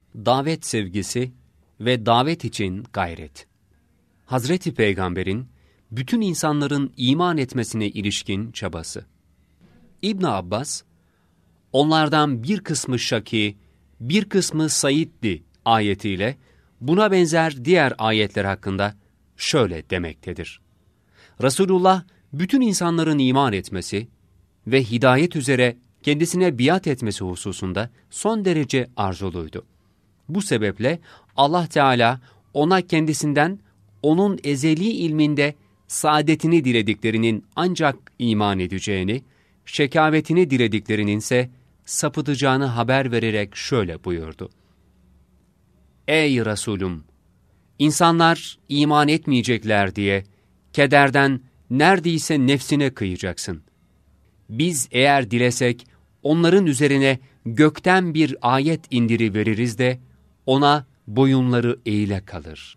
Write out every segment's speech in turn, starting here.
Davet sevgisi ve davet için gayret. Hazreti Peygamber'in bütün insanların iman etmesine ilişkin çabası. İbn Abbas, onlardan bir kısmı şaki, bir kısmı saiddi ayetiyle buna benzer diğer ayetler hakkında şöyle demektedir. Resulullah bütün insanların iman etmesi ve hidayet üzere kendisine biat etmesi hususunda son derece arzuluydu. Bu sebeple Allah Teala ona kendisinden onun ezeli ilminde saadetini dilediklerinin ancak iman edeceğini, şekavetini dilediklerinin ise sapıtacağını haber vererek şöyle buyurdu. Ey Resulüm! İnsanlar iman etmeyecekler diye kederden neredeyse nefsine kıyacaksın. Biz eğer dilesek onların üzerine gökten bir ayet indiriveririz de ona boyunları eğile kalır.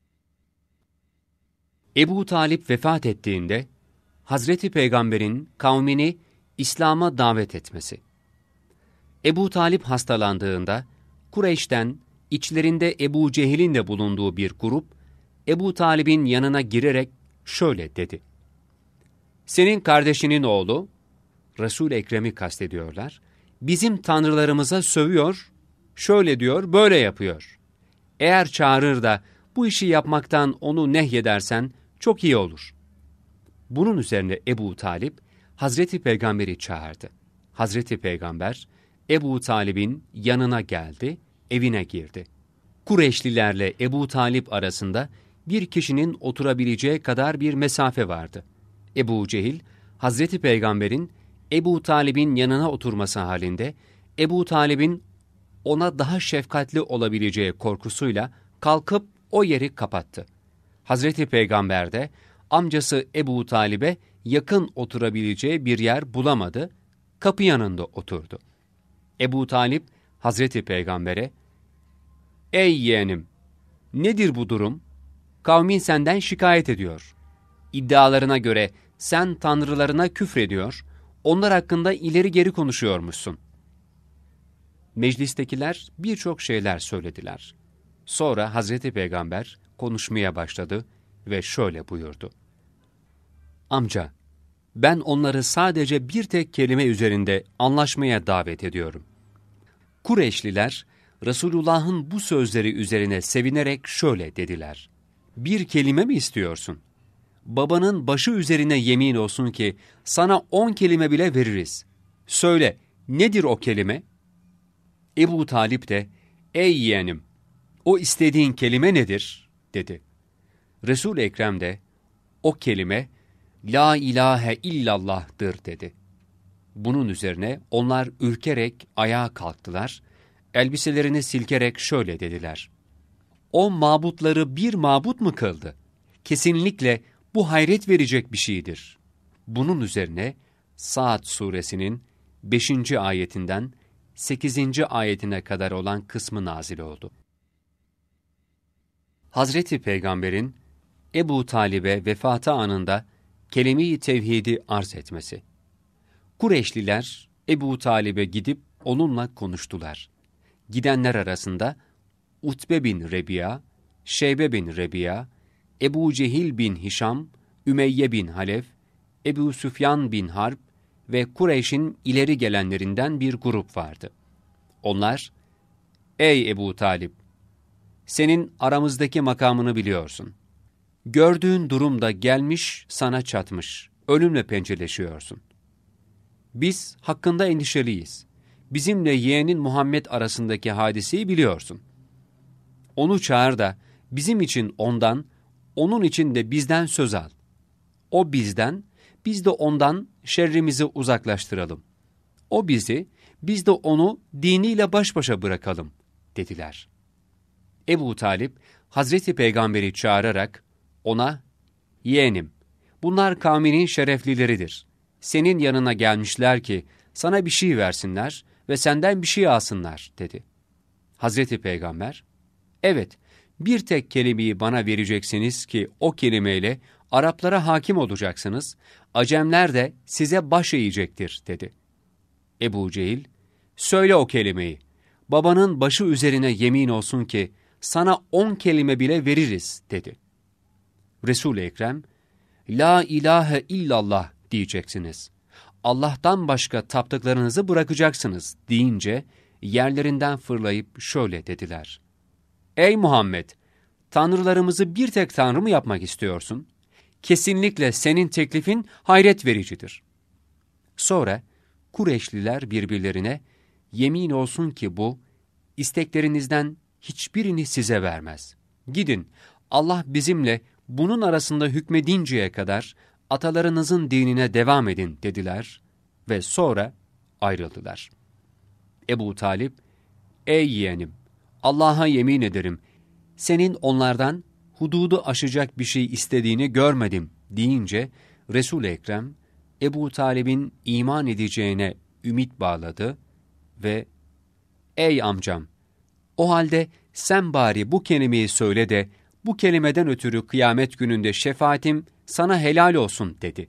Ebu Talip vefat ettiğinde Hazreti Peygamber'in kavmini İslam'a davet etmesi. Ebu Talip hastalandığında Kureyş'ten içlerinde Ebu Cehil'in de bulunduğu bir grup Ebu Talip'in yanına girerek şöyle dedi. Senin kardeşinin oğlu, Resul-i Ekrem'i kastediyorlar, bizim tanrılarımıza sövüyor, şöyle diyor, böyle yapıyor. Eğer çağırır da bu işi yapmaktan onu nehyedersen çok iyi olur. Bunun üzerine Ebu Talip, Hazreti Peygamber'i çağırdı. Hazreti Peygamber, Ebu Talip'in yanına geldi, evine girdi. Kureyşlilerle Ebu Talip arasında bir kişinin oturabileceği kadar bir mesafe vardı. Ebu Cehil, Hazreti Peygamber'in Ebu Talip'in yanına oturması halinde, Ebu Talip'in ona daha şefkatli olabileceği korkusuyla kalkıp o yeri kapattı. Hazreti Peygamber de amcası Ebu Talib'e yakın oturabileceği bir yer bulamadı, kapı yanında oturdu. Ebu Talip, Hazreti Peygamber'e, ''Ey yeğenim, nedir bu durum? Kavmin senden şikayet ediyor. İddialarına göre sen tanrılarına küfrediyor, onlar hakkında ileri geri konuşuyormuşsun.'' Meclistekiler birçok şeyler söylediler. Sonra Hazreti Peygamber konuşmaya başladı ve şöyle buyurdu. Amca, ben onları sadece bir tek kelime üzerinde anlaşmaya davet ediyorum. Kureyşliler, Resulullah'ın bu sözleri üzerine sevinerek şöyle dediler. Bir kelime mi istiyorsun? Babanın başı üzerine yemin olsun ki sana 10 kelime bile veririz. Söyle, nedir o kelime? Ebu Talip de, ey yeğenim, o istediğin kelime nedir? Dedi. Resul-i Ekrem de, o kelime, La ilahe illallah'tır dedi. Bunun üzerine onlar ürkerek ayağa kalktılar, elbiselerini silkerek şöyle dediler. O mabutları bir mabut mu kıldı? Kesinlikle bu hayret verecek bir şeydir. Bunun üzerine Sa'd suresinin 5. ayetinden 8. ayetine kadar olan kısmı nazil oldu. Hazreti Peygamber'in Ebu Talib'e vefatı anında kelime-i tevhidi arz etmesi. Kureyşliler Ebu Talib'e gidip onunla konuştular. Gidenler arasında Utbe bin Rebi'a, Şeybe bin Rebi'a, Ebu Cehil bin Hişam, Ümeyye bin Halef, Ebu Süfyan bin Harp ve Kureyş'in ileri gelenlerinden bir grup vardı. Onlar, ''Ey Ebu Talip, senin aramızdaki makamını biliyorsun. Gördüğün durumda gelmiş, sana çatmış, ölümle pençeleşiyorsun. Biz hakkında endişeliyiz. Bizimle yeğenin Muhammed arasındaki hadiseyi biliyorsun. Onu çağır da bizim için ondan, onun için de bizden söz al. O bizden, biz de ondan şerrimizi uzaklaştıralım. O bizi, biz de onu diniyle baş başa bırakalım, dediler. Ebu Talip, Hazreti Peygamber'i çağırarak ona, yeğenim, bunlar kavminin şereflileridir. Senin yanına gelmişler ki sana bir şey versinler ve senden bir şey alsınlar, dedi. Hazreti Peygamber, evet, bir tek kelimeyi bana vereceksiniz ki o kelimeyle Araplara hakim olacaksınız, Acemler de size baş eğecektir, dedi. Ebu Cehil, söyle o kelimeyi, babanın başı üzerine yemin olsun ki sana 10 kelime bile veririz dedi. Resul-i Ekrem, La ilahe illallah diyeceksiniz. Allah'tan başka taptıklarınızı bırakacaksınız deyince yerlerinden fırlayıp şöyle dediler. Ey Muhammed! Tanrılarımızı bir tek tanrı mı yapmak istiyorsun? Kesinlikle senin teklifin hayret vericidir. Sonra Kureyşliler birbirlerine, yemin olsun ki bu, isteklerinizden hiçbirini size vermez. Gidin, Allah bizimle bunun arasında hükmedinceye kadar atalarınızın dinine devam edin dediler ve sonra ayrıldılar. Ebu Talip, ey yeğenim, Allah'a yemin ederim, senin onlardan hududu aşacak bir şey istediğini görmedim deyince Resul-i Ekrem, Ebu Talib'in iman edeceğine ümit bağladı ve ''Ey amcam, o halde sen bari bu kelimeyi söyle de bu kelimeden ötürü kıyamet gününde şefaatim sana helal olsun.'' dedi.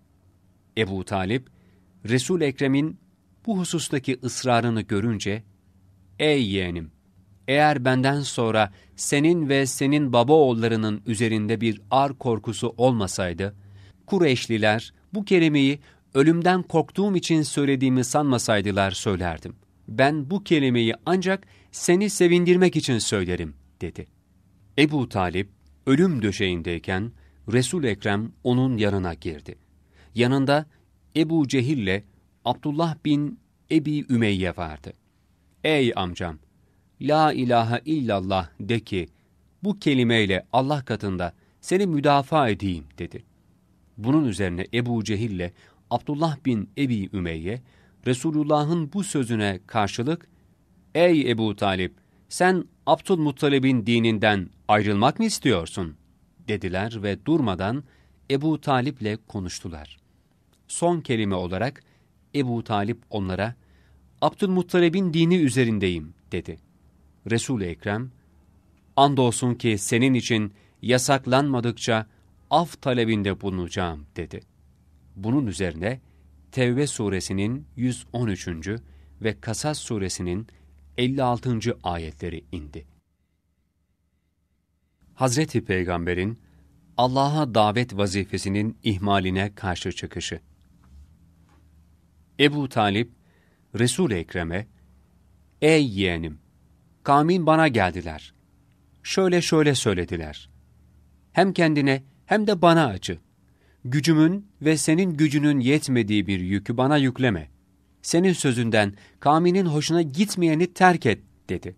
Ebu Talip, Resul-i Ekrem'in bu husustaki ısrarını görünce, ''Ey yeğenim, eğer benden sonra senin ve senin baba oğullarının üzerinde bir ar korkusu olmasaydı, Kureyşliler bu kelimeyi ölümden korktuğum için söylediğimi sanmasaydılar söylerdim. Ben bu kelimeyi ancak seni sevindirmek için söylerim.'' dedi. Ebu Talip ölüm döşeğindeyken Resul-i Ekrem onun yanına girdi. Yanında Ebu Cehil'le Abdullah bin Ebi Ümeyye vardı. ''Ey amcam, La ilahe illallah de ki, bu kelimeyle Allah katında seni müdafaa edeyim.'' dedi. Bunun üzerine Ebu Cehil'le Abdullah bin Ebi Ümeyye, Resulullah'ın bu sözüne karşılık, ''Ey Ebu Talip, sen Abdülmuttalib'in dininden ayrılmak mı istiyorsun?'' dediler ve durmadan Ebu Talip'le konuştular. Son kelime olarak Ebu Talip onlara, ''Abdülmuttalib'in dini üzerindeyim.'' dedi. Resul-i Ekrem, ''Andolsun ki senin için yasaklanmadıkça af talebinde bulunacağım.'' dedi. Bunun üzerine Tevbe suresinin 113. ve Kasas suresinin 56. ayetleri indi. Hazreti Peygamber'in Allah'a davet vazifesinin ihmaline karşı çıkışı. Ebu Talip, Resul-i Ekrem'e, ''Ey yeğenim, kavmin bana geldiler. Şöyle şöyle söylediler. Hem kendine hem de bana acı. Gücümün ve senin gücünün yetmediği bir yükü bana yükleme. Senin sözünden kavminin hoşuna gitmeyeni terk et.'' dedi.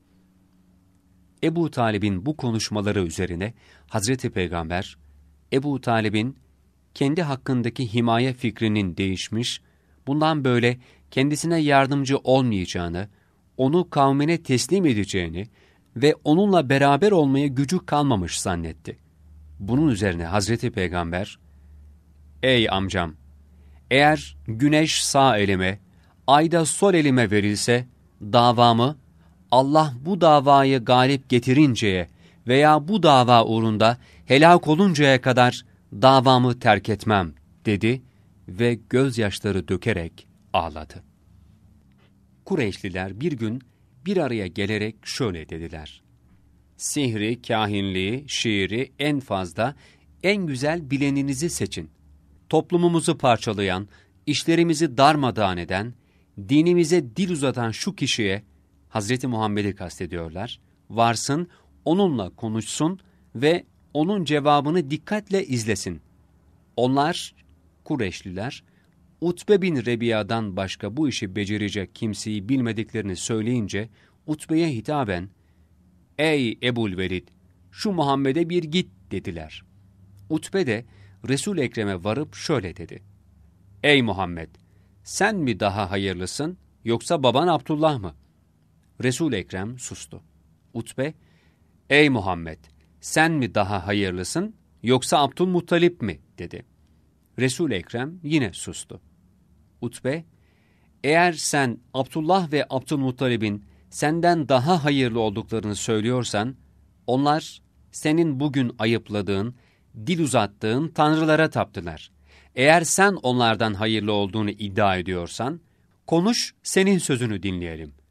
Ebu Talib'in bu konuşmaları üzerine Hazreti Peygamber, Ebu Talib'in kendi hakkındaki himaye fikrinin değişmiş, bundan böyle kendisine yardımcı olmayacağını, onu kavmine teslim edeceğini ve onunla beraber olmaya gücü kalmamış zannetti. Bunun üzerine Hazreti Peygamber, ''Ey amcam, eğer güneş sağ elime, ay da sol elime verilse, davamı Allah bu davayı galip getirinceye veya bu dava uğrunda helak oluncaya kadar davamı terk etmem.'' dedi ve gözyaşları dökerek ağladı. Kureyşliler bir gün bir araya gelerek şöyle dediler. Sihri, kahinliği, şiiri en fazla, en güzel bileninizi seçin. Toplumumuzu parçalayan, işlerimizi darmadağın eden, dinimize dil uzatan şu kişiye, Hazreti Muhammed'i kastediyorlar, varsın, onunla konuşsun ve onun cevabını dikkatle izlesin. Onlar, Kureyşliler, Utbe bin Rebiya'dan başka bu işi becerecek kimseyi bilmediklerini söyleyince, Utbe'ye hitaben, ''Ey Ebu'l-Velid, şu Muhammed'e bir git.'' dediler. Utbe de Resul-i Ekrem'e varıp şöyle dedi. ''Ey Muhammed, sen mi daha hayırlısın yoksa baban Abdullah mı?'' Resul-i Ekrem sustu. Utbe, ''Ey Muhammed, sen mi daha hayırlısın yoksa Abdülmuttalip mi?'' dedi. Resul-i Ekrem yine sustu. Utbe, ''Eğer sen Abdullah ve Abdülmuttalib'in senden daha hayırlı olduklarını söylüyorsan, onlar senin bugün ayıpladığın, dil uzattığın tanrılara taptılar. Eğer sen onlardan hayırlı olduğunu iddia ediyorsan, konuş, senin sözünü dinleyelim.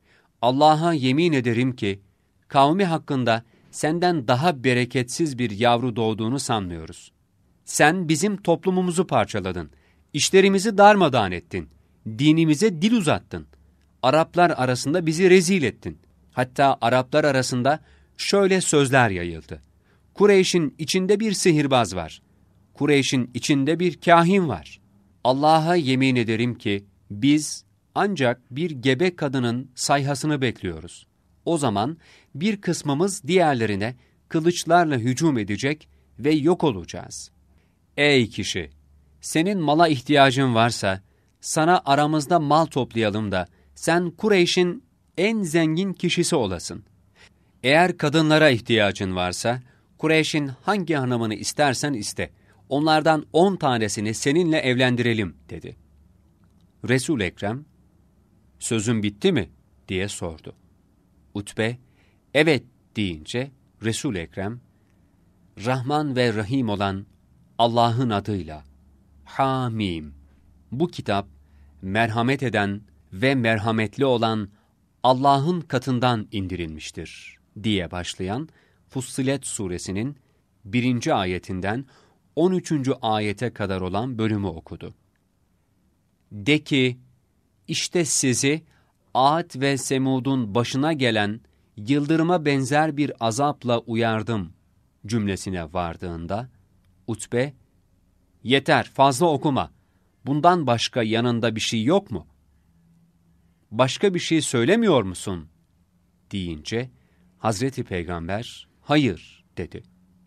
Allah'a yemin ederim ki, kavmi hakkında senden daha bereketsiz bir yavru doğduğunu sanmıyoruz. Sen bizim toplumumuzu parçaladın, işlerimizi darmadağın ettin, dinimize dil uzattın. Araplar arasında bizi rezil ettin. Hatta Araplar arasında şöyle sözler yayıldı. Kureyş'in içinde bir sihirbaz var. Kureyş'in içinde bir kâhin var. Allah'a yemin ederim ki biz ancak bir gebe kadının sayhasını bekliyoruz. O zaman bir kısmımız diğerlerine kılıçlarla hücum edecek ve yok olacağız. Ey kişi! Senin mala ihtiyacın varsa sana aramızda mal toplayalım da sen Kureyş'in en zengin kişisi olasın. Eğer kadınlara ihtiyacın varsa Kureyş'in hangi hanımını istersen iste. Onlardan 10 tanesini seninle evlendirelim dedi. Resul-i Ekrem, sözün bitti mi diye sordu. Utbe, evet deyince Resul-i Ekrem, Rahman ve Rahim olan Allah'ın adıyla, Hamim, bu kitap merhamet eden ve merhametli olan Allah'ın katından indirilmiştir diye başlayan Fussilet suresinin 1. ayetinden 13. ayete kadar olan bölümü okudu. De ki, işte sizi Ad ve Semud'un başına gelen yıldırıma benzer bir azapla uyardım cümlesine vardığında, Utbe, yeter fazla okuma, bundan başka yanında bir şey yok mu? Başka bir şey söylemiyor musun? Deyince, Hazreti Peygamber, hayır dedi.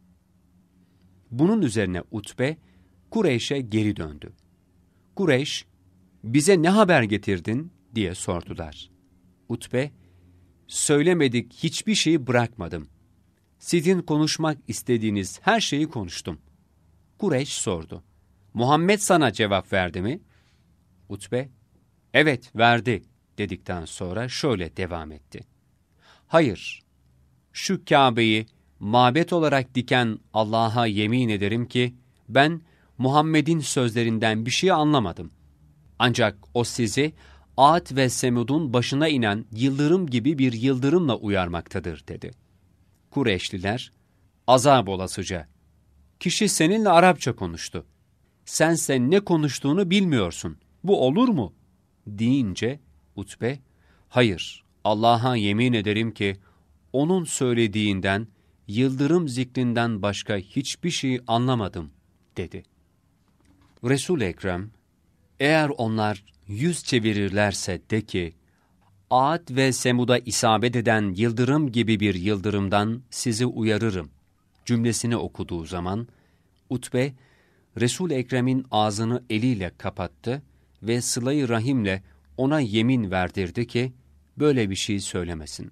Bunun üzerine Utbe, Kureyş'e geri döndü. Kureyş, bize ne haber getirdin diye sordular. Utbe, söylemedik hiçbir şeyi bırakmadım. Sizin konuşmak istediğiniz her şeyi konuştum. Kureyş sordu. Muhammed sana cevap verdi mi? Utbe, evet verdi dedikten sonra şöyle devam etti. Hayır, şu Kabe'yi mabet olarak diken Allah'a yemin ederim ki ben Muhammed'in sözlerinden bir şey anlamadım. Ancak o sizi Ad ve Semud'un başına inen yıldırım gibi bir yıldırımla uyarmaktadır dedi. Kureyşliler, azap olasıca, kişi seninle Arapça konuştu. Sense ne konuştuğunu bilmiyorsun. Bu olur mu? Deyince Utbe, hayır, Allah'a yemin ederim ki onun söylediğinden, yıldırım zikrinden başka hiçbir şey anlamadım dedi. Resul-i Ekrem, eğer onlar yüz çevirirlerse de ki, Ad ve Semud'a isabet eden yıldırım gibi bir yıldırımdan sizi uyarırım cümlesini okuduğu zaman, Utbe, Resul-i Ekrem'in ağzını eliyle kapattı ve sıla-i rahimle ona yemin verdirdi ki, böyle bir şey söylemesin.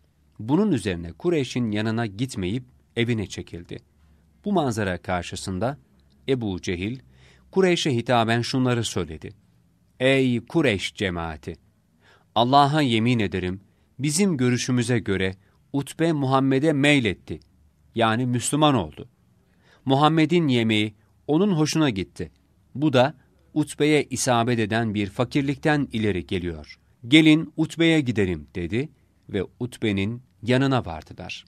Bunun üzerine Kureyş'in yanına gitmeyip evine çekildi. Bu manzara karşısında Ebu Cehil, Kureyş'e hitaben şunları söyledi. Ey Kureyş cemaati! Allah'a yemin ederim, bizim görüşümüze göre Utbe Muhammed'e meyletti. Yani Müslüman oldu. Muhammed'in yemeği onun hoşuna gitti. Bu da Utbe'ye isabet eden bir fakirlikten ileri geliyor. Gelin Utbe'ye gidelim dedi ve Utbe'nin yanına vardılar.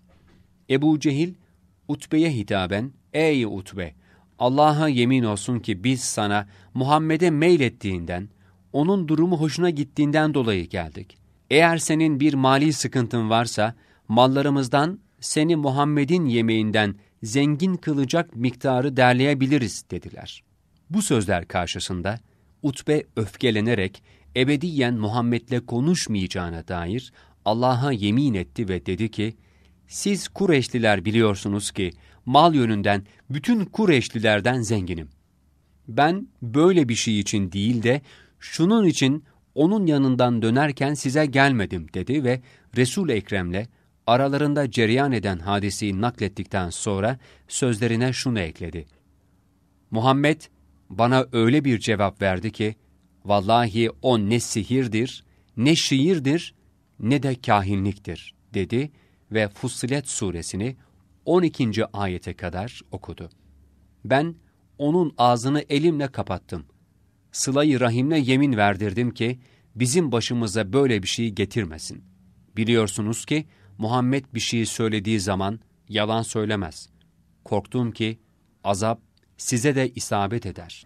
Ebu Cehil, Utbe'ye hitaben, ey Utbe! Allah'a yemin olsun ki biz sana Muhammed'e meylettiğinden, onun durumu hoşuna gittiğinden dolayı geldik. Eğer senin bir mali sıkıntın varsa, mallarımızdan seni Muhammed'in yemeğinden zengin kılacak miktarı derleyebiliriz dediler. Bu sözler karşısında Utbe öfkelenerek ebediyen Muhammed'le konuşmayacağına dair Allah'a yemin etti ve dedi ki, siz Kureyşliler biliyorsunuz ki mal yönünden bütün Kureyşlilerden zenginim. Ben böyle bir şey için değil de şunun için onun yanından dönerken size gelmedim dedi ve Resul-i Ekrem'le aralarında cereyan eden hadiseyi naklettikten sonra sözlerine şunu ekledi. Muhammed bana öyle bir cevap verdi ki, vallahi o ne sihirdir, ne şiirdir, ne de kahinliktir dedi ve Fussilet suresini 12. ayete kadar okudu. Ben onun ağzını elimle kapattım. Sıla-i rahimle yemin verdirdim ki bizim başımıza böyle bir şey getirmesin. Biliyorsunuz ki Muhammed bir şey söylediği zaman yalan söylemez. Korktum ki azap size de isabet eder.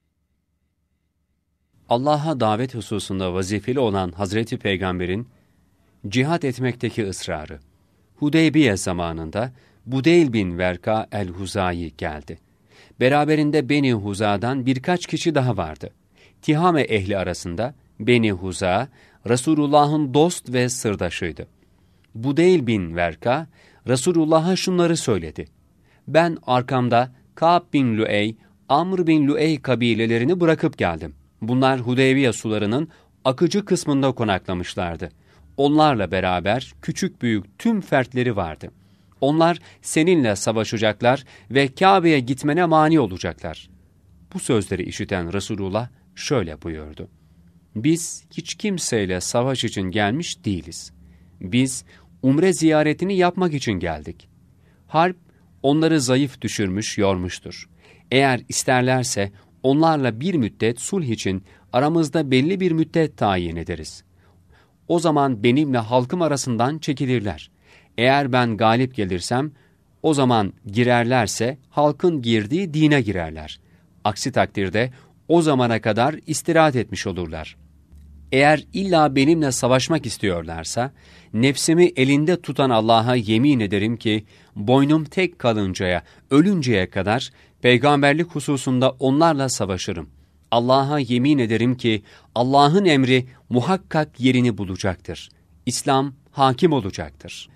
Allah'a davet hususunda vazifeli olan Hazreti Peygamber'in cihat etmekteki ısrarı. Hudeybiye zamanında Budeyl bin Verka el-Huzayi geldi. Beraberinde Beni Huza'dan birkaç kişi daha vardı. Tihame ehli arasında Beni Huza, Resulullah'ın dost ve sırdaşıydı. Budeyl bin Verka, Resulullah'a şunları söyledi. Ben arkamda Ka'b bin Lüey, Amr bin Lüey kabilelerini bırakıp geldim. Bunlar Hudeybiye sularının akıcı kısmında konaklamışlardı. Onlarla beraber küçük büyük tüm fertleri vardı. Onlar seninle savaşacaklar ve Kabe'ye gitmene mani olacaklar. Bu sözleri işiten Resulullah şöyle buyurdu. Biz hiç kimseyle savaş için gelmiş değiliz. Biz umre ziyaretini yapmak için geldik. Harp onları zayıf düşürmüş, yormuştur. Eğer isterlerse onlarla bir müddet sulh için aramızda belli bir müddet tayin ederiz. O zaman benimle halkım arasından çekilirler. Eğer ben galip gelirsem, o zaman girerlerse halkın girdiği dine girerler. Aksi takdirde o zamana kadar istirahat etmiş olurlar. Eğer illa benimle savaşmak istiyorlarsa, nefsimi elinde tutan Allah'a yemin ederim ki, boynum tek kalıncaya, ölünceye kadar peygamberlik hususunda onlarla savaşırım. Allah'a yemin ederim ki, Allah'ın emri muhakkak yerini bulacaktır. İslam hakim olacaktır.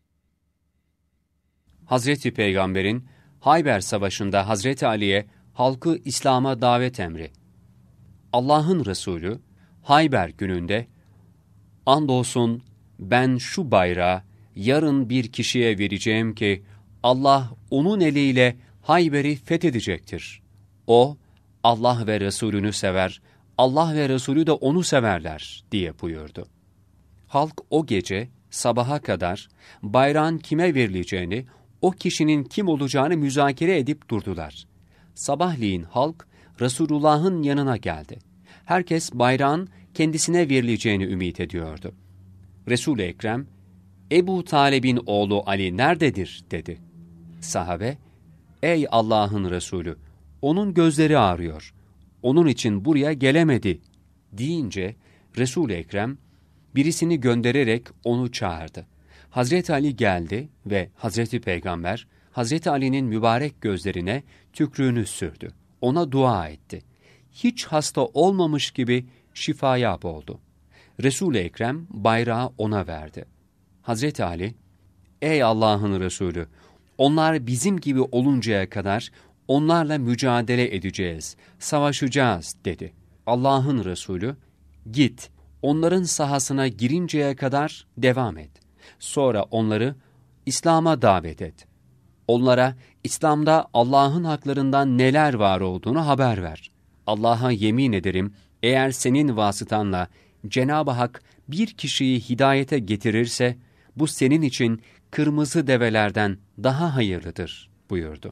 Hazreti Peygamber'in Hayber Savaşı'nda Hazreti Ali'ye halkı İslam'a davet emri. Allah'ın Resulü Hayber gününde, andolsun ben şu bayrağı yarın bir kişiye vereceğim ki Allah onun eliyle Hayber'i fethedecektir. O Allah ve Resulünü sever, Allah ve Resulü de onu severler diye buyurdu. Halk o gece sabaha kadar bayrağın kime verileceğini, o kişinin kim olacağını müzakere edip durdular. Sabahleyin halk Resulullah'ın yanına geldi. Herkes bayrağın kendisine verileceğini ümit ediyordu. Resul-i Ekrem, Ebu Talib'in oğlu Ali nerededir dedi. Sahabe, ey Allah'ın Resulü, onun gözleri ağrıyor, onun için buraya gelemedi deyince Resul-i Ekrem birisini göndererek onu çağırdı. Hazreti Ali geldi ve Hazreti Peygamber, Hazreti Ali'nin mübarek gözlerine tükrüğünü sürdü. Ona dua etti. Hiç hasta olmamış gibi şifayab oldu. Resul-i Ekrem bayrağı ona verdi. Hazreti Ali, ey Allah'ın Resulü, onlar bizim gibi oluncaya kadar onlarla mücadele edeceğiz, savaşacağız dedi. Allah'ın Resulü, git, onların sahasına girinceye kadar devam et. Sonra onları İslam'a davet et. Onlara İslam'da Allah'ın haklarından neler var olduğunu haber ver. Allah'a yemin ederim, eğer senin vasıtanla Cenab-ı Hak bir kişiyi hidayete getirirse, bu senin için kırmızı develerden daha hayırlıdır buyurdu.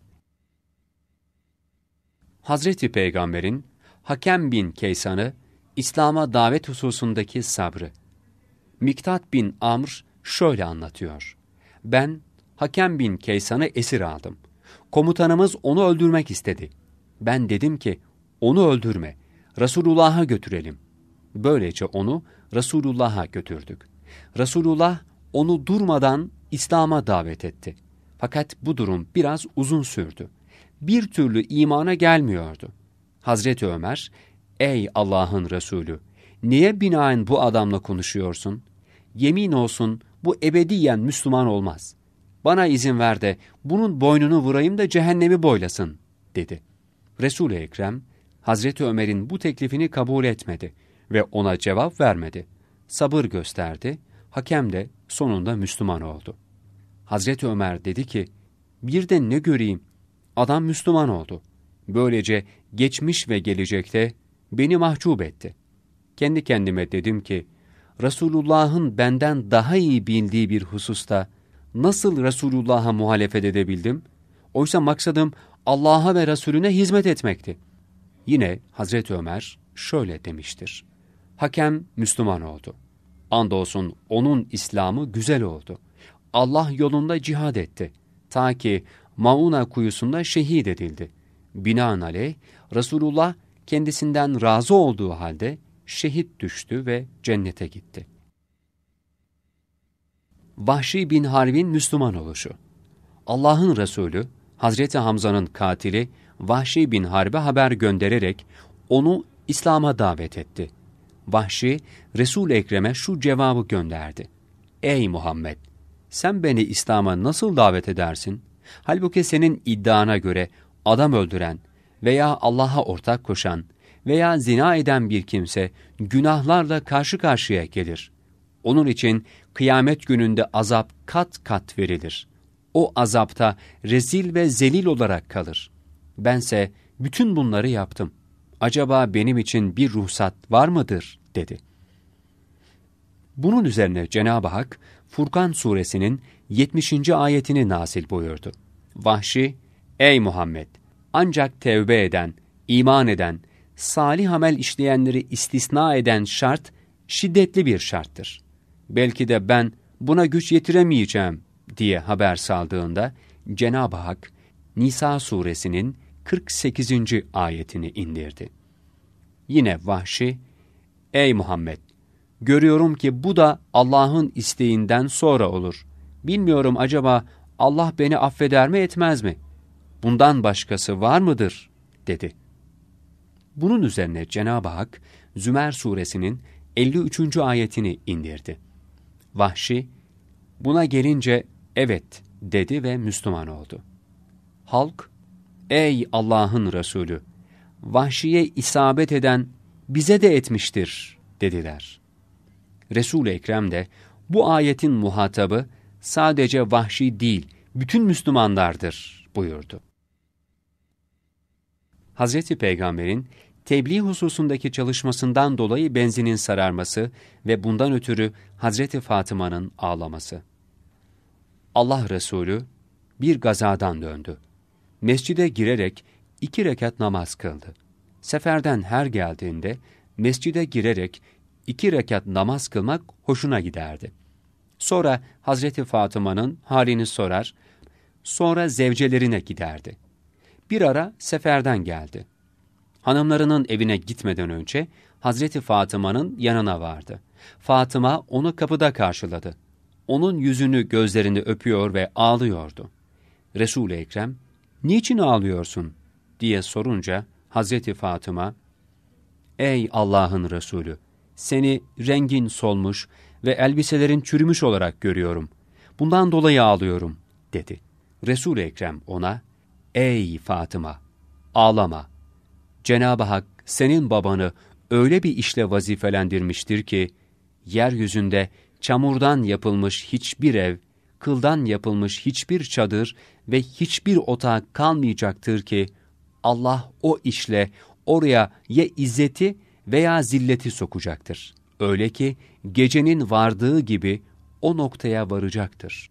Hazreti Peygamber'in Hakem bin Keysan'ı İslam'a davet hususundaki sabrı. Miktat bin Amr şöyle anlatıyor. Ben Hakem bin Keysan'ı esir aldım. Komutanımız onu öldürmek istedi. Ben dedim ki, onu öldürme, Resulullah'a götürelim. Böylece onu Resulullah'a götürdük. Resulullah onu durmadan İslam'a davet etti. Fakat bu durum biraz uzun sürdü. Bir türlü imana gelmiyordu. Hazreti Ömer, ey Allah'ın Resulü, niye binaen bu adamla konuşuyorsun? Yemin olsun bu ebediyen Müslüman olmaz. Bana izin ver de bunun boynunu vurayım da cehennemi boylasın, dedi. Resul-i Ekrem, Hazreti Ömer'in bu teklifini kabul etmedi ve ona cevap vermedi. Sabır gösterdi, Hakem de sonunda Müslüman oldu. Hazreti Ömer dedi ki, bir de ne göreyim, adam Müslüman oldu. Böylece geçmiş ve gelecekte beni mahcup etti. Kendi kendime dedim ki, Resulullah'ın benden daha iyi bildiği bir hususta nasıl Resulullah'a muhalefet edebildim? Oysa maksadım Allah'a ve Resulüne hizmet etmekti. Yine Hazreti Ömer şöyle demiştir. Hakem Müslüman oldu. Andolsun onun İslam'ı güzel oldu. Allah yolunda cihad etti. Ta ki Mauna kuyusunda şehit edildi. Binaenaleyh Resulullah kendisinden razı olduğu halde şehit düştü ve cennete gitti. Vahşi bin Harb'in Müslüman oluşu. Allah'ın Resulü, Hazreti Hamza'nın katili Vahşi bin Harb'e haber göndererek onu İslam'a davet etti. Vahşi, Resul-i Ekrem'e şu cevabı gönderdi: Ey Muhammed! Sen beni İslam'a nasıl davet edersin? Halbuki senin iddiana göre adam öldüren veya Allah'a ortak koşan veya zina eden bir kimse günahlarla karşı karşıya gelir. Onun için kıyamet gününde azap kat kat verilir. O azapta rezil ve zelil olarak kalır. Bense bütün bunları yaptım. Acaba benim için bir ruhsat var mıdır? Dedi. Bunun üzerine Cenab-ı Hak, Furkan suresinin 70. ayetini nazil buyurdu. Vahşi, ey Muhammed! Ancak tevbe eden, iman eden, salih amel işleyenleri istisna eden şart, şiddetli bir şarttır. Belki de ben buna güç yetiremeyeceğim diye haber saldığında, Cenab-ı Hak, Nisa suresinin 48. ayetini indirdi. Yine Vahşi, ey Muhammed! Görüyorum ki bu da Allah'ın isteğinden sonra olur. Bilmiyorum acaba Allah beni affeder mi etmez mi? Bundan başkası var mıdır? Dedi. Bunun üzerine Cenab-ı Hak, Zümer suresinin 53. ayetini indirdi. Vahşi, buna gelince evet dedi ve Müslüman oldu. Halk, ey Allah'ın Resulü! Vahşiye isabet eden bize de etmiştir dediler. Resul-i Ekrem de bu ayetin muhatabı sadece Vahşi değil, bütün Müslümanlardır buyurdu. Hazreti Peygamber'in tebliğ hususundaki çalışmasından dolayı benzinin sararması ve bundan ötürü Hazreti Fatıma'nın ağlaması. Allah Resulü bir gazadan döndü. Mescide girerek 2 rekat namaz kıldı. Seferden her geldiğinde mescide girerek 2 rekat namaz kılmak hoşuna giderdi. Sonra Hazreti Fatıma'nın halini sorar, sonra zevcelerine giderdi. Bir ara seferden geldi. Hanımlarının evine gitmeden önce Hazreti Fatıma'nın yanına vardı. Fatıma onu kapıda karşıladı. Onun yüzünü, gözlerini öpüyor ve ağlıyordu. Resul-i Ekrem, "Niçin ağlıyorsun?" diye sorunca Hazreti Fatıma, "Ey Allah'ın Resulü, seni rengin solmuş ve elbiselerin çürümüş olarak görüyorum. Bundan dolayı ağlıyorum." dedi. Resul-i Ekrem ona, "Ey Fatıma, ağlama. Cenab-ı Hak senin babanı öyle bir işle vazifelendirmiştir ki, yeryüzünde çamurdan yapılmış hiçbir ev, kıldan yapılmış hiçbir çadır ve hiçbir otak kalmayacaktır ki, Allah o işle oraya ya izzeti veya zilleti sokacaktır. Öyle ki gecenin vardığı gibi o noktaya varacaktır."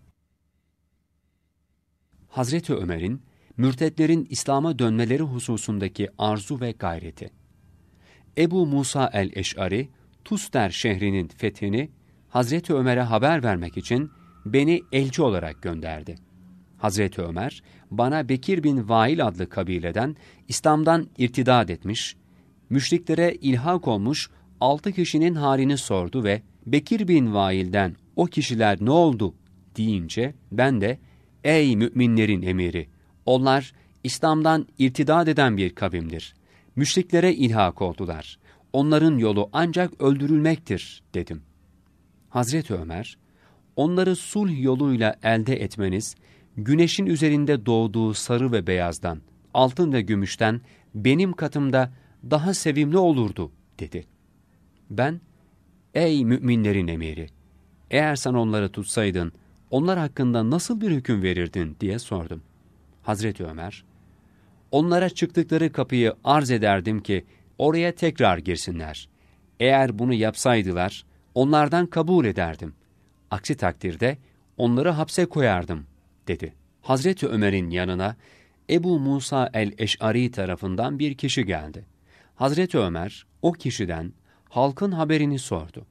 Hazreti Ömer'in, mürtetlerin İslam'a dönmeleri hususundaki arzu ve gayreti. Ebu Musa el-Eş'ari, Tuster şehrinin fethini Hazreti Ömer'e haber vermek için beni elçi olarak gönderdi. Hazreti Ömer, bana Bekir bin Vail adlı kabileden İslam'dan irtidat etmiş, müşriklere ilhak olmuş 6 kişinin halini sordu ve Bekir bin Vail'den o kişiler ne oldu deyince ben de, "Ey müminlerin emiri! Onlar İslam'dan irtidat eden bir kavimdir. Müşriklere ilhak oldular. Onların yolu ancak öldürülmektir," dedim. Hazreti Ömer, "Onları sulh yoluyla elde etmeniz, güneşin üzerinde doğduğu sarı ve beyazdan, altın ve gümüşten benim katımda daha sevimli olurdu," dedi. Ben, "Ey müminlerin emiri! Eğer sen onları tutsaydın, onlar hakkında nasıl bir hüküm verirdin?" diye sordum. Hazreti Ömer, "Onlara çıktıkları kapıyı arz ederdim ki oraya tekrar girsinler. Eğer bunu yapsaydılar, onlardan kabul ederdim. Aksi takdirde onları hapse koyardım," dedi. Hazreti Ömer'in yanına Ebu Musa el-Eş'ari tarafından bir kişi geldi. Hazreti Ömer o kişiden halkın haberini sordu.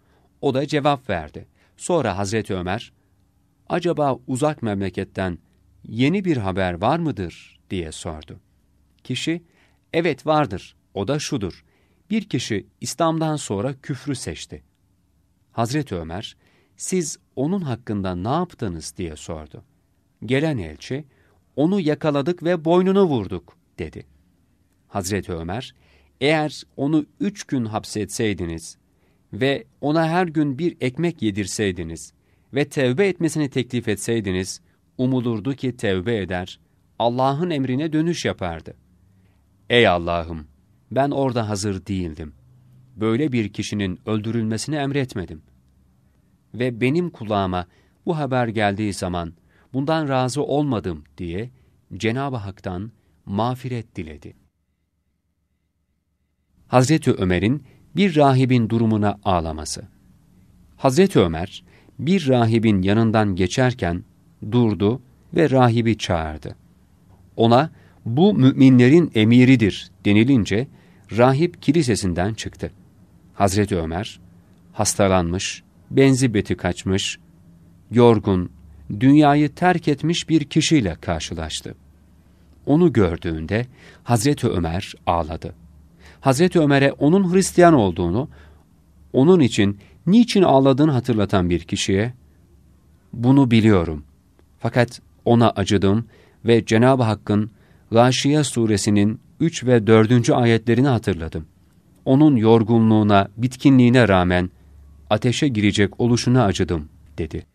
O da cevap verdi. Sonra Hazreti Ömer, acaba uzak memleketten yeni bir haber var mıdır diye sordu. Kişi, evet vardır, o da şudur. Bir kişi İslam'dan sonra küfrü seçti. Hazreti Ömer, siz onun hakkında ne yaptınız diye sordu. Gelen elçi, onu yakaladık ve boynunu vurduk dedi. Hazreti Ömer, eğer onu 3 gün hapsetseydiniz ve ona her gün bir ekmek yedirseydiniz ve tevbe etmesini teklif etseydiniz, umulurdu ki tevbe eder, Allah'ın emrine dönüş yapardı. Ey Allah'ım, ben orada hazır değildim. Böyle bir kişinin öldürülmesini emretmedim. Ve benim kulağıma bu haber geldiği zaman bundan razı olmadım diye Cenab-ı Hak'tan mağfiret diledi. Hazreti Ömer'in bir rahibin durumuna ağlaması. Hazreti Ömer, bir rahibin yanından geçerken durdu ve rahibi çağırdı. Ona, bu müminlerin emiridir denilince, rahip kilisesinden çıktı. Hazreti Ömer, hastalanmış, benzi beti kaçmış, yorgun, dünyayı terk etmiş bir kişiyle karşılaştı. Onu gördüğünde Hazreti Ömer ağladı. Hazreti Ömer'e onun Hristiyan olduğunu, onun için niçin ağladığını hatırlatan bir kişiye, bunu fakat ona acıdım ve Cenab-ı Hakk'ın Gâşiye suresinin 3 ve 4. ayetlerini hatırladım. Onun yorgunluğuna, bitkinliğine rağmen ateşe girecek oluşuna acıdım, dedi.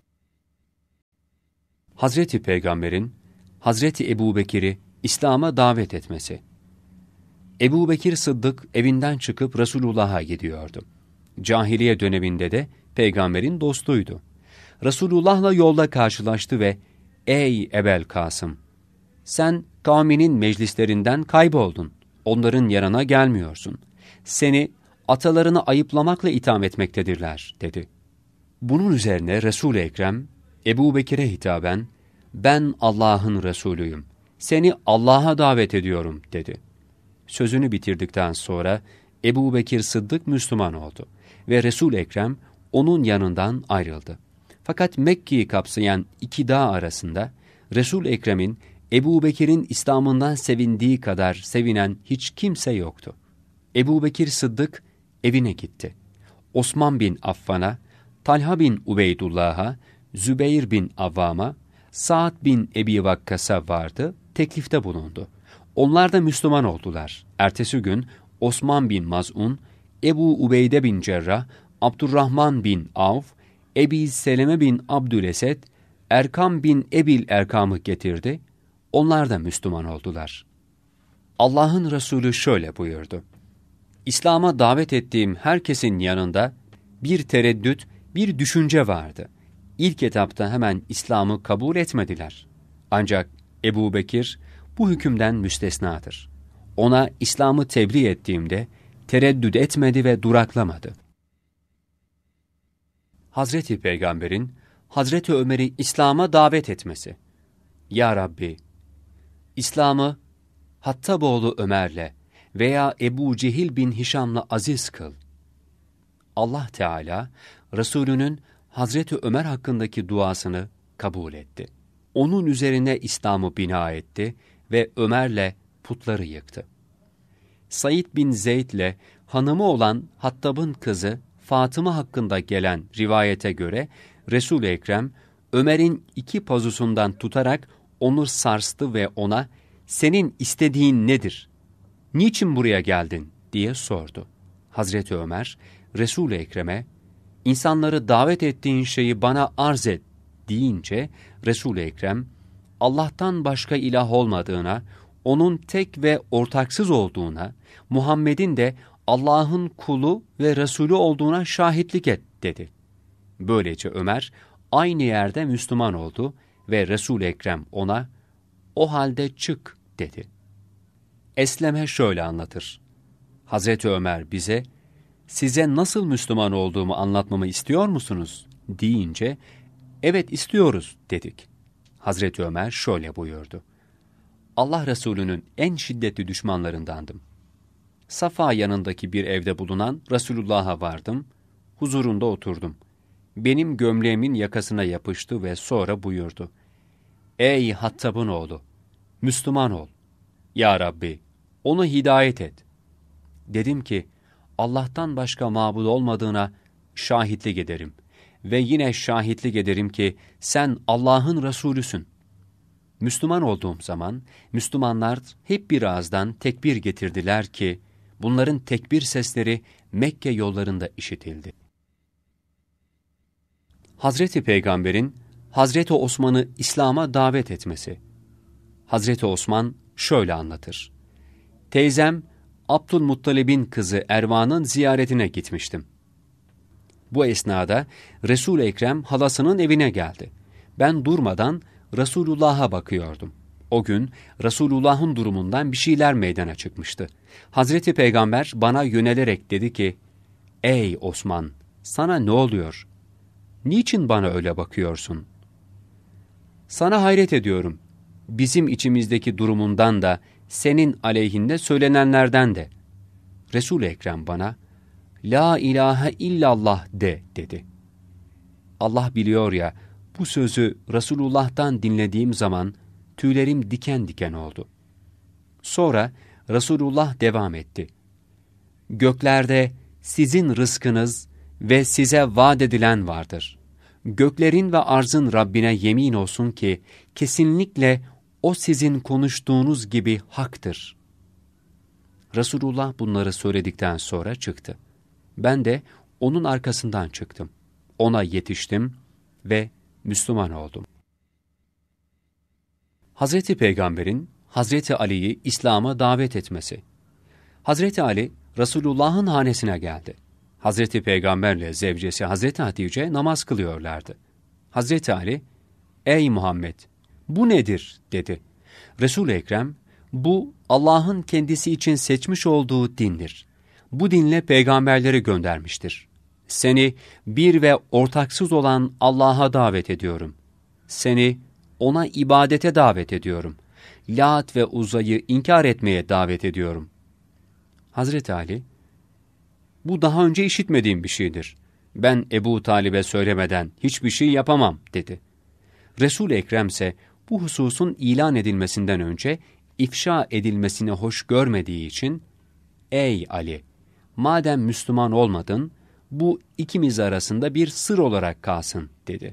Hazreti Peygamber'in, Hazreti Ebubekir'i İslam'a davet etmesi. Ebubekir Sıddık evinden çıkıp Resulullah'a gidiyordu. Cahiliye döneminde de Peygamber'in dostuydu. Resulullah'la yolda karşılaştı ve, ''Ey Ebel Kasım, sen kavminin meclislerinden kayboldun, onların yanına gelmiyorsun. Seni atalarını ayıplamakla itham etmektedirler.'' dedi. Bunun üzerine Resul-i Ekrem, Ebubekir'e hitaben, ''Ben Allah'ın Resulüyüm, seni Allah'a davet ediyorum.'' dedi. Sözünü bitirdikten sonra Ebubekir Sıddık Müslüman oldu ve Resul-i Ekrem onun yanından ayrıldı. Fakat Mekke'yi kapsayan 2 dağ arasında Resul-i Ekrem'in Ebubekir'in İslam'ından sevindiği kadar sevinen hiç kimse yoktu. Ebubekir Sıddık evine gitti. Osman bin Affan'a, Talha bin Ubeydullah'a, Zübeyir bin Avvam'a, Sa'd bin Ebi Vakkas'a vardı, teklifte bulundu. Onlar da Müslüman oldular. Ertesi gün Osman bin Maz'un, Ebu Ubeyde bin Cerrah, Abdurrahman bin Avf, Ebi Seleme bin Abdülesed, Erkam bin Ebil Erkam'ı getirdi. Onlar da Müslüman oldular. Allah'ın Resulü şöyle buyurdu. İslam'a davet ettiğim herkesin yanında bir tereddüt, bir düşünce vardı. İlk etapta hemen İslam'ı kabul etmediler. Ancak Ebubekir bu hükümden müstesnadır. Ona İslam'ı tebliğ ettiğimde tereddüt etmedi ve duraklamadı. Hazreti Peygamber'in Hazreti Ömer'i İslam'a davet etmesi. Ya Rabbi, İslam'ı Hattaboğlu Ömer'le veya Ebu Cehil bin Hişam'la aziz kıl. Allah Teala, Resulünün Hazreti Ömer hakkındaki duasını kabul etti. Onun üzerine İslam'ı bina etti ve Ömer'le putları yıktı. Said bin Zeyd'le hanımı olan Hattab'ın kızı Fatıma hakkında gelen rivayete göre Resul-i Ekrem, Ömer'in 2 pazusundan tutarak onu sarstı ve ona, ''Senin istediğin nedir? Niçin buraya geldin?'' diye sordu. Hazreti Ömer, Resul-i Ekrem'e, ''İnsanları davet ettiğin şeyi bana arz et.'' deyince Resul-i Ekrem, Allah'tan başka ilah olmadığına, onun tek ve ortaksız olduğuna, Muhammed'in de Allah'ın kulu ve Resulü olduğuna şahitlik et dedi. Böylece Ömer aynı yerde Müslüman oldu ve Resul-i Ekrem ona, o halde çık dedi. Esleme şöyle anlatır. Hazreti Ömer bize, size nasıl Müslüman olduğumu anlatmamı istiyor musunuz? Deyince, evet istiyoruz dedik. Hazreti Ömer şöyle buyurdu. Allah Resulü'nün en şiddetli düşmanlarındandım. Safa yanındaki bir evde bulunan Resulullah'a vardım. huzurunda oturdum. Benim gömleğimin yakasına yapıştı ve sonra buyurdu: "Ey Hattab'ın oğlu, Müslüman ol. Ya Rabbi, onu hidayet et." Dedim ki, Allah'tan başka mabud olmadığına şahitlik ederim. Ve yine şahitlik ederim ki sen Allah'ın Resulüsün. Müslüman olduğum zaman, Müslümanlar hep bir ağızdan tekbir getirdiler ki, bunların tekbir sesleri Mekke yollarında işitildi. Hazreti Peygamber'in, Hazreti Osman'ı İslam'a davet etmesi. Hazreti Osman şöyle anlatır: Teyzem, Abdülmuttalib'in kızı Ervan'ın ziyaretine gitmiştim. Bu esnada Resul-i Ekrem halasının evine geldi. Ben durmadan Resulullah'a bakıyordum. O gün Resulullah'ın durumundan bir şeyler meydana çıkmıştı. Hazreti Peygamber bana yönelerek dedi ki, "Ey Osman, sana ne oluyor? Niçin bana öyle bakıyorsun? Sana hayret ediyorum. Bizim içimizdeki durumundan da, senin aleyhinde söylenenlerden de." Resul-i Ekrem bana, "La ilahe illallah de," dedi. Allah biliyor ya, bu sözü Resulullah'tan dinlediğim zaman tüylerim diken diken oldu. Sonra Resulullah devam etti: "Göklerde sizin rızkınız ve size vaat edilen vardır. Göklerin ve arzın Rabbine yemin olsun ki kesinlikle o sizin konuştuğunuz gibi haktır." Resulullah bunları söyledikten sonra çıktı. Ben de onun arkasından çıktım. Ona yetiştim ve Müslüman oldum. Hazreti Peygamber'in Hazreti Ali'yi İslam'a davet etmesi. Hazreti Ali, Resulullah'ın hanesine geldi. Hazreti Peygamberle zevcesi Hazreti Hatice namaz kılıyorlardı. Hazreti Ali, "Ey Muhammed, bu nedir?" dedi. Resul-i Ekrem, "Bu Allah'ın kendisi için seçmiş olduğu dindir. Bu dinle peygamberleri göndermiştir. Seni bir ve ortaksız olan Allah'a davet ediyorum. Seni ona ibadete davet ediyorum. Lat ve Uza'yı inkar etmeye davet ediyorum." Hazreti Ali, "Bu daha önce işitmediğim bir şeydir. Ben Ebu Talib'e söylemeden hiçbir şey yapamam," dedi. Resul-i Ekrem ise bu hususun ilan edilmesinden önce ifşa edilmesini hoş görmediği için, "Ey Ali, madem Müslüman olmadın, bu ikimiz arasında bir sır olarak kalsın," dedi.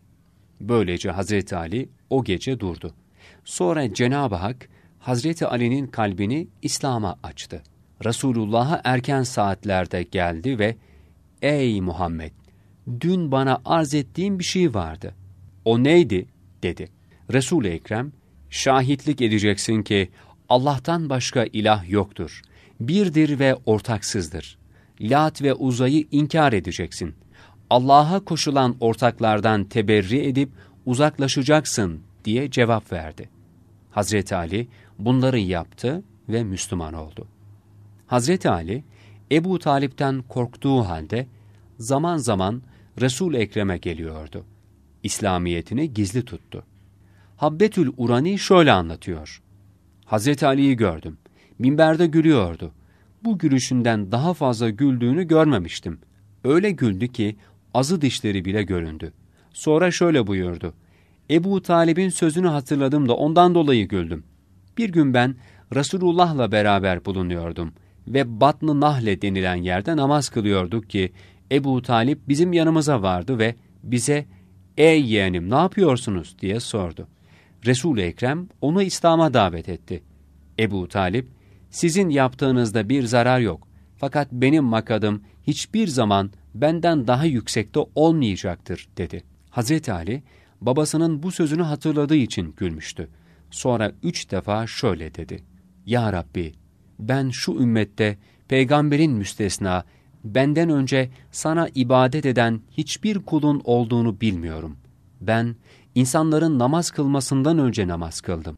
Böylece Hazreti Ali o gece durdu. Sonra Cenab-ı Hak, Hazreti Ali'nin kalbini İslam'a açtı. Resulullah'a erken saatlerde geldi ve, "Ey Muhammed, dün bana arz ettiğin bir şey vardı. O neydi?" dedi. Resul-i Ekrem, "Şahitlik edeceksin ki Allah'tan başka ilah yoktur. Birdir ve ortaksızdır. Lat ve Uza'yı inkar edeceksin. Allah'a koşulan ortaklardan teberri edip uzaklaşacaksın," diye cevap verdi. Hazreti Ali bunları yaptı ve Müslüman oldu. Hazreti Ali, Ebu Talip'ten korktuğu halde zaman zaman Resul-i Ekrem'e geliyordu. İslamiyetini gizli tuttu. Habbetül Urani şöyle anlatıyor: Hazreti Ali'yi gördüm. Minberde gülüyordu. Bu gülüşünden daha fazla güldüğünü görmemiştim. Öyle güldü ki azı dişleri bile göründü. Sonra şöyle buyurdu: "Ebu Talib'in sözünü hatırladım da ondan dolayı güldüm. Bir gün ben Resulullah'la beraber bulunuyordum ve Batn-ı Nahle denilen yerde namaz kılıyorduk ki Ebu Talib bizim yanımıza vardı ve bize 'Ey yeğenim, ne yapıyorsunuz?' diye sordu. Resul-i Ekrem onu İslam'a davet etti. Ebu Talib, "Sizin yaptığınızda bir zarar yok. Fakat benim makadım hiçbir zaman benden daha yüksekte olmayacaktır," dedi. Hazreti Ali, babasının bu sözünü hatırladığı için gülmüştü. Sonra 3 defa şöyle dedi: "Ya Rabbi, ben şu ümmette peygamberin müstesna, benden önce sana ibadet eden hiçbir kulun olduğunu bilmiyorum. Ben insanların namaz kılmasından önce namaz kıldım."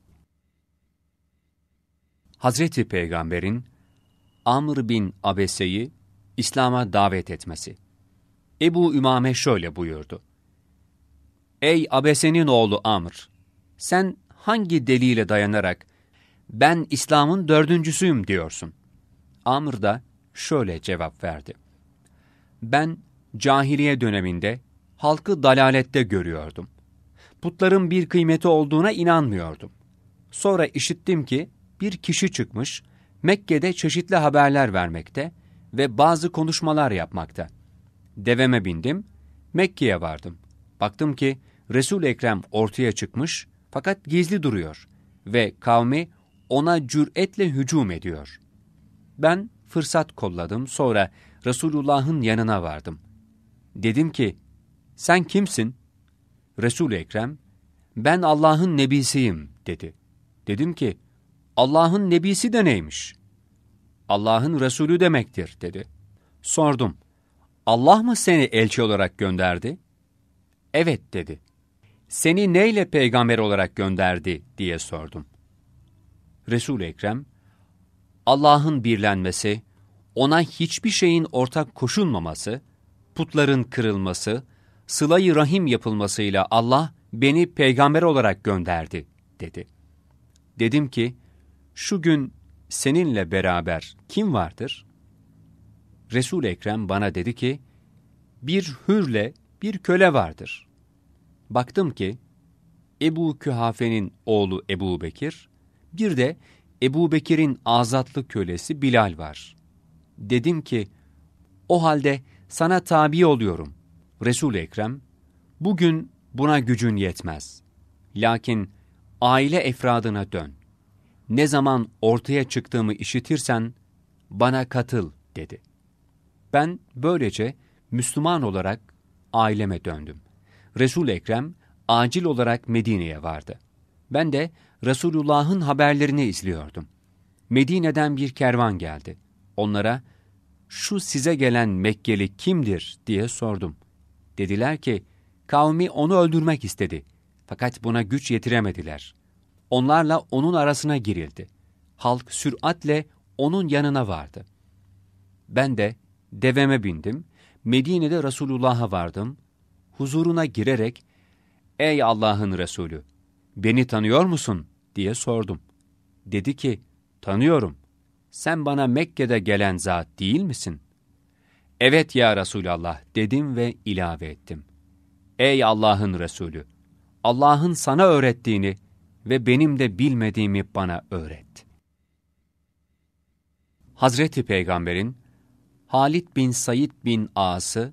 Hazreti Peygamber'in Amr bin Abese'yi İslam'a davet etmesi. Ebu Ümame şöyle buyurdu: "Ey Abese'nin oğlu Amr! Sen hangi delile dayanarak ben İslam'ın 4.'süyüm diyorsun?" Amr da şöyle cevap verdi: "Ben cahiliye döneminde halkı dalalette görüyordum. Putların bir kıymeti olduğuna inanmıyordum. Sonra işittim ki bir kişi çıkmış, Mekke'de çeşitli haberler vermekte ve bazı konuşmalar yapmakta. Deveme bindim, Mekke'ye vardım. Baktım ki Resul-i Ekrem ortaya çıkmış fakat gizli duruyor ve kavmi ona cüretle hücum ediyor. Ben fırsat kolladım, sonra Resulullah'ın yanına vardım. Dedim ki, sen kimsin? Resul-i Ekrem, ben Allah'ın nebisiyim dedi. Dedim ki, Allah'ın nebisi de neymiş? Allah'ın Resulü demektir dedi. Sordum, Allah mı seni elçi olarak gönderdi? Evet dedi. Seni neyle peygamber olarak gönderdi diye sordum. Resul-i Ekrem, Allah'ın birlenmesi, ona hiçbir şeyin ortak koşulmaması, putların kırılması, sıla-i rahim yapılmasıyla Allah beni peygamber olarak gönderdi dedi. Dedim ki, şu gün seninle beraber kim vardır? Resul-i Ekrem bana dedi ki, bir hürle bir köle vardır. Baktım ki, Ebu Kühafe'nin oğlu Ebu Bekir, bir de Ebu Bekir'in azatlı kölesi Bilal var. Dedim ki, o halde sana tabi oluyorum. Resul-i Ekrem, bugün buna gücün yetmez. Lakin aile efradına dön. Ne zaman ortaya çıktığımı işitirsen, bana katıl dedi. Ben böylece Müslüman olarak aileme döndüm. Resul-i Ekrem acil olarak Medine'ye vardı. Ben de Resulullah'ın haberlerini izliyordum. Medine'den bir kervan geldi. Onlara, şu size gelen Mekkeli kimdir diye sordum. Dediler ki, kavmi onu öldürmek istedi. Fakat buna güç yetiremediler. Onlarla onun arasına girildi. Halk süratle onun yanına vardı. Ben de deveme bindim, Medine'de Resulullah'a vardım. Huzuruna girerek, ey Allah'ın Resulü, beni tanıyor musun diye sordum. Dedi ki, tanıyorum. Sen bana Mekke'de gelen zat değil misin? Evet ya Resulallah dedim ve ilave ettim. Ey Allah'ın Resulü, Allah'ın sana öğrettiğini ve benim de bilmediğimi bana öğret. Hazreti Peygamber'in Halid bin Said bin As'ı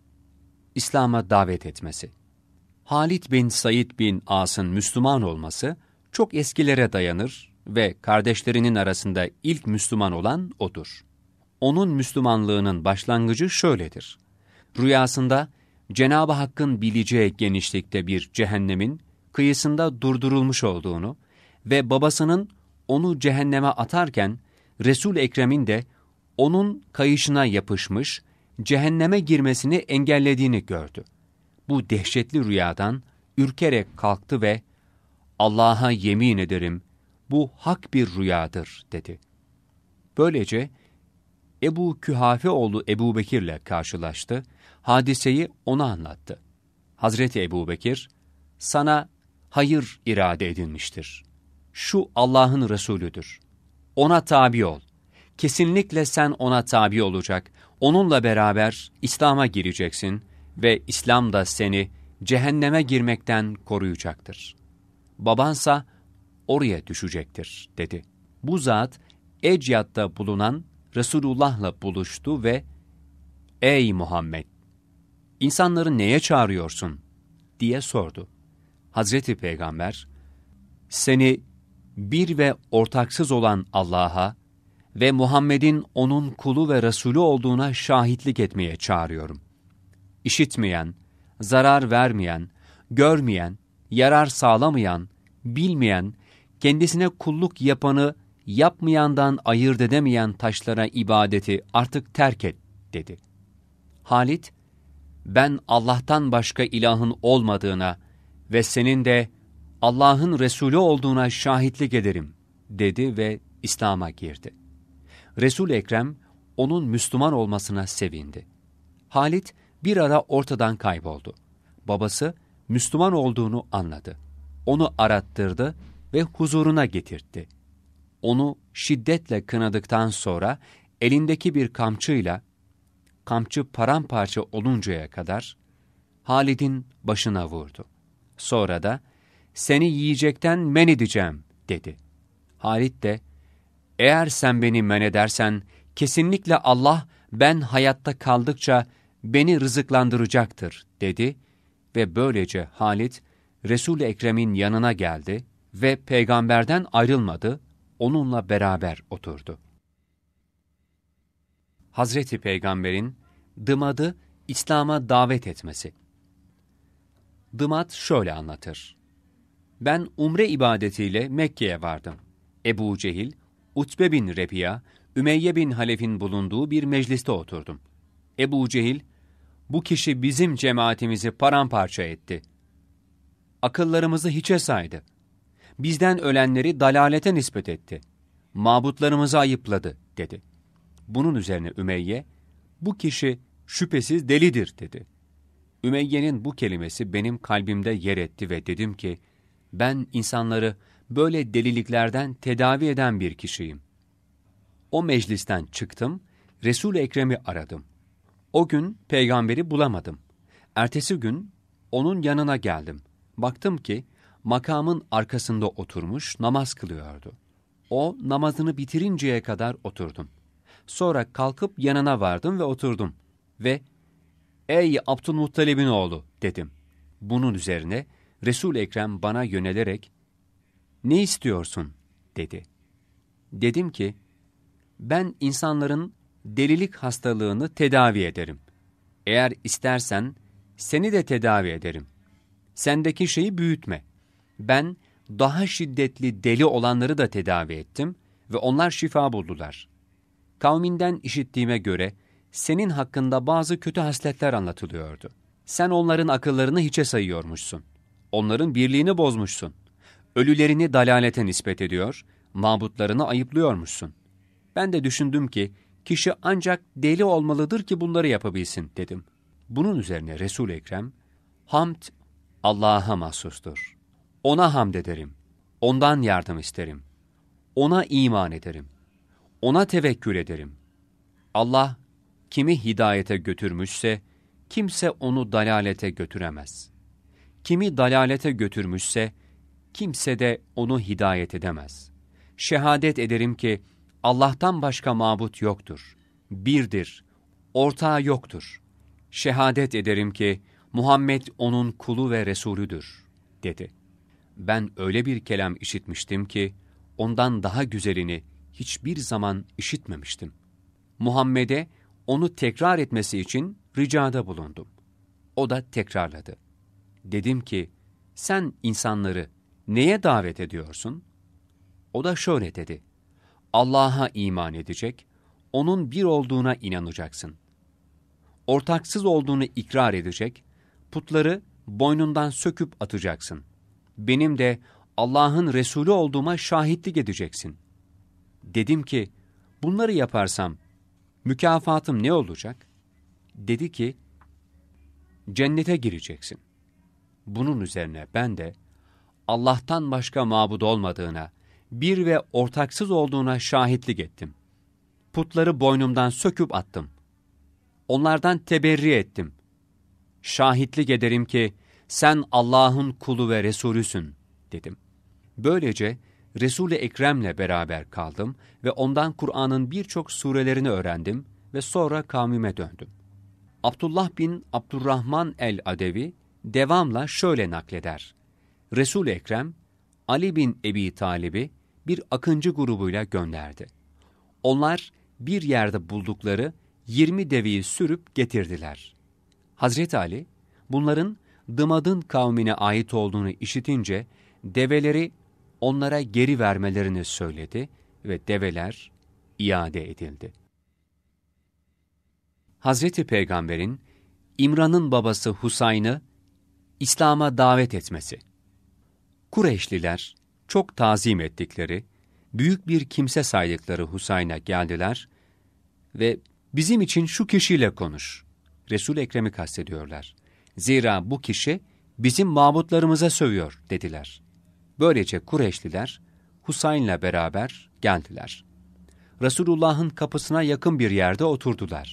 İslam'a davet etmesi. Halid bin Said bin As'ın Müslüman olması çok eskilere dayanır ve kardeşlerinin arasında ilk Müslüman olan odur. Onun Müslümanlığının başlangıcı şöyledir. Rüyasında Cenab-ı Hakk'ın bileceği genişlikte bir cehennemin kıyısında durdurulmuş olduğunu ve babasının onu cehenneme atarken Resul-i Ekrem'in de onun kayışına yapışmış, cehenneme girmesini engellediğini gördü. Bu dehşetli rüyadan ürkerek kalktı ve Allah'a yemin ederim bu hak bir rüyadır dedi. Böylece Ebu Kühafe oğlu Ebu Bekir'le karşılaştı, hadiseyi ona anlattı. Hazreti Ebu Bekir, sana hayır irade edilmiştir. Şu Allah'ın Resulüdür. Ona tabi ol. Kesinlikle sen ona tabi olacak, onunla beraber İslam'a gireceksin ve İslam da seni cehenneme girmekten koruyacaktır. Babansa oraya düşecektir, dedi. Bu zat Ecyat'ta bulunan Resulullah'la buluştu ve ''Ey Muhammed, insanları neye çağırıyorsun?'' diye sordu. Hazreti Peygamber, ''Seni bir ve ortaksız olan Allah'a ve Muhammed'in onun kulu ve Resulü olduğuna şahitlik etmeye çağırıyorum. İşitmeyen, zarar vermeyen, görmeyen, yarar sağlamayan, bilmeyen, kendisine kulluk yapanı yapmayandan ayırt edemeyen taşlara ibadeti artık terk et, dedi. Halid, ben Allah'tan başka ilahın olmadığına ve senin de Allah'ın Resulü olduğuna şahitlik ederim, dedi ve İslam'a girdi. Resul-i Ekrem, onun Müslüman olmasına sevindi. Halid bir ara ortadan kayboldu. Babası Müslüman olduğunu anladı. Onu arattırdı ve huzuruna getirtti. Onu şiddetle kınadıktan sonra elindeki bir kamçıyla kamçı paramparça oluncaya kadar Halid'in başına vurdu. Sonra da seni yiyecekten men edeceğim dedi. Halid de eğer sen beni men edersen kesinlikle Allah ben hayatta kaldıkça beni rızıklandıracaktır dedi ve böylece Halid Resul-i Ekrem'in yanına geldi ve peygamberden ayrılmadı, onunla beraber oturdu. Hazreti Peygamber'in Dımad'ı İslam'a davet etmesi. Dımad şöyle anlatır. Ben umre ibadetiyle Mekke'ye vardım. Ebu Cehil, Utbe bin Rebi'a, Ümeyye bin Halef'in bulunduğu bir mecliste oturdum. Ebu Cehil, bu kişi bizim cemaatimizi paramparça etti. Akıllarımızı hiçe saydı. Bizden ölenleri dalalete nispet etti. Mabutlarımızı ayıpladı, dedi. Bunun üzerine Ümeyye, bu kişi şüphesiz delidir, dedi. Ümeyye'nin bu kelimesi benim kalbimde yer etti ve dedim ki, ben insanları böyle deliliklerden tedavi eden bir kişiyim. O meclisten çıktım, Resul-i Ekrem'i aradım. O gün peygamberi bulamadım. Ertesi gün onun yanına geldim. Baktım ki makamın arkasında oturmuş namaz kılıyordu. O namazını bitirinceye kadar oturdum. Sonra kalkıp yanına vardım ve oturdum. Ve ''Ey Abdülmuttalib'in oğlu'' dedim. Bunun üzerine Resul-i Ekrem bana yönelerek ''Ne istiyorsun?'' dedi. Dedim ki, ben insanların delilik hastalığını tedavi ederim. Eğer istersen seni de tedavi ederim. Sendeki şeyi büyütme. Ben daha şiddetli deli olanları da tedavi ettim ve onlar şifa buldular. Kavminden işittiğime göre senin hakkında bazı kötü hasletler anlatılıyordu. Sen onların akıllarını hiçe sayıyormuşsun. Onların birliğini bozmuşsun. Ölülerini dalalete nispet ediyor, mabutlarını ayıplıyormuşsun. Ben de düşündüm ki, kişi ancak deli olmalıdır ki bunları yapabilsin, dedim. Bunun üzerine Resul-i Ekrem, hamd Allah'a mahsustur. Ona hamd ederim. Ondan yardım isterim. Ona iman ederim. Ona tevekkül ederim. Allah kimi hidayete götürmüşse, kimse onu dalalete götüremez. Kimi dalalete götürmüşse, kimse de onu hidayet edemez. Şehadet ederim ki, Allah'tan başka mabut yoktur. Birdir, ortağı yoktur. Şehadet ederim ki, Muhammed onun kulu ve Resulüdür, dedi. Ben öyle bir kelam işitmiştim ki, ondan daha güzelini hiçbir zaman işitmemiştim. Muhammed'e onu tekrar etmesi için ricada bulundum. O da tekrarladı. Dedim ki, sen insanları neye davet ediyorsun? O da şöyle dedi. Allah'a iman edecek, onun bir olduğuna inanacaksın. Ortaksız olduğunu ikrar edecek, putları boynundan söküp atacaksın. Benim de Allah'ın Resulü olduğuma şahitlik edeceksin. Dedim ki, bunları yaparsam mükafatım ne olacak? Dedi ki, cennete gireceksin. Bunun üzerine ben de Allah'tan başka mabud olmadığına, bir ve ortaksız olduğuna şahitlik ettim. Putları boynumdan söküp attım. Onlardan teberri ettim. Şahitlik ederim ki sen Allah'ın kulu ve Resulüsün, dedim. Böylece Resul-i Ekrem'le beraber kaldım ve ondan Kur'an'ın birçok surelerini öğrendim ve sonra kavmime döndüm. Abdullah bin Abdurrahman el-Adevi devamla şöyle nakleder. Resul-i Ekrem, Ali bin Ebi Talib'i bir akıncı grubuyla gönderdi. Onlar bir yerde buldukları 20 deveyi sürüp getirdiler. Hazreti Ali, bunların Dımad'ın kavmine ait olduğunu işitince develeri onlara geri vermelerini söyledi ve develer iade edildi. Hazreti Peygamber'in İmran'ın babası Husayn'ı İslam'a davet etmesi. Kureyşliler çok tazim ettikleri, büyük bir kimse saydıkları Husayn'a geldiler ve bizim için şu kişiyle konuş. Resul-i Ekrem'i kastediyorlar. Zira bu kişi bizim mabutlarımıza sövüyor, dediler. Böylece Kureyşliler Husayn'la beraber geldiler. Resulullah'ın kapısına yakın bir yerde oturdular.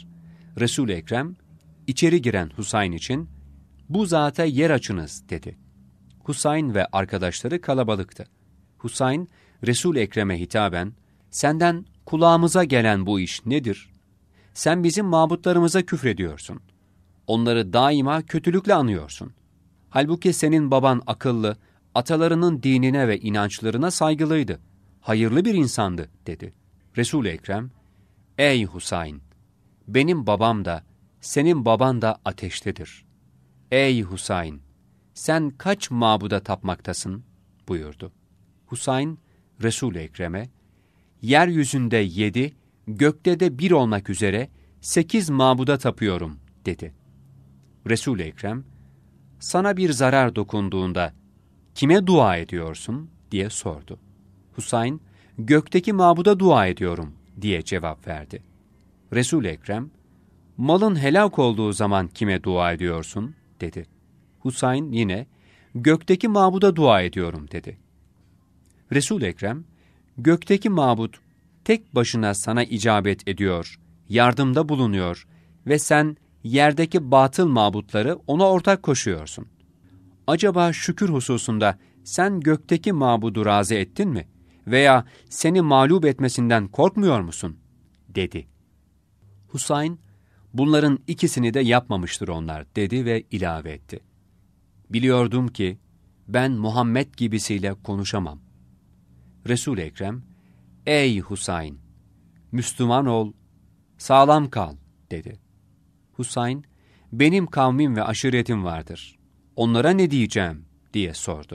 Resul-i Ekrem, içeri giren Husayn için, "Bu zata yer açınız," dedi. Husayn ve arkadaşları kalabalıktı. Husayn, Resul-i Ekrem'e hitaben, "Senden kulağımıza gelen bu iş nedir? Sen bizim mabutlarımıza küfrediyorsun. Onları daima kötülükle anıyorsun. Halbuki senin baban akıllı, atalarının dinine ve inançlarına saygılıydı. Hayırlı bir insandı," dedi. Resul-i Ekrem, "Ey Husayn! Benim babam da, senin baban da ateştedir. Ey Husayn! Sen kaç mabuda tapmaktasın?" buyurdu. Husayn, Resul-i Ekrem'e, "Yeryüzünde 7, gökte de 1 olmak üzere 8 mabuda tapıyorum," dedi. Resul-i Ekrem, "Sana bir zarar dokunduğunda kime dua ediyorsun?" diye sordu. Husayn, "Gökteki mabuda dua ediyorum," diye cevap verdi. Resul-i Ekrem, "Malın helak olduğu zaman kime dua ediyorsun?" dedi. Husayn yine, "Gökteki mabuda dua ediyorum," dedi. Resul-i Ekrem, "Gökteki mabut tek başına sana icabet ediyor, yardımda bulunuyor ve sen yerdeki batıl mabutları ona ortak koşuyorsun. Acaba şükür hususunda sen gökteki mabudu razı ettin mi? Veya seni mağlup etmesinden korkmuyor musun?" dedi. Husayn, "Bunların ikisini de yapmamıştır onlar," dedi ve ilave etti. "Biliyordum ki ben Muhammed gibisiyle konuşamam." Resul-i Ekrem, "Ey Husayn! Müslüman ol, sağlam kal," dedi. Husayn, "Benim kavmim ve aşiretim vardır. Onlara ne diyeceğim?" diye sordu.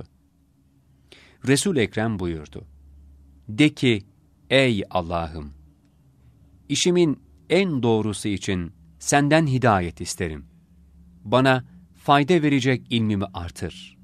Resul-i Ekrem buyurdu. "De ki, ey Allah'ım! İşimin en doğrusu için senden hidayet isterim. Bana fayda verecek ilmimi artır."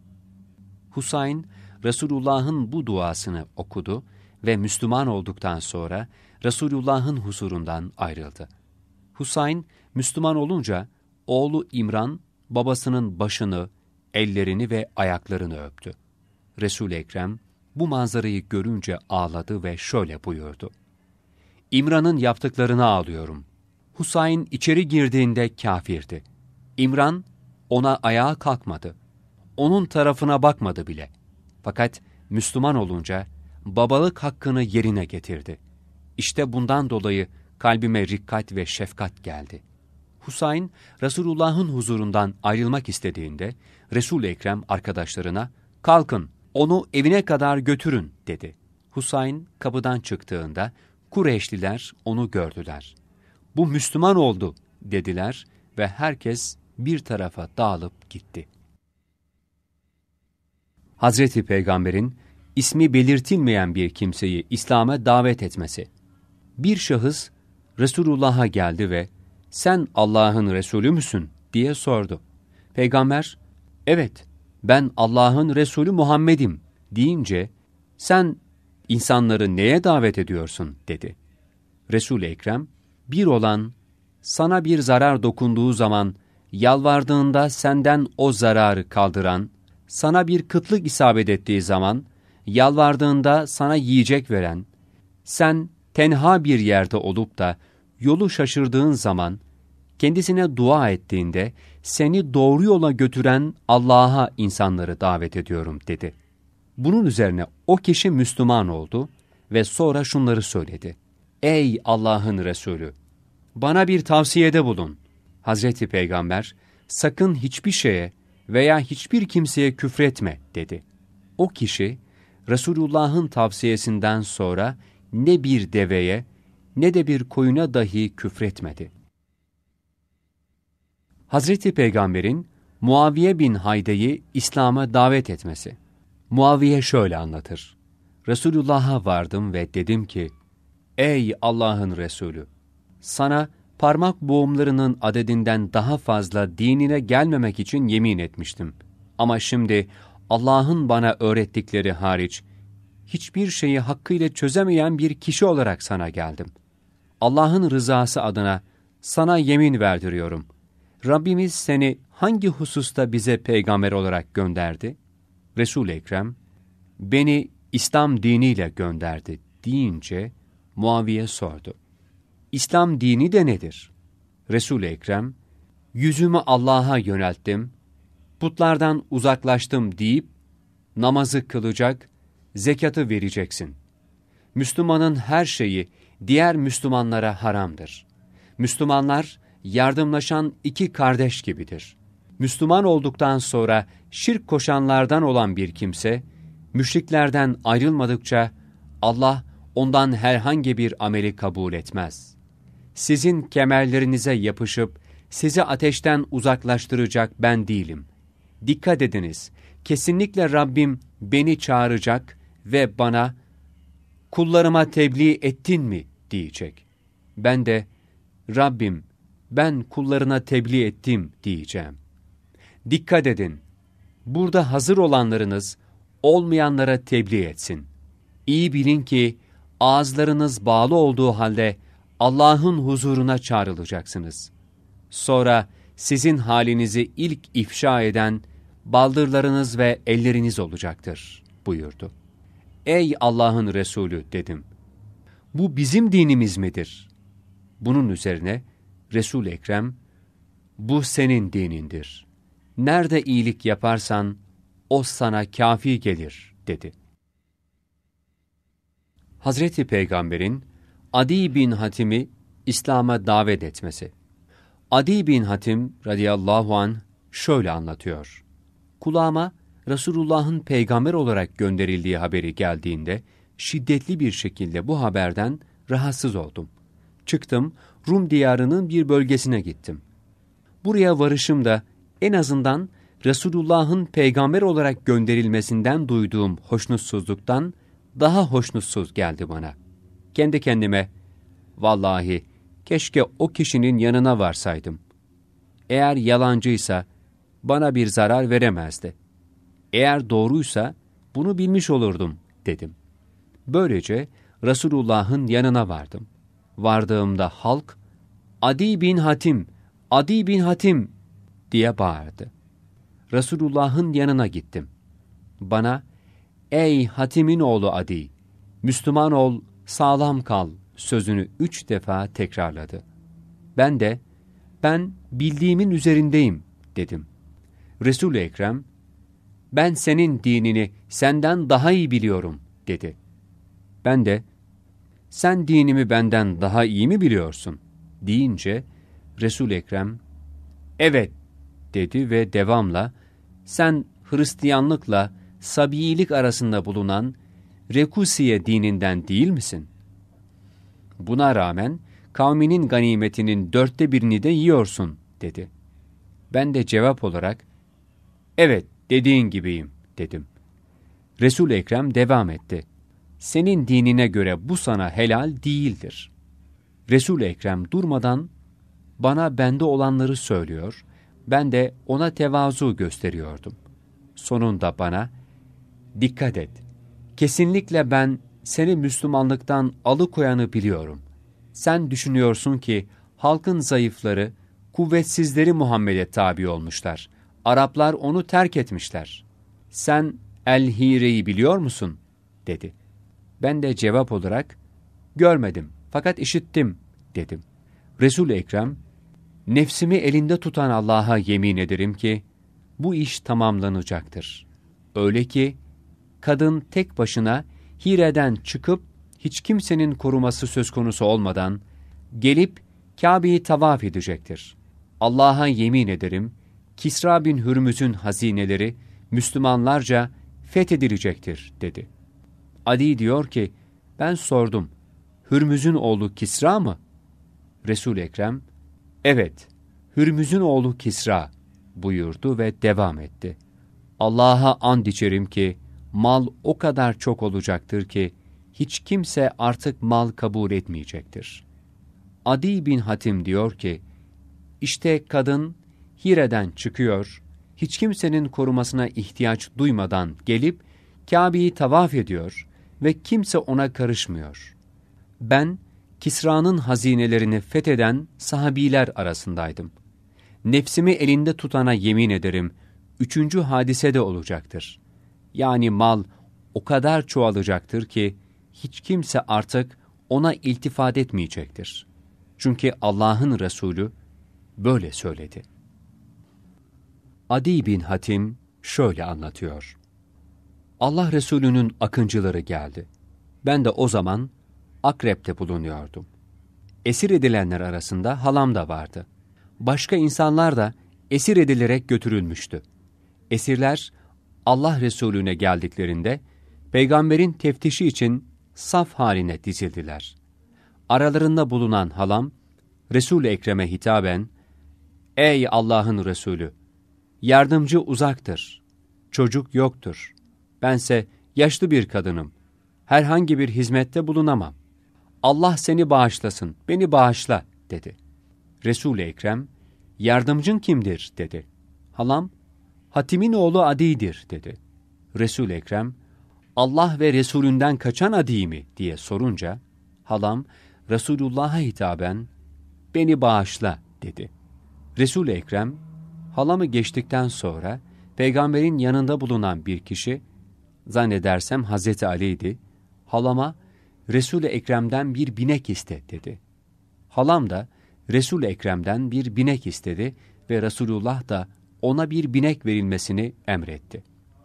Husayn, Resulullah'ın bu duasını okudu ve Müslüman olduktan sonra Resulullah'ın huzurundan ayrıldı. Husayn, Müslüman olunca oğlu İmran, babasının başını, ellerini ve ayaklarını öptü. Resul-i Ekrem bu manzarayı görünce ağladı ve şöyle buyurdu. "İmran'ın yaptıklarını ağlıyorum. Husayn içeri girdiğinde kâfirdi. İmran ona ayağa kalkmadı. Onun tarafına bakmadı bile. Fakat Müslüman olunca babalık hakkını yerine getirdi. İşte bundan dolayı kalbime rikkat ve şefkat geldi." Husayn, Resulullah'ın huzurundan ayrılmak istediğinde Resul-i Ekrem arkadaşlarına, "Kalkın, onu evine kadar götürün," dedi. Husayn kapıdan çıktığında Kureyşliler onu gördüler. "Bu Müslüman oldu," dediler ve herkes bir tarafa dağılıp gitti. Hazreti Peygamber'in ismi belirtilmeyen bir kimseyi İslam'a davet etmesi. Bir şahıs Resulullah'a geldi ve "Sen Allah'ın Resulü müsün?" diye sordu. Peygamber, "Evet, ben Allah'ın Resulü Muhammed'im," deyince, "Sen insanları neye davet ediyorsun?" dedi. Resul-i Ekrem, "Bir olan, sana bir zarar dokunduğu zaman, yalvardığında senden o zararı kaldıran, sana bir kıtlık isabet ettiği zaman, yalvardığında sana yiyecek veren, sen tenha bir yerde olup da yolu şaşırdığın zaman, kendisine dua ettiğinde seni doğru yola götüren Allah'a insanları davet ediyorum," dedi. Bunun üzerine o kişi Müslüman oldu ve sonra şunları söyledi. "Ey Allah'ın Resulü! Bana bir tavsiyede bulun." Hazreti Peygamber, "Sakın hiçbir şeye veya hiçbir kimseye küfretme," dedi. O kişi, Resulullah'ın tavsiyesinden sonra ne bir deveye ne de bir koyuna dahi küfretmedi. Hazreti Peygamber'in Muaviye bin Hayde'yi İslam'a davet etmesi. Muaviye şöyle anlatır. "Resulullah'a vardım ve dedim ki, ey Allah'ın Resulü, sana parmak boğumlarının adedinden daha fazla dinine gelmemek için yemin etmiştim. Ama şimdi Allah'ın bana öğrettikleri hariç hiçbir şeyi hakkıyla çözemeyen bir kişi olarak sana geldim. Allah'ın rızası adına sana yemin verdiriyorum. Rabbimiz seni hangi hususta bize peygamber olarak gönderdi?" Resul-i Ekrem, "Beni İslam diniyle gönderdi," deyince Muaviye sordu. "İslam dini de nedir?" Resul-i Ekrem, yüzümü Allah'a yönelttim, putlardan uzaklaştım deyip, namazı kılacak, zekatı vereceksin. Müslümanın her şeyi diğer Müslümanlara haramdır. Müslümanlar yardımlaşan iki kardeş gibidir. Müslüman olduktan sonra şirk koşanlardan olan bir kimse, müşriklerden ayrılmadıkça Allah ondan herhangi bir ameli kabul etmez. Sizin kemerlerinize yapışıp sizi ateşten uzaklaştıracak ben değilim. Dikkat ediniz, kesinlikle Rabbim beni çağıracak ve bana, kullarıma tebliğ ettin mi diyecek. Ben de, Rabbim ben kullarına tebliğ ettim diyeceğim. Dikkat edin, burada hazır olanlarınız olmayanlara tebliğ etsin. İyi bilin ki ağızlarınız bağlı olduğu halde Allah'ın huzuruna çağrılacaksınız. Sonra sizin halinizi ilk ifşa eden baldırlarınız ve elleriniz olacaktır buyurdu. Ey Allah'ın Resulü dedim. Bu bizim dinimiz midir? Bunun üzerine Resul-i Ekrem, bu senin dinindir. Nerede iyilik yaparsan o sana kâfi gelir dedi. Hazreti Peygamber'in Adi bin Hatim'i İslam'a davet etmesi. Adi bin Hatim radıyallahu anh şöyle anlatıyor. Kulağıma Resulullah'ın peygamber olarak gönderildiği haberi geldiğinde şiddetli bir şekilde bu haberden rahatsız oldum. Çıktım, Rum diyarının bir bölgesine gittim. Buraya varışımda en azından Resulullah'ın peygamber olarak gönderilmesinden duyduğum hoşnutsuzluktan daha hoşnutsuz geldi bana. Kendi kendime, vallahi keşke o kişinin yanına varsaydım. Eğer yalancıysa bana bir zarar veremezdi. Eğer doğruysa bunu bilmiş olurdum dedim. Böylece Resulullah'ın yanına vardım. Vardığımda halk, Adi bin Hatim, Adi bin Hatim diye bağırdı. Resulullah'ın yanına gittim. Bana, ey Hatim'in oğlu Adi, Müslüman ol, sağlam kal sözünü 3 defa tekrarladı. Ben de, ben bildiğimin üzerindeyim dedim. Resul-i Ekrem, ben senin dinini senden daha iyi biliyorum dedi. Ben de, sen dinimi benden daha iyi mi biliyorsun deyince Resul-i Ekrem, evet dedi ve devamla, sen Hristiyanlıkla Sabiilik arasında bulunan Rekusiye dininden değil misin? Buna rağmen kavminin ganimetinin 1/4'ini de yiyorsun dedi. Ben de cevap olarak, evet dediğin gibiyim dedim. Resul-i Ekrem devam etti. Senin dinine göre bu sana helal değildir. Resul-i Ekrem durmadan bana bende olanları söylüyor, ben de ona tevazu gösteriyordum. Sonunda bana, dikkat et, kesinlikle ben seni Müslümanlıktan alıkoyanı biliyorum. Sen düşünüyorsun ki halkın zayıfları, kuvvetsizleri Muhammed'e tabi olmuşlar. Araplar onu terk etmişler. Sen El-Hire'yi biliyor musun? Dedi. Ben de cevap olarak, görmedim fakat işittim dedim. Resul-i Ekrem, nefsimi elinde tutan Allah'a yemin ederim ki, bu iş tamamlanacaktır. Öyle ki, kadın tek başına Hire'den çıkıp, hiç kimsenin koruması söz konusu olmadan, gelip Kabe'yi tavaf edecektir. Allah'a yemin ederim, Kisra bin Hürmüz'ün hazineleri Müslümanlarca fethedilecektir dedi. Adi diyor ki, ben sordum, Hürmüz'ün oğlu Kisra mı? Resul-i Ekrem, evet, Hürmüz'ün oğlu Kisra buyurdu ve devam etti. Allah'a and içerim ki, mal o kadar çok olacaktır ki, hiç kimse artık mal kabul etmeyecektir. Adi bin Hatim diyor ki, işte kadın Hire'den çıkıyor, hiç kimsenin korumasına ihtiyaç duymadan gelip Kabe'yi tavaf ediyor ve kimse ona karışmıyor. Ben Kisra'nın hazinelerini fetheden sahabiler arasındaydım. Nefsimi elinde tutana yemin ederim, 3. hadise de olacaktır. Yani mal o kadar çoğalacaktır ki hiç kimse artık ona iltifat etmeyecektir. Çünkü Allah'ın Resulü böyle söyledi. Adi bin Hatim şöyle anlatıyor. Allah Resulü'nün akıncıları geldi. Ben de o zaman Akrep'te bulunuyordum. Esir edilenler arasında halam da vardı. Başka insanlar da esir edilerek götürülmüştü. Esirler Allah Resulüne geldiklerinde peygamberin teftişi için saf haline dizildiler. Aralarında bulunan halam Resul-i Ekrem'e hitaben, "Ey Allah'ın Resulü, yardımcı uzaktır, çocuk yoktur. Bense yaşlı bir kadınım, herhangi bir hizmette bulunamam. Allah seni bağışlasın, beni bağışla," dedi. Resul-i Ekrem, "Yardımcın kimdir?" dedi. Halam, "Hatim'in oğlu Adi'dir," dedi. Resul-i Ekrem, "Allah ve Resulünden kaçan Adi mi?" diye sorunca, halam Resulullah'a hitaben, "Beni bağışla," dedi. Resul-i Ekrem, halamı geçtikten sonra peygamberin yanında bulunan bir kişi, zannedersem Hazreti Ali'ydi, halama Resul-i Ekrem'den bir binek iste dedi. Halam da Resul-i Ekrem'den bir binek istedi ve Resulullah da ona bir binek verilmesini emretti.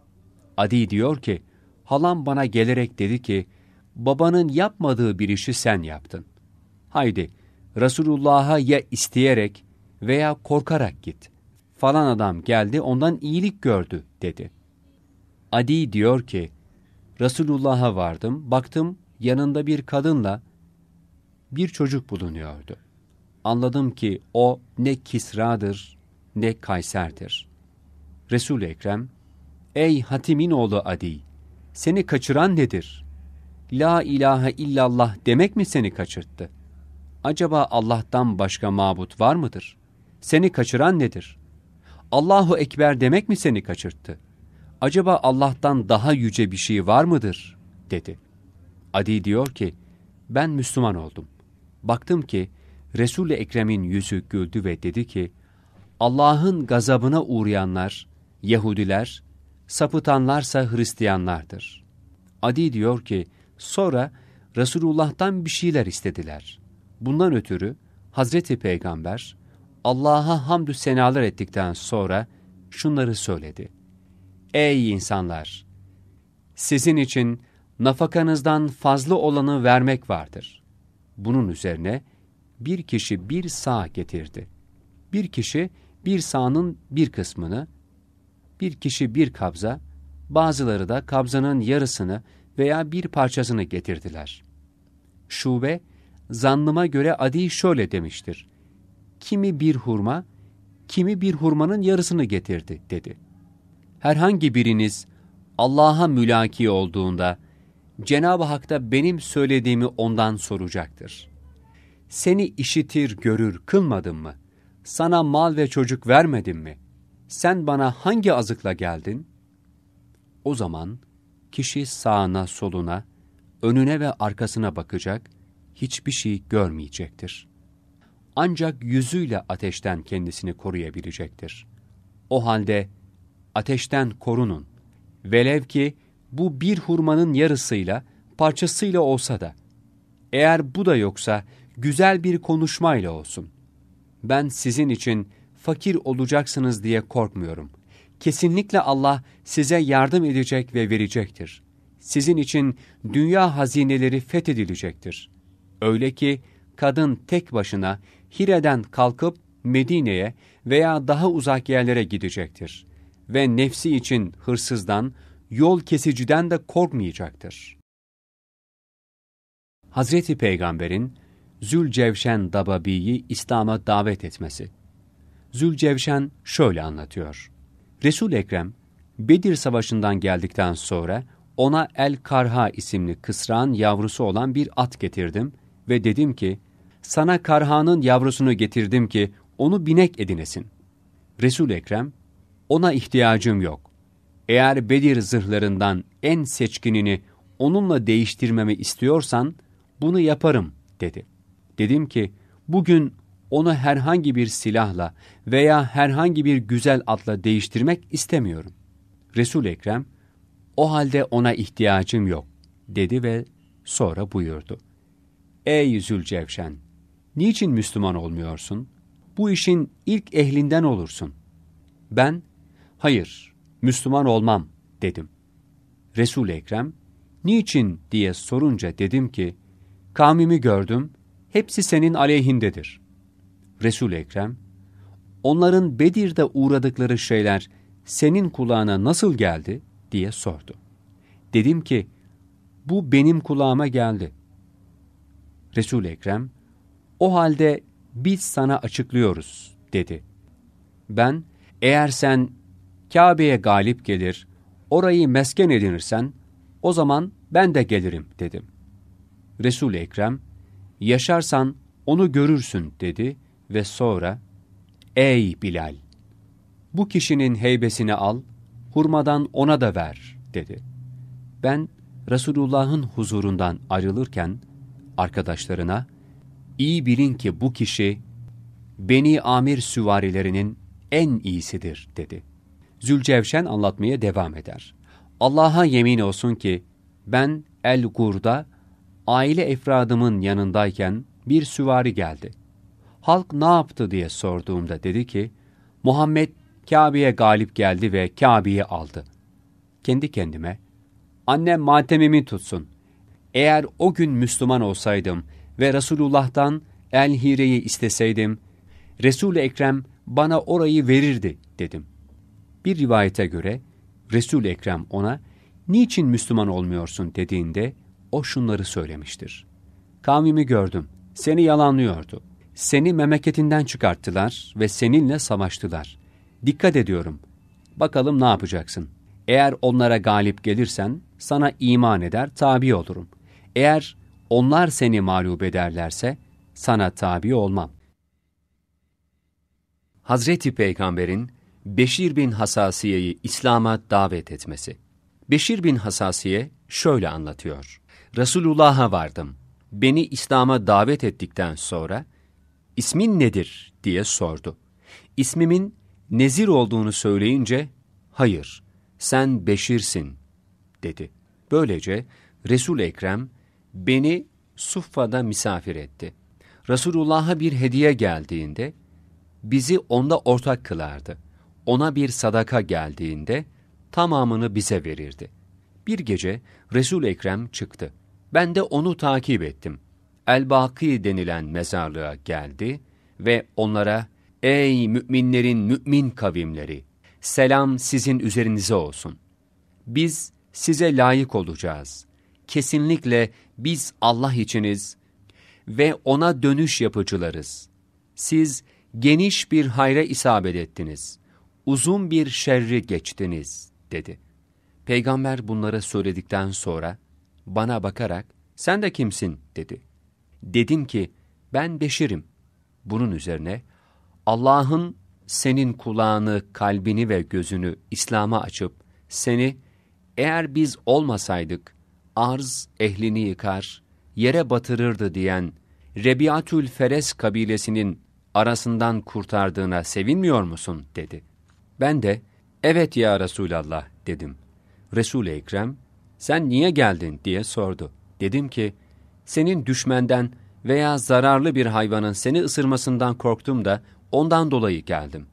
Adi diyor ki, halam bana gelerek dedi ki, "Babanın yapmadığı bir işi sen yaptın. Haydi Resulullah'a ya isteyerek veya korkarak git. Falan adam geldi, ondan iyilik gördü," dedi. Adi diyor ki, Resulullah'a vardım, baktım yanında bir kadınla bir çocuk bulunuyordu. Anladım ki o ne Kisra'dır ne Kayser'dir. Resul-i Ekrem, "Ey Hatim'in oğlu Adi, seni kaçıran nedir? La ilahe illallah demek mi seni kaçırttı? Acaba Allah'tan başka mabut var mıdır? Seni kaçıran nedir? Allahu Ekber demek mi seni kaçırttı? Acaba Allah'tan daha yüce bir şey var mıdır?" dedi. Adi diyor ki, "Ben Müslüman oldum. Baktım ki Resul-i Ekrem'in yüzü güldü ve dedi ki, Allah'ın gazabına uğrayanlar, Yahudiler, sapıtanlarsa Hristiyanlardır." Adi diyor ki, sonra Resulullah'tan bir şeyler istediler. Bundan ötürü Hazreti Peygamber, Allah'a hamdü senalar ettikten sonra şunları söyledi. "Ey insanlar! Sizin için nafakanızdan fazla olanı vermek vardır." Bunun üzerine bir kişi bir sağ getirdi. Bir kişi bir sağının bir kısmını, bir kişi bir kabza, bazıları da kabzanın yarısını veya bir parçasını getirdiler. Şube, zannıma göre Adi şöyle demiştir. "Kimi bir hurma, kimi bir hurmanın yarısını getirdi," dedi. Herhangi biriniz Allah'a mülaki olduğunda, Cenab-ı Hak da benim söylediğimi ondan soracaktır. "Seni işitir, görür kılmadım mı? Sana mal ve çocuk vermedim mi? Sen bana hangi azıkla geldin?" O zaman kişi sağına, soluna, önüne ve arkasına bakacak, hiçbir şey görmeyecektir. Ancak yüzüyle ateşten kendisini koruyabilecektir. O halde ateşten korunun. Velev ki bu bir hurmanın yarısıyla, parçasıyla olsa da, eğer bu da yoksa güzel bir konuşmayla olsun. Ben sizin için fakir olacaksınız diye korkmuyorum. Kesinlikle Allah size yardım edecek ve verecektir. Sizin için dünya hazineleri fethedilecektir. Öyle ki kadın tek başına Hire'den kalkıp Medine'ye veya daha uzak yerlere gidecektir. Ve nefsi için hırsızdan, yol kesiciden de korkmayacaktır. Hazreti Peygamber'in Zülcevşen Dababi'yi İslam'a davet etmesi. Zülcevşen şöyle anlatıyor. Resul-i Ekrem, Bedir Savaşı'ndan geldikten sonra ona El-Karha isimli kısrağın yavrusu olan bir at getirdim ve dedim ki, "Sana Karha'nın yavrusunu getirdim ki onu binek edinesin." Resul-i Ekrem, "Ona ihtiyacım yok. Eğer Bedir zırhlarından en seçkinini onunla değiştirmemi istiyorsan bunu yaparım," dedi. Dedim ki, "Bugün onu herhangi bir silahla veya herhangi bir güzel atla değiştirmek istemiyorum." Resul-i Ekrem, "O halde ona ihtiyacım yok," dedi ve sonra buyurdu. "Ey Zülcevşen, niçin Müslüman olmuyorsun? bu işin ilk ehlinden olursun. Ben, hayır, Müslüman olmam dedim. Resul-i Ekrem, niçin diye sorunca dedim ki, kavmimi gördüm, hepsi senin aleyhindedir. Resul-i Ekrem, onların Bedir'de uğradıkları şeyler senin kulağına nasıl geldi diye sordu. Dedim ki, bu benim kulağıma geldi. Resul-i Ekrem, o halde biz sana açıklıyoruz dedi. Ben, eğer sen Kabe'ye galip gelir, orayı mesken edinirsen, o zaman ben de gelirim dedim. Resul-i Ekrem, yaşarsan onu görürsün dedi ve sonra, ey Bilal, bu kişinin heybesini al, hurmadan ona da ver dedi. Ben Resulullah'ın huzurundan ayrılırken arkadaşlarına, iyi bilin ki bu kişi Beni Amir süvarilerinin en iyisidir dedi. Zülcevşen anlatmaya devam eder. Allah'a yemin olsun ki ben El-Gur'da aile efradımın yanındayken bir süvari geldi. Halk ne yaptı diye sorduğumda dedi ki, Muhammed Kabe'ye galip geldi ve Kabe'yi aldı. Kendi kendime, annem matemimi tutsun. Eğer o gün Müslüman olsaydım ve Resulullah'tan El-Hire'yi isteseydim, Resul-i Ekrem bana orayı verirdi dedim. Bir rivayete göre Resul-i Ekrem ona, niçin Müslüman olmuyorsun dediğinde o şunları söylemiştir. Kavmimi gördüm, seni yalanlıyordu. Seni memleketinden çıkarttılar ve seninle savaştılar. Dikkat ediyorum, bakalım ne yapacaksın? Eğer onlara galip gelirsen sana iman eder, tabi olurum. Eğer onlar seni mağlup ederlerse sana tabi olmam. Hazreti Peygamber'in Beşir bin Hasasiye'yi İslam'a davet etmesi. Beşir bin Hasasiye şöyle anlatıyor. Resulullah'a vardım. Beni İslam'a davet ettikten sonra, ismin nedir diye sordu. İsmimin Nezir olduğunu söyleyince, hayır, sen Beşir'sin dedi. Böylece Resul-i Ekrem beni Suffa'da misafir etti. Resulullah'a bir hediye geldiğinde, bizi onda ortak kılardı. Ona bir sadaka geldiğinde, tamamını bize verirdi. Bir gece Resul-i Ekrem çıktı. Ben de onu takip ettim. El-Baki denilen mezarlığa geldi ve onlara, ey müminlerin mümin kavimleri, selam sizin üzerinize olsun. Biz size layık olacağız. Kesinlikle biz Allah içiniz ve ona dönüş yapıcılarız. Siz geniş bir hayra isabet ettiniz. Uzun bir şerri geçtiniz, dedi. Peygamber bunları söyledikten sonra bana bakarak, sen de kimsin, dedi. Dedim ki, ben Beşir'im. Bunun üzerine, Allah'ın senin kulağını, kalbini ve gözünü İslam'a açıp, seni, eğer biz olmasaydık, arz ehlini yıkar, yere batırırdı diyen Rebiatül Feres kabilesinin arasından kurtardığına sevinmiyor musun, dedi. Ben de, evet ya Resulallah, dedim. Resul-i Ekrem, sen niye geldin diye sordu. Dedim ki, senin düşmenden veya zararlı bir hayvanın seni ısırmasından korktum da ondan dolayı geldim.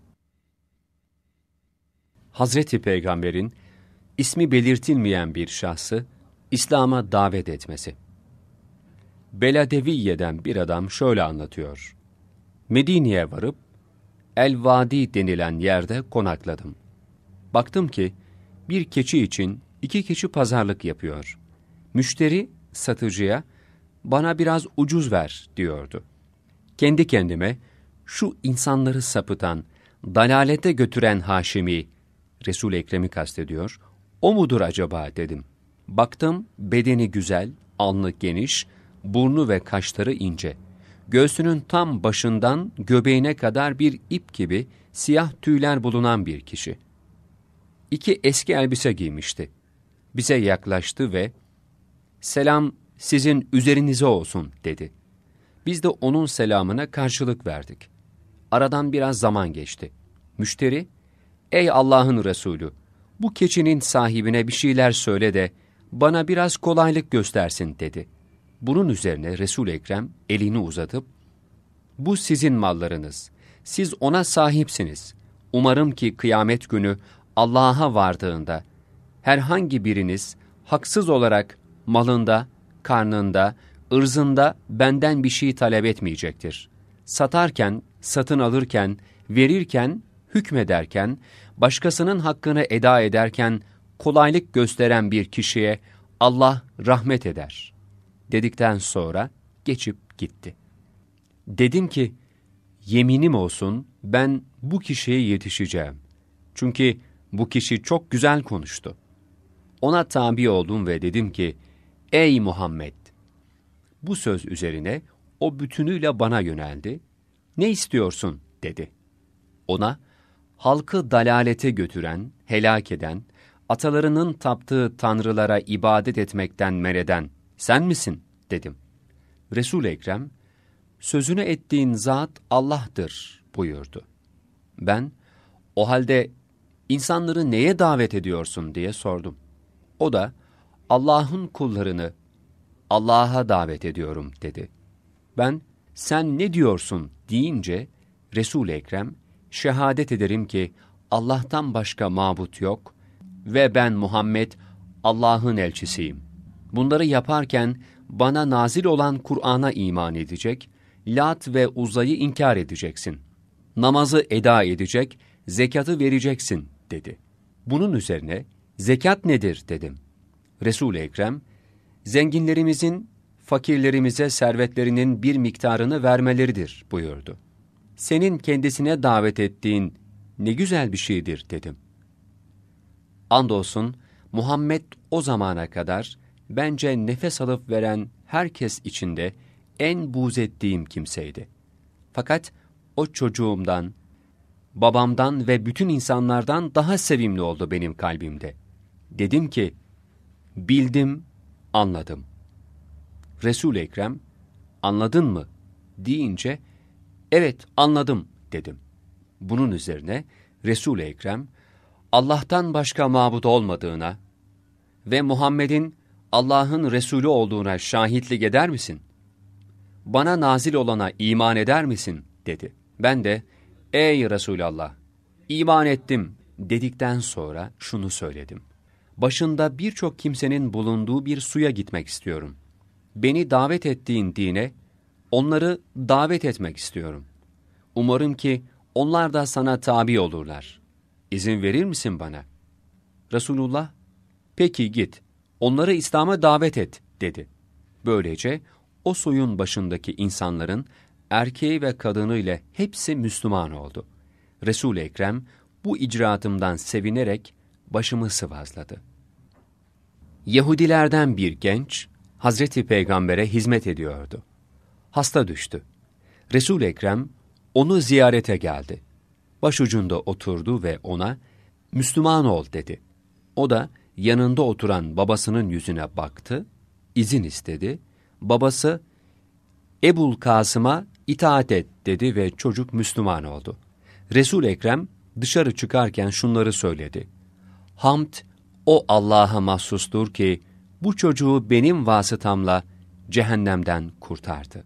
Hazreti Peygamber'in ismi belirtilmeyen bir şahsı İslam'a davet etmesi. Beladeviye'den bir adam şöyle anlatıyor. Medine'ye varıp El-Vadi denilen yerde konakladım. Baktım ki bir keçi için 2 keçi pazarlık yapıyor. Müşteri satıcıya bana biraz ucuz ver diyordu. Kendi kendime şu insanları sapıtan, dalalete götüren Haşimi, Resul-i Ekrem'i kastediyor, o mudur acaba dedim. Baktım bedeni güzel, alnı geniş, burnu ve kaşları ince. Göğsünün tam başından göbeğine kadar bir ip gibi siyah tüyler bulunan bir kişi. 2 eski elbise giymişti. Bize yaklaştı ve selam sizin üzerinize olsun dedi. Biz de onun selamına karşılık verdik. Aradan biraz zaman geçti. Müşteri, ey Allah'ın Resulü, bu keçinin sahibine bir şeyler söyle de bana biraz kolaylık göstersin dedi. Bunun üzerine Resul-i Ekrem elini uzatıp, bu sizin mallarınız, siz ona sahipsiniz. Umarım ki kıyamet günü Allah'a vardığında herhangi biriniz haksız olarak malında, karnında, ırzında benden bir şey talep etmeyecektir. Satarken, satın alırken, verirken, hükmederken, başkasının hakkını eda ederken kolaylık gösteren bir kişiye Allah rahmet eder. Dedikten sonra geçip gitti. Dedim ki, yeminim olsun ben bu kişiye yetişeceğim. Çünkü bu kişi çok güzel konuştu. Ona tabi oldum ve dedim ki, ey Muhammed! Bu söz üzerine o bütünüyle bana yöneldi. Ne istiyorsun? Dedi. Ona, halkı dalalete götüren, helak eden, atalarının taptığı tanrılara ibadet etmekten men eden sen misin? Dedim. Resul-i Ekrem, sözünü ettiğin zat Allah'tır buyurdu. Ben, o halde insanları neye davet ediyorsun diye sordum. O da, Allah'ın kullarını Allah'a davet ediyorum dedi. Ben, sen ne diyorsun deyince, Resul-i Ekrem, şehadet ederim ki Allah'tan başka mabut yok ve ben Muhammed Allah'ın elçisiyim. Bunları yaparken bana nazil olan Kur'an'a iman edecek, Lat ve Uzza'yı inkar edeceksin. Namazı eda edecek, zekatı vereceksin dedi. Bunun üzerine zekat nedir dedim. Resul-i Ekrem, zenginlerimizin fakirlerimize servetlerinin bir miktarını vermeleridir buyurdu. Senin kendisine davet ettiğin ne güzel bir şeydir dedim. Andolsun Muhammed o zamana kadar bence nefes alıp veren herkes içinde en buğz ettiğim kimseydi. Fakat o çocuğumdan, babamdan ve bütün insanlardan daha sevimli oldu benim kalbimde. Dedim ki, bildim, anladım. Resul-i Ekrem, anladın mı? Deyince, evet anladım dedim. Bunun üzerine Resul-i Ekrem, Allah'tan başka mabut olmadığına ve Muhammed'in Allah'ın Resulü olduğuna şahitlik eder misin? Bana nazil olana iman eder misin? Dedi. Ben de, ey Resulallah, iman ettim dedikten sonra şunu söyledim. Başında birçok kimsenin bulunduğu bir suya gitmek istiyorum. Beni davet ettiğin dine, onları davet etmek istiyorum. Umarım ki onlar da sana tabi olurlar. İzin verir misin bana? Resulullah, peki git, onları İslam'a davet et, dedi. Böylece o suyun başındaki insanların erkeği ve kadını ile hepsi Müslüman oldu. Resul-i Ekrem bu icraatımdan sevinerek başımı sıvazladı. Yahudilerden bir genç, Hazreti Peygamber'e hizmet ediyordu. Hasta düştü. Resul-i Ekrem onu ziyarete geldi. Başucunda oturdu ve ona, Müslüman ol dedi. O da yanında oturan babasının yüzüne baktı, izin istedi. Babası, Ebul Kasım'a itaat et dedi ve çocuk Müslüman oldu. Resul-i Ekrem dışarı çıkarken şunları söyledi. Hamd o Allah'a mahsustur ki bu çocuğu benim vasıtamla cehennemden kurtardı.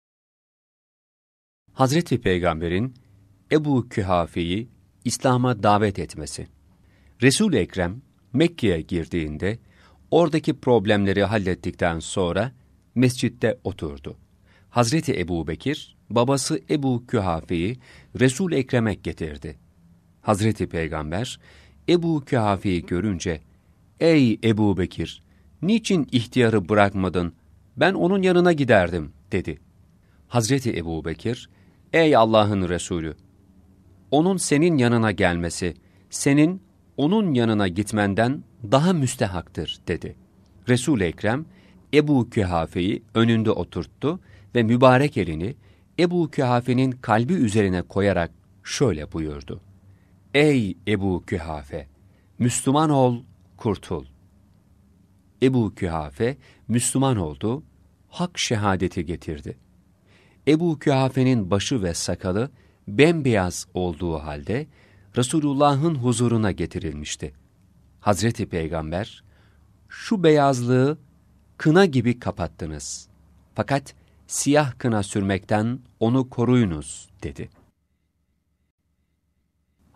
Hazreti Peygamber'in Ebu Kühafe'yi İslam'a davet etmesi. Resul-i Ekrem Mekke'ye girdiğinde oradaki problemleri hallettikten sonra mescitte oturdu. Hazreti Ebubekir, babası Ebu Kühafe'yi Resul-i Ekrem'e getirdi. Hazreti Peygamber, Ebu Kühafe'yi görünce, ''Ey Ebubekir, niçin ihtiyarı bırakmadın? Ben onun yanına giderdim.'' dedi. Hazreti Ebubekir, ''Ey Allah'ın Resulü, onun senin yanına gelmesi, senin onun yanına gitmenden daha müstehaktır.'' dedi. Resul-i Ekrem, Ebu Kühafe'yi önünde oturttu ve mübarek elini Ebu Kühafe'nin kalbi üzerine koyarak şöyle buyurdu. ''Ey Ebu Kühafe, Müslüman ol, kurtul.'' Ebu Kühafe, Müslüman oldu, hak şehadeti getirdi. Ebu Kühafe'nin başı ve sakalı bembeyaz olduğu halde Resulullah'ın huzuruna getirilmişti. Hazreti Peygamber, şu beyazlığı kına gibi kapattınız. Fakat siyah kına sürmekten onu koruyunuz, dedi.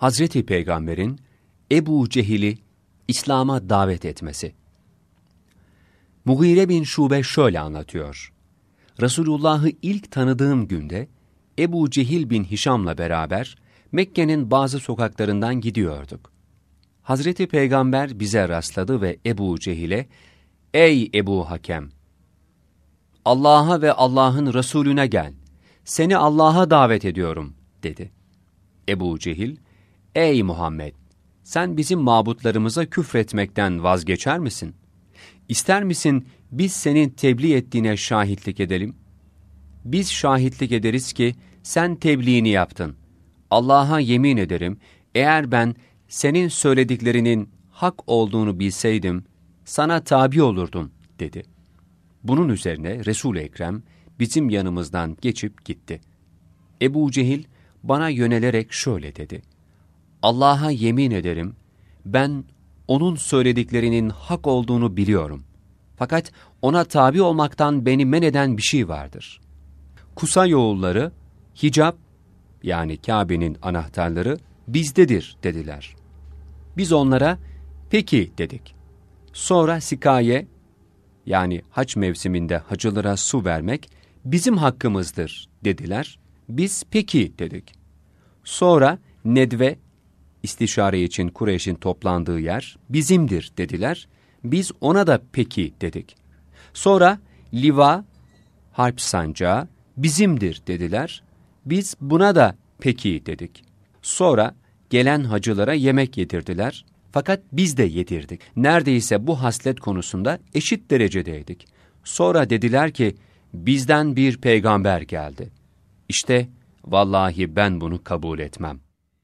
Hazreti Peygamber'in Ebu Cehil'i İslam'a davet etmesi. Mughire bin Şube şöyle anlatıyor. Resulullah'ı ilk tanıdığım günde Ebu Cehil bin Hişam'la beraber Mekke'nin bazı sokaklarından gidiyorduk. Hazreti Peygamber bize rastladı ve Ebu Cehil'e, "Ey Ebu Hakem! Allah'a ve Allah'ın Resulüne gel, seni Allah'a davet ediyorum," dedi. Ebu Cehil, "Ey Muhammed! Sen bizim mabutlarımıza küfretmekten vazgeçer misin? İster misin biz senin tebliğ ettiğine şahitlik edelim? Biz şahitlik ederiz ki sen tebliğini yaptın. Allah'a yemin ederim, eğer ben senin söylediklerinin hak olduğunu bilseydim, sana tabi olurdum," dedi. Bunun üzerine Resul-i Ekrem bizim yanımızdan geçip gitti. Ebu Cehil bana yönelerek şöyle dedi: "Allah'a yemin ederim, ben onun söylediklerinin hak olduğunu biliyorum. Fakat ona tabi olmaktan beni men eden bir şey vardır. Kusay oğulları, hicap, yani Kabe'nin anahtarları bizdedir," dediler. Biz onlara peki dedik. Sonra sikaye, yani hac mevsiminde hacılara su vermek bizim hakkımızdır dediler. Biz peki dedik. Sonra nedve, istişare için Kureyş'in toplandığı yer bizimdir dediler. Biz ona da peki dedik. Sonra liva, harp sancağı bizimdir dediler. Biz buna da peki dedik. Sonra gelen hacılara yemek yedirdiler. Fakat biz de yedirdik. Neredeyse bu haslet konusunda eşit derecedeydik. Sonra dediler ki, bizden bir peygamber geldi. İşte vallahi ben bunu kabul etmem.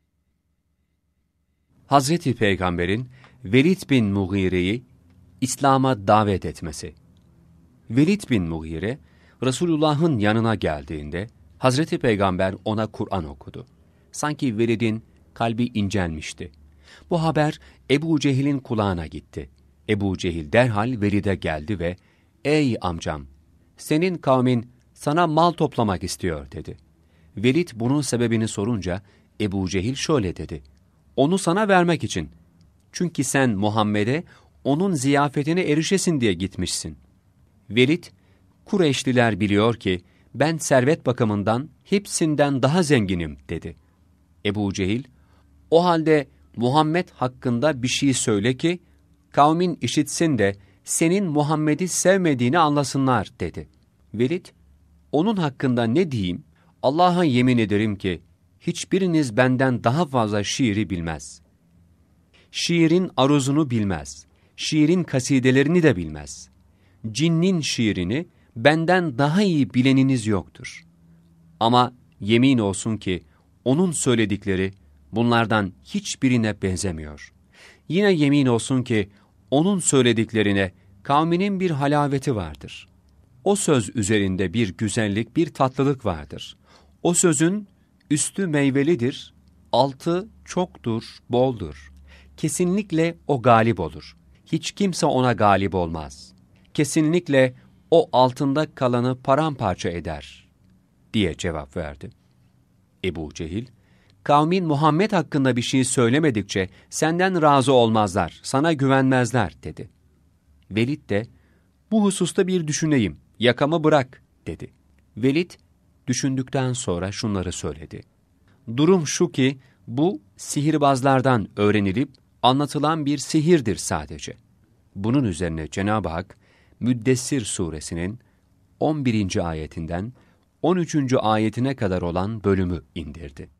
Hazreti Peygamber'in Velid bin Mughire'yi İslam'a davet etmesi. Velid bin Mughire, Resulullah'ın yanına geldiğinde Hazreti Peygamber ona Kur'an okudu. Sanki Velid'in kalbi incelmişti. Bu haber Ebu Cehil'in kulağına gitti. Ebu Cehil derhal Velid'e geldi ve "Ey amcam, senin kavmin sana mal toplamak istiyor," dedi. Velid bunun sebebini sorunca Ebu Cehil şöyle dedi: "Onu sana vermek için. Çünkü sen Muhammed'e onun ziyafetine erişesin diye gitmişsin." Velid, "Kureyşliler biliyor ki ben servet bakımından hepsinden daha zenginim," dedi. Ebu Cehil, "O halde Muhammed hakkında bir şey söyle ki kavmin işitsin de senin Muhammed'i sevmediğini anlasınlar," dedi. Velid, "Onun hakkında ne diyeyim? Allah'a yemin ederim ki hiçbiriniz benden daha fazla şiiri bilmez. Şiirin aruzunu bilmez. Şiirin kasidelerini de bilmez. Cinnin şiirini benden daha iyi bileniniz yoktur. Ama yemin olsun ki onun söyledikleri bunlardan hiçbirine benzemiyor. Yine yemin olsun ki onun söylediklerine kavminin bir halaveti vardır. O söz üzerinde bir güzellik, bir tatlılık vardır. O sözün üstü meyvelidir, altı çoktur, boldur. Kesinlikle o galip olur. Hiç kimse ona galip olmaz. Kesinlikle o altında kalanı paramparça eder," diye cevap verdi. Ebu Cehil, "Kavmin Muhammed hakkında bir şey söylemedikçe senden razı olmazlar, sana güvenmezler," dedi. Velid de, "Bu hususta bir düşüneyim, yakamı bırak," dedi. Velid, düşündükten sonra şunları söyledi: "Durum şu ki, bu sihirbazlardan öğrenilip anlatılan bir sihirdir sadece." Bunun üzerine Cenab-ı Hak, Müddessir suresinin 11. ayetinden 13. ayetine kadar olan bölümü indirdi.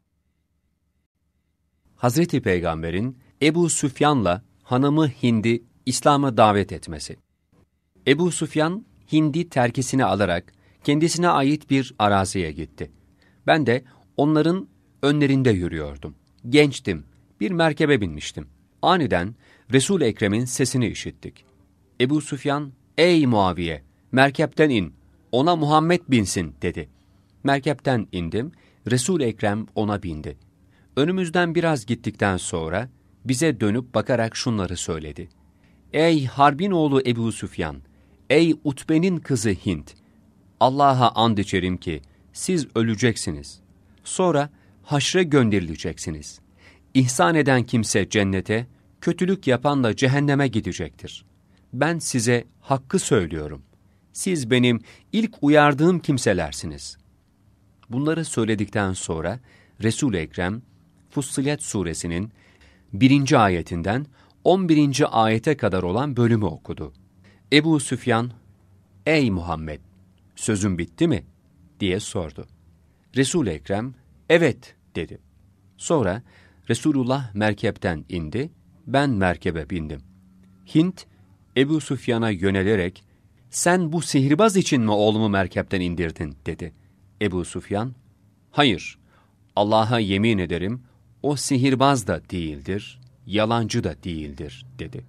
Hazreti Peygamber'in Ebu Süfyan'la hanımı Hind'i İslam'a davet etmesi. Ebu Süfyan, Hind'i terkisine alarak kendisine ait bir araziye gitti. Ben de onların önlerinde yürüyordum. Gençtim, bir merkebe binmiştim. Aniden Resul-i Ekrem'in sesini işittik. Ebu Süfyan, "Ey Muaviye, merkepten in, ona Muhammed binsin," dedi. Merkepten indim, Resul-i Ekrem ona bindi. Önümüzden biraz gittikten sonra bize dönüp bakarak şunları söyledi: "Ey Harbin oğlu Ebu Süfyan, ey Utbe'nin kızı Hint, Allah'a and içerim ki siz öleceksiniz. Sonra haşre gönderileceksiniz. İhsan eden kimse cennete, kötülük yapan da cehenneme gidecektir. Ben size hakkı söylüyorum. Siz benim ilk uyardığım kimselersiniz. Bunları söyledikten sonra Resul-i Ekrem, Fussilet suresinin 1. ayetinden 11. ayete kadar olan bölümü okudu. Ebu Süfyan, "Ey Muhammed, sözün bitti mi?" diye sordu. Resul-i Ekrem, "Evet," dedi. Sonra Resulullah merkepten indi, ben merkebe bindim. Hint, Ebu Süfyan'a yönelerek, "Sen bu sihirbaz için mi oğlumu merkepten indirdin?" dedi. Ebu Süfyan, "Hayır, Allah'a yemin ederim, o sihirbaz da değildir, yalancı da değildir," dedi.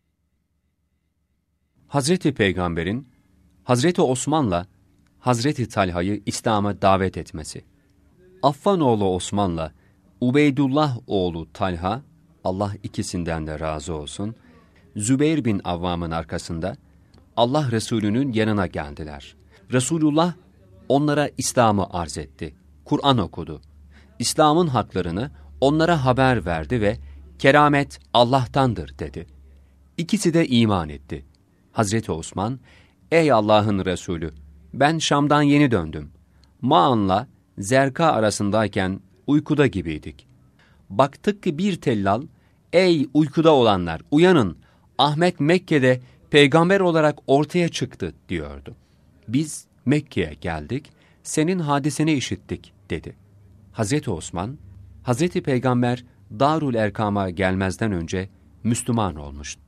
Hazreti Peygamber'in, Hazreti Osman'la Hazreti Talha'yı İslam'a davet etmesi. Affan oğlu Osman'la Ubeydullah oğlu Talha, Allah ikisinden de razı olsun, Zübeyir bin Avvam'ın arkasında Allah Resulü'nün yanına geldiler. Resulullah onlara İslam'ı arz etti. Kur'an okudu. İslam'ın haklarını onlara haber verdi ve keramet Allah'tandır dedi. İkisi de iman etti. Hazreti Osman, "Ey Allah'ın Resulü, ben Şam'dan yeni döndüm. Ma'an'la Zerka arasındayken uykuda gibiydik. Baktık ki bir tellal, 'Ey uykuda olanlar, uyanın, Ahmet Mekke'de peygamber olarak ortaya çıktı,' diyordu. Biz Mekke'ye geldik, senin hadiseni işittik," dedi. Hazreti Osman, Hazreti Peygamber Darül Erkam'a gelmezden önce Müslüman olmuştu.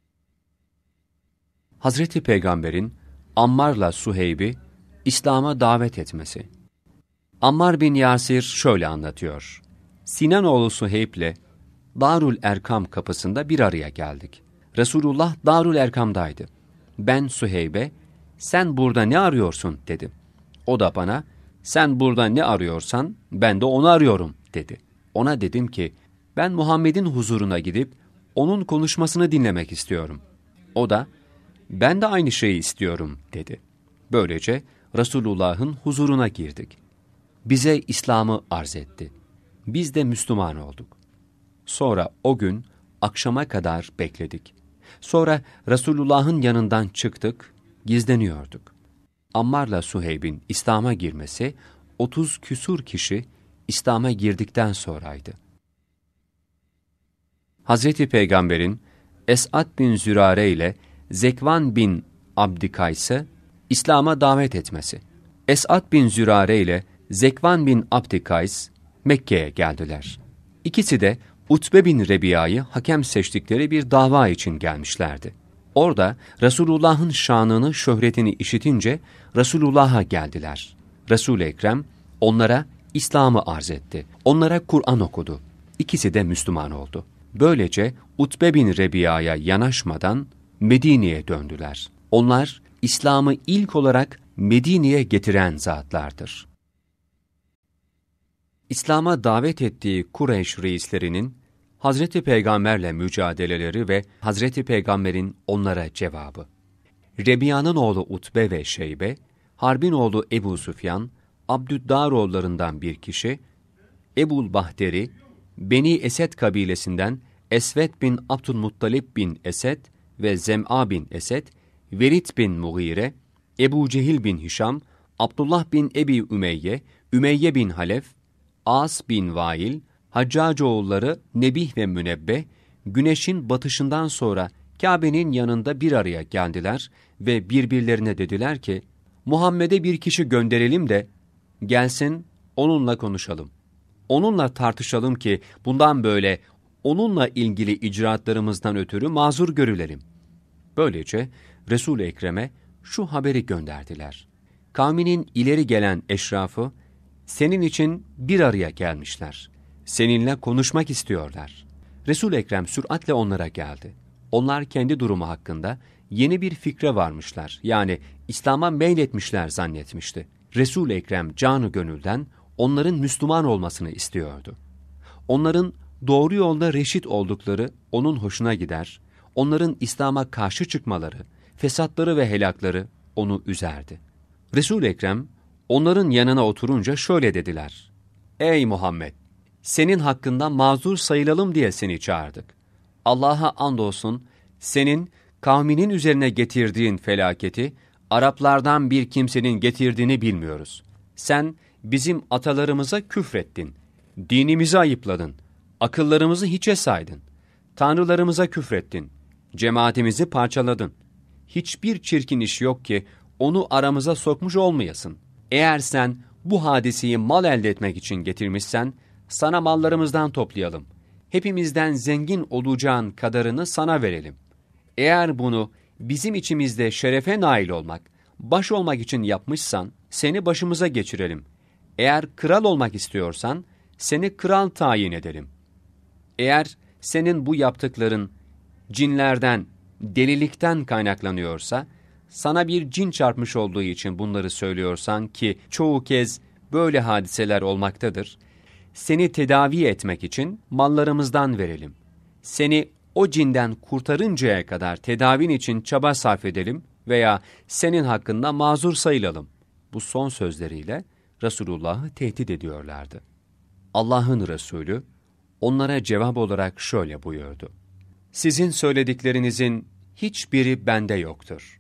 Hazreti Peygamber'in Ammar'la Suheyb'i İslam'a davet etmesi. Ammar bin Yasir şöyle anlatıyor. Sinanoğlu Suheyb'le Darül Erkam kapısında bir araya geldik. Resulullah Darül Erkam'daydı. Ben Suheyb'e, "Sen burada ne arıyorsun?" dedim. O da bana, "Sen burada ne arıyorsan ben de onu arıyorum," dedi. Ona dedim ki, "Ben Muhammed'in huzuruna gidip onun konuşmasını dinlemek istiyorum." O da, "Ben de aynı şeyi istiyorum," dedi. Böylece Resulullah'ın huzuruna girdik. Bize İslam'ı arz etti. Biz de Müslüman olduk. Sonra o gün akşama kadar bekledik. Sonra Resulullah'ın yanından çıktık, gizleniyorduk. Ammar'la Suheyb'in İslam'a girmesi 30 küsur kişi İslam'a girdikten sonraydı. Hazreti Peygamber'in Es'ad bin Zürare ile Zekvan bin Abdikays'ı İslam'a davet etmesi. Es'ad bin Zürare ile Zekvan bin Abdikays Mekke'ye geldiler. İkisi de Utbe bin Rebiya'yı hakem seçtikleri bir dava için gelmişlerdi. Orada Resulullah'ın şanını, şöhretini işitince Resulullah'a geldiler. Resul-i Ekrem onlara İslam'ı arz etti. Onlara Kur'an okudu. İkisi de Müslüman oldu. Böylece Utbe bin Rebiya'ya yanaşmadan Medine'ye döndüler. Onlar İslam'ı ilk olarak Medine'ye getiren zatlardır. İslam'a davet ettiği Kureyş reislerinin Hazreti Peygamberle mücadeleleri ve Hazreti Peygamber'in onlara cevabı. Rebiya'nın oğlu Utbe ve Şeybe, Harbin oğlu Ebu Süfyan, Abdüddar bir kişi, Ebul Bahteri, Beni Esed kabilesinden Esved bin Abdülmuttalib bin Esed ve Zem'a bin Esed, Velid bin Mughire, Ebu Cehil bin Hişam, Abdullah bin Ebi Ümeyye, Ümeyye bin Halef, As bin Vail, Haccacoğulları Nebih ve Münebbeh, güneşin batışından sonra Kabe'nin yanında bir araya geldiler ve birbirlerine dediler ki, "Muhammed'e bir kişi gönderelim de gelsin onunla konuşalım. Onunla tartışalım ki bundan böyle onunla ilgili icraatlarımızdan ötürü mazur görülelim." Böylece Resul-i Ekrem'e şu haberi gönderdiler. Kavminin ileri gelen eşrafı senin için bir araya gelmişler. Seninle konuşmak istiyorlar. Resul-i Ekrem süratle onlara geldi. Onlar kendi durumu hakkında yeni bir fikre varmışlar. Yani İslam'a meyletmişler zannetmişti. Resul-i Ekrem canı gönülden onların Müslüman olmasını istiyordu. Onların doğru yolda reşit oldukları onun hoşuna gider, onların İslam'a karşı çıkmaları, fesatları ve helakları onu üzerdi. Resul-i Ekrem onların yanına oturunca şöyle dediler: "Ey Muhammed! senin hakkında mazur sayılalım diye seni çağırdık. Allah'a andolsun, senin kavminin üzerine getirdiğin felaketi, Araplardan bir kimsenin getirdiğini bilmiyoruz. Sen bizim atalarımıza küfrettin, dinimizi ayıpladın, akıllarımızı hiçe saydın, tanrılarımıza küfrettin, cemaatimizi parçaladın. Hiçbir çirkin iş yok ki onu aramıza sokmuş olmayasın. Eğer sen bu hadiseyi mal elde etmek için getirmişsen, sana mallarımızdan toplayalım. Hepimizden zengin olacağın kadarını sana verelim. Eğer bunu bizim içimizde şerefe nail olmak, baş olmak için yapmışsan, seni başımıza geçirelim. Eğer kral olmak istiyorsan, seni kral tayin edelim. Eğer senin bu yaptıkların cinlerden, delilikten kaynaklanıyorsa, sana bir cin çarpmış olduğu için bunları söylüyorsan ki çoğu kez böyle hadiseler olmaktadır, seni tedavi etmek için mallarımızdan verelim. Seni o cinden kurtarıncaya kadar tedavin için çaba sarf edelim veya senin hakkında mazur sayılalım. Bu son sözleriyle Resulullah'ı tehdit ediyorlardı. Allah'ın Resulü onlara cevap olarak şöyle buyurdu: Sizin söylediklerinizin hiçbiri bende yoktur.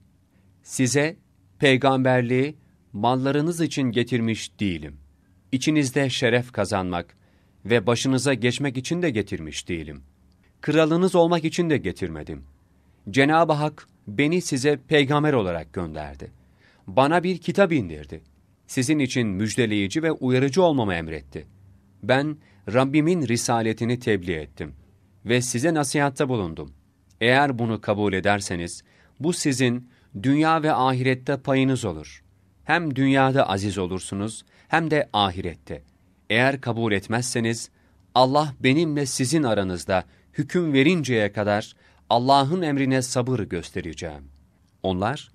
Size peygamberliği mallarınız için getirmiş değilim. İçinizde şeref kazanmak ve başınıza geçmek için de getirmiş değilim. Kralınız olmak için de getirmedim. Cenab-ı Hak beni size peygamber olarak gönderdi. Bana bir kitap indirdi. Sizin için müjdeleyici ve uyarıcı olmamı emretti. Ben Rabbimin risaletini tebliğ ettim ve size nasihatta bulundum. Eğer bunu kabul ederseniz, bu sizin dünya ve ahirette payınız olur. Hem dünyada aziz olursunuz, hem de ahirette. Eğer kabul etmezseniz, Allah benimle sizin aranızda hüküm verinceye kadar Allah'ın emrine sabır göstereceğim. Onlar,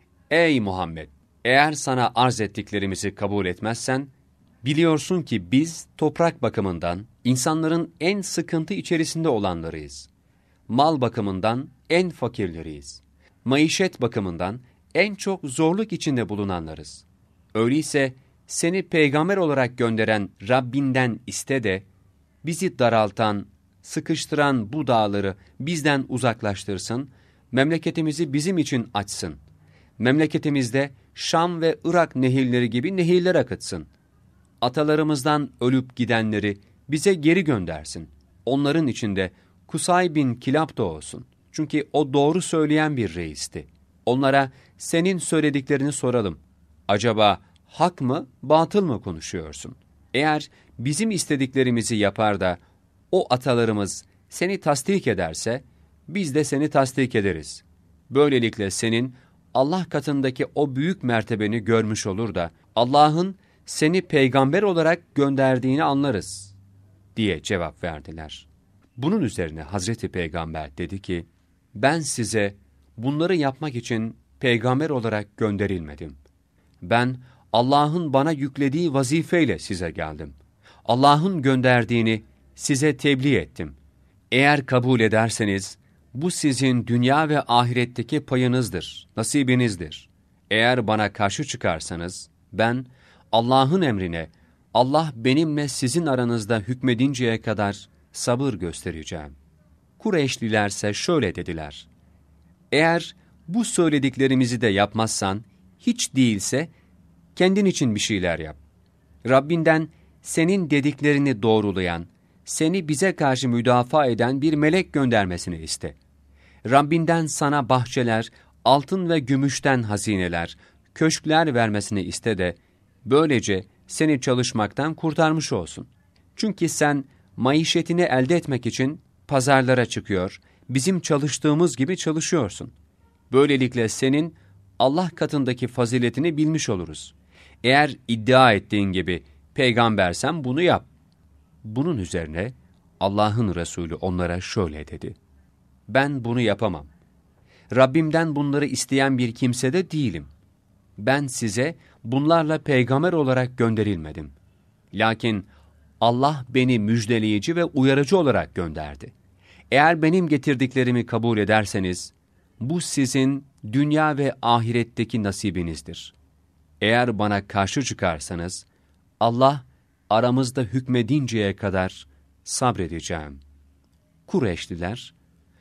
ey Muhammed, eğer sana arz ettiklerimizi kabul etmezsen, biliyorsun ki biz toprak bakımından insanların en sıkıntı içerisinde olanlarıyız. Mal bakımından en fakirleriyiz. Maişet bakımından en çok zorluk içinde bulunanlarız. Öyleyse seni peygamber olarak gönderen Rabbinden iste de, bizi daraltan, sıkıştıran bu dağları bizden uzaklaştırsın, memleketimizi bizim için açsın. Memleketimizde Şam ve Irak nehirleri gibi nehirler akıtsın. Atalarımızdan ölüp gidenleri bize geri göndersin. Onların içinde Kusay bin Kilab da olsun. Çünkü o doğru söyleyen bir reisti. Onlara senin söylediklerini soralım. Acaba hak mı, batıl mı konuşuyorsun? Eğer bizim istediklerimizi yapar da o atalarımız seni tasdik ederse, biz de seni tasdik ederiz. Böylelikle senin Allah katındaki o büyük mertebeni görmüş olur da Allah'ın seni peygamber olarak gönderdiğini anlarız diye cevap verdiler. Bunun üzerine Hazreti Peygamber dedi ki, ben size bunları yapmak için peygamber olarak gönderilmedim. Ben Allah'ın bana yüklediği vazifeyle size geldim. Allah'ın gönderdiğini size tebliğ ettim. Eğer kabul ederseniz, bu sizin dünya ve ahiretteki payınızdır, nasibinizdir. Eğer bana karşı çıkarsanız, ben Allah'ın emrine, Allah benimle sizin aranızda hükmedinceye kadar sabır göstereceğim. Kureyşlilerse şöyle dediler: eğer bu söylediklerimizi de yapmazsan, hiç değilse kendin için bir şeyler yap. Rabbinden senin dediklerini doğrulayan, seni bize karşı müdafaa eden bir melek göndermesini iste. Rabbinden sana bahçeler, altın ve gümüşten hazineler, köşkler vermesini iste de, böylece seni çalışmaktan kurtarmış olsun. Çünkü sen maişetini elde etmek için pazarlara çıkıyor, bizim çalıştığımız gibi çalışıyorsun. Böylelikle senin Allah katındaki faziletini bilmiş oluruz. Eğer iddia ettiğin gibi peygambersen bunu yap. Bunun üzerine Allah'ın Resulü onlara şöyle dedi: ben bunu yapamam. Rabbimden bunları isteyen bir kimse de değilim. Ben size bunlarla peygamber olarak gönderilmedim. Lakin Allah beni müjdeleyici ve uyarıcı olarak gönderdi. Eğer benim getirdiklerimi kabul ederseniz, bu sizin dünya ve ahiretteki nasibinizdir. Eğer bana karşı çıkarsanız, Allah aramızda hükmedinceye kadar sabredeceğim. Kureyşliler,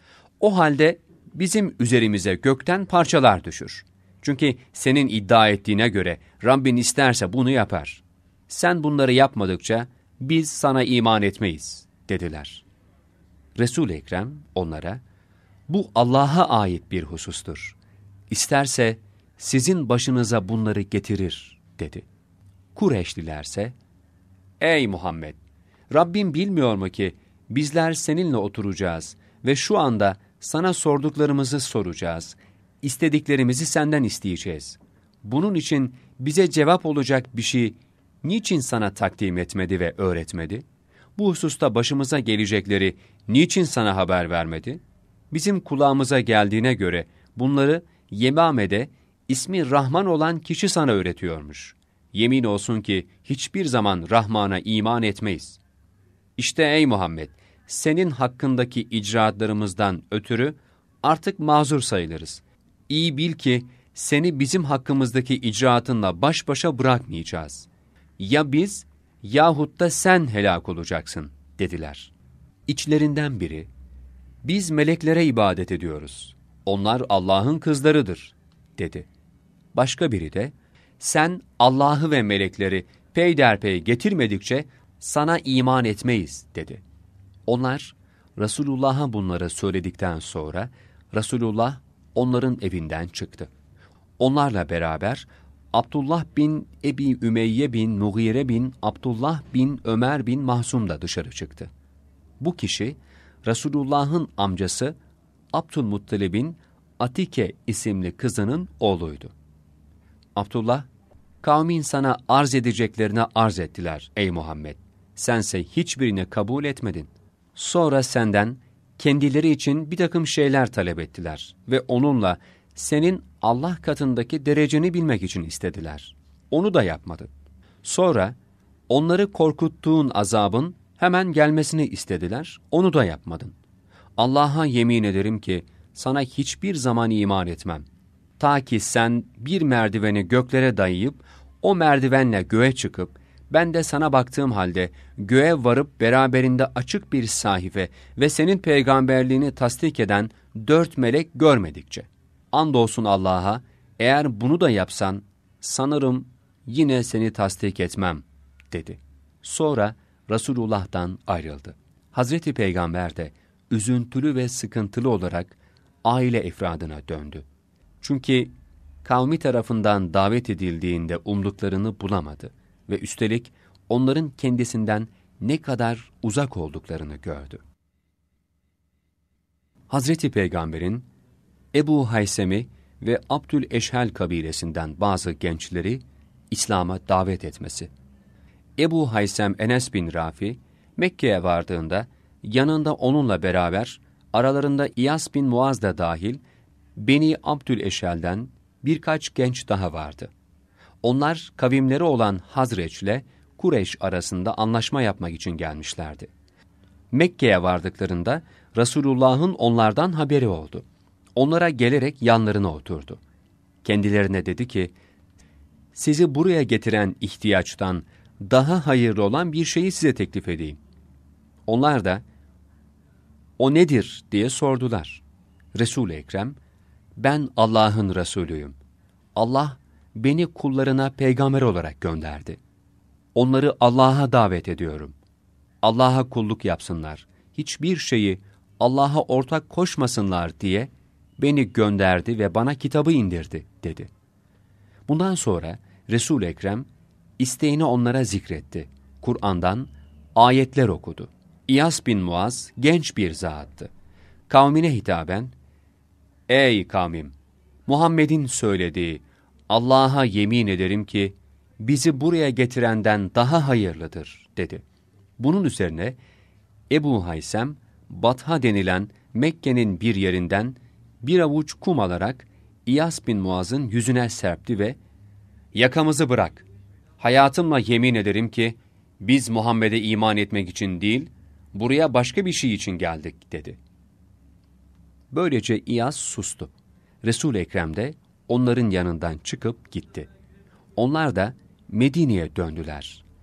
o halde bizim üzerimize gökten parçalar düşür. Çünkü senin iddia ettiğine göre Rabbin isterse bunu yapar. Sen bunları yapmadıkça biz sana iman etmeyiz, dediler. Resul-i Ekrem onlara, bu Allah'a ait bir husustur. İsterse sizin başınıza bunları getirir, dedi. Kureyşlilerse, ey Muhammed! Rabbim bilmiyor mu ki bizler seninle oturacağız ve şu anda sana sorduklarımızı soracağız, istediklerimizi senden isteyeceğiz. Bunun için bize cevap olacak bir şey niçin sana takdim etmedi ve öğretmedi? Bu hususta başımıza gelecekleri niçin sana haber vermedi? Bizim kulağımıza geldiğine göre bunları Yemame'de ismi Rahman olan kişi sana öğretiyormuş. Yemin olsun ki hiçbir zaman Rahman'a iman etmeyiz. İşte ey Muhammed, senin hakkındaki icraatlarımızdan ötürü artık mazur sayılırız. İyi bil ki seni bizim hakkımızdaki icraatınla baş başa bırakmayacağız. Ya biz yahut da sen helak olacaksın, dediler. İçlerinden biri, biz meleklere ibadet ediyoruz. Onlar Allah'ın kızlarıdır, dedi. Başka biri de, sen Allah'ı ve melekleri peyderpey getirmedikçe sana iman etmeyiz, dedi. Onlar, Resulullah'a bunları söyledikten sonra, Resulullah onların evinden çıktı. Onlarla beraber, Abdullah bin Ebi Ümeyye bin Mughire bin Abdullah bin Ömer bin Mahzum da dışarı çıktı. Bu kişi, Resulullah'ın amcası Abdülmuttalib'in Atike isimli kızının oğluydu. Abdullah, kavmin sana arz edeceklerine arz ettiler ey Muhammed. Sense hiçbirini kabul etmedin. Sonra senden kendileri için bir takım şeyler talep ettiler ve onunla senin Allah katındaki dereceni bilmek için istediler. Onu da yapmadın. Sonra onları korkuttuğun azabın hemen gelmesini istediler, onu da yapmadın. Allah'a yemin ederim ki sana hiçbir zaman iman etmem. Ta ki sen bir merdiveni göklere dayayıp, o merdivenle göğe çıkıp, ben de sana baktığım halde göğe varıp beraberinde açık bir sahife ve senin peygamberliğini tasdik eden 4 melek görmedikçe. Andolsun Allah'a, eğer bunu da yapsan, sanırım yine seni tasdik etmem, dedi. Sonra Resulullah'tan ayrıldı. Hazreti Peygamber de üzüntülü ve sıkıntılı olarak aile efradına döndü. Çünkü kavmi tarafından davet edildiğinde umduklarını bulamadı ve üstelik onların kendisinden ne kadar uzak olduklarını gördü. Hazreti Peygamber'in Ebu Haysem'i ve Abdüleşhel kabilesinden bazı gençleri İslam'a davet etmesi. Ebu Haysem Enes bin Rafi, Mekke'ye vardığında yanında onunla beraber aralarında İyas bin Muaz da dahil Beni Abdüleşhel'den birkaç genç daha vardı. Onlar kavimleri olan Hazreç'le Kureyş arasında anlaşma yapmak için gelmişlerdi. Mekke'ye vardıklarında Resulullah'ın onlardan haberi oldu. Onlara gelerek yanlarına oturdu. Kendilerine dedi ki, sizi buraya getiren ihtiyaçtan daha hayırlı olan bir şeyi size teklif edeyim. Onlar da, o nedir diye sordular. Resul-i Ekrem, ben Allah'ın Resulüyüm. Allah beni kullarına peygamber olarak gönderdi. Onları Allah'a davet ediyorum. Allah'a kulluk yapsınlar, hiçbir şeyi Allah'a ortak koşmasınlar diye beni gönderdi ve bana kitabı indirdi, dedi. Bundan sonra Resul-i Ekrem isteğini onlara zikretti. Kur'an'dan ayetler okudu. İyas bin Muaz genç bir zattı. Kavmine hitaben, ey kavmim! Muhammed'in söylediği, Allah'a yemin ederim ki bizi buraya getirenden daha hayırlıdır, dedi. Bunun üzerine Ebu Haysem, Batha denilen Mekke'nin bir yerinden bir avuç kum alarak İyas bin Muaz'ın yüzüne serpti ve yakamızı bırak. Hayatımla yemin ederim ki biz Muhammed'e iman etmek için değil, buraya başka bir şey için geldik, dedi. Böylece İyas sustu. Resul-i Ekrem de onların yanından çıkıp gitti. Onlar da Medine'ye döndüler.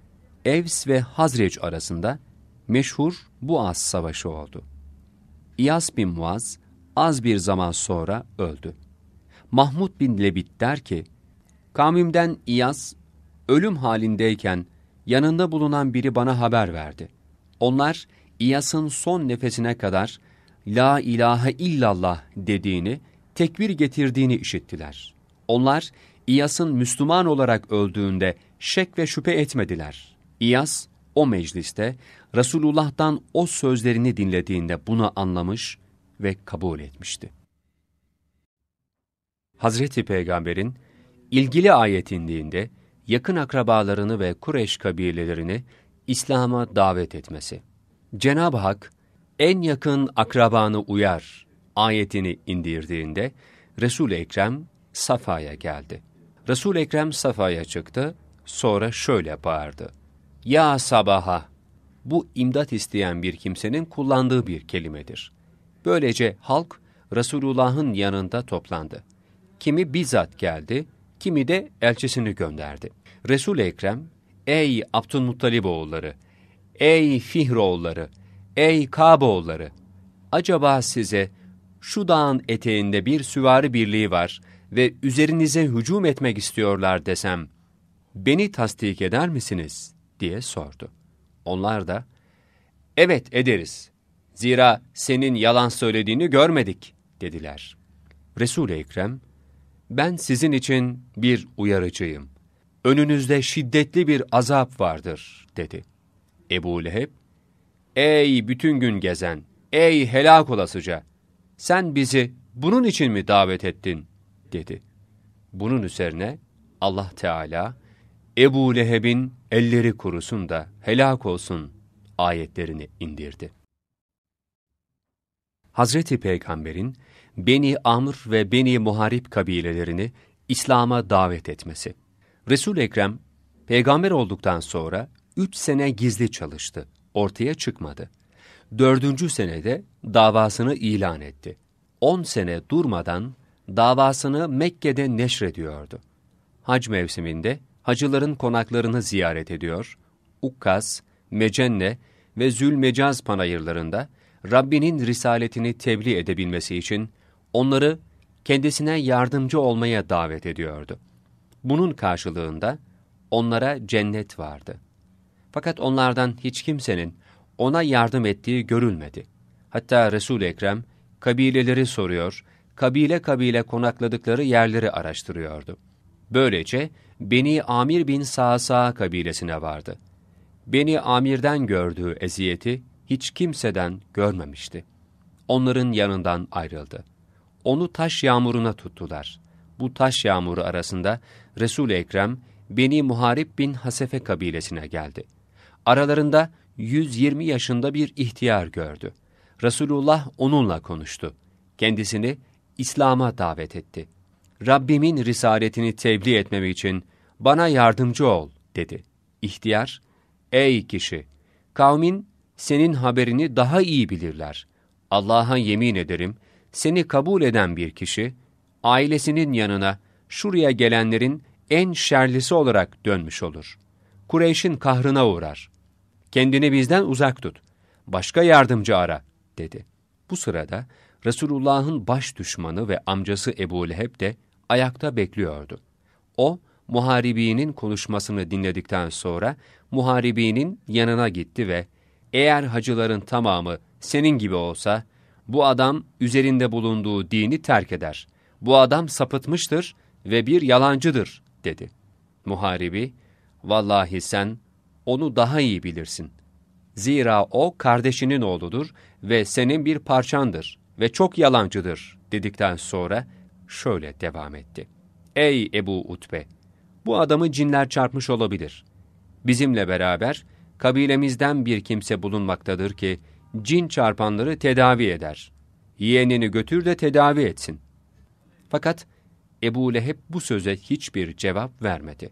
Evs ve Hazreç arasında meşhur Buaz Savaşı oldu. İyas bin Muaz az bir zaman sonra öldü. Mahmud bin Lebit der ki, kavmimden İyas ölüm halindeyken yanında bulunan biri bana haber verdi. Onlar İyas'ın son nefesine kadar La ilahe illallah dediğini, tekbir getirdiğini işittiler. Onlar İyas'ın Müslüman olarak öldüğünde şek ve şüphe etmediler. İyas o mecliste Resulullah'tan o sözlerini dinlediğinde bunu anlamış ve kabul etmişti. Hazreti Peygamber'in ilgili ayet indiğinde yakın akrabalarını ve Kureyş kabilelerini İslam'a davet etmesi. Cenab-ı Hak, en yakın akrabanı uyar ayetini indirdiğinde Resul-i Ekrem Safa'ya geldi. Resul-i Ekrem Safa'ya çıktı, sonra şöyle bağırdı. Ya sabaha! Bu imdat isteyen bir kimsenin kullandığı bir kelimedir. Böylece halk Resulullah'ın yanında toplandı. Kimi bizzat geldi, kimi de elçisini gönderdi. Resul-i Ekrem, ey Abdülmuttalib oğulları, ey Fihr oğulları, ey Kâb oğulları, acaba size şu dağın eteğinde bir süvari birliği var ve üzerinize hücum etmek istiyorlar desem, beni tasdik eder misiniz? Diye sordu. Onlar da, evet ederiz. Zira senin yalan söylediğini görmedik, dediler. Resul-i Ekrem, ben sizin için bir uyarıcıyım. Önünüzde şiddetli bir azap vardır, dedi. Ebu Leheb, ey bütün gün gezen, ey helak olasıca, sen bizi bunun için mi davet ettin, dedi. Bunun üzerine Allah Teala, Ebu Leheb'in elleri kurusun da helak olsun ayetlerini indirdi. Hazreti Peygamber'in Beni Amr ve Beni Muharip kabilelerini İslam'a davet etmesi. Resul-i Ekrem, peygamber olduktan sonra 3 sene gizli çalıştı, ortaya çıkmadı. 4. senede davasını ilan etti. 10 sene durmadan davasını Mekke'de neşrediyordu. Hac mevsiminde hacıların konaklarını ziyaret ediyor, Ukkas, Mecenne ve Zülmecaz panayırlarında Rabbinin risaletini tebliğ edebilmesi için onları kendisine yardımcı olmaya davet ediyordu. Bunun karşılığında onlara cennet vardı. Fakat onlardan hiç kimsenin ona yardım ettiği görülmedi. Hatta Resul-i Ekrem kabileleri soruyor, kabile kabile konakladıkları yerleri araştırıyordu. Böylece Beni Amir bin Sa'sa kabilesine vardı. Beni Amir'den gördüğü eziyeti hiç kimseden görmemişti. Onların yanından ayrıldı. Onu taş yağmuruna tuttular. Bu taş yağmuru arasında Resul-i Ekrem Beni Muharip bin Hasefe kabilesine geldi. Aralarında 120 yaşında bir ihtiyar gördü. Resulullah onunla konuştu. Kendisini İslam'a davet etti. Rabbimin risaletini tebliğ etmem için bana yardımcı ol, dedi. İhtiyar, ey kişi, kavmin senin haberini daha iyi bilirler. Allah'a yemin ederim, seni kabul eden bir kişi, ailesinin yanına şuraya gelenlerin en şerlisi olarak dönmüş olur. Kureyş'in kahrına uğrar. Kendini bizden uzak tut. Başka yardımcı ara, dedi. Bu sırada Resulullah'ın baş düşmanı ve amcası Ebu Leheb de ayakta bekliyordu. O, muharibinin konuşmasını dinledikten sonra muharibinin yanına gitti ve eğer hacıların tamamı senin gibi olsa, bu adam üzerinde bulunduğu dini terk eder. Bu adam sapıtmıştır ve bir yalancıdır, dedi. Muharibi, vallahi sen onu daha iyi bilirsin. Zira o kardeşinin oğludur ve senin bir parçandır ve çok yalancıdır, dedikten sonra şöyle devam etti. Ey Ebu Utbe! Bu adamı cinler çarpmış olabilir. Bizimle beraber kabilemizden bir kimse bulunmaktadır ki cin çarpanları tedavi eder. Yeğenini götür de tedavi etsin. Fakat Ebu Leheb bu söze hiçbir cevap vermedi.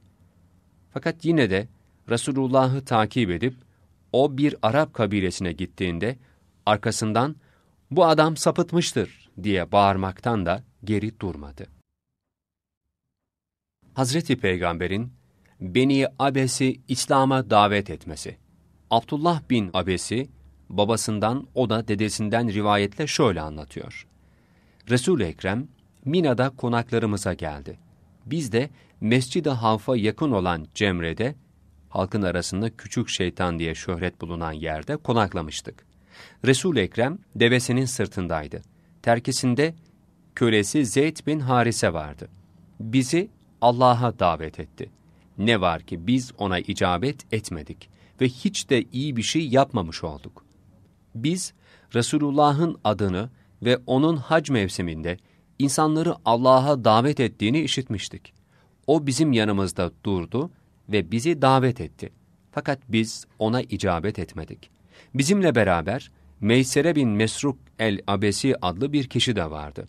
Fakat yine de Resulullah'ı takip edip o bir Arap kabilesine gittiğinde arkasından bu adam sapıtmıştır diye bağırmaktan da geri durmadı. Hazreti Peygamber'in Beni Abes'i İslam'a davet etmesi. Abdullah bin Abes'i babasından, o da dedesinden rivayetle şöyle anlatıyor. Resul-i Ekrem Mina'da konaklarımıza geldi. Biz de Mescid-i Havf'a yakın olan Cemre'de, halkın arasında küçük şeytan diye şöhret bulunan yerde konaklamıştık. Resul-i Ekrem devesinin sırtındaydı. Terkisinde kölesi Zeyd bin Harise vardı. Bizi Allah'a davet etti. Ne var ki biz ona icabet etmedik ve hiç de iyi bir şey yapmamış olduk. Biz Resulullah'ın adını ve onun hac mevsiminde insanları Allah'a davet ettiğini işitmiştik. O bizim yanımızda durdu ve bizi davet etti. Fakat biz ona icabet etmedik. Bizimle beraber Meysere bin Mesruk el-Abesi adlı bir kişi de vardı.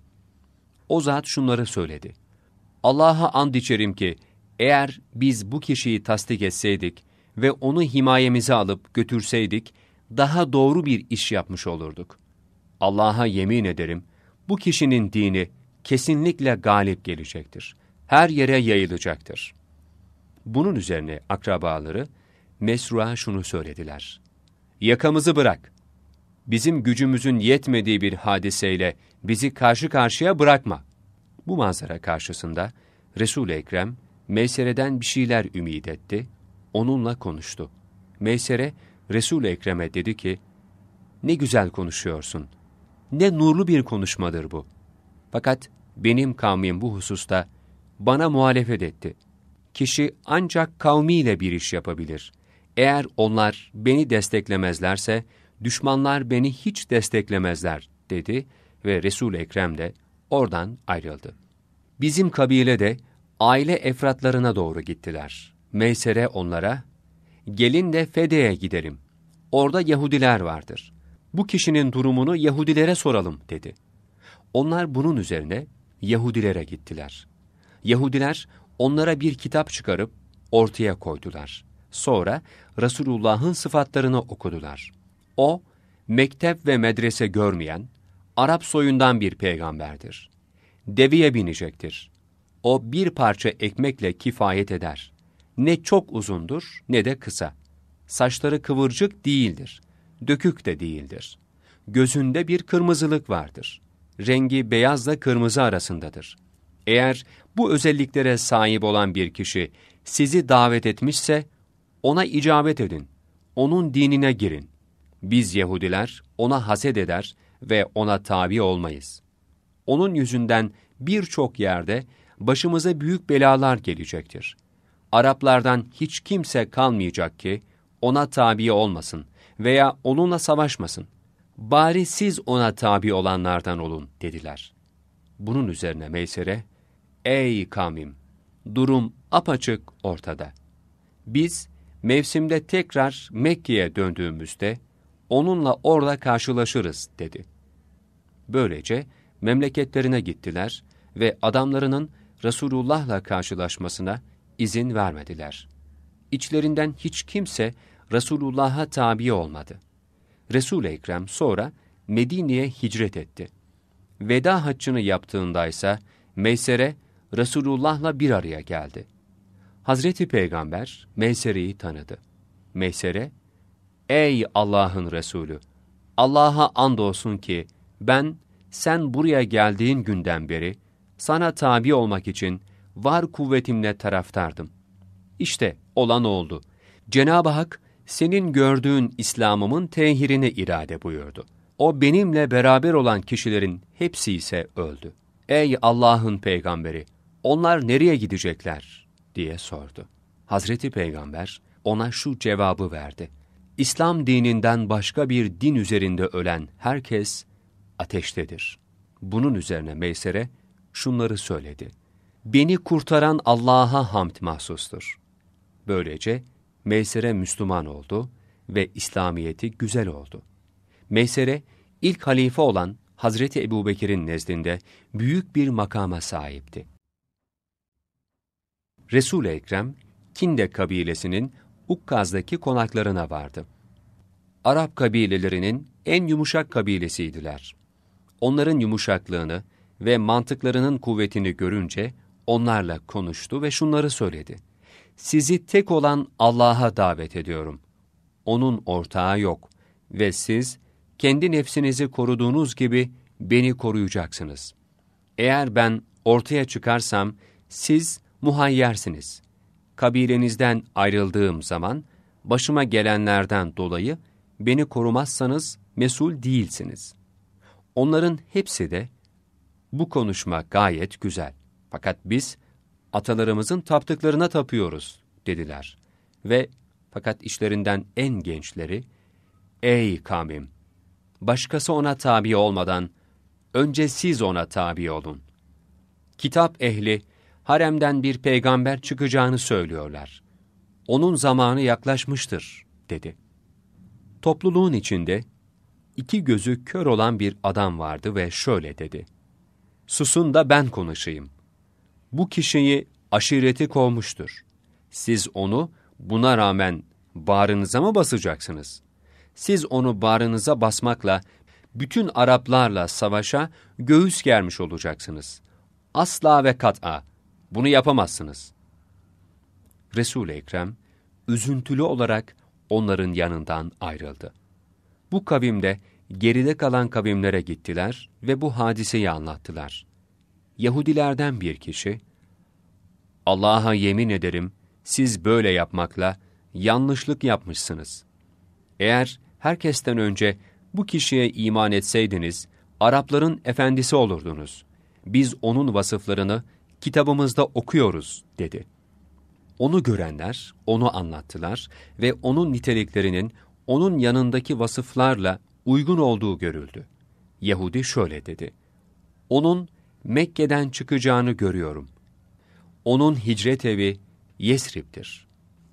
O zat şunları söyledi. Allah'a and içerim ki eğer biz bu kişiyi tasdik etseydik ve onu himayemize alıp götürseydik, daha doğru bir iş yapmış olurduk. Allah'a yemin ederim, bu kişinin dini kesinlikle galip gelecektir. Her yere yayılacaktır. Bunun üzerine akrabaları Mesru'a şunu söylediler. Yakamızı bırak. Bizim gücümüzün yetmediği bir hadiseyle bizi karşı karşıya bırakma. Bu manzara karşısında Resul-i Ekrem Meysere'den bir şeyler ümit etti, onunla konuştu. Meysere Resul-i Ekrem'e dedi ki, ne güzel konuşuyorsun, ne nurlu bir konuşmadır bu. Fakat benim kavmim bu hususta bana muhalefet etti. Kişi ancak kavmiyle bir iş yapabilir. Eğer onlar beni desteklemezlerse, düşmanlar beni hiç desteklemezler, dedi ve Resul-i Ekrem de oradan ayrıldı. Bizim kabile de aile efratlarına doğru gittiler. Meysere onlara, gelin de Fede'ye gidelim. Orada Yahudiler vardır. Bu kişinin durumunu Yahudilere soralım, dedi. Onlar bunun üzerine Yahudilere gittiler. Yahudiler onlara bir kitap çıkarıp ortaya koydular. Sonra Resulullah'ın sıfatlarını okudular. O, mektep ve medrese görmeyen, Arap soyundan bir peygamberdir. Deveye binecektir. O bir parça ekmekle kifayet eder. Ne çok uzundur ne de kısa. Saçları kıvırcık değildir. Dökük de değildir. Gözünde bir kırmızılık vardır. Rengi beyazla kırmızı arasındadır. Eğer bu özelliklere sahip olan bir kişi sizi davet etmişse, ona icabet edin. Onun dinine girin. Biz Yahudiler ona haset eder ve ona tabi olmayız. Onun yüzünden birçok yerde başımıza büyük belalar gelecektir. Araplardan hiç kimse kalmayacak ki ona tabi olmasın veya onunla savaşmasın. Bari siz ona tabi olanlardan olun, dediler. Bunun üzerine Meysere, ey kavmim, durum apaçık ortada. Biz mevsimde tekrar Mekke'ye döndüğümüzde onunla orada karşılaşırız, dedi. Böylece memleketlerine gittiler ve adamlarının Resulullah'la karşılaşmasına izin vermediler. İçlerinden hiç kimse Resulullah'a tabi olmadı. Resul-i Ekrem sonra Medine'ye hicret etti. Veda haccını yaptığındaysa Meysere Resulullah'la bir araya geldi. Hazreti Peygamber Meysere'yi tanıdı. Meysere, ey Allah'ın Resulü! Allah'a andolsun ki ben sen buraya geldiğin günden beri sana tabi olmak için var kuvvetimle taraftardım. İşte olan oldu. Cenab-ı Hak senin gördüğün İslam'ımın tehirini irade buyurdu. O benimle beraber olan kişilerin hepsi ise öldü. Ey Allah'ın peygamberi! Onlar nereye gidecekler? Diye sordu. Hazreti Peygamber ona şu cevabı verdi. İslam dininden başka bir din üzerinde ölen herkes ateştedir. Bunun üzerine Meysere şunları söyledi. Beni kurtaran Allah'a hamd mahsustur. Böylece Meysere Müslüman oldu ve İslamiyeti güzel oldu. Meysere, ilk halife olan Hazreti Ebubekir'in nezdinde büyük bir makama sahipti. Resul-i Ekrem, Kinde kabilesinin Ukkaz'daki konaklarına vardı. Arap kabilelerinin en yumuşak kabilesiydiler. Onların yumuşaklığını ve mantıklarının kuvvetini görünce onlarla konuştu ve şunları söyledi. sizi tek olan Allah'a davet ediyorum. Onun ortağı yok ve siz kendi nefsinizi koruduğunuz gibi beni koruyacaksınız. Eğer ben ortaya çıkarsam siz muhayyersiniz. Kabilenizden ayrıldığım zaman başıma gelenlerden dolayı beni korumazsanız mesul değilsiniz. Onların hepsi de bu konuşma gayet güzel. Fakat biz atalarımızın taptıklarına tapıyoruz dediler. Ve fakat işlerinden en gençleri, ey kavmim, başkası ona tabi olmadan önce siz ona tabi olun. Kitap ehli haremden bir peygamber çıkacağını söylüyorlar. Onun zamanı yaklaşmıştır dedi. Topluluğun içinde 2 gözü kör olan bir adam vardı ve şöyle dedi. Susun da ben konuşayım. Bu kişiyi aşireti kovmuştur. Siz onu buna rağmen bağrınıza mı basacaksınız? Siz onu bağrınıza basmakla bütün Araplarla savaşa göğüs germiş olacaksınız. Asla ve kat'a bunu yapamazsınız. Resul-i Ekrem üzüntülü olarak onların yanından ayrıldı. Bu kavimde geride kalan kavimlere gittiler ve bu hadiseyi anlattılar. Yahudilerden bir kişi, Allah'a yemin ederim siz böyle yapmakla yanlışlık yapmışsınız. Eğer herkesten önce bu kişiye iman etseydiniz, Arapların efendisi olurdunuz. Biz onun vasıflarını kitabımızda okuyoruz dedi. Onu görenler onu anlattılar ve onun niteliklerinin onun yanındaki vasıflarla uygun olduğu görüldü. Yahudi şöyle dedi. Onun Mekke'den çıkacağını görüyorum. Onun hicret evi Yesrib'dir.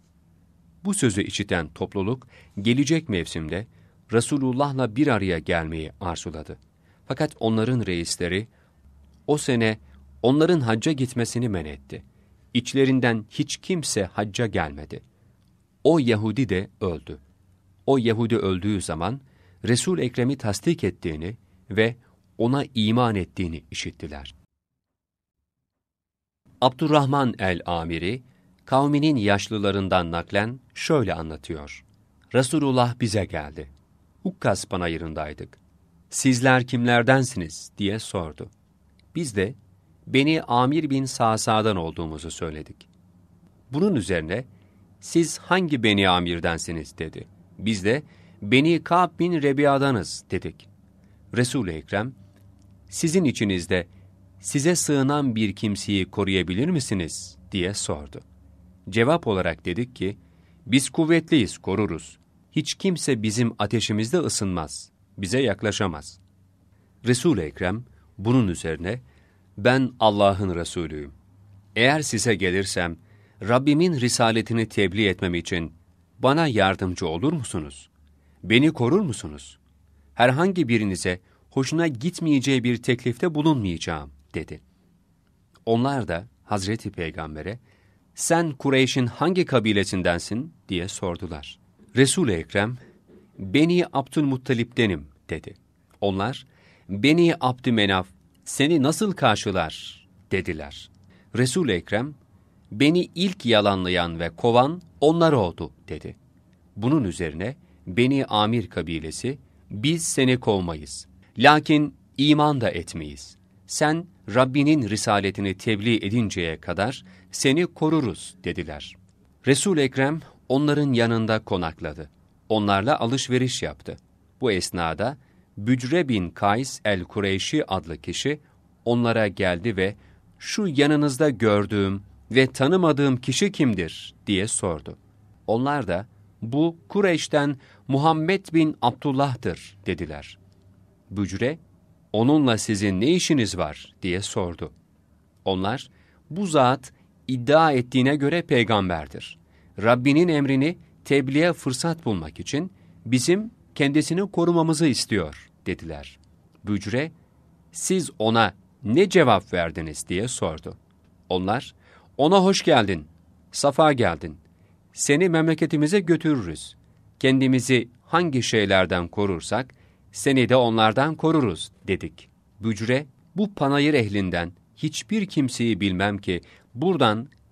Bu sözü işiten topluluk gelecek mevsimde Resulullah'la bir araya gelmeyi arzuladı. Fakat onların reisleri o sene onların hacca gitmesini men etti. İçlerinden hiç kimse hacca gelmedi. O Yahudi de öldü. O Yahudi öldüğü zaman Resul-i Ekrem'i tasdik ettiğini ve ona iman ettiğini işittiler. Abdurrahman el-Amiri, kavminin yaşlılarından naklen şöyle anlatıyor. Resulullah bize geldi. Ukkas panayırındaydık. Sizler kimlerdensiniz diye sordu. Biz de Beni Amir bin Sa'sa'dan olduğumuzu söyledik. Bunun üzerine siz hangi Beni Amir'densiniz dedi. Biz de Beni Ka'b bin Rebiya'danız dedik. Resul-i Ekrem, sizin içinizde size sığınan bir kimseyi koruyabilir misiniz diye sordu. Cevap olarak dedik ki, biz kuvvetliyiz, koruruz. Hiç kimse bizim ateşimizde ısınmaz, bize yaklaşamaz. Resul-i Ekrem bunun üzerine, ben Allah'ın Resulüyüm. Eğer size gelirsem, Rabbimin risaletini tebliğ etmem için bana yardımcı olur musunuz? Beni korur musunuz? Herhangi birinize hoşuna gitmeyeceği bir teklifte bulunmayacağım, dedi. Onlar da Hazreti Peygamber'e, sen Kureyş'in hangi kabilesindensin diye sordular. Resul-i Ekrem, Beni Abdülmuttalip'tenim, dedi. Onlar, Beni Abdümenaf seni nasıl karşılar, dediler. Resul-i Ekrem, beni ilk yalanlayan ve kovan onlar oldu, dedi. Bunun üzerine Beni Amir kabilesi, biz seni kovmayız. Lakin iman da etmeyiz. Sen Rabbinin risaletini tebliğ edinceye kadar seni koruruz, dediler. Resul-i Ekrem onların yanında konakladı. Onlarla alışveriş yaptı. Bu esnada Bücre bin Kays el-Kureyşi adlı kişi onlara geldi ve şu yanınızda gördüğüm ve tanımadığım kişi kimdir diye sordu. Onlar da bu Kureyş'ten Muhammed bin Abdullah'tır dediler. Bücre, onunla sizin ne işiniz var diye sordu. Onlar, bu zat iddia ettiğine göre peygamberdir. Rabbinin emrini tebliğe fırsat bulmak için bizim kendisini korumamızı istiyor dediler. Bücre, siz ona ne cevap verdiniz diye sordu. Onlar, ona hoş geldin, safa geldin. Seni memleketimize götürürüz. Kendimizi hangi şeylerden korursak, seni de onlardan koruruz dedik. Bücre, bu panayır ehlinden hiçbir kimseyi bilmem ki buradan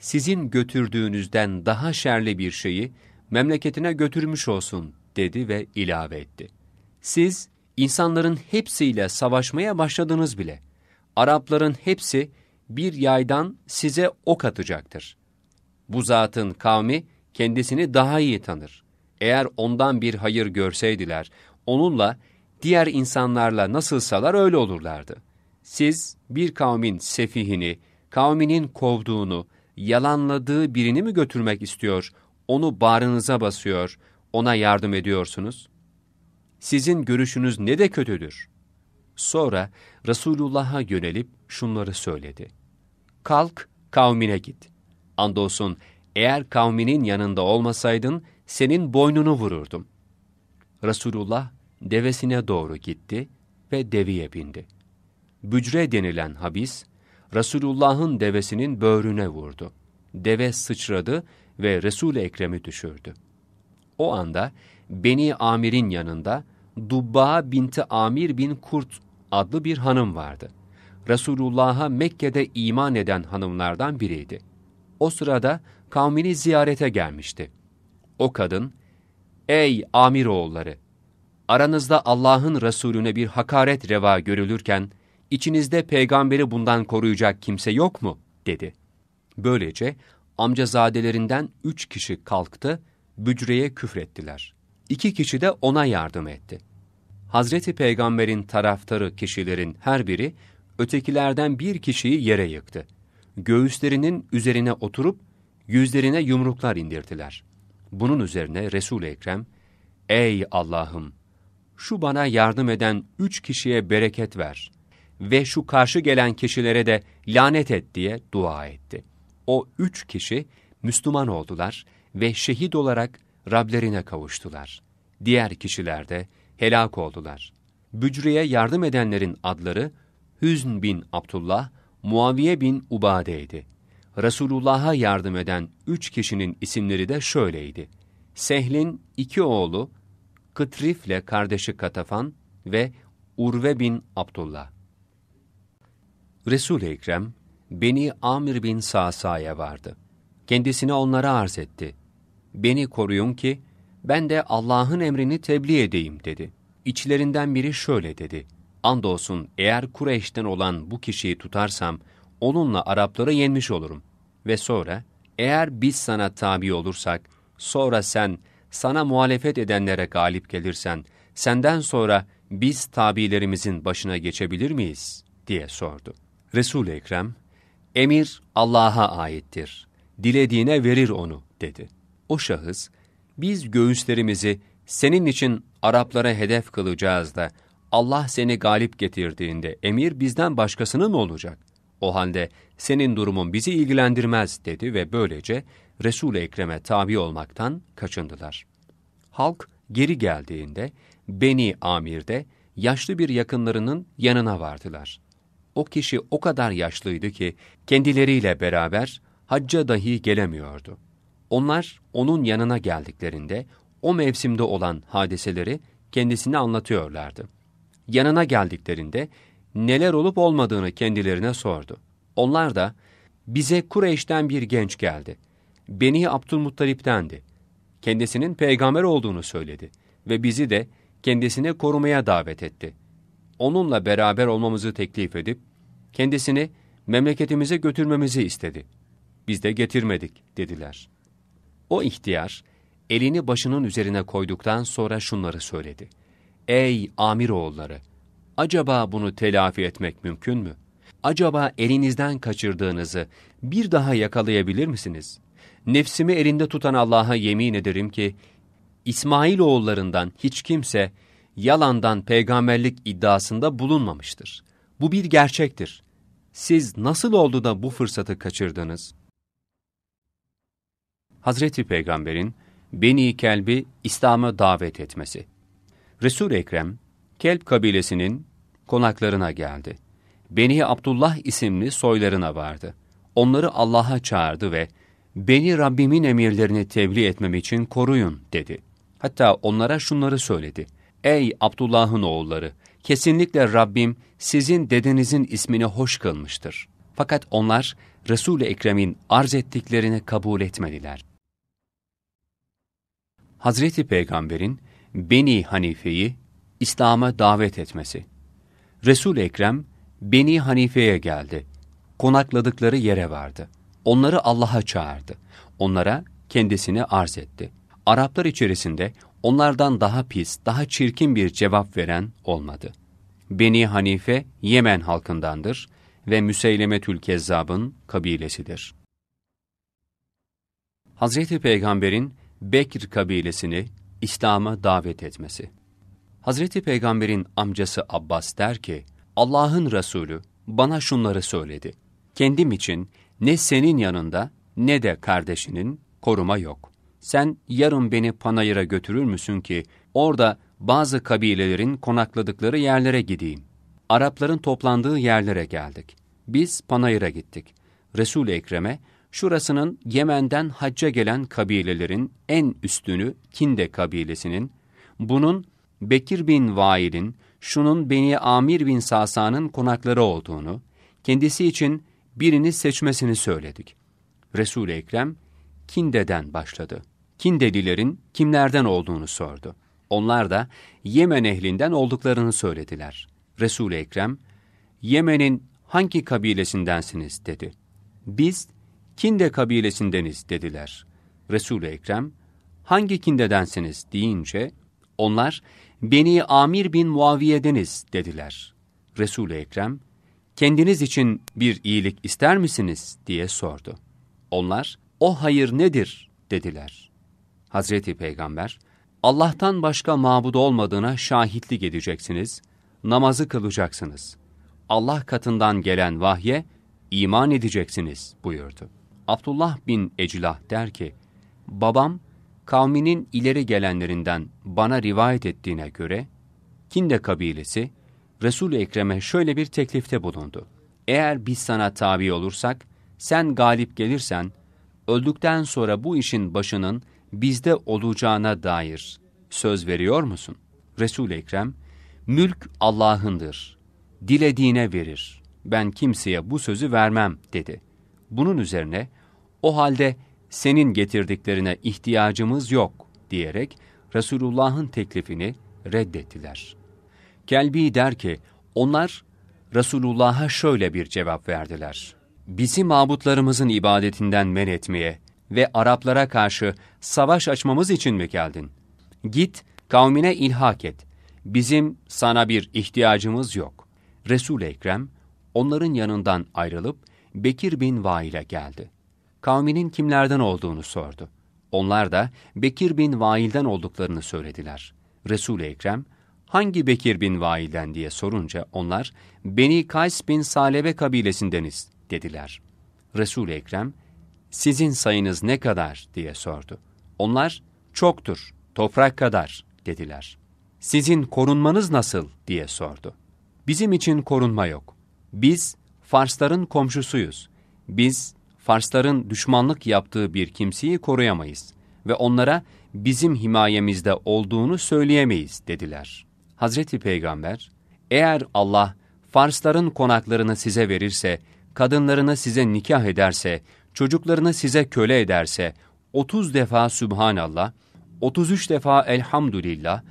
sizin götürdüğünüzden daha şerli bir şeyi memleketine götürmüş olsun dedi ve ilave etti. Siz insanların hepsiyle savaşmaya başladınız bile. Arapların hepsi bir yaydan size ok atacaktır. Bu zatın kavmi kendisini daha iyi tanır. Eğer ondan bir hayır görseydiler, onunla diğer insanlarla nasılsalar öyle olurlardı. Siz bir kavmin sefihini, kavminin kovduğunu, yalanladığı birini mi götürmek istiyor, onu bağrınıza basıyor, ona yardım ediyorsunuz? Sizin görüşünüz ne de kötüdür. Sonra Resulullah'a yönelip şunları söyledi. Kalk, kavmine git. Andolsun eğer kavminin yanında olmasaydın, senin boynunu vururdum. Resulullah devesine doğru gitti ve deveye bindi. Bücre denilen habis, Resulullah'ın devesinin böğrüne vurdu. Deve sıçradı ve Resul-i Ekrem'i düşürdü. O anda Beni Amir'in yanında Dubba binti Amir bin Kurt adlı bir hanım vardı. Resulullah'a Mekke'de iman eden hanımlardan biriydi. O sırada kavmini ziyarete gelmişti. O kadın, "Ey Amiroğulları! Aranızda Allah'ın Resulüne bir hakaret reva görülürken, içinizde peygamberi bundan koruyacak kimse yok mu?" dedi. Böylece amcazadelerinden 3 kişi kalktı, Bücre'ye küfrettiler. 2 kişi de ona yardım etti. Hazreti Peygamber'in taraftarı kişilerin her biri, ötekilerden bir kişiyi yere yıktı. Göğüslerinin üzerine oturup, yüzlerine yumruklar indirdiler. Bunun üzerine Resul-i Ekrem, "Ey Allah'ım! Şu bana yardım eden 3 kişiye bereket ver ve şu karşı gelen kişilere de lanet et" diye dua etti. O 3 kişi Müslüman oldular ve şehit olarak Rablerine kavuştular. Diğer kişiler de helak oldular. Bücre'ye yardım edenlerin adları Hüzn bin Abdullah, Muaviye bin Ubade'ydi. Resulullah'a yardım eden 3 kişinin isimleri de şöyleydi: Sehl'in 2 oğlu, Kıtrif'le kardeşi Katafan ve Urve bin Abdullah. Resul-i Ekrem, Beni Amir bin Sa'sa'ya vardı. Kendisini onlara arz etti. "Beni koruyun ki, ben de Allah'ın emrini tebliğ edeyim" dedi. İçlerinden biri şöyle dedi: "Andolsun eğer Kureyş'ten olan bu kişiyi tutarsam, onunla Arapları yenmiş olurum. Ve sonra, eğer biz sana tabi olursak, sonra sen, sana muhalefet edenlere galip gelirsen, senden sonra biz tabilerimizin başına geçebilir miyiz?" diye sordu. Resul-i Ekrem, "Emir Allah'a aittir. Dilediğine verir onu" dedi. O şahıs, "Biz göğüslerimizi senin için Araplara hedef kılacağız da, Allah seni galip getirdiğinde emir bizden başkasının mı olacak? O halde senin durumun bizi ilgilendirmez" dedi ve böylece Resul-i Ekrem'e tabi olmaktan kaçındılar. Halk geri geldiğinde Beni Amir'de yaşlı bir yakınlarının yanına vardılar. O kişi o kadar yaşlıydı ki kendileriyle beraber hacca dahi gelemiyordu. Onlar onun yanına geldiklerinde o mevsimde olan hadiseleri kendisine anlatıyorlardı. Yanına geldiklerinde neler olup olmadığını kendilerine sordu. Onlar da, "Bize Kureyş'ten bir genç geldi. Beni Abdülmuttalip'tendi. Kendisinin peygamber olduğunu söyledi ve bizi de kendisini korumaya davet etti. Onunla beraber olmamızı teklif edip, kendisini memleketimize götürmemizi istedi. Biz de getirmedik" dediler. O ihtiyar, elini başının üzerine koyduktan sonra şunları söyledi: "Ey Amiroğulları! Acaba bunu telafi etmek mümkün mü? Acaba elinizden kaçırdığınızı bir daha yakalayabilir misiniz? Nefsimi elinde tutan Allah'a yemin ederim ki, İsmailoğullarından hiç kimse yalandan peygamberlik iddiasında bulunmamıştır. Bu bir gerçektir. Siz nasıl oldu da bu fırsatı kaçırdınız?" Hazreti Peygamber'in Beni Kelb'i İslam'a davet etmesi. Resul-i Ekrem, Kelb kabilesinin konaklarına geldi. Beni Abdullah isimli soylarına vardı. Onları Allah'a çağırdı ve "Beni Rabbimin emirlerini tebliğ etmem için koruyun" dedi. Hatta onlara şunları söyledi: "Ey Abdullah'ın oğulları! Kesinlikle Rabbim sizin dedenizin ismini hoş kılmıştır. Fakat onlar Resul-i Ekrem'in arz ettiklerini kabul etmediler. Hazreti Peygamber'in Beni Hanife'yi İslam'a davet etmesi. Resul-i Ekrem Beni Hanife'ye geldi. Konakladıkları yere vardı. Onları Allah'a çağırdı. Onlara kendisini arz etti. Araplar içerisinde onlardan daha pis, daha çirkin bir cevap veren olmadı. Beni Hanife Yemen halkındandır ve Müseylemetül Kezzab'ın kabilesidir. Hazreti Peygamber'in Bekr kabilesini İslam'a davet etmesi. Hazreti Peygamber'in amcası Abbas der ki, Allah'ın Resulü bana şunları söyledi. Kendim için ne senin yanında ne de kardeşinin koruma yok. Sen yarın beni panayıra götürür müsün ki orada bazı kabilelerin konakladıkları yerlere gideyim. Arapların toplandığı yerlere geldik. Biz panayıra gittik. Resul-i Ekrem'e şurasının Yemen'den hacca gelen kabilelerin en üstünü Kinde kabilesinin, bunun Bekir bin Vail'in, şunun Beni Amir bin Sasa'nın konakları olduğunu, kendisi için birini seçmesini söyledik. Resul-i Ekrem Kinde'den başladı. Kindelilerin kimlerden olduğunu sordu. Onlar da Yemen ehlinden olduklarını söylediler. Resul-i Ekrem, Yemen'in hangi kabilesindensiniz dedi. Biz Kinde kabilesindeniz dediler. Resul-i Ekrem, hangi Kinde'densiniz deyince, onlar Beni Amir bin Muaviye'deniz dediler. Resul-i Ekrem, kendiniz için bir iyilik ister misiniz diye sordu. Onlar, o hayır nedir dediler. Hazreti Peygamber, Allah'tan başka mabud olmadığına şahitlik edeceksiniz, namazı kılacaksınız. Allah katından gelen vahye iman edeceksiniz buyurdu. Abdullah bin Eclah der ki, babam kavminin ileri gelenlerinden bana rivayet ettiğine göre, Kinde kabilesi Resul-i Ekrem'e şöyle bir teklifte bulundu. Eğer biz sana tabi olursak, sen galip gelirsen, öldükten sonra bu işin başının bizde olacağına dair söz veriyor musun? Resul-i Ekrem, mülk Allah'ındır, dilediğine verir, ben kimseye bu sözü vermem dedi. Bunun üzerine, o halde senin getirdiklerine ihtiyacımız yok diyerek Resulullah'ın teklifini reddettiler. Kelbi der ki, onlar Resulullah'a şöyle bir cevap verdiler. Bizi mabutlarımızın ibadetinden men etmeye ve Araplara karşı savaş açmamız için mi geldin? Git, kavmine ilhak et. Bizim sana bir ihtiyacımız yok. Resul-i Ekrem, onların yanından ayrılıp Bekir bin Vail'e geldi. Kavminin kimlerden olduğunu sordu. Onlar da Bekir bin Vail'den olduklarını söylediler. Resul-i Ekrem, hangi Bekir bin Vail'den diye sorunca onlar, Beni Kays bin Salebe kabilesindeniz dediler. Resul-i Ekrem, sizin sayınız ne kadar diye sordu. Onlar, çoktur, toprak kadar dediler. Sizin korunmanız nasıl diye sordu. Bizim için korunma yok. Biz Farsların komşusuyuz. Biz Farsların düşmanlık yaptığı bir kimseyi koruyamayız ve onlara bizim himayemizde olduğunu söyleyemeyiz dediler. Hazreti Peygamber, eğer Allah Farsların konaklarını size verirse, kadınlarını size nikah ederse, çocuklarını size köle ederse, 30 defa Sübhanallah, 33 defa Elhamdülillah,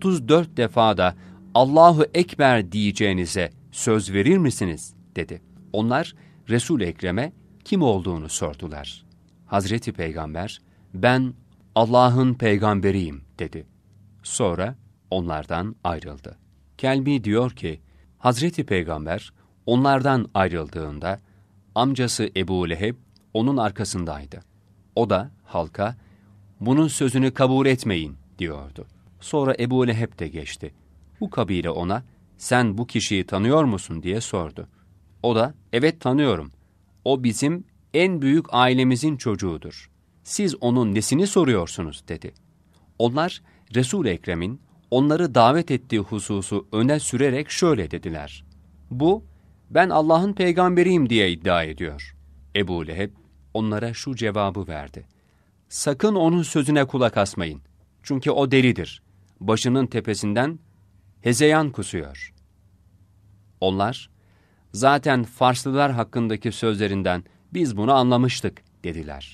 34 defa da Allahu Ekber diyeceğinize söz verir misiniz? Dedi. Onlar Resul-i Ekrem'e kim olduğunu sordular. Hazreti Peygamber, ben Allah'ın peygamberiyim dedi. Sonra onlardan ayrıldı. Kelbi diyor ki, Hazreti Peygamber onlardan ayrıldığında amcası Ebu Leheb onun arkasındaydı. O da halka, bunun sözünü kabul etmeyin diyordu. Sonra Ebu Leheb de geçti. Bu kabile ona, sen bu kişiyi tanıyor musun diye sordu. O da, evet tanıyorum. O bizim en büyük ailemizin çocuğudur. Siz onun nesini soruyorsunuz dedi. Onlar Resul-i Ekrem'in onları davet ettiği hususu öne sürerek şöyle dediler. Bu, ben Allah'ın peygamberiyim diye iddia ediyor. Ebu Leheb onlara şu cevabı verdi. Sakın onun sözüne kulak asmayın. Çünkü o delidir. Başının tepesinden hezeyan kusuyor. Onlar, Zaten Farslılar hakkındaki sözlerinden biz bunu anlamıştık dediler.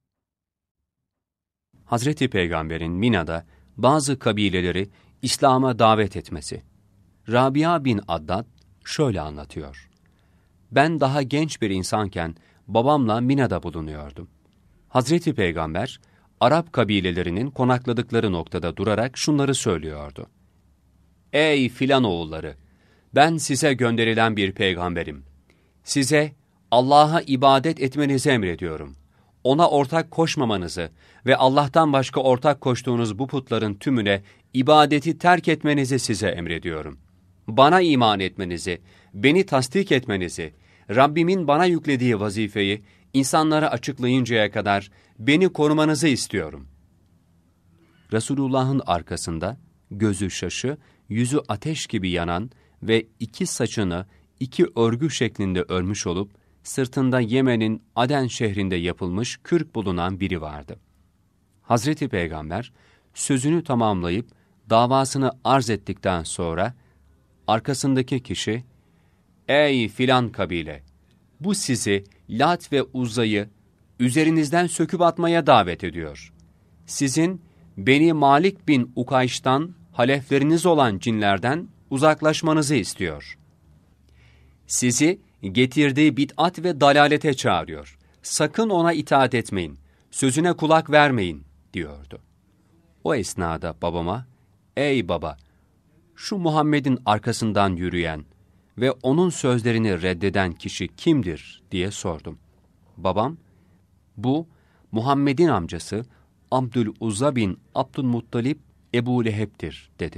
Hazreti Peygamber'in Mina'da bazı kabileleri İslam'a davet etmesi. Rabia bin Addad şöyle anlatıyor. Ben daha genç bir insanken babamla Mina'da bulunuyordum. Hazreti Peygamber, Arap kabilelerinin konakladıkları noktada durarak şunları söylüyordu. Ey filan oğulları! Ben size gönderilen bir peygamberim. Size Allah'a ibadet etmenizi emrediyorum. Ona ortak koşmamanızı ve Allah'tan başka ortak koştuğunuz bu putların tümüne ibadeti terk etmenizi size emrediyorum. Bana iman etmenizi, beni tasdik etmenizi, Rabbimin bana yüklediği vazifeyi insanlara açıklayıncaya kadar beni korumanızı istiyorum. Resulullah'ın arkasında gözü şaşı, yüzü ateş gibi yanan ve iki saçını iki örgü şeklinde örmüş olup, sırtında Yemen'in Aden şehrinde yapılmış kürk bulunan biri vardı. Hazreti Peygamber sözünü tamamlayıp davasını arz ettikten sonra, arkasındaki kişi, ''Ey filan kabile, bu sizi Lat ve Uzza'yı üzerinizden söküp atmaya davet ediyor. Sizin Beni Malik bin Ukayş'tan halefleriniz olan cinlerden uzaklaşmanızı istiyor. Sizi getirdiği bid'at ve dalalete çağırıyor. Sakın ona itaat etmeyin, sözüne kulak vermeyin diyordu. O esnada babama, ''Ey baba, şu Muhammed'in arkasından yürüyen ve onun sözlerini reddeden kişi kimdir?'' diye sordum. Babam, ''Bu Muhammed'in amcası Abdüluzza bin Abdülmuttalip Ebu Leheb'tir.'' dedi.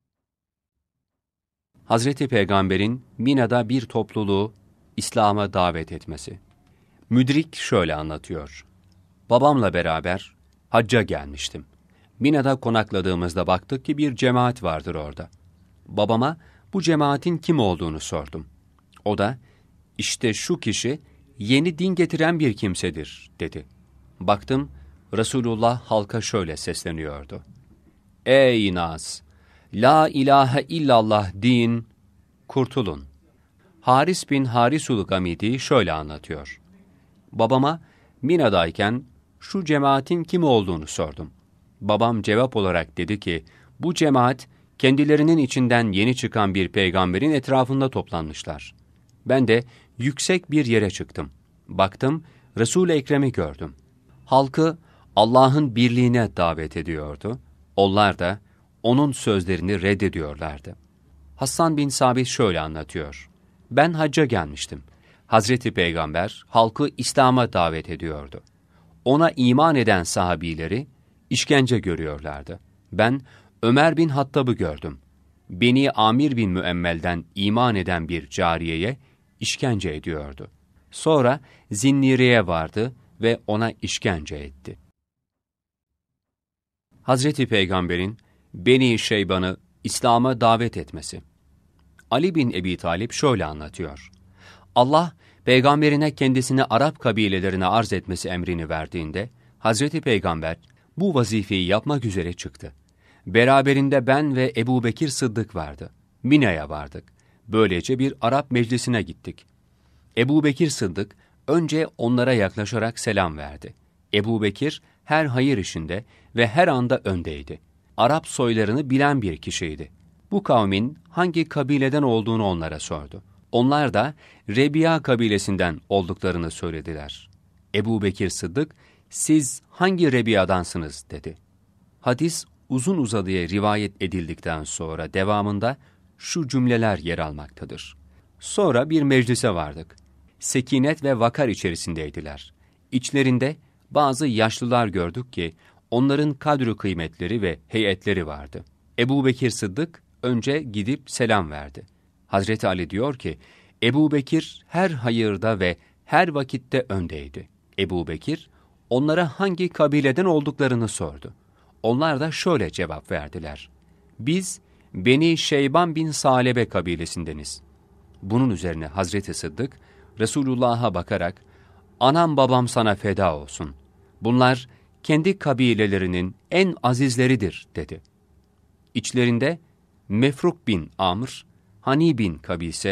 Hazreti Peygamber'in Mina'da bir topluluğu İslam'a davet etmesi. Müdrik şöyle anlatıyor. Babamla beraber hacca gelmiştim. Mina'da konakladığımızda baktık ki bir cemaat vardır orada. Babama bu cemaatin kim olduğunu sordum. O da, işte şu kişi yeni din getiren bir kimsedir dedi. Baktım, Resulullah halka şöyle sesleniyordu. Ey nas! La ilahe illallah deyin, kurtulun. Haris bin Harisul Gamidi şöyle anlatıyor. Babama Mina'dayken şu cemaatin kim olduğunu sordum. Babam cevap olarak dedi ki, bu cemaat kendilerinin içinden yeni çıkan bir peygamberin etrafında toplanmışlar. Ben de yüksek bir yere çıktım. Baktım, Resul-i Ekrem'i gördüm. Halkı Allah'ın birliğine davet ediyordu. Onlar da onun sözlerini reddediyorlardı. Hassan bin Sabit şöyle anlatıyor. Ben hacca gelmiştim. Hazreti Peygamber halkı İslam'a davet ediyordu. Ona iman eden sahabileri işkence görüyorlardı. Ben Ömer bin Hattab'ı gördüm. Beni Amir bin Müemmel'den iman eden bir cariyeye işkence ediyordu. Sonra Zinnire'ye vardı ve ona işkence etti. Hazreti Peygamber'in Beni Şeyban'ı İslam'a davet etmesi. Ali bin Ebi Talip şöyle anlatıyor. Allah, Peygamberine kendisini Arap kabilelerine arz etmesi emrini verdiğinde, Hazreti Peygamber bu vazifeyi yapmak üzere çıktı. Beraberinde ben ve Ebu Bekir Sıddık vardı. Mina'ya vardık. Böylece bir Arap meclisine gittik. Ebu Bekir Sıddık önce onlara yaklaşarak selam verdi. Ebu Bekir her hayır işinde ve her anda öndeydi. Arap soylarını bilen bir kişiydi. Bu kavmin hangi kabileden olduğunu onlara sordu. Onlar da Rebiya kabilesinden olduklarını söylediler. Ebu Bekir Sıddık, siz hangi Rebiya'dansınız dedi. Hadis uzun uzadıya rivayet edildikten sonra devamında şu cümleler yer almaktadır. Sonra bir meclise vardık. Sekinet ve vakar içerisindeydiler. İçlerinde bazı yaşlılar gördük ki onların kadri kıymetleri ve heyetleri vardı. Ebu Bekir Sıddık önce gidip selam verdi. Hazreti Ali diyor ki, Ebu Bekir her hayırda ve her vakitte öndeydi. Ebu Bekir onlara hangi kabileden olduklarını sordu. Onlar da şöyle cevap verdiler. Biz Beni Şeyban bin Salebe kabilesindeniz. Bunun üzerine Hazreti Sıddık Resulullah'a bakarak, anam babam sana feda olsun. Bunlar kendi kabilelerinin en azizleridir dedi. İçlerinde Mefruk bin Amr, Hani bin Kabise,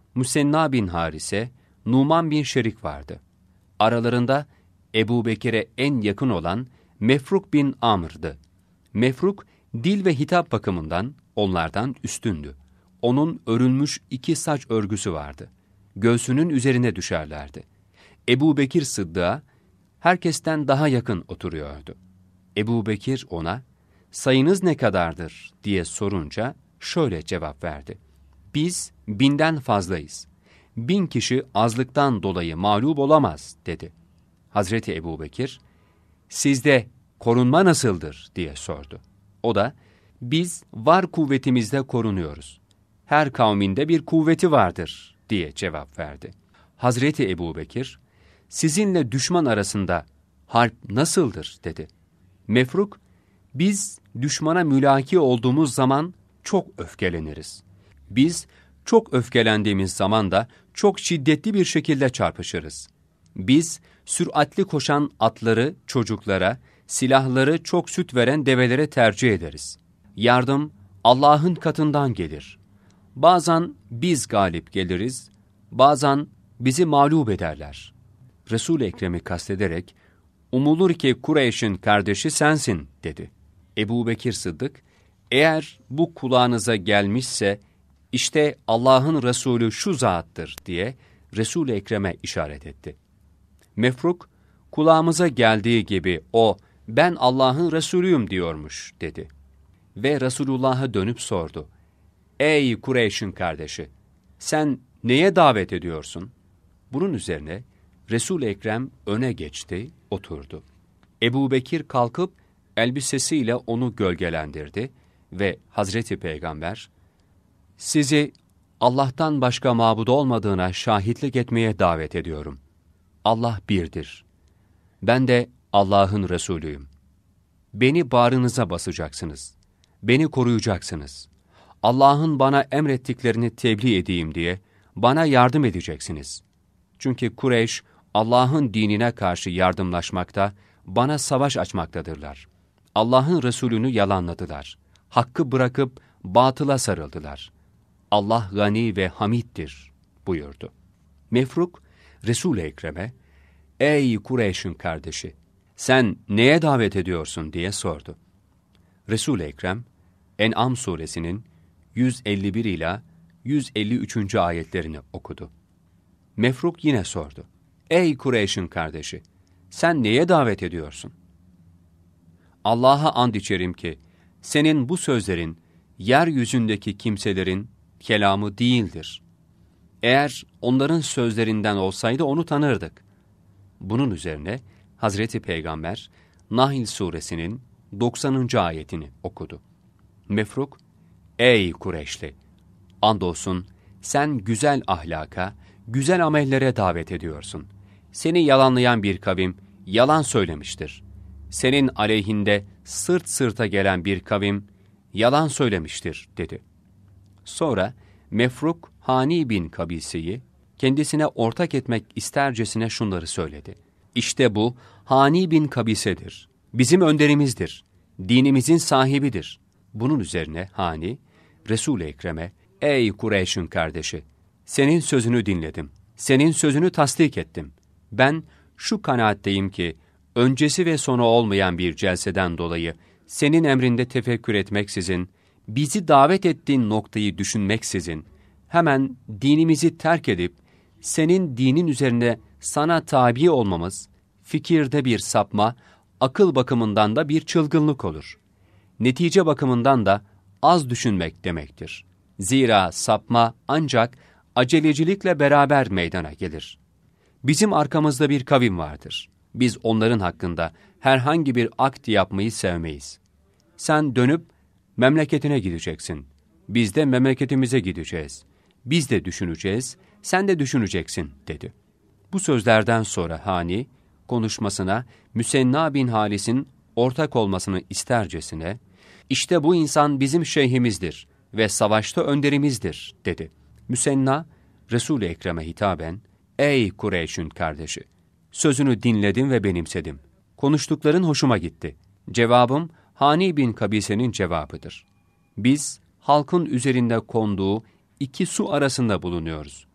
Müsenna bin Harise, Numan bin Şerik vardı. Aralarında Ebu Bekir'e en yakın olan Mefruk bin Amr'dı. Mefruk, dil ve hitap bakımından onlardan üstündü. Onun örülmüş 2 saç örgüsü vardı. Göğsünün üzerine düşerlerdi. Ebu Bekir Sıddık'a herkesten daha yakın oturuyordu. Ebu Bekir ona, sayınız ne kadardır diye sorunca şöyle cevap verdi. Biz 1000'den fazlayız. 1000 kişi azlıktan dolayı mağlup olamaz dedi. Hazreti Ebu Bekir, sizde korunma nasıldır diye sordu. O da, biz var kuvvetimizde korunuyoruz. Her kavminde bir kuvveti vardır diye cevap verdi. Hazreti Ebu Bekir, sizinle düşman arasında harp nasıldır dedi. Mefruk, biz düşmana mülaki olduğumuz zaman çok öfkeleniriz. Biz çok öfkelendiğimiz zaman da çok şiddetli bir şekilde çarpışırız. Biz süratli koşan atları çocuklara, silahları çok süt veren develere tercih ederiz. Yardım Allah'ın katından gelir. Bazen biz galip geliriz, bazen bizi mağlup ederler. Resul-i Ekrem'i kastederek, umulur ki Kureyş'in kardeşi sensin dedi. Ebu Bekir Sıddık, eğer bu kulağınıza gelmişse, işte Allah'ın Resulü şu zattır diye Resul-i Ekrem'e işaret etti. Mefruk, kulağımıza geldiği gibi o, ben Allah'ın Resulüyüm diyormuş dedi. Ve Resulullah'a dönüp sordu. Ey Kureyş'in kardeşi, sen neye davet ediyorsun? Bunun üzerine Resul-i Ekrem öne geçti, oturdu. Ebu Bekir kalkıp elbisesiyle onu gölgelendirdi ve Hazreti Peygamber, sizi Allah'tan başka mabud olmadığına şahitlik etmeye davet ediyorum. Allah birdir. Ben de Allah'ın Resulüyüm. Beni bağrınıza basacaksınız. Beni koruyacaksınız. Allah'ın bana emrettiklerini tebliğ edeyim diye bana yardım edeceksiniz. Çünkü Kureyş, Allah'ın dinine karşı yardımlaşmakta, bana savaş açmaktadırlar. Allah'ın Resulünü yalanladılar. Hakkı bırakıp batıla sarıldılar. Allah gani ve hamiddir buyurdu. Mefruk, Resul-i Ekrem'e, ey Kureyş'in kardeşi, sen neye davet ediyorsun diye sordu. Resul-i Ekrem, En'am suresinin 151 ila 153. ayetlerini okudu. Mefruk yine sordu. Ey Kureyş'in kardeşi, sen neye davet ediyorsun? Allah'a and içerim ki, senin bu sözlerin, yeryüzündeki kimselerin kelamı değildir. Eğer onların sözlerinden olsaydı onu tanırdık. Bunun üzerine Hazreti Peygamber, Nahl suresinin 90. ayetini okudu. Mefruk, ey Kureyşli! Andolsun sen güzel ahlaka, güzel amellere davet ediyorsun. Seni yalanlayan bir kavim yalan söylemiştir. Senin aleyhinde sırt sırta gelen bir kavim yalan söylemiştir dedi. Sonra Mefruk Hani bin Kabise'yi kendisine ortak etmek istercesine şunları söyledi. İşte bu Hani bin Kabise'dir. Bizim önderimizdir. Dinimizin sahibidir. Bunun üzerine Hani, Resul-i Ekrem'e, ey Kureyş'in kardeşi, senin sözünü dinledim. Senin sözünü tasdik ettim. Ben şu kanaatteyim ki, öncesi ve sonu olmayan bir celseden dolayı senin emrinde tefekkür etmeksizin, bizi davet ettiğin noktayı düşünmeksizin, hemen dinimizi terk edip, senin dinin üzerine sana tabi olmamız, fikirde bir sapma, akıl bakımından da bir çılgınlık olur. Netice bakımından da az düşünmek demektir. Zira sapma ancak acelecilikle beraber meydana gelir. Bizim arkamızda bir kavim vardır. Biz onların hakkında herhangi bir akt yapmayı sevmeyiz. Sen dönüp memleketine gideceksin. Biz de memleketimize gideceğiz. Biz de düşüneceğiz, sen de düşüneceksin dedi. Bu sözlerden sonra Hani, konuşmasına Müsenna bin Halis'in ortak olmasını istercesine, işte bu insan bizim şeyhimizdir ve savaşta önderimizdir dedi. Müsenna, Resul-i Ekrem'e hitaben, ey Kureyş'in kardeşi, sözünü dinledim ve benimsedim. Konuştukların hoşuma gitti. Cevabım, Hani bin Kabise'nin cevabıdır. Biz, halkın üzerinde konduğu 2 su arasında bulunuyoruz.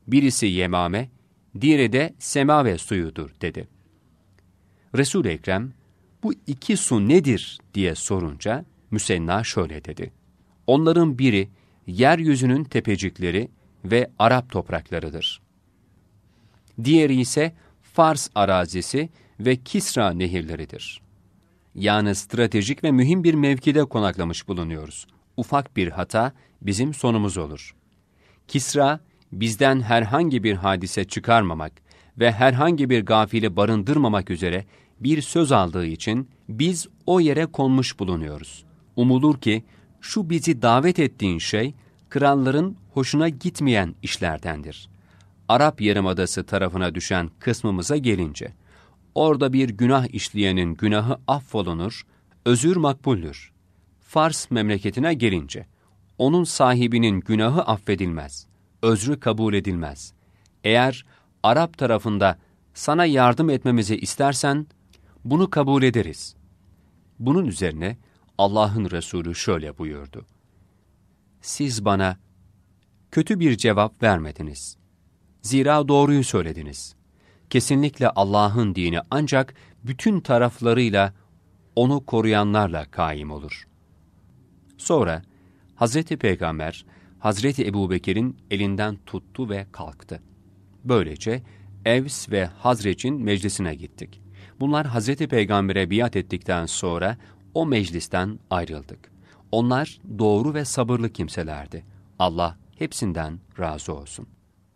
Birisi Yemame, diğeri de Semave suyudur dedi. Resul-i Ekrem, bu iki su nedir diye sorunca Müsenna şöyle dedi. Onların biri yeryüzünün tepecikleri ve Arap topraklarıdır. Diğeri ise Fars arazisi ve Kisra nehirleridir. Yani stratejik ve mühim bir mevkide konaklamış bulunuyoruz. Ufak bir hata bizim sonumuz olur. Kisra, bizden herhangi bir hadise çıkarmamak ve herhangi bir gafili barındırmamak üzere bir söz aldığı için biz o yere konmuş bulunuyoruz. Umulur ki şu bizi davet ettiğin şey kralların hoşuna gitmeyen işlerdendir. Arap Yarımadası tarafına düşen kısmımıza gelince, orada bir günah işleyenin günahı affolunur, özür makbuldür. Fars memleketine gelince, onun sahibinin günahı affedilmez, özrü kabul edilmez. Eğer Arap tarafında sana yardım etmemizi istersen, bunu kabul ederiz. Bunun üzerine Allah'ın Resulü şöyle buyurdu. Siz bana kötü bir cevap vermediniz. Zira doğruyu söylediniz. Kesinlikle Allah'ın dini ancak bütün taraflarıyla onu koruyanlarla kaim olur. Sonra Hazreti Peygamber, Hazreti Ebubekir'in elinden tuttu ve kalktı. Böylece Evs ve Hazreç'in meclisine gittik. Bunlar Hazreti Peygamber'e biat ettikten sonra o meclisten ayrıldık. Onlar doğru ve sabırlı kimselerdi. Allah hepsinden razı olsun.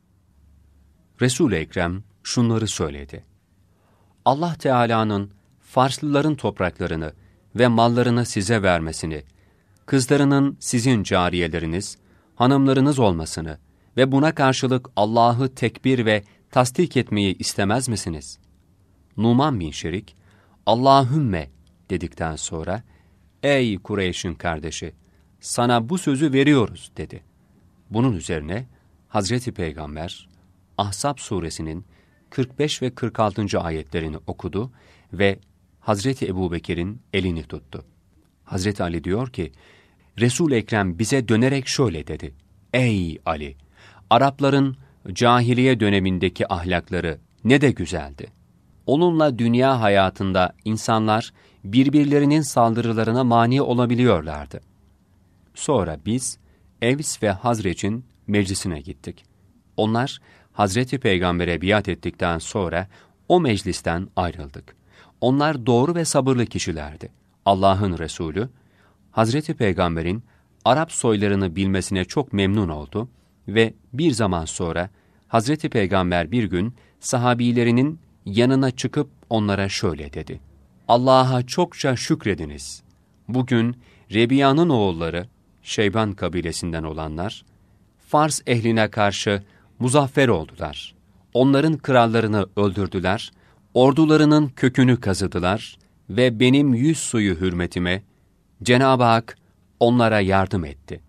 Resul-i Ekrem şunları söyledi. Allah Teala'nın Farslıların topraklarını ve mallarını size vermesini, kızlarının sizin cariyeleriniz, hanımlarınız olmasını ve buna karşılık Allah'ı tekbir ve tasdik etmeyi istemez misiniz? Numan bin Şerik, Allahümme dedikten sonra, ey Kureyş'in kardeşi, sana bu sözü veriyoruz dedi. Bunun üzerine Hazreti Peygamber, Ahzab suresinin 45 ve 46. ayetlerini okudu ve Hazreti Ebubekir'in elini tuttu. Hazreti Ali diyor ki, Resul-i Ekrem bize dönerek şöyle dedi. Ey Ali! Arapların cahiliye dönemindeki ahlakları ne de güzeldi. Onunla dünya hayatında insanlar birbirlerinin saldırılarına mani olabiliyorlardı. Sonra biz Evs ve Hazreç'in meclisine gittik. Onlar Hazreti Peygamber'e biat ettikten sonra o meclisten ayrıldık. Onlar doğru ve sabırlı kişilerdi. Allah'ın Resulü, Hazreti Peygamber'in Arap soylarını bilmesine çok memnun oldu ve bir zaman sonra Hazreti Peygamber bir gün sahabilerinin yanına çıkıp onlara şöyle dedi. Allah'a çokça şükrediniz. Bugün Rebiya'nın oğulları, Şeyban kabilesinden olanlar, Fars ehline karşı muzaffer oldular. Onların krallarını öldürdüler, ordularının kökünü kazıdılar ve benim yüz suyu hürmetime Cenab-ı Hak onlara yardım etti.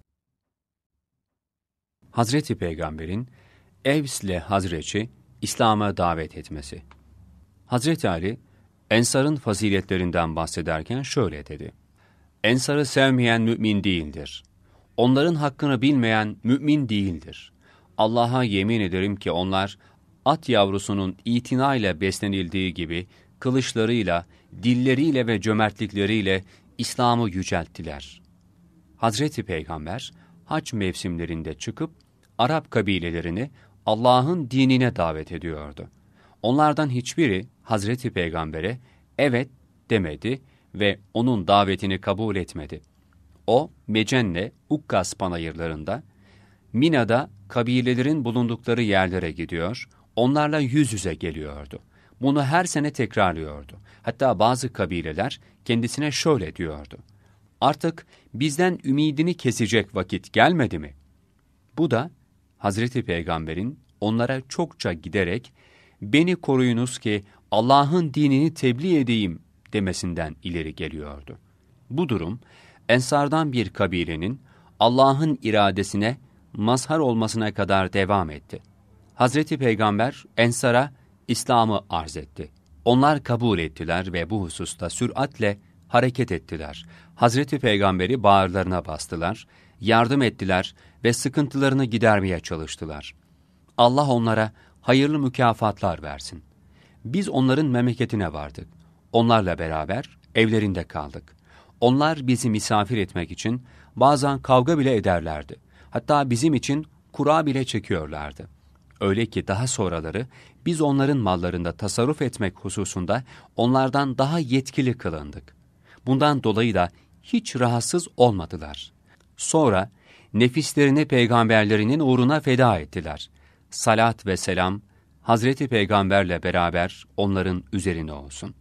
Hazreti Peygamber'in Evs'le Hazreç'i İslam'a davet etmesi. Hazreti Ali, Ensar'ın faziletlerinden bahsederken şöyle dedi. Ensar'ı sevmeyen mümin değildir. Onların hakkını bilmeyen mümin değildir. Allah'a yemin ederim ki onlar, at yavrusunun itinayla beslenildiği gibi, kılıçlarıyla, dilleriyle ve cömertlikleriyle İslam'ı yücelttiler. Hazreti Peygamber, hac mevsimlerinde çıkıp, Arap kabilelerini Allah'ın dinine davet ediyordu. Onlardan hiçbiri Hazreti Peygamber'e evet demedi ve onun davetini kabul etmedi. O, Mecenne, Ukkas panayırlarında, Mina'da kabilelerin bulundukları yerlere gidiyor, onlarla yüz yüze geliyordu. Bunu her sene tekrarlıyordu. Hatta bazı kabileler kendisine şöyle diyordu. Artık bizden ümidini kesecek vakit gelmedi mi? Bu da Hazreti Peygamber'in onlara çokça giderek, beni koruyunuz ki Allah'ın dinini tebliğ edeyim demesinden ileri geliyordu. Bu durum, Ensardan bir kabilenin Allah'ın iradesine mazhar olmasına kadar devam etti. Hazreti Peygamber Ensar'a İslam'ı arz etti. Onlar kabul ettiler ve bu hususta süratle hareket ettiler. Hazreti Peygamber'i bağırlarına bastılar, yardım ettiler ve sıkıntılarını gidermeye çalıştılar. Allah onlara hayırlı mükafatlar versin. Biz onların memleketine vardık. Onlarla beraber evlerinde kaldık. Onlar bizi misafir etmek için bazen kavga bile ederlerdi. Hatta bizim için kura bile çekiyorlardı. Öyle ki daha sonraları biz onların mallarında tasarruf etmek hususunda onlardan daha yetkili kılındık. Bundan dolayı da hiç rahatsız olmadılar. Sonra nefislerini peygamberlerinin uğruna feda ettiler. Salat ve selam Hazreti Peygamberle beraber onların üzerine olsun.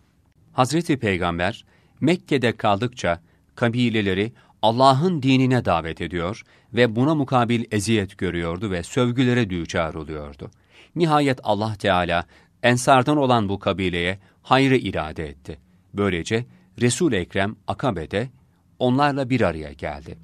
Hazreti Peygamber Mekke'de kaldıkça kabileleri Allah'ın dinine davet ediyor ve buna mukabil eziyet görüyordu ve sövgülere düçar oluyordu. Nihayet Allah Teala Ensardan olan bu kabileye hayrı irade etti. Böylece Resul-i Ekrem Akabe'de onlarla bir araya geldi.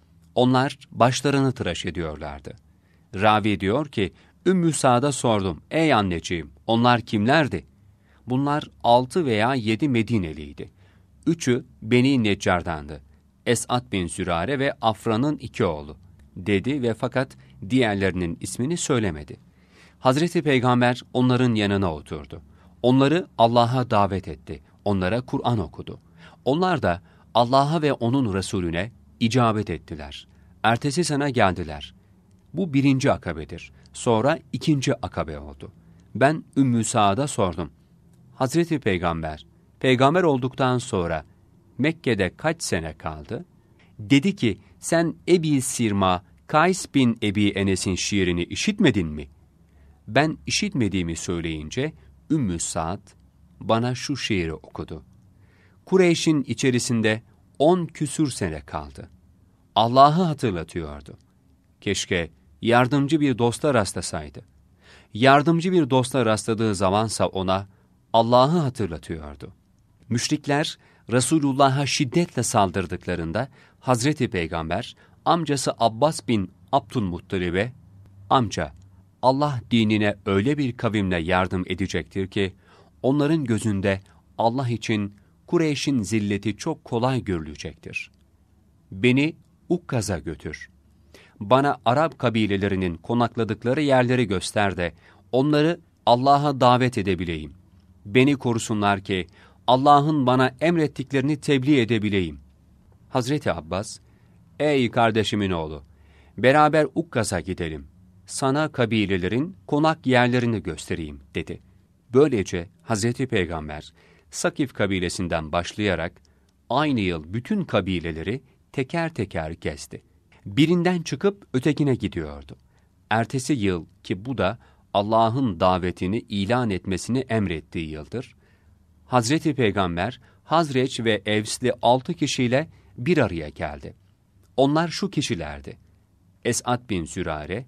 Onlar başlarını tıraş ediyorlardı. Ravi diyor ki, Ümmü Sa'da sordum, ey anneciğim, onlar kimlerdi? Bunlar 6 veya 7 Medineliydi. 3'ü Beni Neccar'dandı. Es'ad bin Zürare ve Afra'nın 2 oğlu, dedi ve fakat diğerlerinin ismini söylemedi. Hazreti Peygamber onların yanına oturdu. Onları Allah'a davet etti. Onlara Kur'an okudu. Onlar da Allah'a ve onun Resulüne icabet ettiler. Ertesi sene geldiler. Bu 1. akabedir. Sonra 2. akabe oldu. Ben Ümmü Sa'da sordum. Hazreti Peygamber, peygamber olduktan sonra Mekke'de kaç sene kaldı? Dedi ki, sen Ebi Sirma, Kays bin Ebi Enes'in şiirini işitmedin mi? Ben işitmediğimi söyleyince Ümmü Sa'd bana şu şiiri okudu. Kureyş'in içerisinde 10 küsür sene kaldı. Allah'ı hatırlatıyordu. Keşke yardımcı bir dosta rastlasaydı. Yardımcı bir dosta rastladığı zamansa ona Allah'ı hatırlatıyordu. Müşrikler Resulullah'a şiddetle saldırdıklarında Hazreti Peygamber amcası Abbas bin Abdülmuttalib'e, amca, Allah dinine öyle bir kavimle yardım edecektir ki onların gözünde Allah için Kureyş'in zilleti çok kolay görülecektir. Beni Ukkaz'a götür. Bana Arap kabilelerinin konakladıkları yerleri göster de onları Allah'a davet edebileyim. Beni korusunlar ki Allah'ın bana emrettiklerini tebliğ edebileyim. Hazreti Abbas, ey kardeşimin oğlu, beraber Ukkaz'a gidelim. Sana kabilelerin konak yerlerini göstereyim, dedi. Böylece Hazreti Peygamber, Sakif kabilesinden başlayarak aynı yıl bütün kabileleri teker teker gezdi. Birinden çıkıp ötekine gidiyordu. Ertesi yıl, ki bu da Allah'ın davetini ilan etmesini emrettiği yıldır, Hazreti Peygamber, Hazreç ve Evsli 6 kişiyle bir araya geldi. Onlar şu kişilerdi: Es'ad bin Zürare,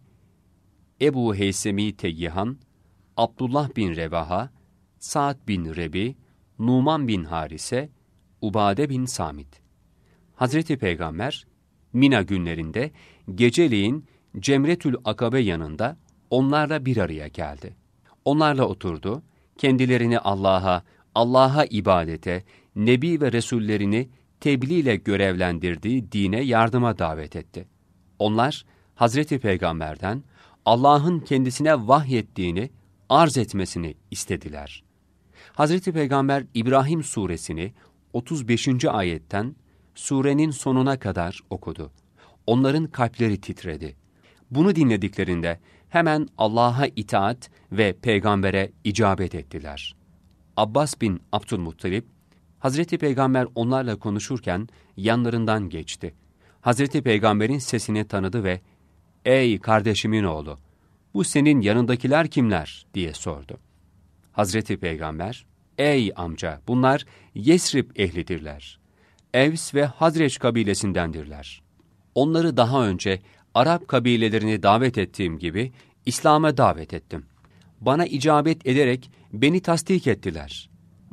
Ebu Heysemi Teyyihan, Abdullah bin Revaha, Sa'd bin Rebi, Numan bin Harise, Ubade bin Samit. Hazreti Peygamber, Mina günlerinde geceleyin Cemretül Akabe yanında onlarla bir araya geldi. Onlarla oturdu, kendilerini Allah'a ibadete, Nebi ve Resullerini tebliğ ile görevlendirdiği dine yardıma davet etti. Onlar, Hazreti Peygamber'den Allah'ın kendisine vahyettiğini arz etmesini istediler. Hazreti Peygamber İbrahim suresini 35. ayetten surenin sonuna kadar okudu. Onların kalpleri titredi. Bunu dinlediklerinde hemen Allah'a itaat ve peygambere icabet ettiler. Abbas bin Abdülmuttalib, Hazreti Peygamber onlarla konuşurken yanlarından geçti. Hazreti Peygamber'in sesini tanıdı ve "Ey kardeşimin oğlu, bu senin yanındakiler kimler?" diye sordu. Hazreti Peygamber, "Ey amca, bunlar Yesrib ehlidirler. Evs ve Hazreç kabilesindendirler. Onları daha önce Arap kabilelerini davet ettiğim gibi İslam'a davet ettim. Bana icabet ederek beni tasdik ettiler.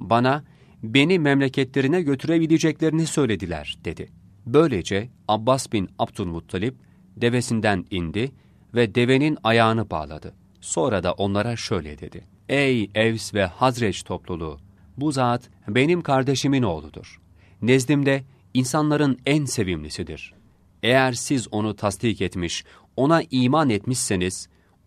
Beni memleketlerine götürebileceklerini söylediler," dedi. Böylece Abbas bin Abdülmuttalib devesinden indi ve devenin ayağını bağladı. Sonra da onlara şöyle dedi: "Ey Evs ve Hazreç topluluğu! Bu zat benim kardeşimin oğludur. Nezdimde insanların en sevimlisidir. Eğer siz onu tasdik etmiş, ona iman etmişseniz,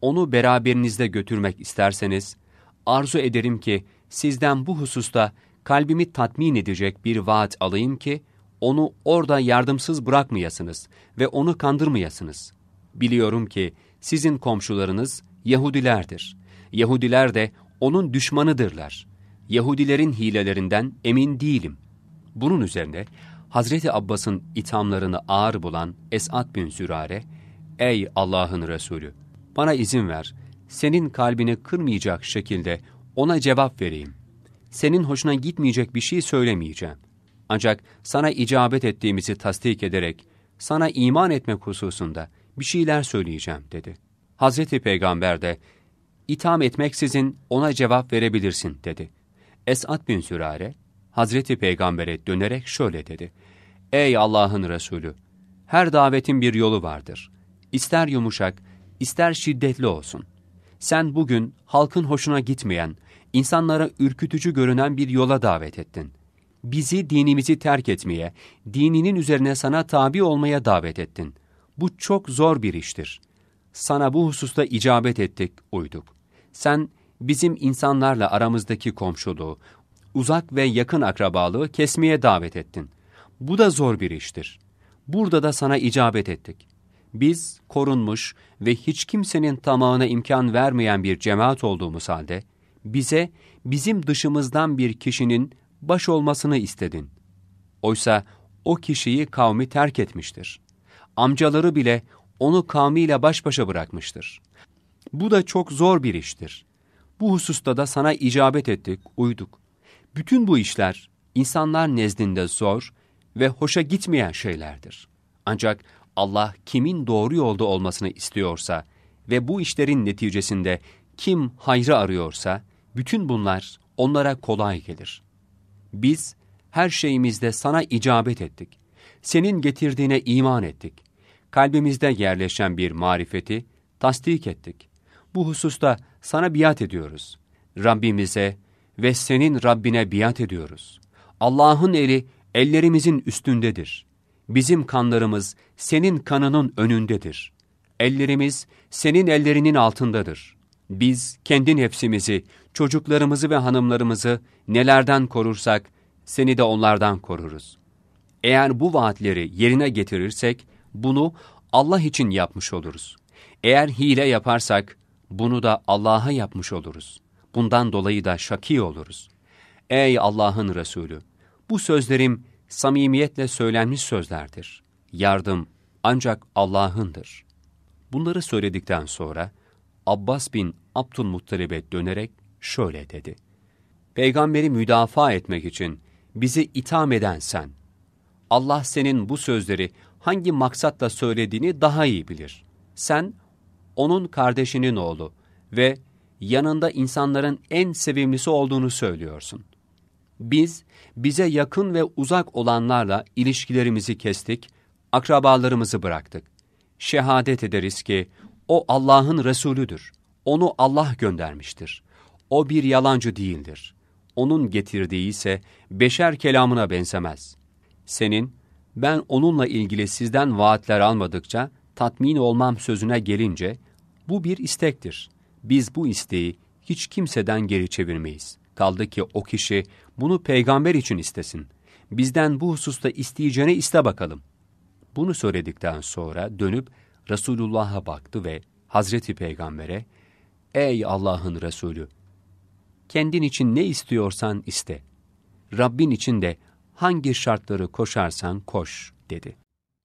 onu beraberinizde götürmek isterseniz, arzu ederim ki sizden bu hususta kalbimi tatmin edecek bir vaat alayım ki, onu orada yardımsız bırakmayasınız ve onu kandırmayasınız. Biliyorum ki sizin komşularınız Yahudilerdir. Yahudiler de onun düşmanıdırlar. Yahudilerin hilelerinden emin değilim. Bunun üzerine Hazreti Abbas'ın ithamlarını ağır bulan Es'ad bin Zürare, ''Ey Allah'ın Resulü, bana izin ver, senin kalbini kırmayacak şekilde ona cevap vereyim. Senin hoşuna gitmeyecek bir şey söylemeyeceğim. Ancak sana icabet ettiğimizi tasdik ederek, sana iman etmek hususunda bir şeyler söyleyeceğim.'' dedi. Hazreti Peygamber de, ''İtham etmeksizin ona cevap verebilirsin.'' dedi. Es'ad bin Zürare, Hazreti Peygamber'e dönerek şöyle dedi: ''Ey Allah'ın Resulü, her davetin bir yolu vardır. İster yumuşak, ister şiddetli olsun. Sen bugün halkın hoşuna gitmeyen, insanlara ürkütücü görünen bir yola davet ettin. Bizi dinimizi terk etmeye, dininin üzerine sana tabi olmaya davet ettin. Bu çok zor bir iştir. Sana bu hususta icabet ettik, uyduk. Sen bizim insanlarla aramızdaki komşuluğu, uzak ve yakın akrabalığı kesmeye davet ettin. Bu da zor bir iştir. Burada da sana icabet ettik. Biz korunmuş ve hiç kimsenin tamahına imkan vermeyen bir cemaat olduğumuz halde, bize bizim dışımızdan bir kişinin baş olmasını istedin. Oysa o kişiyi kavmi terk etmiştir. Amcaları bile onu kavmiyle baş başa bırakmıştır. Bu da çok zor bir iştir. Bu hususta da sana icabet ettik, uyduk. Bütün bu işler insanlar nezdinde zor ve hoşa gitmeyen şeylerdir. Ancak Allah kimin doğru yolda olmasını istiyorsa ve bu işlerin neticesinde kim hayrı arıyorsa, bütün bunlar onlara kolay gelir. Biz her şeyimizde sana icabet ettik. Senin getirdiğine iman ettik. Kalbimizde yerleşen bir marifeti tasdik ettik. Bu hususta sana biat ediyoruz. Rabbimize ve senin Rabbine biat ediyoruz. Allah'ın eli ellerimizin üstündedir. Bizim kanlarımız senin kanının önündedir. Ellerimiz senin ellerinin altındadır. Biz kendi nefsimizi, çocuklarımızı ve hanımlarımızı nelerden korursak, seni de onlardan koruruz. Eğer bu vaatleri yerine getirirsek, bunu Allah için yapmış oluruz. Eğer hile yaparsak, bunu da Allah'a yapmış oluruz. Bundan dolayı da şakî oluruz. Ey Allah'ın Resulü! Bu sözlerim samimiyetle söylenmiş sözlerdir. Yardım ancak Allah'ındır. Bunları söyledikten sonra Abbas bin Abdülmuttalib'e dönerek şöyle dedi: Peygamberi müdafaa etmek için bizi itham eden sen. Allah senin bu sözleri hangi maksatla söylediğini daha iyi bilir. Sen, onun kardeşinin oğlu ve yanında insanların en sevimlisi olduğunu söylüyorsun. Biz, bize yakın ve uzak olanlarla ilişkilerimizi kestik, akrabalarımızı bıraktık. Şehadet ederiz ki, o Allah'ın Resulüdür. Onu Allah göndermiştir. O bir yalancı değildir. Onun getirdiği ise beşer kelamına benzemez. Senin, ben onunla ilgili sizden vaatler almadıkça tatmin olmam sözüne gelince, bu bir istektir. Biz bu isteği hiç kimseden geri çevirmeyiz. Kaldı ki o kişi bunu peygamber için istesin. Bizden bu hususta isteyeceğini iste bakalım. Bunu söyledikten sonra dönüp Resulullah'a baktı ve Hazreti Peygamber'e, Ey Allah'ın Resulü! Kendin için ne istiyorsan iste. Rabbin için de hangi şartları koşarsan koş, dedi.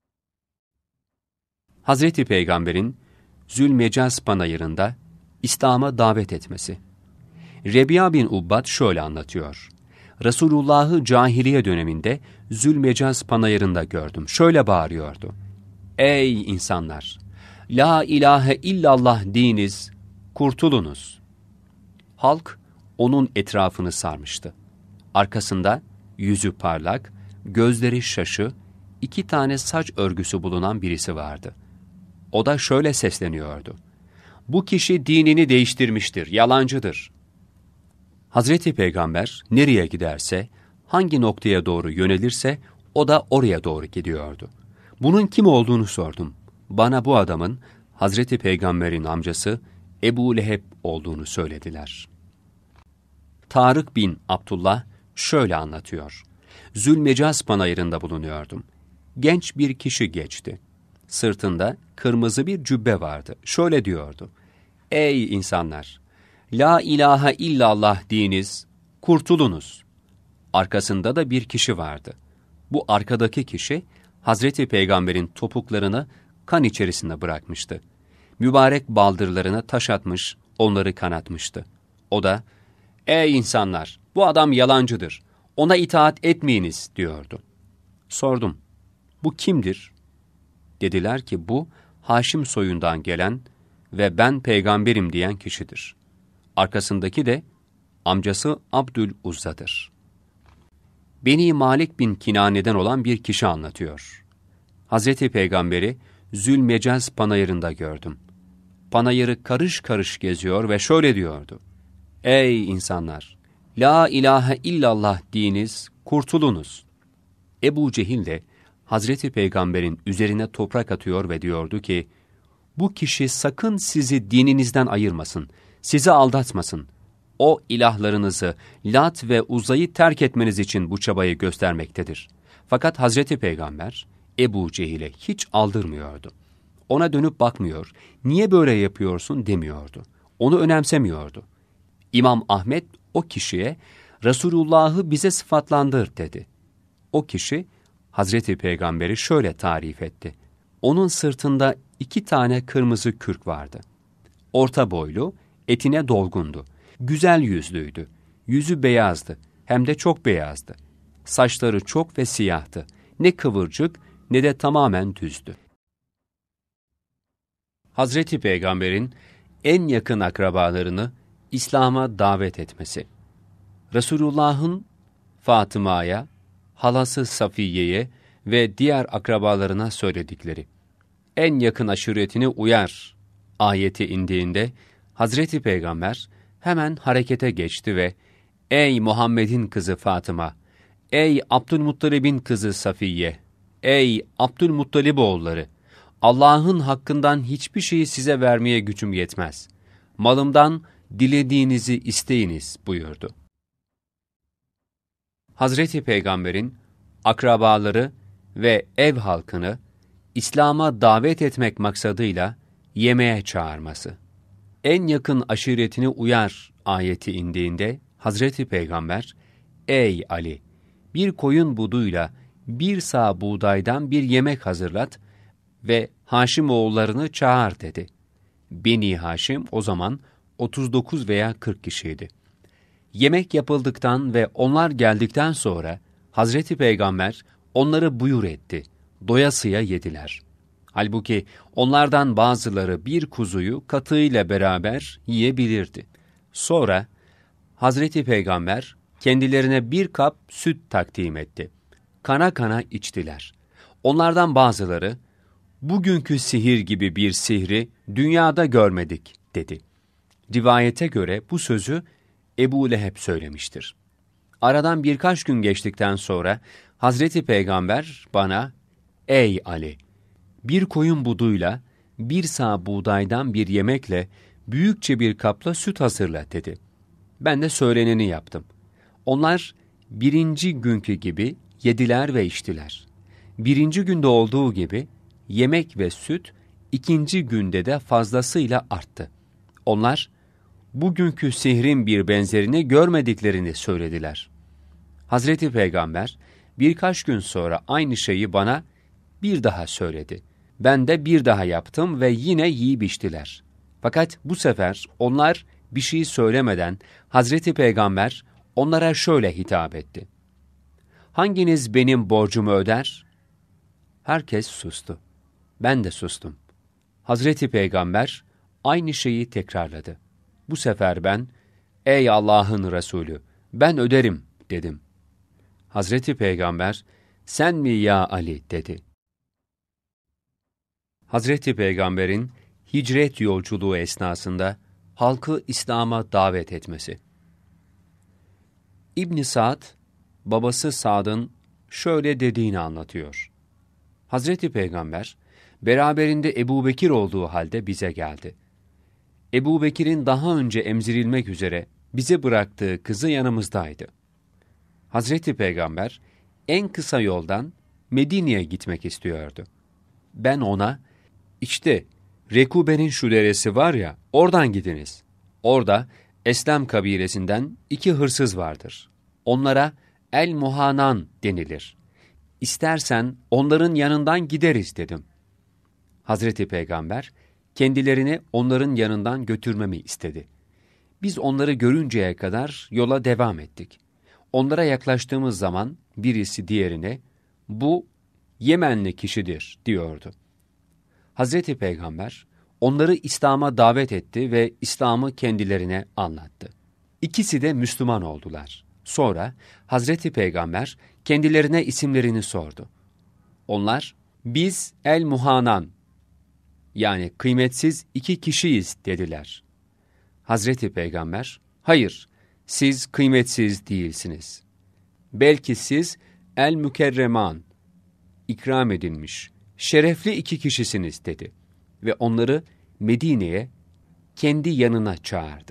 Hazreti Peygamber'in Zülmecaz panayırında İslam'a davet etmesi. Rebi'a bin Ubbad şöyle anlatıyor. Resulullah'ı cahiliye döneminde Zülmecaz panayırında gördüm. Şöyle bağırıyordu. Ey insanlar! La ilahe illallah deyiniz, kurtulunuz. Halk onun etrafını sarmıştı. Arkasında yüzü parlak, gözleri şaşı, 2 tane saç örgüsü bulunan birisi vardı. O da şöyle sesleniyordu. Bu kişi dinini değiştirmiştir, yalancıdır. Hazreti Peygamber nereye giderse, hangi noktaya doğru yönelirse, o da oraya doğru gidiyordu. Bunun kim olduğunu sordum. Bana bu adamın, Hazreti Peygamber'in amcası, Ebu Leheb olduğunu söylediler. Tarık bin Abdullah şöyle anlatıyor. Zülmecaz panayırında bulunuyordum. Genç bir kişi geçti. Sırtında kırmızı bir cübbe vardı. Şöyle diyordu. Ey insanlar! La ilahe illallah deyiniz, kurtulunuz. Arkasında da bir kişi vardı. Bu arkadaki kişi, Hazreti Peygamber'in topuklarını kan içerisinde bırakmıştı. Mübarek baldırlarına taş atmış, onları kanatmıştı. O da, ''Ey insanlar, bu adam yalancıdır, ona itaat etmeyiniz.'' diyordu. Sordum, ''Bu kimdir?'' Dediler ki, bu, Haşim soyundan gelen ve ben peygamberim diyen kişidir. Arkasındaki de, amcası Abdüluzza'dır. Beni Malik bin Kinane'den olan bir kişi anlatıyor. Hazreti Peygamber'i Zülmecaz panayırında gördüm. Panayırı karış karış geziyor ve şöyle diyordu. Ey insanlar! La ilahe illallah deyiniz, kurtulunuz. Ebu Cehil de Hazreti Peygamber'in üzerine toprak atıyor ve diyordu ki, bu kişi sakın sizi dininizden ayırmasın, sizi aldatmasın. O ilahlarınızı, Lat ve Uzay'ı terk etmeniz için bu çabayı göstermektedir. Fakat Hazreti Peygamber, Ebu Cehil'e hiç aldırmıyordu. Ona dönüp bakmıyor, niye böyle yapıyorsun demiyordu. Onu önemsemiyordu. İmam Ahmet o kişiye, Resulullah'ı bize sıfatlandır dedi. O kişi, Hazreti Peygamber'i şöyle tarif etti. Onun sırtında 2 tane kırmızı kürk vardı. Orta boylu, etine dolgundu. Güzel yüzlüydü. Yüzü beyazdı, hem de çok beyazdı. Saçları çok ve siyahtı. Ne kıvırcık ne de tamamen düzdü. Hazreti Peygamber'in en yakın akrabalarını İslam'a davet etmesi. Resulullah'ın Fatıma'ya, halası Safiye'ye ve diğer akrabalarına söyledikleri. En yakın aşiretini uyar ayeti indiğinde Hazreti Peygamber hemen harekete geçti ve ey Muhammed'in kızı Fatıma, ey Abdülmuttalib'in kızı Safiye, ey Abdülmuttalib oğulları, Allah'ın hakkından hiçbir şeyi size vermeye gücüm yetmez. Malımdan dilediğinizi isteyiniz buyurdu. Hazreti Peygamber'in akrabaları ve ev halkını İslam'a davet etmek maksadıyla yemeğe çağırması. En yakın aşiretini uyar ayeti indiğinde Hazreti Peygamber, ey Ali, bir koyun buduyla bir sağ buğdaydan bir yemek hazırlat ve Haşim oğullarını çağır dedi. Beni Haşim o zaman 39 veya 40 kişiydi. Yemek yapıldıktan ve onlar geldikten sonra Hazreti Peygamber onları buyur etti. Doyasıya yediler. Halbuki onlardan bazıları bir kuzuyu katığıyla beraber yiyebilirdi. Sonra Hazreti Peygamber kendilerine bir kap süt takdim etti. Kana kana içtiler. Onlardan bazıları, bugünkü sihir gibi bir sihri dünyada görmedik dedi. Rivayete göre bu sözü Ebu Leheb söylemiştir. Aradan birkaç gün geçtikten sonra Hazreti Peygamber bana, ey Ali, bir koyun buduyla, bir sağ buğdaydan bir yemekle, büyükçe bir kapla süt hazırla dedi. Ben de söyleneni yaptım. Onlar birinci günkü gibi yediler ve içtiler. Birinci günde olduğu gibi yemek ve süt ikinci günde de fazlasıyla arttı. Onlar bugünkü sihrin bir benzerini görmediklerini söylediler. Hazreti Peygamber birkaç gün sonra aynı şeyi bana bir daha söyledi. Ben de bir daha yaptım ve yine yiyip içtiler. Fakat bu sefer onlar bir şey söylemeden Hazreti Peygamber onlara şöyle hitap etti. Hanginiz benim borcumu öder? Herkes sustu. Ben de sustum. Hazreti Peygamber aynı şeyi tekrarladı. Bu sefer ben, ey Allah'ın Resulü, ben öderim dedim. Hazreti Peygamber, sen mi ya Ali dedi. Hazreti Peygamber'in hicret yolculuğu esnasında halkı İslam'a davet etmesi. İbn Sa'd, babası Sa'd'ın şöyle dediğini anlatıyor. Hazreti Peygamber, beraberinde Ebubekir olduğu halde bize geldi. Ebubekir'in daha önce emzirilmek üzere bize bıraktığı kızı yanımızdaydı. Hazreti Peygamber en kısa yoldan Medine'ye gitmek istiyordu. Ben ona, işte Rekube'nin şu deresi var ya, oradan gidiniz. Orada Eslem kabilesinden 2 hırsız vardır. Onlara El-Muhanan denilir. İstersen onların yanından gideriz dedim. Hazreti Peygamber kendilerini onların yanından götürmemi istedi. Biz onları görünceye kadar yola devam ettik. Onlara yaklaştığımız zaman birisi diğerine, bu Yemenli kişidir diyordu. Hazreti Peygamber onları İslam'a davet etti ve İslam'ı kendilerine anlattı. İkisi de Müslüman oldular. Sonra Hazreti Peygamber kendilerine isimlerini sordu. Onlar, biz El-Muhanan, yani kıymetsiz 2 kişiyiz dediler. Hazreti Peygamber, hayır, siz kıymetsiz değilsiniz. Belki siz El-Mükerreman, ikram edilmiş, şerefli 2 kişisiniz dedi. Ve onları Medine'ye kendi yanına çağırdı.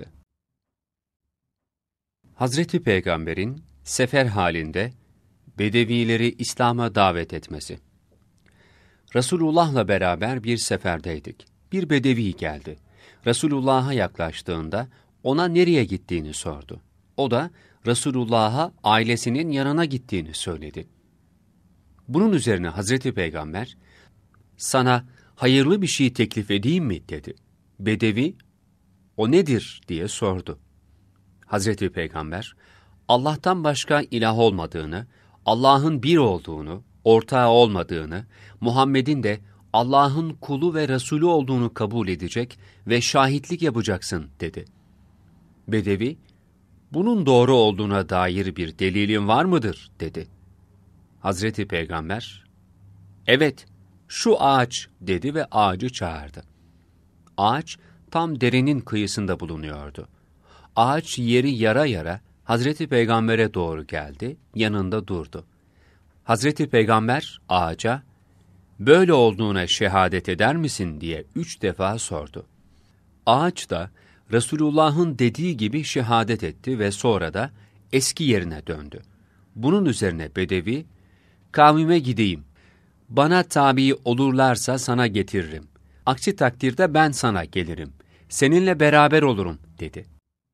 Hazreti Peygamber'in sefer halinde Bedevileri İslam'a davet etmesi. Resulullah'la beraber bir seferdeydik. Bir Bedevi geldi. Resulullah'a yaklaştığında ona nereye gittiğini sordu. O da Resulullah'a ailesinin yanına gittiğini söyledi. Bunun üzerine Hazreti Peygamber, sana hayırlı bir şey teklif edeyim mi dedi. Bedevi, o nedir diye sordu. Hazreti Peygamber, Allah'tan başka ilah olmadığını, Allah'ın bir olduğunu, ortağı olmadığını, Muhammed'in de Allah'ın kulu ve Resulü olduğunu kabul edecek ve şahitlik yapacaksın dedi. Bedevi, bunun doğru olduğuna dair bir delilin var mıdır dedi. Hazreti Peygamber, evet, şu ağaç dedi ve ağacı çağırdı. Ağaç tam derenin kıyısında bulunuyordu. Ağaç yeri yara yara Hazreti Peygamber'e doğru geldi, yanında durdu. Hazreti Peygamber ağaca, böyle olduğuna şehadet eder misin diye 3 defa sordu. Ağaç da Resulullah'ın dediği gibi şehadet etti ve sonra da eski yerine döndü. Bunun üzerine Bedevi, kavmime gideyim, bana tabi olurlarsa sana getiririm. Aksi takdirde ben sana gelirim, seninle beraber olurum dedi.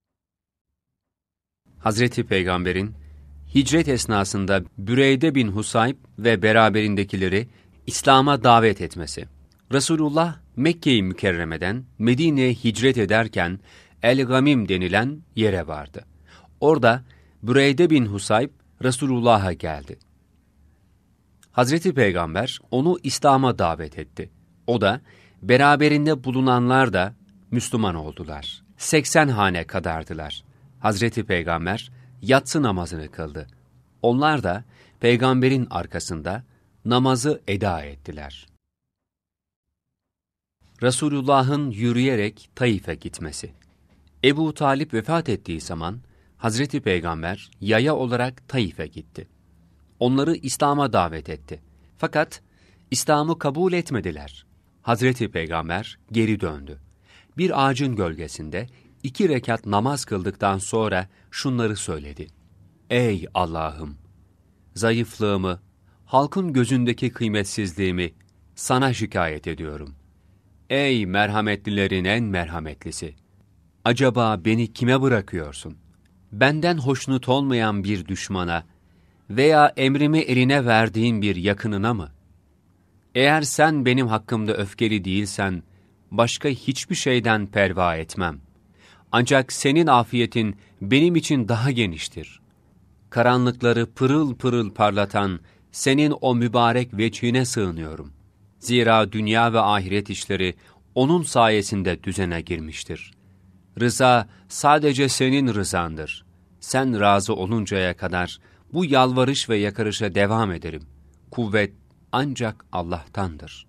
Hazreti Peygamber'in hicret esnasında Büreyde bin Husayb ve beraberindekileri İslam'a davet etmesi. Resulullah Mekke-i Mükerreme'den Medine'ye hicret ederken El-Gamim denilen yere vardı. Orada Büreyde bin Husayb Resulullah'a geldi. Hazreti Peygamber onu İslam'a davet etti. O da, beraberinde bulunanlar da Müslüman oldular. 80 hane kadardılar. Hazreti Peygamber yatsı namazını kıldı. Onlar da Peygamber'in arkasında namazı eda ettiler. Resulullah'ın yürüyerek Taif'e gitmesi. Ebu Talip vefat ettiği zaman Hazreti Peygamber yaya olarak Taif'e gitti. Onları İslam'a davet etti. Fakat İslam'ı kabul etmediler. Hazreti Peygamber geri döndü. Bir ağacın gölgesinde 2 rekat namaz kıldıktan sonra şunları söyledi. Ey Allah'ım! Zayıflığımı, halkın gözündeki kıymetsizliğimi sana şikayet ediyorum. Ey merhametlilerin en merhametlisi! Acaba beni kime bırakıyorsun? Benden hoşnut olmayan bir düşmana veya emrimi eline verdiğin bir yakınına mı? Eğer sen benim hakkımda öfkeli değilsen, başka hiçbir şeyden perva etmem. Ancak senin afiyetin benim için daha geniştir. Karanlıkları pırıl pırıl parlatan senin o mübarek veçhine sığınıyorum. Zira dünya ve ahiret işleri onun sayesinde düzene girmiştir. Rıza sadece senin rızandır. Sen razı oluncaya kadar bu yalvarış ve yakarışa devam ederim. Kuvvet ancak Allah'tandır.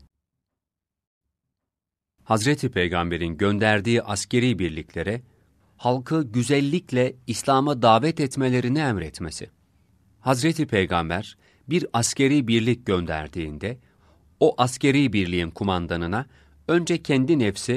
Hazreti Peygamber'in gönderdiği askeri birliklere, halkı güzellikle İslam'a davet etmelerini emretmesi. Hazreti Peygamber bir askeri birlik gönderdiğinde, o askeri birliğin kumandanına önce kendi nefsi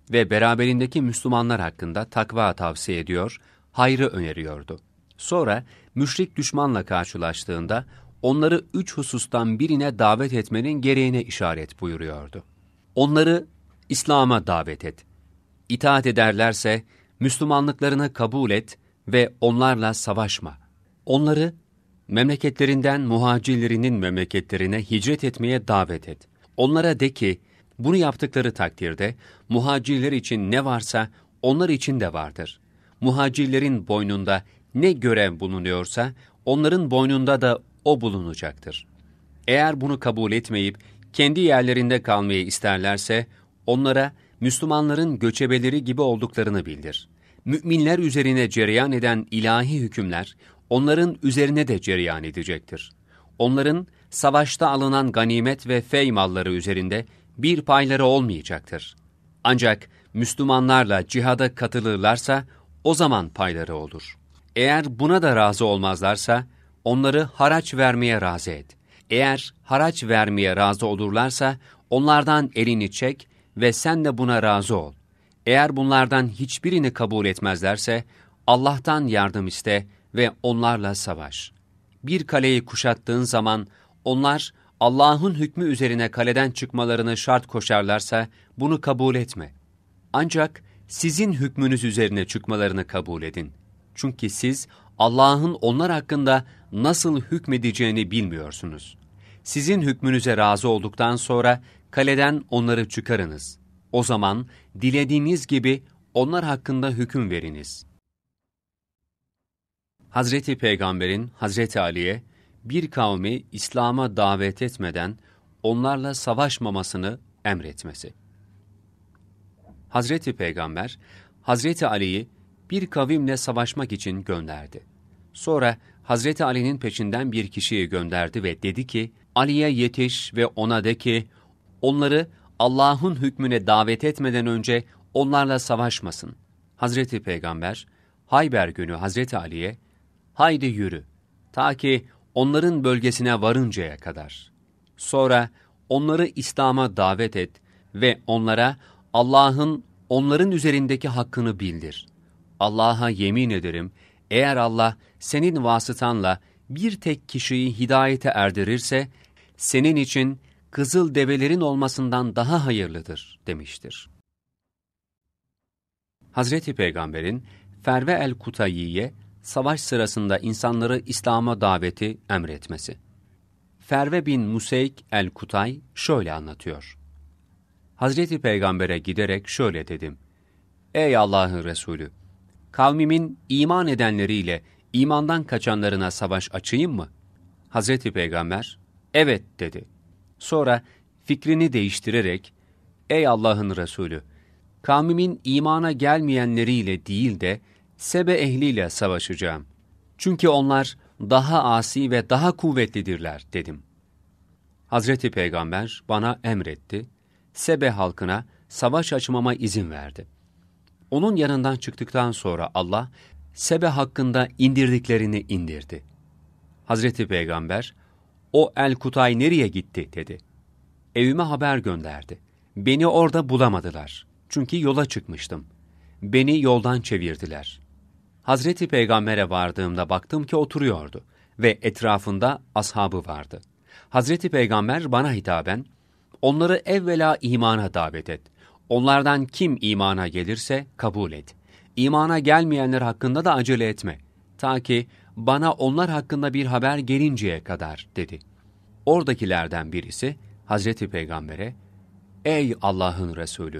ve beraberindeki Müslümanlar hakkında takva tavsiye ediyor, hayrı öneriyordu. Sonra müşrik düşmanla karşılaştığında onları 3 husustan birine davet etmenin gereğine işaret buyuruyordu. Onları İslam'a davet et. İtaat ederlerse Müslümanlıklarını kabul et ve onlarla savaşma. Onları memleketlerinden muhacirlerinin memleketlerine hicret etmeye davet et. Onlara de ki, bunu yaptıkları takdirde muhacirler için ne varsa onlar için de vardır. Muhacirlerin boynunda ne görev bulunuyorsa onların boynunda da o bulunacaktır. Eğer bunu kabul etmeyip kendi yerlerinde kalmayı isterlerse onlara Müslümanların göçebeleri gibi olduklarını bildir. Müminler üzerine cereyan eden ilahi hükümler onların üzerine de cereyan edecektir. Onların savaşta alınan ganimet ve fey malları üzerinde bir payları olmayacaktır. Ancak Müslümanlarla cihada katılırlarsa o zaman payları olur. Eğer buna da razı olmazlarsa onları haraç vermeye razı et. Eğer haraç vermeye razı olurlarsa onlardan elini çek ve sen de buna razı ol. Eğer bunlardan hiçbirini kabul etmezlerse Allah'tan yardım iste ve onlarla savaş. Bir kaleyi kuşattığın zaman onlar Allah'ın hükmü üzerine kaleden çıkmalarını şart koşarlarsa bunu kabul etme. Ancak sizin hükmünüz üzerine çıkmalarını kabul edin. Çünkü siz Allah'ın onlar hakkında nasıl hükmedeceğini bilmiyorsunuz. Sizin hükmünüze razı olduktan sonra kaleden onları çıkarınız. O zaman dilediğiniz gibi onlar hakkında hüküm veriniz. Hazreti Peygamber'in Hazreti Ali'ye bir kavmi İslam'a davet etmeden onlarla savaşmamasını emretmesi. Hazreti Peygamber, Hazreti Ali'yi bir kavimle savaşmak için gönderdi. Sonra Hazreti Ali'nin peşinden bir kişiyi gönderdi ve dedi ki, Ali'ye yetiş ve ona de ki, onları Allah'ın hükmüne davet etmeden önce onlarla savaşmasın. Hazreti Peygamber, Hayber günü Hazreti Ali'ye, haydi yürü, ta ki onların bölgesine varıncaya kadar. Sonra onları İslam'a davet et ve onlara Allah'ın onların üzerindeki hakkını bildir. Allah'a yemin ederim, eğer Allah senin vasıtanla bir tek kişiyi hidayete erdirirse, senin için kızıl develerin olmasından daha hayırlıdır demiştir. Hazreti Peygamber'in Ferve el-Kutayyi'ye savaş sırasında insanları İslam'a daveti emretmesi. Ferve bin Museyk el-Kutay şöyle anlatıyor. Hazreti Peygamber'e giderek şöyle dedim. Ey Allah'ın Resulü! Kavmimin iman edenleriyle imandan kaçanlarına savaş açayım mı? Hazreti Peygamber, evet dedi. Sonra fikrini değiştirerek, ey Allah'ın Resulü! Kavmimin imana gelmeyenleriyle değil de Sebe ehliyle savaşacağım. Çünkü onlar daha asi ve daha kuvvetlidirler dedim. Hazreti Peygamber bana emretti, Sebe halkına savaş açmama izin verdi. Onun yanından çıktıktan sonra Allah, Sebe hakkında indirdiklerini indirdi. Hazreti Peygamber, o El-Kutay nereye gitti dedi. Evime haber gönderdi. Beni orada bulamadılar. Çünkü yola çıkmıştım. Beni yoldan çevirdiler. Hazreti Peygamber'e vardığımda baktım ki oturuyordu ve etrafında ashabı vardı. Hazreti Peygamber bana hitaben, onları evvela imana davet et. Onlardan kim imana gelirse kabul et. İmana gelmeyenler hakkında da acele etme. Ta ki bana onlar hakkında bir haber gelinceye kadar dedi. Oradakilerden birisi Hazreti Peygamber'e, ey Allah'ın Resulü!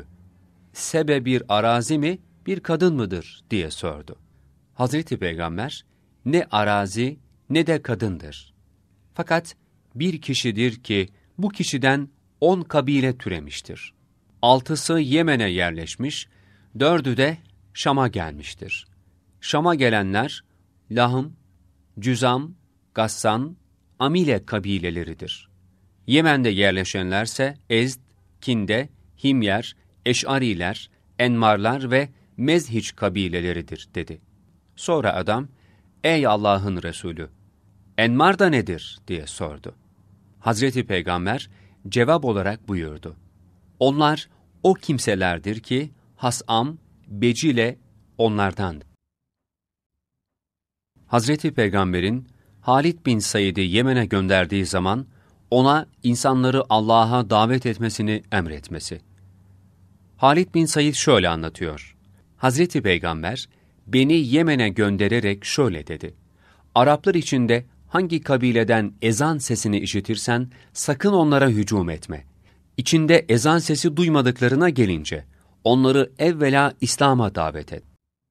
Sebe bir arazi mi, bir kadın mıdır diye sordu. Hazreti Peygamber, ne arazi ne de kadındır. Fakat bir kişidir ki bu kişiden 10 kabile türemiştir. 6'sı Yemen'e yerleşmiş, 4'ü de Şam'a gelmiştir. Şam'a gelenler Lahım, Cüzam, Gassan, Amile kabileleridir. Yemen'de yerleşenlerse Ezd, Kinde, Himyer, Eş'ariler, Enmarlar ve Mezhiç kabileleridir dedi. Sonra adam, ey Allah'ın Resulü, Enmar da nedir diye sordu. Hazreti Peygamber cevap olarak buyurdu. Onlar o kimselerdir ki Has'am, Becile onlardandı. Hazreti Peygamber'in Halid bin Said'i Yemen'e gönderdiği zaman ona insanları Allah'a davet etmesini emretmesi. Halid bin Said şöyle anlatıyor. Hazreti Peygamber beni Yemen'e göndererek şöyle dedi. Araplar içinde hangi kabileden ezan sesini işitirsen sakın onlara hücum etme. İçinde ezan sesi duymadıklarına gelince onları evvela İslam'a davet et.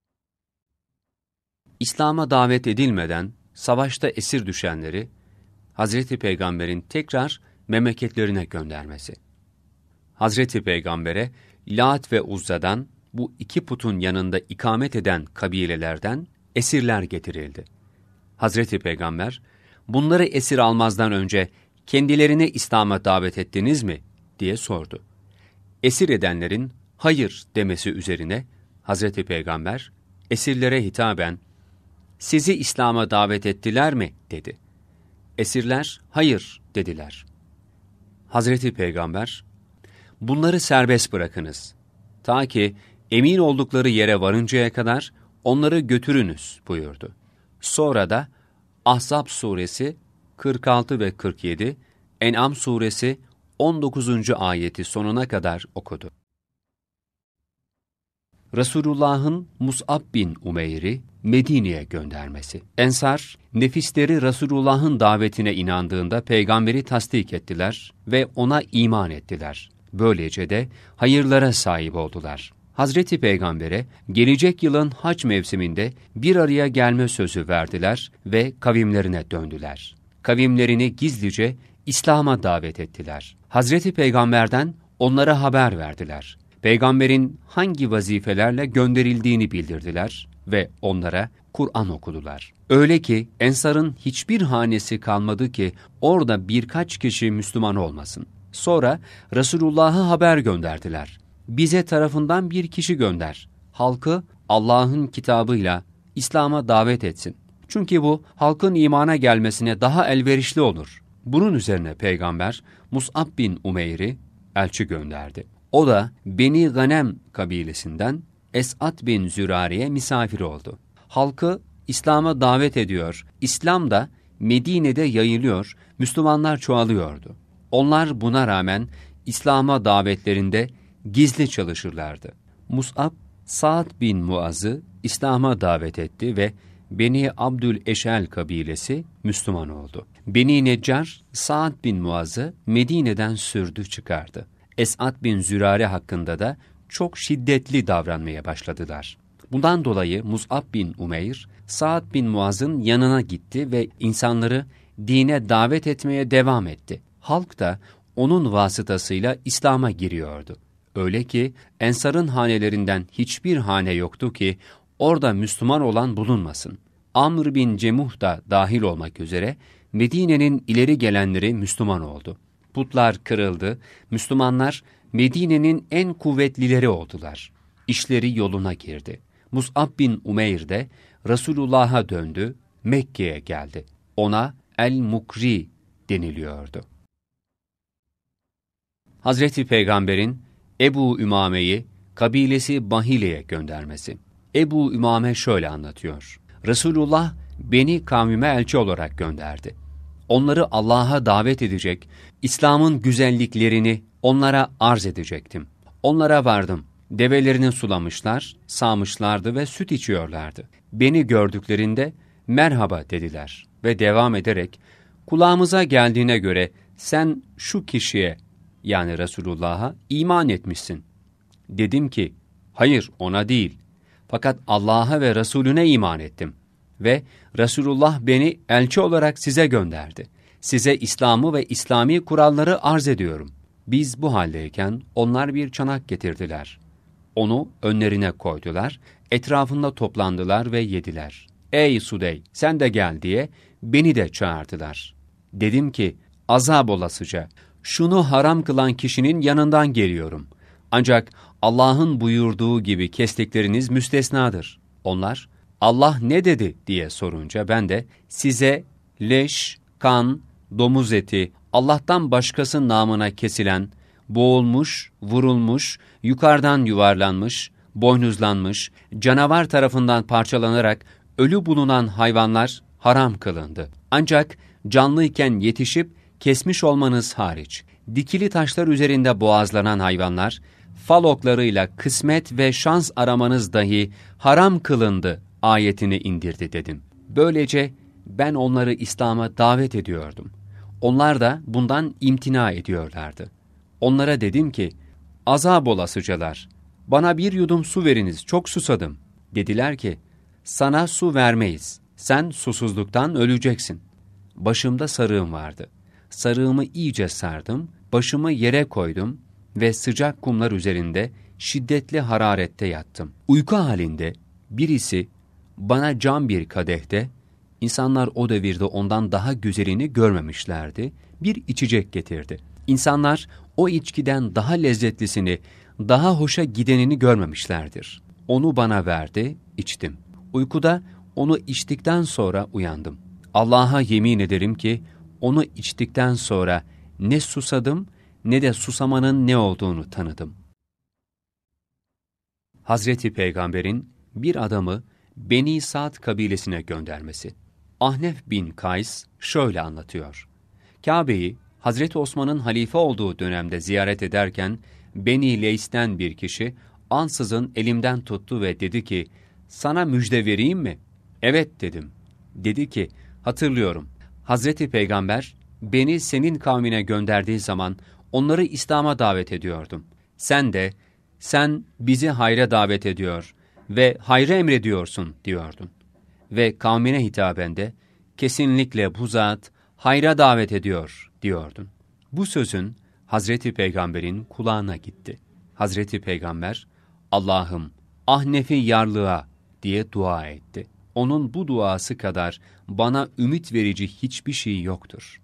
İslam'a davet edilmeden savaşta esir düşenleri Hazreti Peygamber'in tekrar memleketlerine göndermesi. Hazreti Peygamber'e Lat ve Uzza'dan, bu iki putun yanında ikamet eden kabilelerden esirler getirildi. Hazreti Peygamber, bunları esir almazdan önce kendilerini İslam'a davet ettiniz mi diye sordu. Esir edenlerin hayır demesi üzerine Hazreti Peygamber esirlere hitaben sizi İslam'a davet ettiler mi dedi. Esirler hayır dediler. Hazreti Peygamber bunları serbest bırakınız ta ki emin oldukları yere varıncaya kadar onları götürünüz buyurdu. Sonra da Ahzab suresi 46 ve 47, En'am suresi 19. ayeti sonuna kadar okudu. Resulullah'ın Mus'ab bin Umeyr'i Medine'ye göndermesi. Ensar, nefisleri Resulullah'ın davetine inandığında peygamberi tasdik ettiler ve ona iman ettiler. Böylece de hayırlara sahip oldular. Hazreti Peygamber'e gelecek yılın hac mevsiminde bir araya gelme sözü verdiler ve kavimlerine döndüler. Kavimlerini gizlice İslam'a davet ettiler. Hazreti Peygamber'den onlara haber verdiler. Peygamberin hangi vazifelerle gönderildiğini bildirdiler ve onlara Kur'an okudular. Öyle ki Ensar'ın hiçbir hanesi kalmadı ki orada birkaç kişi Müslüman olmasın. Sonra Resulullah'a haber gönderdiler. Bize tarafından bir kişi gönder. Halkı Allah'ın kitabıyla İslam'a davet etsin. Çünkü bu halkın imana gelmesine daha elverişli olur. Bunun üzerine Peygamber Mus'ab bin Umeyr'i elçi gönderdi. O da Beni Ganem kabilesinden Es'ad bin Zürare'ye misafir oldu. Halkı İslam'a davet ediyor. İslam da Medine'de yayılıyor, Müslümanlar çoğalıyordu. Onlar buna rağmen İslam'a davetlerinde gizli çalışırlardı. Mus'ab, Sa'd bin Muaz'ı İslam'a davet etti ve Beni Abdüleşel kabilesi Müslüman oldu. Beni Neccar, Sa'd bin Muaz'ı Medine'den sürdü çıkardı. Es'ad bin Zürare hakkında da çok şiddetli davranmaya başladılar. Bundan dolayı Mus'ab bin Umeyr, Sa'd bin Muaz'ın yanına gitti ve insanları dine davet etmeye devam etti. Halk da onun vasıtasıyla İslam'a giriyordu. Öyle ki Ensar'ın hanelerinden hiçbir hane yoktu ki orada Müslüman olan bulunmasın. Amr bin Cemuh da dahil olmak üzere Medine'nin ileri gelenleri Müslüman oldu. Putlar kırıldı, Müslümanlar Medine'nin en kuvvetlileri oldular. İşleri yoluna girdi. Mus'ab bin Umeyr de Resulullah'a döndü, Mekke'ye geldi. Ona El-Mukri deniliyordu. Hazreti Peygamber'in Ebu Ümame'yi kabilesi Bahile'ye göndermesi. Ebu Ümame şöyle anlatıyor. Resulullah beni kavmime elçi olarak gönderdi. Onları Allah'a davet edecek, İslam'ın güzelliklerini onlara arz edecektim. Onlara vardım. Develerini sulamışlar, sağmışlardı ve süt içiyorlardı. Beni gördüklerinde merhaba dediler ve devam ederek kulağımıza geldiğine göre sen şu kişiye yani Resulullah'a iman etmişsin. Dedim ki hayır ona değil. Fakat Allah'a ve Resulüne iman ettim. Ve Resulullah beni elçi olarak size gönderdi. Size İslam'ı ve İslami kuralları arz ediyorum. Biz bu haldeyken onlar bir çanak getirdiler. Onu önlerine koydular, etrafında toplandılar ve yediler. Ey Sudey sen de gel diye beni de çağırdılar. Dedim ki azap olasıca şunu haram kılan kişinin yanından geliyorum. Ancak Allah'ın buyurduğu gibi kestikleriniz müstesnadır. Onlar Allah ne dedi diye sorunca ben de size leş, kan, domuz eti, Allah'tan başkası namına kesilen, boğulmuş, vurulmuş, yukarıdan yuvarlanmış, boynuzlanmış, canavar tarafından parçalanarak ölü bulunan hayvanlar haram kılındı. Ancak canlıyken yetişip kesmiş olmanız hariç, dikili taşlar üzerinde boğazlanan hayvanlar, fal oklarıyla kısmet ve şans aramanız dahi haram kılındı ayetini indirdi dedim. Böylece ben onları İslam'a davet ediyordum. Onlar da bundan imtina ediyorlardı. Onlara dedim ki, azap olasıcalar, bana bir yudum su veriniz, çok susadım. Dediler ki, sana su vermeyiz, sen susuzluktan öleceksin. Başımda sarığım vardı. Sarığımı iyice sardım, başımı yere koydum ve sıcak kumlar üzerinde şiddetli hararette yattım. Uyku halinde birisi bana cam bir kadehte, insanlar o devirde ondan daha güzelini görmemişlerdi, bir içecek getirdi. İnsanlar o içkiden daha lezzetlisini, daha hoşa gidenini görmemişlerdir. Onu bana verdi, içtim. Uykuda onu içtikten sonra uyandım. Allah'a yemin ederim ki onu içtikten sonra ne susadım ne de susamanın ne olduğunu tanıdım. Hazreti Peygamber'in bir adamı Beni Sa'd kabilesine göndermesi. Ahnef bin Kays şöyle anlatıyor. Kabe'yi Hazreti Osman'ın halife olduğu dönemde ziyaret ederken Beni Leys'ten bir kişi ansızın elimden tuttu ve dedi ki, sana müjde vereyim mi? Evet dedim. Dedi ki, hatırlıyorum. Hazreti Peygamber beni senin kavmine gönderdiği zaman onları İslam'a davet ediyordum. Sen bizi hayra davet ediyor ve hayra emrediyorsun diyordun. Ve kavmine hitaben de kesinlikle bu zat hayra davet ediyor diyordun. Bu sözün Hazreti Peygamber'in kulağına gitti. Hazreti Peygamber, Allah'ım Ahnef'i yarlığa diye dua etti. Onun bu duası kadar bana ümit verici hiçbir şey yoktur.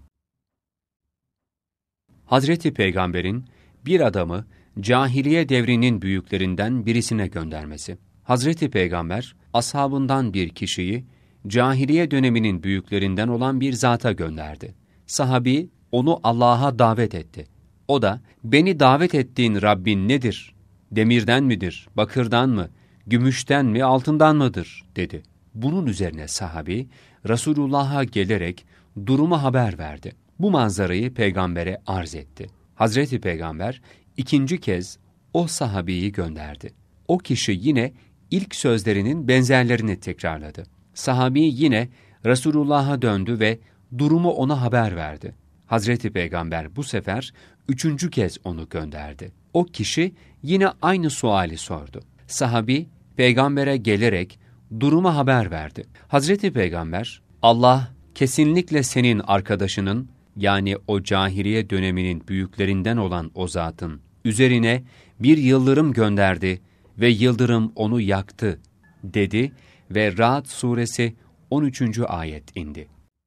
Hazreti Peygamber'in bir adamı cahiliye devrinin büyüklerinden birisine göndermesi. Hazreti Peygamber, ashabından bir kişiyi cahiliye döneminin büyüklerinden olan bir zata gönderdi. Sahabi onu Allah'a davet etti. O da, beni davet ettiğin Rabbin nedir? Demirden midir, bakırdan mı, gümüşten mi, altından mıdır? Dedi. Bunun üzerine sahabi, Resulullah'a gelerek durumu haber verdi. Bu manzarayı peygambere arz etti. Hazreti Peygamber ikinci kez o sahabiyi gönderdi. O kişi yine ilk sözlerinin benzerlerini tekrarladı. Sahabi yine Resulullah'a döndü ve durumu ona haber verdi. Hazreti Peygamber bu sefer üçüncü kez onu gönderdi. O kişi yine aynı suali sordu. Sahabi peygambere gelerek durumu haber verdi. Hazreti Peygamber, Allah kesinlikle senin arkadaşının, yani o cahiliye döneminin büyüklerinden olan o zatın üzerine bir yıldırım gönderdi ve yıldırım onu yaktı dedi ve Ra'd suresi 13. ayet indi.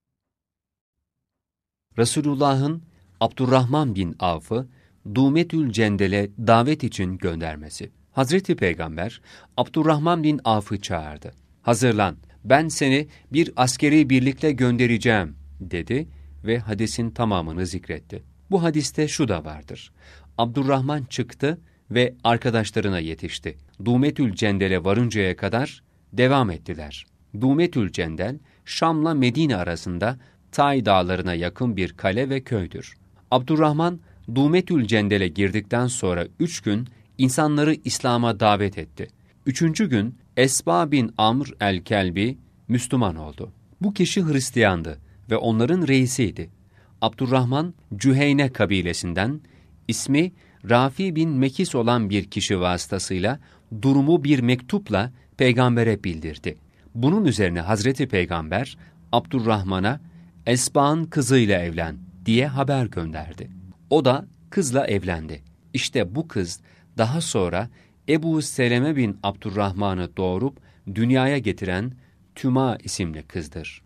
Resulullah'ın Abdurrahman bin Avf'ı Dumetül Cendel'e davet için göndermesi. Hazreti Peygamber Abdurrahman bin Avf'ı çağırdı. Hazırlan, ben seni bir askeri birlikle göndereceğim dedi ve hadisin tamamını zikretti. Bu hadiste şu da vardır. Abdurrahman çıktı ve arkadaşlarına yetişti. Dumetül Cendel'e varıncaya kadar devam ettiler. Dumetül Cendel, Şam'la Medine arasında Tay dağlarına yakın bir kale ve köydür. Abdurrahman, Dumetül Cendel'e girdikten sonra 3 gün insanları İslam'a davet etti. 3. gün Esba bin Amr el-Kelbi Müslüman oldu. Bu kişi Hristiyandı ve onların reisiydi. Abdurrahman, Cüheyne kabilesinden, ismi Rafi bin Mekis olan bir kişi vasıtasıyla durumu bir mektupla peygambere bildirdi. Bunun üzerine Hazreti Peygamber, Abdurrahman'a Esba'nın kızıyla evlen diye haber gönderdi. O da kızla evlendi. İşte bu kız daha sonra Ebu Seleme bin Abdurrahman'ı doğurup dünyaya getiren Tüma isimli kızdır.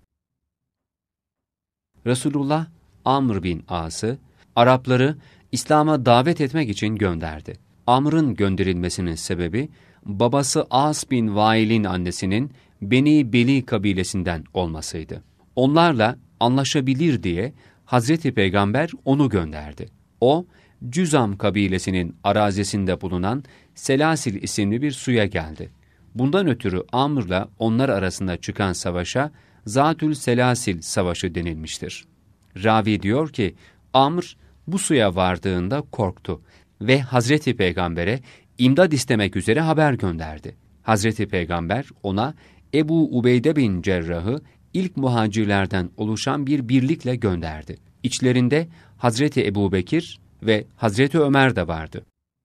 Resulullah, Amr bin As'ı, Arapları İslam'a davet etmek için gönderdi. Amr'ın gönderilmesinin sebebi, babası As bin Vail'in annesinin Beni Beli kabilesinden olmasıydı. Onlarla anlaşabilir diye Hazreti Peygamber onu gönderdi. O, Cüzam kabilesinin arazisinde bulunan Selasil isimli bir suya geldi. Bundan ötürü Amr'la onlar arasında çıkan savaşa Zatül Selasil Savaşı denilmiştir. Ravi diyor ki, Amr bu suya vardığında korktu ve Hazreti Peygamber'e imdad istemek üzere haber gönderdi. Hazreti Peygamber ona Ebu Ubeyde bin Cerrah'ı ilk muhacirlerden oluşan bir birlikle gönderdi. İçlerinde Hazreti Ebubekir ve Hazreti Ömer de vardı.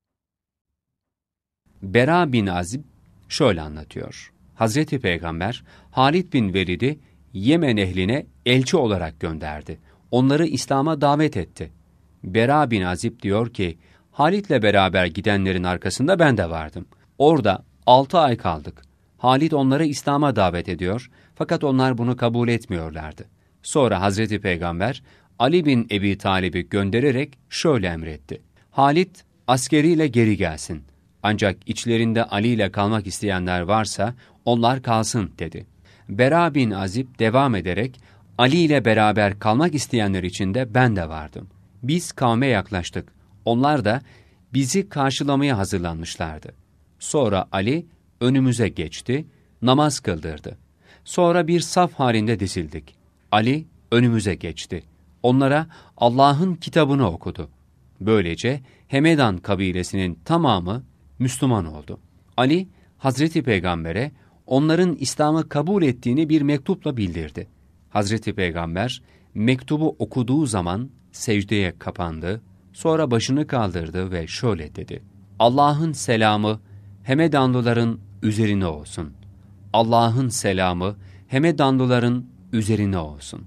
Bera bin Azib şöyle anlatıyor. Hazreti Peygamber Halid bin Velid'i Yemen ehline elçi olarak gönderdi. Onları İslam'a davet etti. Bera bin Azib diyor ki, Halid'le beraber gidenlerin arkasında ben de vardım. Orada 6 ay kaldık. Halid onları İslam'a davet ediyor fakat onlar bunu kabul etmiyorlardı. Sonra Hazreti Peygamber Ali bin Ebi Talib'i göndererek şöyle emretti. Halid askeriyle geri gelsin. Ancak içlerinde Ali ile kalmak isteyenler varsa onlar kalsın dedi. Bera bin Azib devam ederek Ali ile beraber kalmak isteyenler içinde ben de vardım. Biz kavme yaklaştık. Onlar da bizi karşılamaya hazırlanmışlardı. Sonra Ali önümüze geçti, namaz kıldırdı. Sonra bir saf halinde dizildik. Ali önümüze geçti. Onlara Allah'ın kitabını okudu. Böylece Hemedan kabilesinin tamamı Müslüman oldu. Ali, Hazreti Peygamber'e onların İslam'ı kabul ettiğini bir mektupla bildirdi. Hazreti Peygamber mektubu okuduğu zaman secdeye kapandı, sonra başını kaldırdı ve şöyle dedi. Allah'ın selamı Hemedanlıların üzerine olsun. Allah'ın selamı Hemedanlıların üzerine olsun.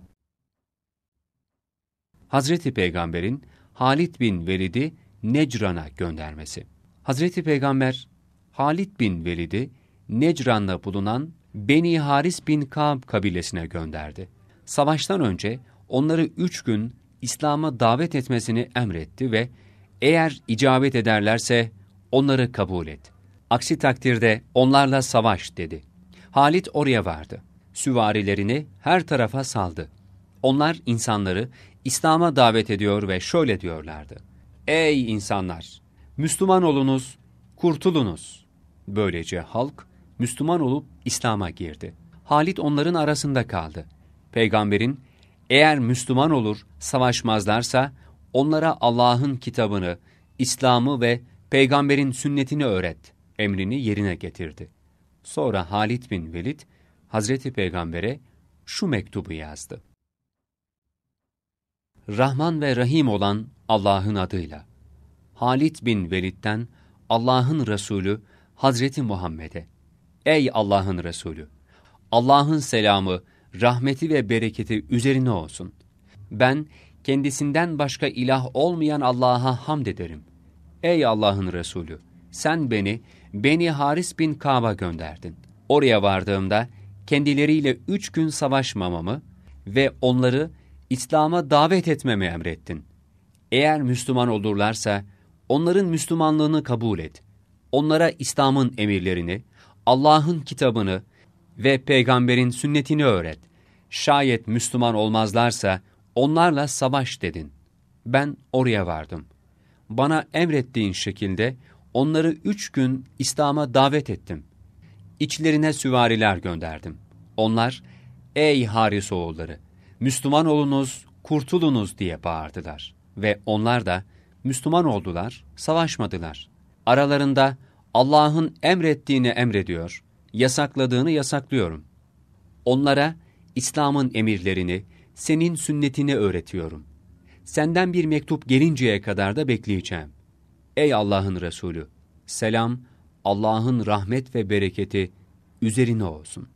Hazreti Peygamber'in Halid bin Velid'i Necran'a göndermesi. Hazreti Peygamber Halid bin Velid'i Necran'da bulunan Beni Haris bin Ka'b kabilesine gönderdi. Savaştan önce onları 3 gün İslam'a davet etmesini emretti ve eğer icabet ederlerse onları kabul et. Aksi takdirde onlarla savaş dedi. Halid oraya vardı. Süvarilerini her tarafa saldı. Onlar insanları İslam'a davet ediyor ve şöyle diyorlardı. Ey insanlar! Müslüman olunuz, kurtulunuz. Böylece halk Müslüman olup İslam'a girdi. Halid onların arasında kaldı. Peygamberin eğer Müslüman olur savaşmazlarsa onlara Allah'ın kitabını, İslam'ı ve Peygamberin sünnetini öğret emrini yerine getirdi. Sonra Halid bin Velid Hazreti Peygamber'e şu mektubu yazdı. Rahman ve Rahim olan Allah'ın adıyla. Halid bin Velid'den Allah'ın Resulü Hazreti Muhammed'e. Ey Allah'ın Resulü! Allah'ın selamı, rahmeti ve bereketi üzerine olsun. Ben kendisinden başka ilah olmayan Allah'a hamd ederim. Ey Allah'ın Resulü! Sen Beni Haris bin Ka'b'a gönderdin. Oraya vardığımda kendileriyle 3 gün savaşmamamı ve onları İslam'a davet etmemi emrettin. Eğer Müslüman olurlarsa onların Müslümanlığını kabul et. Onlara İslam'ın emirlerini, Allah'ın kitabını ve Peygamberin sünnetini öğret. Şayet Müslüman olmazlarsa onlarla savaş dedin. Ben oraya vardım. Bana emrettiğin şekilde onları 3 gün İslam'a davet ettim. İçlerine süvariler gönderdim. Onlar, ey Haris oğulları, Müslüman olunuz, kurtulunuz diye bağırdılar. Ve onlar da Müslüman oldular, savaşmadılar. Aralarında Allah'ın emrettiğini emrediyor, yasakladığını yasaklıyorum. Onlara İslam'ın emirlerini, senin sünnetini öğretiyorum. Senden bir mektup gelinceye kadar da bekleyeceğim. Ey Allah'ın Resulü, selam, Allah'ın rahmet ve bereketi üzerine olsun.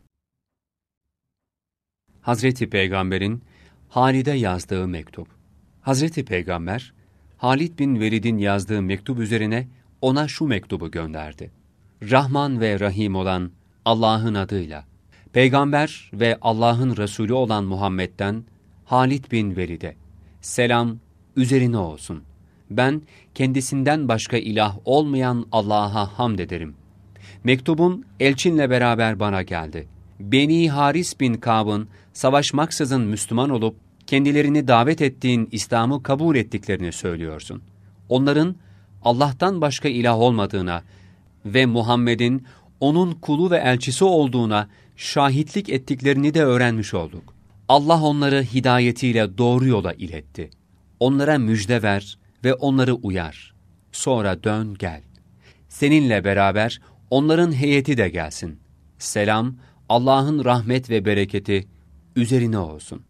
Hazreti Peygamber'in Halid'e yazdığı mektup. Hazreti Peygamber, Halid bin Velid'in yazdığı mektup üzerine ona şu mektubu gönderdi. Rahman ve Rahim olan Allah'ın adıyla, Peygamber ve Allah'ın Resulü olan Muhammed'den Halid bin Velid'e, selam üzerine olsun. Ben kendisinden başka ilah olmayan Allah'a hamd ederim. Mektubun elçinle beraber bana geldi. Beni Haris bin Ka'b'ın savaşmaksızın Müslüman olup kendilerini davet ettiğin İslam'ı kabul ettiklerini söylüyorsun. Onların Allah'tan başka ilah olmadığına ve Muhammed'in onun kulu ve elçisi olduğuna şahitlik ettiklerini de öğrenmiş olduk. Allah onları hidayetiyle doğru yola iletti. Onlara müjde ver ve onları uyar. Sonra dön gel. Seninle beraber onların heyeti de gelsin. Selam, Allah'ın rahmet ve bereketi üzerine olsun.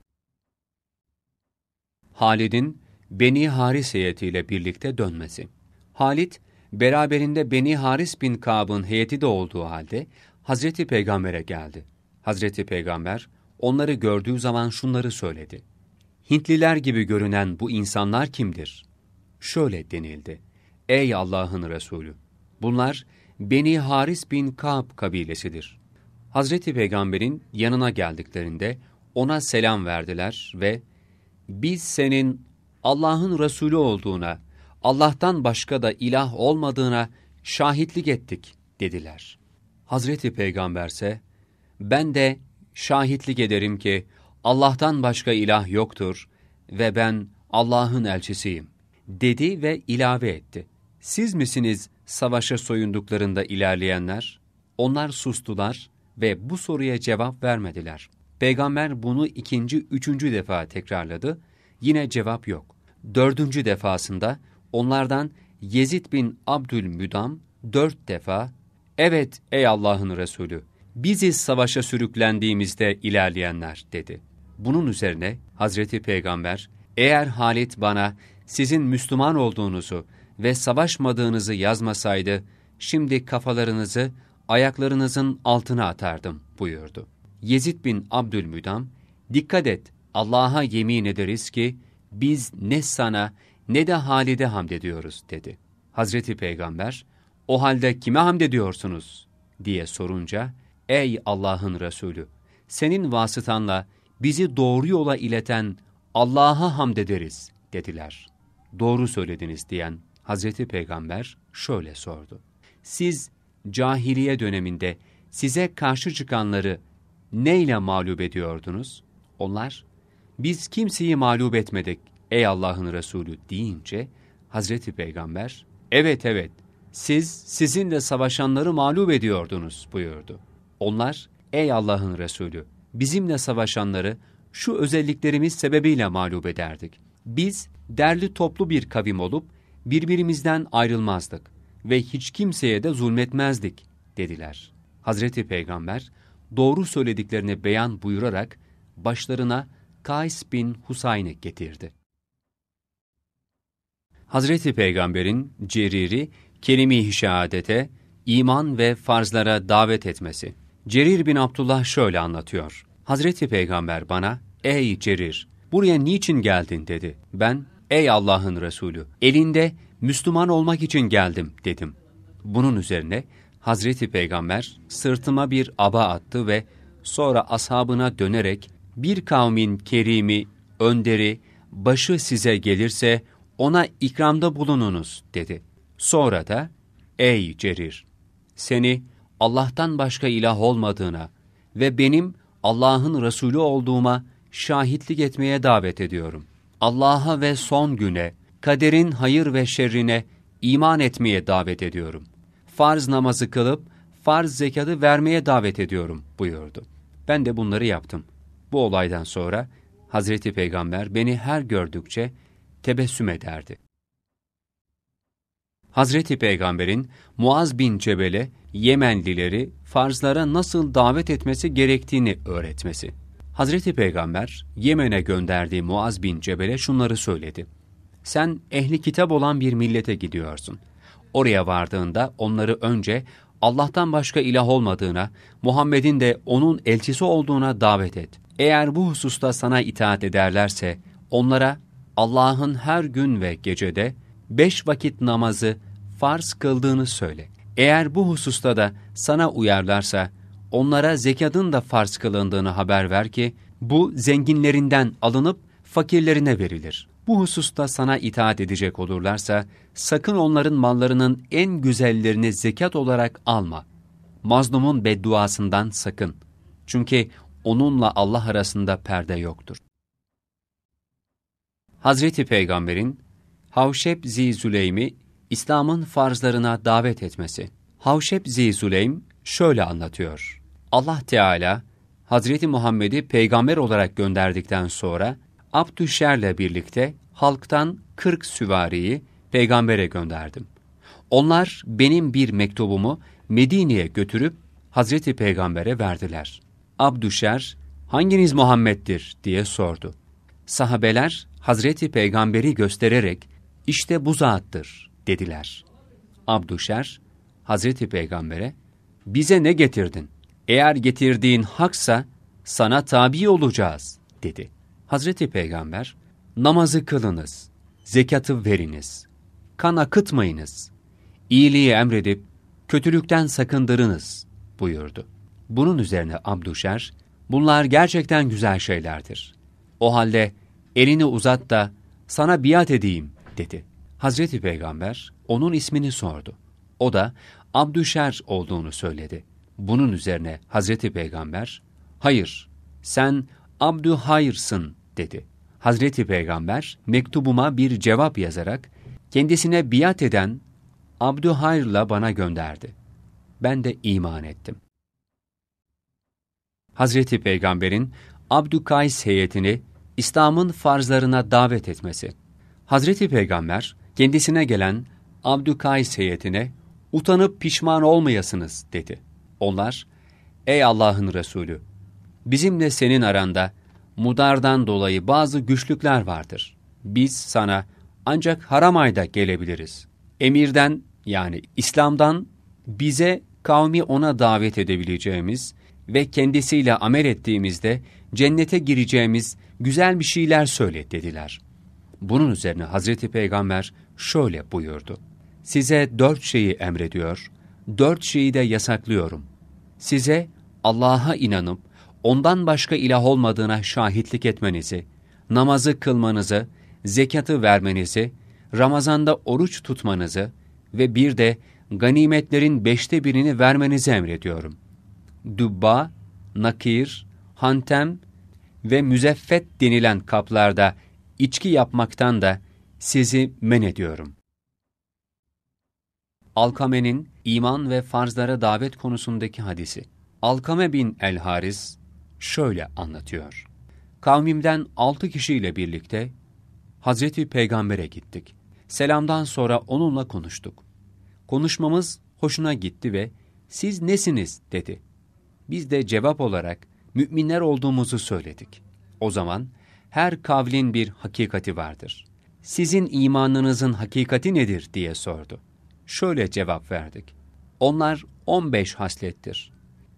Halid'in Beni Haris heyetiyle birlikte dönmesi. Halid, beraberinde Beni Haris bin Kâb'ın heyeti de olduğu halde Hazreti Peygamber'e geldi. Hazreti Peygamber onları gördüğü zaman şunları söyledi. Hintliler gibi görünen bu insanlar kimdir? Şöyle denildi. Ey Allah'ın Resulü! Bunlar Beni Haris bin Kâb kabilesidir. Hazreti Peygamber'in yanına geldiklerinde ona selam verdiler ve biz senin Allah'ın Resulü olduğuna, Allah'tan başka da ilah olmadığına şahitlik ettik dediler. Hazreti Peygamberse, ben de şahitlik ederim ki Allah'tan başka ilah yoktur ve ben Allah'ın elçisiyim dedi ve ilave etti. Siz misiniz savaşa soyunduklarında ilerleyenler? Onlar sustular ve bu soruya cevap vermediler. Peygamber bunu üçüncü defa tekrarladı. Yine cevap yok. 4. defasında onlardan Yezid bin Abdülmüdam 4 defa, evet ey Allah'ın Resulü, biziz savaşa sürüklendiğimizde ilerleyenler dedi. Bunun üzerine Hazreti Peygamber, eğer Halid bana sizin Müslüman olduğunuzu ve savaşmadığınızı yazmasaydı, şimdi kafalarınızı ayaklarınızın altına atardım buyurdu. Yezid bin Abdülmüdam, dikkat et, Allah'a yemin ederiz ki biz ne sana ne de Halid'e hamd ediyoruz dedi. Hazreti Peygamber, o halde kime hamd ediyorsunuz diye sorunca, ey Allah'ın Resulü, senin vasıtanla bizi doğru yola ileten Allah'a hamd ederiz dediler. Doğru söylediniz diyen Hazreti Peygamber şöyle sordu. Siz cahiliye döneminde size karşı çıkanları neyle mağlup ediyordunuz? Onlar, biz kimseyi mağlup etmedik ey Allah'ın Resulü deyince, Hazreti Peygamber, evet, siz sizinle savaşanları mağlup ediyordunuz buyurdu. Onlar, ey Allah'ın Resulü, bizimle savaşanları şu özelliklerimiz sebebiyle mağlup ederdik. Biz derli toplu bir kavim olup birbirimizden ayrılmazdık ve hiç kimseye de zulmetmezdik dediler. Hazreti Peygamber doğru söylediklerini beyan buyurarak başlarına Kays bin Husayn'ı getirdi. Hazreti Peygamber'in Cerir'i kelime-i şehadete, iman ve farzlara davet etmesi. Cerir bin Abdullah şöyle anlatıyor. Hazreti Peygamber bana, ey Cerir, buraya niçin geldin dedi. Ben, ey Allah'ın Resulü, elinde Müslüman olmak için geldim dedim. Bunun üzerine Hazreti Peygamber sırtıma bir aba attı ve sonra ashabına dönerek, bir kavmin kerimi, önderi, başı size gelirse ona ikramda bulununuz dedi. Sonra da, ey Cerir, seni Allah'tan başka ilah olmadığına ve benim Allah'ın Resulü olduğuma şahitlik etmeye davet ediyorum. Allah'a ve son güne, kaderin hayır ve şerrine iman etmeye davet ediyorum. Farz namazı kılıp farz zekatı vermeye davet ediyorum buyurdu. Ben de bunları yaptım. Bu olaydan sonra Hazreti Peygamber beni her gördükçe tebessüm ederdi. Hazreti Peygamber'in Muaz bin Cebel'e Yemenlileri farzlara nasıl davet etmesi gerektiğini öğretmesi. Hazreti Peygamber Yemen'e gönderdiği Muaz bin Cebel'e şunları söyledi. Sen ehli kitap olan bir millete gidiyorsun. Oraya vardığında onları önce Allah'tan başka ilah olmadığına, Muhammed'in de onun elçisi olduğuna davet et. Eğer bu hususta sana itaat ederlerse, onlara Allah'ın her gün ve gecede 5 vakit namazı farz kıldığını söyle. Eğer bu hususta da sana uyarlarsa, onlara zekatın da farz kılındığını haber ver ki, bu zenginlerinden alınıp fakirlerine verilir. Bu hususta sana itaat edecek olurlarsa, sakın onların mallarının en güzellerini zekat olarak alma. Mazlumun bedduasından sakın. Çünkü onunla Allah arasında perde yoktur. Hazreti Peygamber'in Havşeb Zî-Süleym'i İslam'ın farzlarına davet etmesi. Havşeb Zî-Süleym şöyle anlatıyor. Allah Teala Hazreti Muhammed'i peygamber olarak gönderdikten sonra Abdüşşer'le birlikte halktan 40 süvariyi peygambere gönderdim. Onlar benim bir mektubumu Medine'ye götürüp Hazreti Peygamber'e verdiler. Abdüşşer, "Hanginiz Muhammed'dir?" diye sordu. Sahabeler Hazreti Peygamber'i göstererek "İşte bu zattır" dediler. Abdüşşer, Hazreti Peygamber'e "Bize ne getirdin? Eğer getirdiğin haksa sana tabi olacağız" dedi. Hazreti Peygamber, "Namazı kılınız, zekatı veriniz, kan akıtmayınız, iyiliği emredip kötülükten sakındırınız" buyurdu. Bunun üzerine Abdüşşer, "Bunlar gerçekten güzel şeylerdir. O halde elini uzat da sana biat edeyim" dedi. Hazreti Peygamber onun ismini sordu. O da Abdüşşer olduğunu söyledi. Bunun üzerine Hazreti Peygamber, "Hayır, sen Abdühayr'sın" dedi. Hazreti Peygamber mektubuma bir cevap yazarak kendisine biat eden Abdühayr'la bana gönderdi. Ben de iman ettim. Hazreti Peygamber'in Abdükays heyetini İslam'ın farzlarına davet etmesi. Hazreti Peygamber kendisine gelen Abdükays heyetine "Utanıp pişman olmayasınız" dedi. Onlar, "Ey Allah'ın Resulü, bizimle senin aranda Mudar'dan dolayı bazı güçlükler vardır. Biz sana ancak haram ayda gelebiliriz. Emirden yani İslam'dan bize kavmi ona davet edebileceğimiz ve kendisiyle amel ettiğimizde cennete gireceğimiz güzel bir şeyler söyle" dediler. Bunun üzerine Hazreti Peygamber şöyle buyurdu. "Size 4 şeyi emrediyor, 4 şeyi de yasaklıyorum. Size Allah'a inanıp ondan başka ilah olmadığına şahitlik etmenizi, namazı kılmanızı, zekatı vermenizi, Ramazan'da oruç tutmanızı ve bir de ganimetlerin 5'te birini vermenizi emrediyorum. Dübba, nakir, hantem ve müzeffet denilen kaplarda içki yapmaktan da sizi men ediyorum." Alkame'nin iman ve farzlara davet konusundaki hadisi. Alkame bin el-Haris şöyle anlatıyor. "Kavmimden 6 kişiyle birlikte Hazreti Peygamber'e gittik. Selamdan sonra onunla konuştuk. Konuşmamız hoşuna gitti ve "Siz nesiniz?" dedi. Biz de cevap olarak müminler olduğumuzu söyledik. O zaman her kavlin bir hakikati vardır. "Sizin imanınızın hakikati nedir?" diye sordu. Şöyle cevap verdik. "Onlar 15 haslettir.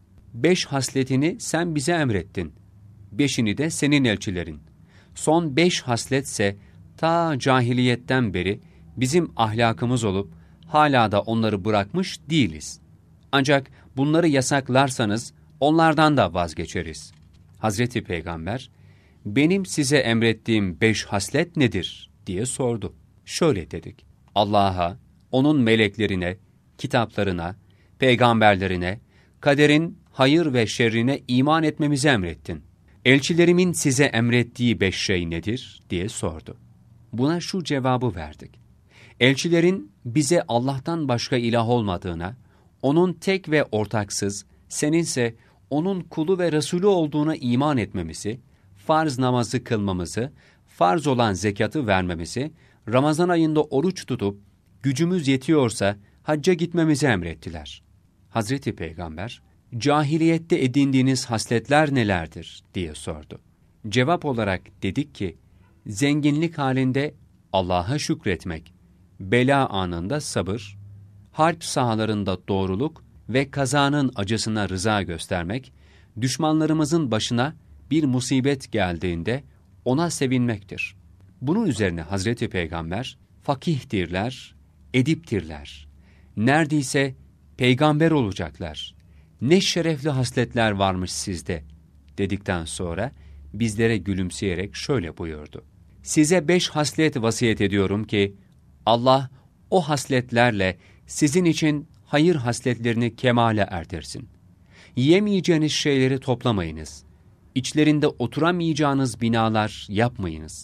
5 hasletini sen bize emrettin. 5'ini de senin elçilerin. Son 5 hasletse ta cahiliyetten beri bizim ahlakımız olup hala da onları bırakmış değiliz. Ancak bunları yasaklarsanız onlardan da vazgeçeriz." Hazreti Peygamber, "Benim size emrettiğim 5 haslet nedir?" diye sordu. Şöyle dedik. "Allah'a, onun meleklerine, kitaplarına, peygamberlerine, kaderin hayır ve şerrine iman etmemizi emrettin. Elçilerimin size emrettiği 5 şey nedir?" diye sordu. Buna şu cevabı verdik. Elçilerin bize Allah'tan başka ilah olmadığına, onun tek ve ortaksız, seninse onun kulu ve Resulü olduğuna iman etmemizi, farz namazı kılmamızı, farz olan zekatı vermemizi, Ramazan ayında oruç tutup, gücümüz yetiyorsa hacca gitmemizi emrettiler. Hazreti Peygamber, "Cahiliyette edindiğiniz hasletler nelerdir?" diye sordu. Cevap olarak dedik ki, zenginlik halinde Allah'a şükretmek, bela anında sabır, harp sahalarında doğruluk ve kazanın acısına rıza göstermek, düşmanlarımızın başına bir musibet geldiğinde ona sevinmektir. Bunun üzerine Hazreti Peygamber, "Fakihtirler, ediptirler. Neredeyse peygamber olacaklar. Ne şerefli hasletler varmış sizde" dedikten sonra bizlere gülümseyerek şöyle buyurdu. "Size 5 haslet vasiyet ediyorum ki Allah o hasletlerle sizin için hayır hasletlerini kemale erdirsin. Yiyemeyeceğiniz şeyleri toplamayınız. İçlerinde oturamayacağınız binalar yapmayınız.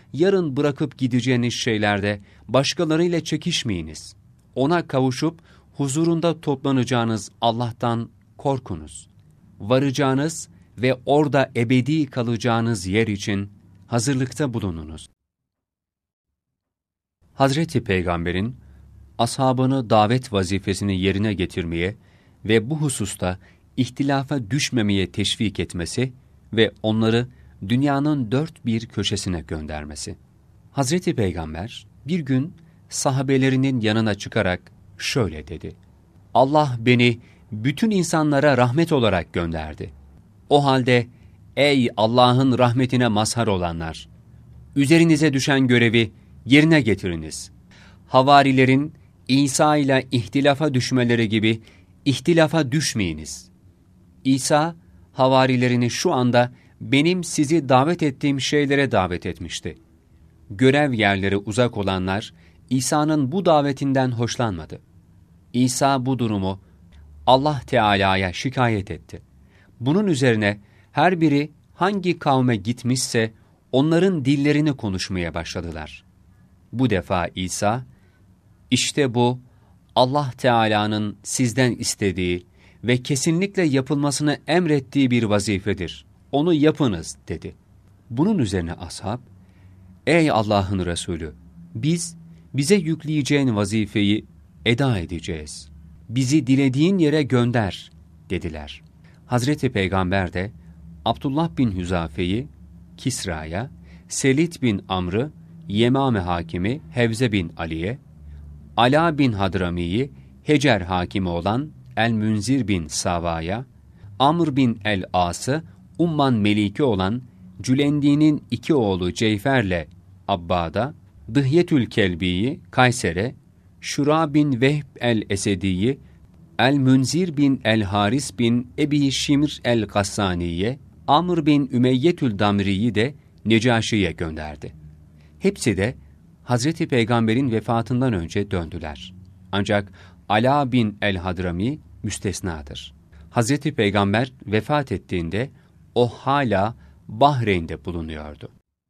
yarın bırakıp gideceğiniz şeylerde başkalarıyla çekişmeyiniz. Ona kavuşup huzurunda toplanacağınız Allah'tan korkunuz. Varacağınız ve orada ebedi kalacağınız yer için hazırlıkta bulununuz. Hazreti Peygamber'in ashabını davet vazifesini yerine getirmeye ve bu hususta ihtilafa düşmemeye teşvik etmesi ve onları dünyanın dört bir köşesine göndermesi. Hazreti Peygamber bir gün sahabelerinin yanına çıkarak şöyle dedi: Allah beni bütün insanlara rahmet olarak gönderdi. O halde ey Allah'ın rahmetine mazhar olanlar! Üzerinize düşen görevi yerine getiriniz. Havarilerin İsa ile ihtilafa düşmeleri gibi ihtilafa düşmeyiniz. İsa, havarilerini şu anda benim sizi davet ettiğim şeylere davet etmişti. Görev yerleri uzak olanlar, İsa'nın bu davetinden hoşlanmadı. İsa bu durumu Allah Teala'ya şikayet etti. Bunun üzerine her biri hangi kavme gitmişse onların dillerini konuşmaya başladılar. Bu defa İsa, işte bu Allah Teala'nın sizden istediği ve kesinlikle yapılmasını emrettiği bir vazifedir. Onu yapınız dedi. Bunun üzerine ashab, ey Allah'ın Resulü, bize yükleyeceğin vazifeyi eda edeceğiz. Bizi dilediğin yere gönder dediler. Hazreti Peygamber de Abdullah bin Hüzafe'yi Kisra'ya, Selid bin Amr'ı Yemame hakimi Hevze bin Ali'ye, Ala bin Hadrami'yi Hecer hakimi olan El-Münzir bin Sava'ya, Amr bin el-As'ı Umman meliki olan Cülendi'nin iki oğlu Ceyfer'le Abbad'a, Dıhyetül Kelbi'yi Kayser'e, Şura bin Vehb el-Esedi'yi El-Münzir bin el-Haris bin Ebi Şimr el-Gassani'ye, Amr bin Ümeyyetül Damri'yi de Necaşi'ye gönderdi. Hepsi de Hazreti Peygamber'in vefatından önce döndüler. Ancak Ala bin el-Hadrami müstesnadır. Hazreti Peygamber vefat ettiğinde o hala Bahreyn'de bulunuyordu.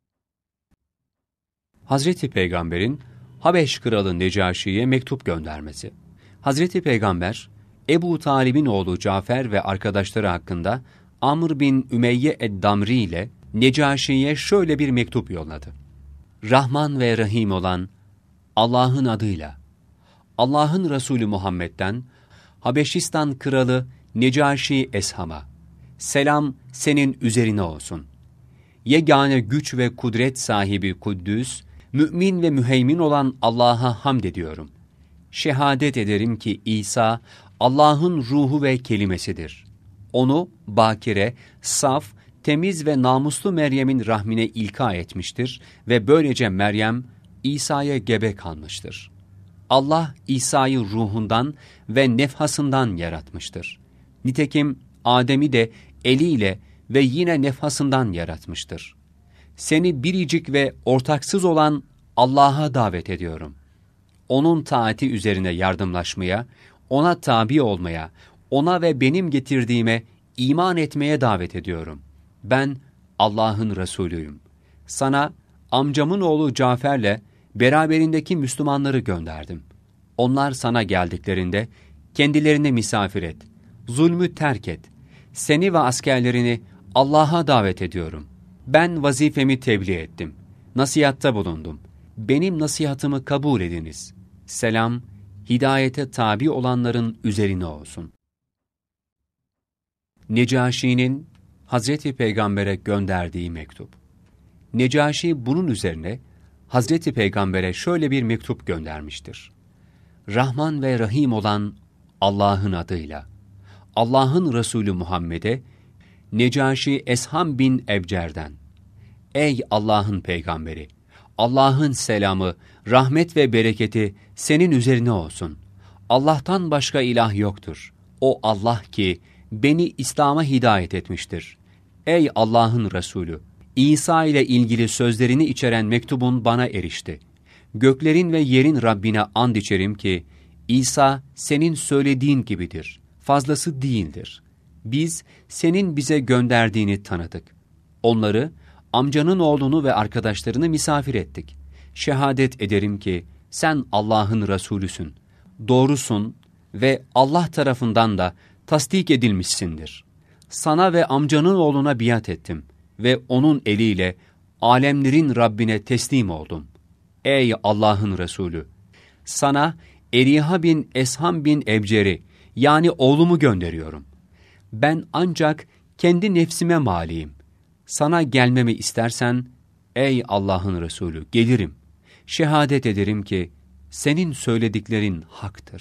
Hazreti Peygamber'in Habeş kralı Necaşi'ye mektup göndermesi. Hazreti Peygamber, Ebu Talib'in oğlu Cafer ve arkadaşları hakkında Amr bin Ümeyye ed-Damri ile Necaşi'ye şöyle bir mektup yolladı. Rahman ve Rahim olan Allah'ın adıyla, Allah'ın Resulü Muhammed'den Habeşistan kralı Necaşi Esham'a, selam senin üzerine olsun. Yegane güç ve kudret sahibi Kuddüs, mümin ve müheymin olan Allah'a hamd ediyorum. Şehadet ederim ki İsa, Allah'ın ruhu ve kelimesidir. Onu bakire, saf, temiz ve namuslu Meryem'in rahmine ilka etmiştir ve böylece Meryem, İsa'ya gebe kalmıştır. Allah, İsa'yı ruhundan ve nefhasından yaratmıştır. Nitekim Adem'i de eliyle ve yine nefhasından yaratmıştır. Seni biricik ve ortaksız olan Allah'a davet ediyorum. Onun taati üzerine yardımlaşmaya, ona tabi olmaya, ona ve benim getirdiğime iman etmeye davet ediyorum. Ben Allah'ın Resulüyüm. Sana amcamın oğlu Cafer'le beraberindeki Müslümanları gönderdim. Onlar sana geldiklerinde kendilerine misafir et, zulmü terk et. Seni ve askerlerini Allah'a davet ediyorum. Ben vazifemi tebliğ ettim. Nasihatta bulundum. Benim nasihatımı kabul ediniz. Selam, hidayete tabi olanların üzerine olsun. Necaşi'nin Hazreti Peygamber'e gönderdiği mektup. Necaşi bunun üzerine Hazreti Peygamber'e şöyle bir mektup göndermiştir. Rahman ve Rahim olan Allah'ın adıyla, Allah'ın Resulü Muhammed'e, Necaşi Esham bin Ebcer'den, ey Allah'ın Peygamberi! Allah'ın selamı, rahmet ve bereketi senin üzerine olsun. Allah'tan başka ilah yoktur. O Allah ki beni İslam'a hidayet etmiştir. Ey Allah'ın Resulü! İsa ile ilgili sözlerini içeren mektubun bana erişti. Göklerin ve yerin Rabbine and içerim ki, İsa senin söylediğin gibidir. Fazlası değildir. Biz senin bize gönderdiğini tanıdık. Onları amcanın oğlunu ve arkadaşlarını misafir ettik. Şehadet ederim ki sen Allah'ın Resulüsün, doğrusun ve Allah tarafından da tasdik edilmişsindir. Sana ve amcanın oğluna biat ettim ve onun eliyle alemlerin Rabbine teslim oldum. Ey Allah'ın Resulü! Sana Eriha bin Esham bin Ebcer'i, yani oğlumu gönderiyorum. Ben ancak kendi nefsime maliyim. Sana gelmemi istersen, ey Allah'ın Resulü, gelirim. Şehadet ederim ki senin söylediklerin haktır.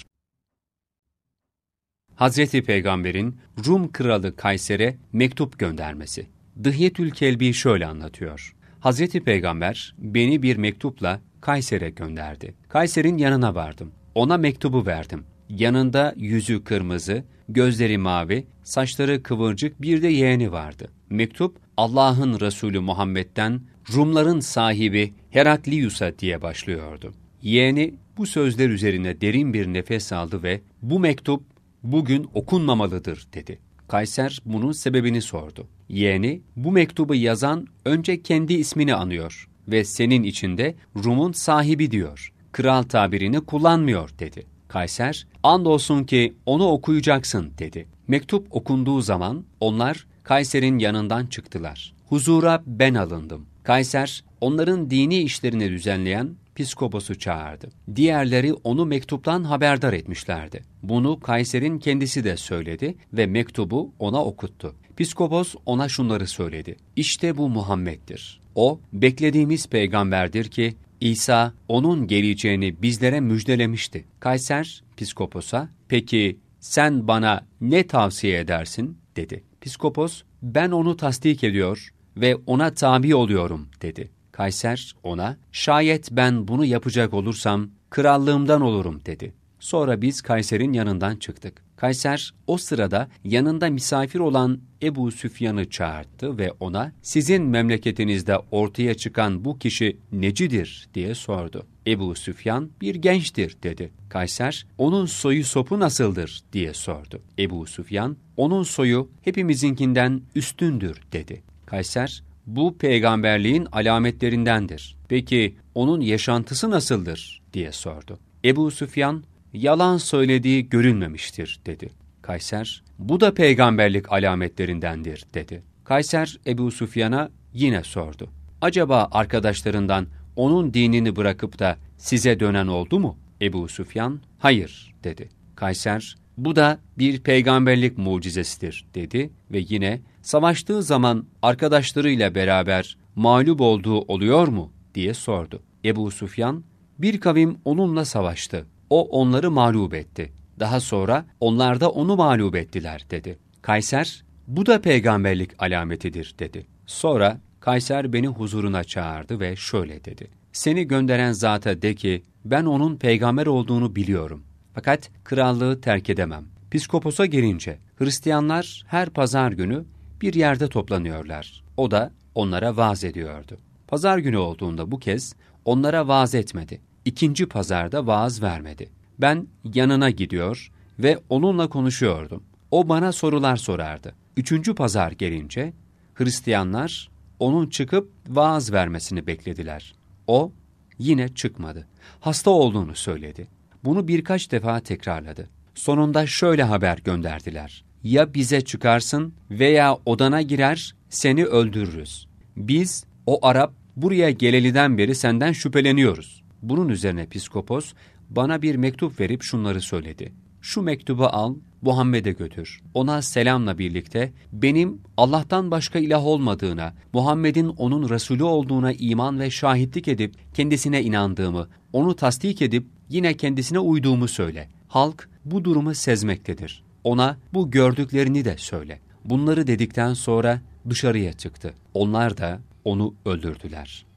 Hazreti Peygamber'in Rum kralı Kayser'e mektup göndermesi. Dıhyetül Kelbi şöyle anlatıyor. Hazreti Peygamber beni bir mektupla Kayser'e gönderdi. Kayser'in yanına vardım. Ona mektubu verdim. Yanında yüzü kırmızı, gözleri mavi, saçları kıvırcık bir de yeğeni vardı. Mektup, Allah'ın Resulü Muhammed'den Rumların sahibi Heraklius'a diye başlıyordu. Yeğeni bu sözler üzerine derin bir nefes aldı ve bu mektup bugün okunmamalıdır dedi. Kayser bunun sebebini sordu. Yeğeni, bu mektubu yazan önce kendi ismini anıyor ve senin içinde Rum'un sahibi diyor. Kral tabirini kullanmıyor dedi. Kayser, andolsun ki onu okuyacaksın dedi. Mektup okunduğu zaman onlar Kayser'in yanından çıktılar. Huzura ben alındım. Kayser, onların dini işlerini düzenleyen piskoposu çağırdı. Diğerleri onu mektuptan haberdar etmişlerdi. Bunu Kayser'in kendisi de söyledi ve mektubu ona okuttu. Piskopos ona şunları söyledi. İşte bu Muhammed'dir. O, beklediğimiz peygamberdir ki, İsa onun geleceğini bizlere müjdelemişti. Kayser, piskoposa, peki sen bana ne tavsiye edersin, dedi. Piskopos, ben onu tasdik ediyor ve ona tabi oluyorum, dedi. Kayser ona, şayet ben bunu yapacak olursam krallığımdan olurum, dedi. Sonra biz Kayser'in yanından çıktık. Kayser o sırada yanında misafir olan Ebu Süfyan'ı çağırdı ve ona, sizin memleketinizde ortaya çıkan bu kişi necidir diye sordu. Ebu Süfyan bir gençtir dedi. Kayser, onun soyu sopu nasıldır diye sordu. Ebu Süfyan, onun soyu hepimizinkinden üstündür dedi. Kayser, bu peygamberliğin alametlerindendir. Peki onun yaşantısı nasıldır diye sordu. Ebu Süfyan, yalan söylediği görülmemiştir dedi. Kayser, bu da peygamberlik alametlerindendir dedi. Kayser, Ebu Süfyan'a yine sordu. Acaba arkadaşlarından onun dinini bırakıp da size dönen oldu mu? Ebu Süfyan, hayır dedi. Kayser, bu da bir peygamberlik mucizesidir dedi ve yine savaştığı zaman arkadaşlarıyla beraber mağlup olduğu oluyor mu diye sordu. Ebu Süfyan, bir kavim onunla savaştı. O onları mağlup etti. Daha sonra onlar da onu mağlup ettiler dedi. Kayser, bu da peygamberlik alametidir dedi. Sonra Kayser beni huzuruna çağırdı ve şöyle dedi. Seni gönderen zata de ki, ben onun peygamber olduğunu biliyorum. Fakat krallığı terk edemem. Piskoposa gelince, Hristiyanlar her pazar günü bir yerde toplanıyorlar. O da onlara vaaz ediyordu. Pazar günü olduğunda bu kez onlara vaaz etmedi. İkinci pazarda vaaz vermedi. Ben yanına gidiyor ve onunla konuşuyordum. O bana sorular sorardı. Üçüncü pazar gelince Hristiyanlar onun çıkıp vaaz vermesini beklediler. O yine çıkmadı. Hasta olduğunu söyledi. Bunu birkaç defa tekrarladı. Sonunda şöyle haber gönderdiler. Ya bize çıkarsın veya odana girer seni öldürürüz. Biz o Arap buraya geleliden beri senden şüpheleniyoruz. Bunun üzerine piskopos bana bir mektup verip şunları söyledi. Şu mektubu al, Muhammed'e götür. Ona selamla birlikte benim Allah'tan başka ilah olmadığına, Muhammed'in onun Resulü olduğuna iman ve şahitlik edip kendisine inandığımı, onu tasdik edip yine kendisine uyduğumu söyle. Halk bu durumu sezmektedir. Ona bu gördüklerini de söyle. Bunları dedikten sonra dışarıya çıktı. Onlar da onu öldürdüler.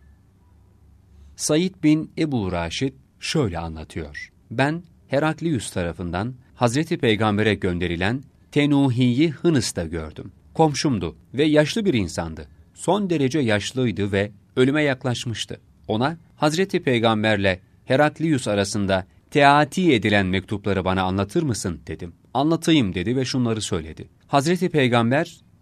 Said bin Ebu Raşid şöyle anlatıyor. Ben Heraklius tarafından Hazreti Peygamber'e gönderilen Tenuhi'yi Hınıs'ta gördüm. Komşumdu ve yaşlı bir insandı. Son derece yaşlıydı ve ölüme yaklaşmıştı. Ona Hazreti Peygamber'le Heraklius arasında teati edilen mektupları bana anlatır mısın dedim. Anlatayım dedi ve şunları söyledi. Hazreti Peygamber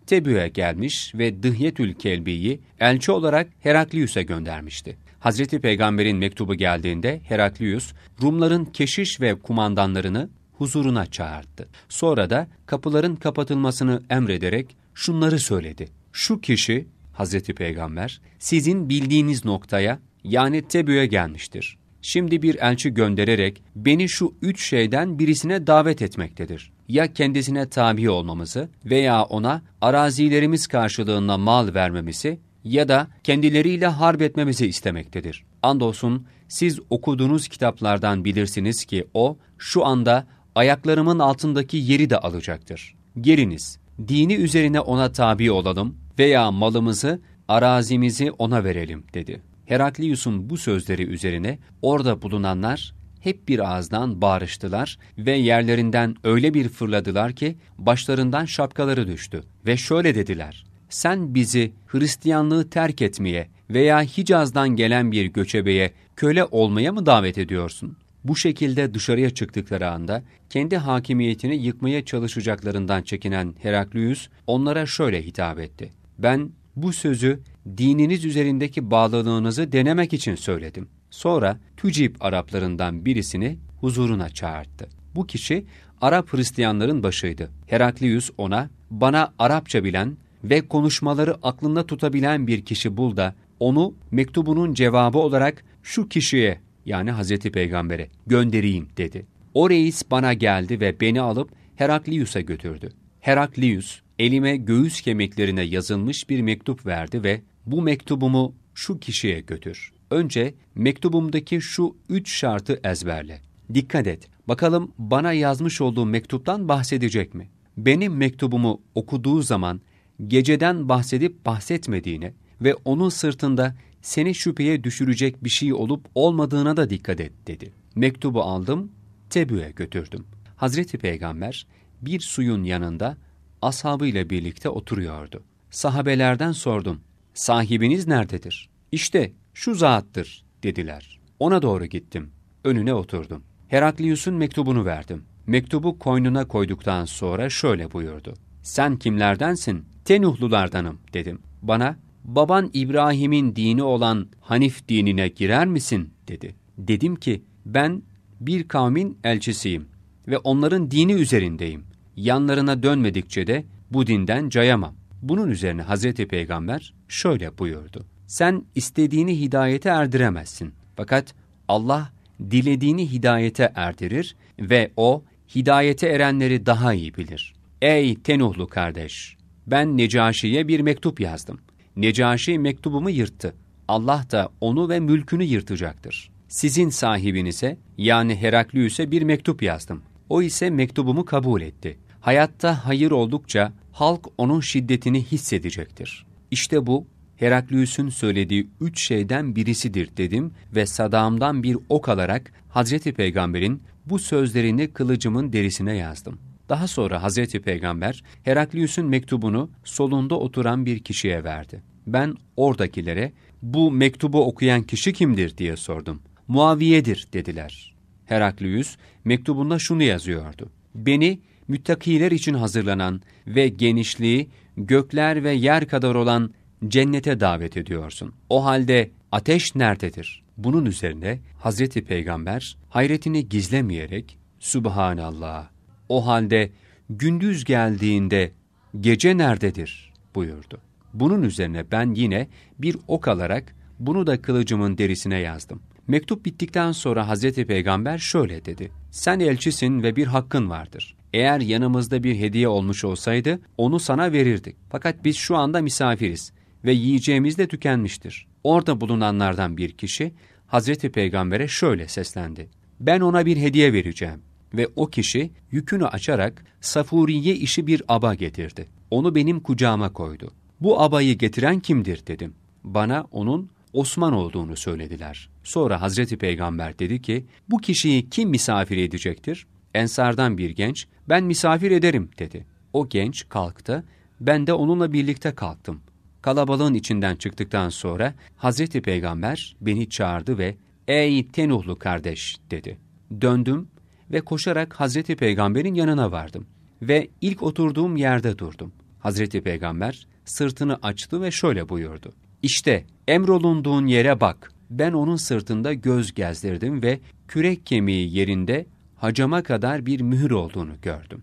Tebü'ye gelmiş ve Dıhyetül Kelbi'yi elçi olarak Heraklius'a göndermişti. Hazreti Peygamber'in mektubu geldiğinde Heraklius, Rumların keşiş ve kumandanlarını huzuruna çağırdı. Sonra da kapıların kapatılmasını emrederek şunları söyledi. Şu kişi, Hazreti Peygamber, sizin bildiğiniz noktaya, yani Tebü'ye gelmiştir. Şimdi bir elçi göndererek beni şu 3 şeyden birisine davet etmektedir. Ya kendisine tabi olmamızı veya ona arazilerimiz karşılığında mal vermemizi ya da kendileriyle harp etmemizi istemektedir. Andolsun siz okuduğunuz kitaplardan bilirsiniz ki o şu anda ayaklarımın altındaki yeri de alacaktır. Geliniz, dini üzerine ona tabi olalım veya malımızı, arazimizi ona verelim dedi. Heraklius'un bu sözleri üzerine orada bulunanlar hep bir ağızdan bağırıştılar ve yerlerinden öyle bir fırladılar ki başlarından şapkaları düştü ve şöyle dediler: sen bizi Hristiyanlığı terk etmeye veya Hicaz'dan gelen bir göçebeye köle olmaya mı davet ediyorsun? Bu şekilde dışarıya çıktıkları anda kendi hakimiyetini yıkmaya çalışacaklarından çekinen Heraklius onlara şöyle hitap etti: ben bu sözü dininiz üzerindeki bağlılığınızı denemek için söyledim. Sonra Tücib Araplarından birisini huzuruna çağırdı. Bu kişi Arap Hristiyanların başıydı. Heraklius ona, bana Arapça bilen ve konuşmaları aklında tutabilen bir kişi bul da onu mektubunun cevabı olarak şu kişiye, yani Hazreti Peygamber'e göndereyim dedi. O reis bana geldi ve beni alıp Heraklius'a götürdü. Heraklius elime göğüs kemiklerine yazılmış bir mektup verdi ve bu mektubumu şu kişiye götür. Önce mektubumdaki şu 3 şartı ezberle. Dikkat et, bakalım bana yazmış olduğu mektuptan bahsedecek mi? Benim mektubumu okuduğu zaman geceden bahsedip bahsetmediğine ve onun sırtında seni şüpheye düşürecek bir şey olup olmadığına da dikkat et dedi. Mektubu aldım, Tebü'ye götürdüm. Hazreti Peygamber bir suyun yanında ashabıyla birlikte oturuyordu. Sahabelerden sordum, sahibiniz nerededir? İşte şu zattır dediler. Ona doğru gittim, önüne oturdum. Heraklius'un mektubunu verdim. Mektubu koynuna koyduktan sonra şöyle buyurdu: sen kimlerdensin? Tenuhlulardanım dedim. Bana, baban İbrahim'in dini olan Hanif dinine girer misin dedi. Dedim ki, ben bir kavmin elçisiyim ve onların dini üzerindeyim. Yanlarına dönmedikçe de bu dinden cayamam. Bunun üzerine Hazreti Peygamber şöyle buyurdu: sen istediğini hidayete erdiremezsin. Fakat Allah dilediğini hidayete erdirir ve o hidayete erenleri daha iyi bilir. Ey Tenuhlu kardeş! Ben Necaşi'ye bir mektup yazdım. Necaşi mektubumu yırttı. Allah da onu ve mülkünü yırtacaktır. Sizin sahibinize, yani Heraklius'e bir mektup yazdım. O ise mektubumu kabul etti. Hayatta hayır oldukça halk onun şiddetini hissedecektir. İşte bu Heraklius'un söylediği 3 şeyden birisidir dedim ve sadağımdan bir ok alarak Hazreti Peygamber'in bu sözlerini kılıcımın derisine yazdım. Daha sonra Hazreti Peygamber Heraklius'un mektubunu solunda oturan bir kişiye verdi. Ben oradakilere bu mektubu okuyan kişi kimdir diye sordum. Muaviye'dir dediler. Heraklius mektubunda şunu yazıyordu: beni müttakiler için hazırlanan ve genişliği gökler ve yer kadar olan cennete davet ediyorsun. O halde ateş nerededir? Bunun üzerine Hazreti Peygamber hayretini gizlemeyerek Subhanallah, o halde gündüz geldiğinde gece nerededir buyurdu. Bunun üzerine ben yine bir ok alarak bunu da kılıcımın derisine yazdım. Mektup bittikten sonra Hazreti Peygamber şöyle dedi: sen elçisin ve bir hakkın vardır. Eğer yanımızda bir hediye olmuş olsaydı onu sana verirdik. Fakat biz şu anda misafiriz ve yiyeceğimiz de tükenmiştir. Orada bulunanlardan bir kişi Hazreti Peygamber'e şöyle seslendi: ben ona bir hediye vereceğim. Ve o kişi yükünü açarak Safuriye işi bir aba getirdi. Onu benim kucağıma koydu. Bu abayı getiren kimdir dedim. Bana onun Osman olduğunu söylediler. Sonra Hazreti Peygamber dedi ki, bu kişiyi kim misafir edecektir? Ensardan bir genç, ben misafir ederim dedi. O genç kalktı, ben de onunla birlikte kalktım. Kalabalığın içinden çıktıktan sonra Hazreti Peygamber beni çağırdı ve ey Tenuhlu kardeş dedi. Döndüm ve koşarak Hazreti Peygamber'in yanına vardım ve ilk oturduğum yerde durdum. Hazreti Peygamber sırtını açtı ve şöyle buyurdu. İşte emrolunduğun yere bak. Ben onun sırtında göz gezdirdim ve kürek kemiği yerinde hacama kadar bir mühür olduğunu gördüm.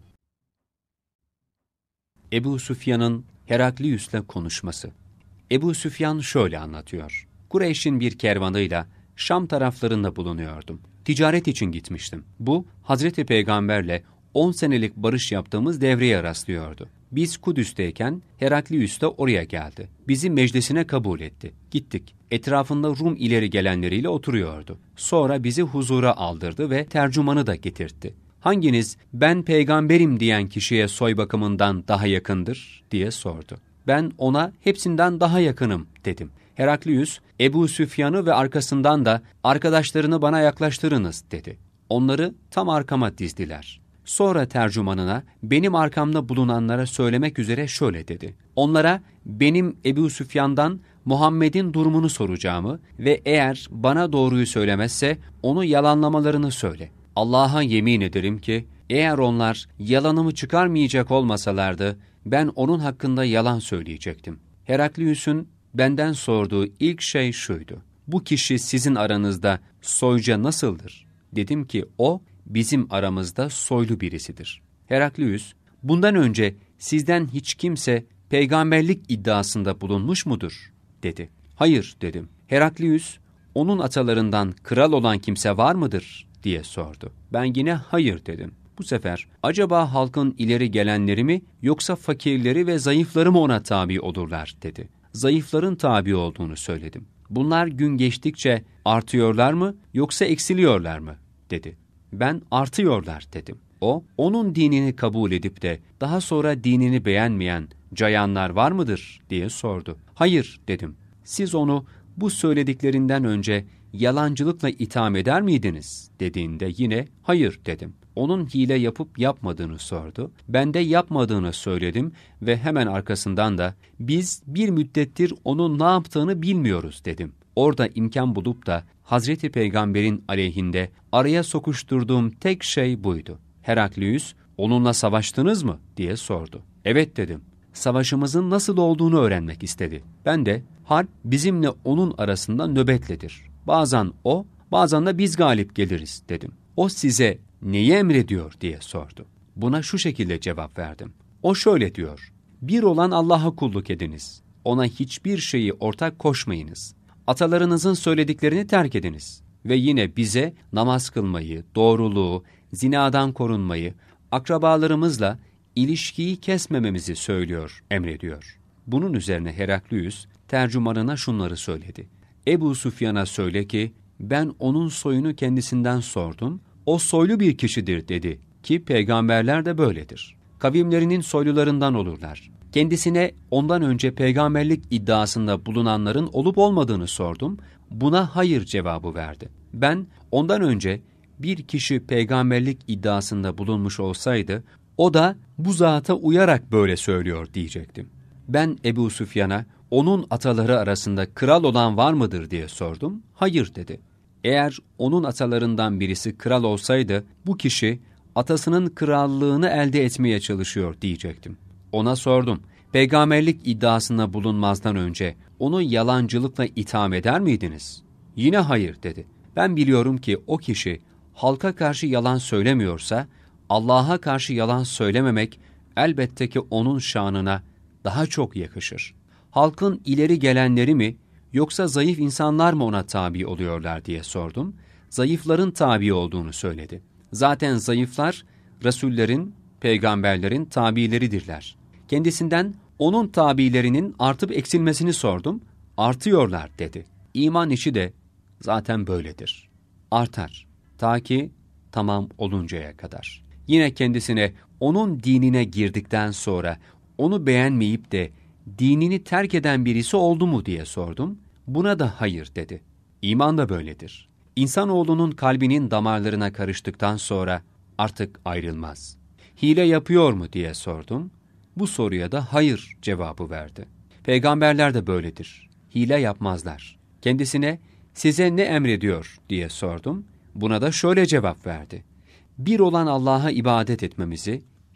Ebu Süfyan'ın Heraklius'le konuşması. Ebu Süfyan şöyle anlatıyor. Kureyş'in bir kervanıyla Şam taraflarında bulunuyordum. Ticaret için gitmiştim. Bu, Hazreti Peygamberle 10 senelik barış yaptığımız devreye rastlıyordu. Biz Kudüs'teyken Heraklius da oraya geldi. Bizi meclisine kabul etti. Gittik. Etrafında Rum ileri gelenleriyle oturuyordu. Sonra bizi huzura aldırdı ve tercümanı da getirtti. Hanginiz ben peygamberim diyen kişiye soy bakımından daha yakındır diye sordu. Ben ona hepsinden daha yakınım dedim. Heraklius, Ebu Süfyan'ı ve arkasından da arkadaşlarını bana yaklaştırınız dedi. Onları tam arkama dizdiler. Sonra tercümanına benim arkamda bulunanlara söylemek üzere şöyle dedi. Onlara benim Ebu Süfyan'dan Muhammed'in durumunu soracağımı ve eğer bana doğruyu söylemezse onu yalanlamalarını söyle. Allah'a yemin ederim ki eğer onlar yalanımı çıkarmayacak olmasalardı ben onun hakkında yalan söyleyecektim. Heraklius'un benden sorduğu ilk şey şuydu. Bu kişi sizin aranızda soyca nasıldır? Dedim ki o bizim aramızda soylu birisidir. Heraklius, bundan önce sizden hiç kimse peygamberlik iddiasında bulunmuş mudur? Dedi. Hayır dedim. Heraklius, onun atalarından kral olan kimse var mıdır? Diye sordu. Ben yine hayır dedim. Bu sefer acaba halkın ileri gelenleri mi yoksa fakirleri ve zayıfları mı ona tabi olurlar dedi. Zayıfların tabi olduğunu söyledim. Bunlar gün geçtikçe artıyorlar mı yoksa eksiliyorlar mı dedi. Ben artıyorlar dedim. O, onun dinini kabul edip de daha sonra dinini beğenmeyen cayanlar var mıdır diye sordu. Hayır dedim. Siz onu bu söylediklerinden önce yalancılıkla itham eder miydiniz dediğinde yine hayır dedim. Onun hile yapıp yapmadığını sordu. Ben de yapmadığını söyledim ve hemen arkasından da biz bir müddettir onun ne yaptığını bilmiyoruz dedim. Orada imkan bulup da Hazreti Peygamber'in aleyhinde araya sokuşturduğum tek şey buydu. Heraklius, onunla savaştınız mı diye sordu. Evet dedim. Savaşımızın nasıl olduğunu öğrenmek istedi. Ben de harp bizimle onun arasında nöbetledir. Bazen o, bazen de biz galip geliriz dedim. O size neyi emrediyor diye sordu. Buna şu şekilde cevap verdim. O şöyle diyor. Bir olan Allah'a kulluk ediniz. Ona hiçbir şeyi ortak koşmayınız. Atalarınızın söylediklerini terk ediniz. Ve yine bize namaz kılmayı, doğruluğu, zinadan korunmayı, akrabalarımızla ilişkiyi kesmememizi söylüyor, emrediyor. Bunun üzerine Heraklius tercümanına şunları söyledi. Ebu Süfyan'a söyle ki ben onun soyunu kendisinden sordum. O soylu bir kişidir dedi ki peygamberler de böyledir. Kavimlerinin soylularından olurlar. Kendisine ondan önce peygamberlik iddiasında bulunanların olup olmadığını sordum. Buna hayır cevabı verdi. Ben ondan önce bir kişi peygamberlik iddiasında bulunmuş olsaydı o da bu zata uyarak böyle söylüyor diyecektim. Ben Ebu Süfyan'a onun ataları arasında kral olan var mıdır diye sordum. Hayır dedi. Eğer onun atalarından birisi kral olsaydı bu kişi atasının krallığını elde etmeye çalışıyor diyecektim. Ona sordum. Peygamberlik iddiasında bulunmazdan önce onu yalancılıkla itham eder miydiniz? Yine hayır dedi. Ben biliyorum ki o kişi halka karşı yalan söylemiyorsa Allah'a karşı yalan söylememek elbette ki onun şanına daha çok yakışır. Halkın ileri gelenleri mi yoksa zayıf insanlar mı ona tabi oluyorlar diye sordum. Zayıfların tabi olduğunu söyledi. Zaten zayıflar Resullerin, peygamberlerin tabileridirler. Kendisinden onun tabilerinin artıp eksilmesini sordum. Artıyorlar dedi. İman işi de zaten böyledir. Artar ta ki tamam oluncaya kadar. Yine kendisine onun dinine girdikten sonra onu beğenmeyip de dinini terk eden birisi oldu mu diye sordum. Buna da hayır dedi. İman da böyledir. İnsanoğlunun kalbinin damarlarına karıştıktan sonra artık ayrılmaz. Hile yapıyor mu diye sordum. Bu soruya da hayır cevabı verdi. Peygamberler de böyledir. Hile yapmazlar. Kendisine size ne emrediyor diye sordum. Buna da şöyle cevap verdi. Bir olan Allah'a ibadet etmemizi,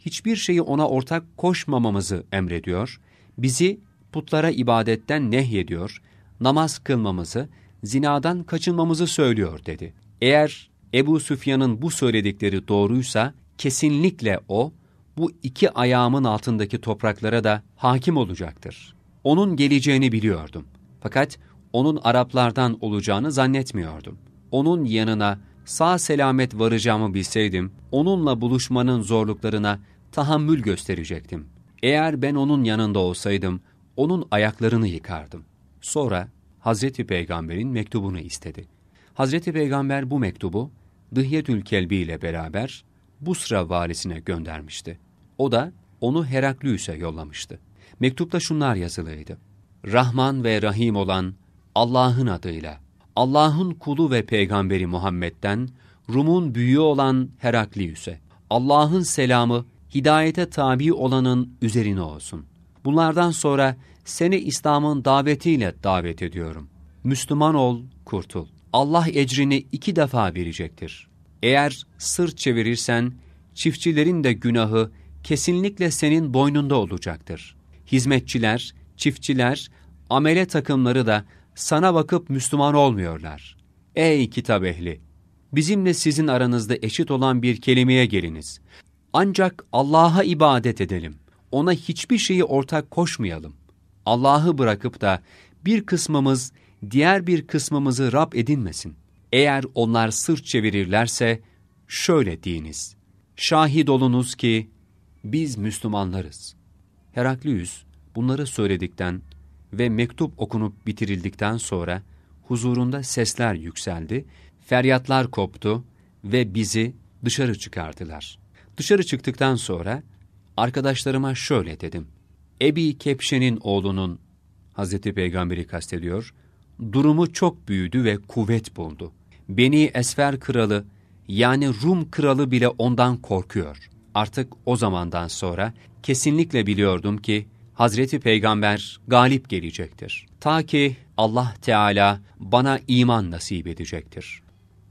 hiçbir şeyi ona ortak koşmamamızı emrediyor, bizi putlara ibadetten nehyediyor, namaz kılmamızı, zinadan kaçınmamızı söylüyor dedi. Eğer Ebu Süfyan'ın bu söyledikleri doğruysa, kesinlikle o, bu iki ayağımın altındaki topraklara da hakim olacaktır. Onun geleceğini biliyordum. Fakat onun Araplardan olacağını zannetmiyordum. Onun yanına sağ selamet varacağımı bilseydim, onunla buluşmanın zorluklarına tahammül gösterecektim. Eğer ben onun yanında olsaydım, onun ayaklarını yıkardım. Sonra Hazreti Peygamber'in mektubunu istedi. Hazreti Peygamber bu mektubu Dıhyetül Kelbi ile beraber Busra valisine göndermişti. O da onu Heraklius'e yollamıştı. Mektupta şunlar yazılıydı: Rahman ve Rahim olan Allah'ın adıyla, Allah'ın kulu ve peygamberi Muhammed'den, Rum'un büyüğü olan Heraklius'e, Allah'ın selamı, hidayete tabi olanın üzerine olsun. Bunlardan sonra seni İslam'ın davetiyle davet ediyorum. Müslüman ol, kurtul. Allah ecrini 2 defa verecektir. Eğer sırt çevirirsen, çiftçilerin de günahı kesinlikle senin boynunda olacaktır. Hizmetçiler, çiftçiler, amele takımları da sana bakıp Müslüman olmuyorlar. Ey kitap ehli! Bizimle sizin aranızda eşit olan bir kelimeye geliniz. Ancak Allah'a ibadet edelim. Ona hiçbir şeyi ortak koşmayalım. Allah'ı bırakıp da bir kısmımız diğer bir kısmımızı Rab edinmesin. Eğer onlar sırt çevirirlerse şöyle deyiniz: şahit olunuz ki biz Müslümanlarız. Heraklius bunları söyledikten ve mektup okunup bitirildikten sonra huzurunda sesler yükseldi, feryatlar koptu ve bizi dışarı çıkardılar. Dışarı çıktıktan sonra arkadaşlarıma şöyle dedim: Ebi Kepşe'nin oğlunun, Hazreti Peygamber'i kastediyor, durumu çok büyüdü ve kuvvet buldu. Beni Esfer kralı, yani Rum kralı bile ondan korkuyor. Artık o zamandan sonra kesinlikle biliyordum ki Hazreti Peygamber galip gelecektir. Ta ki Allah Teala bana iman nasip edecektir.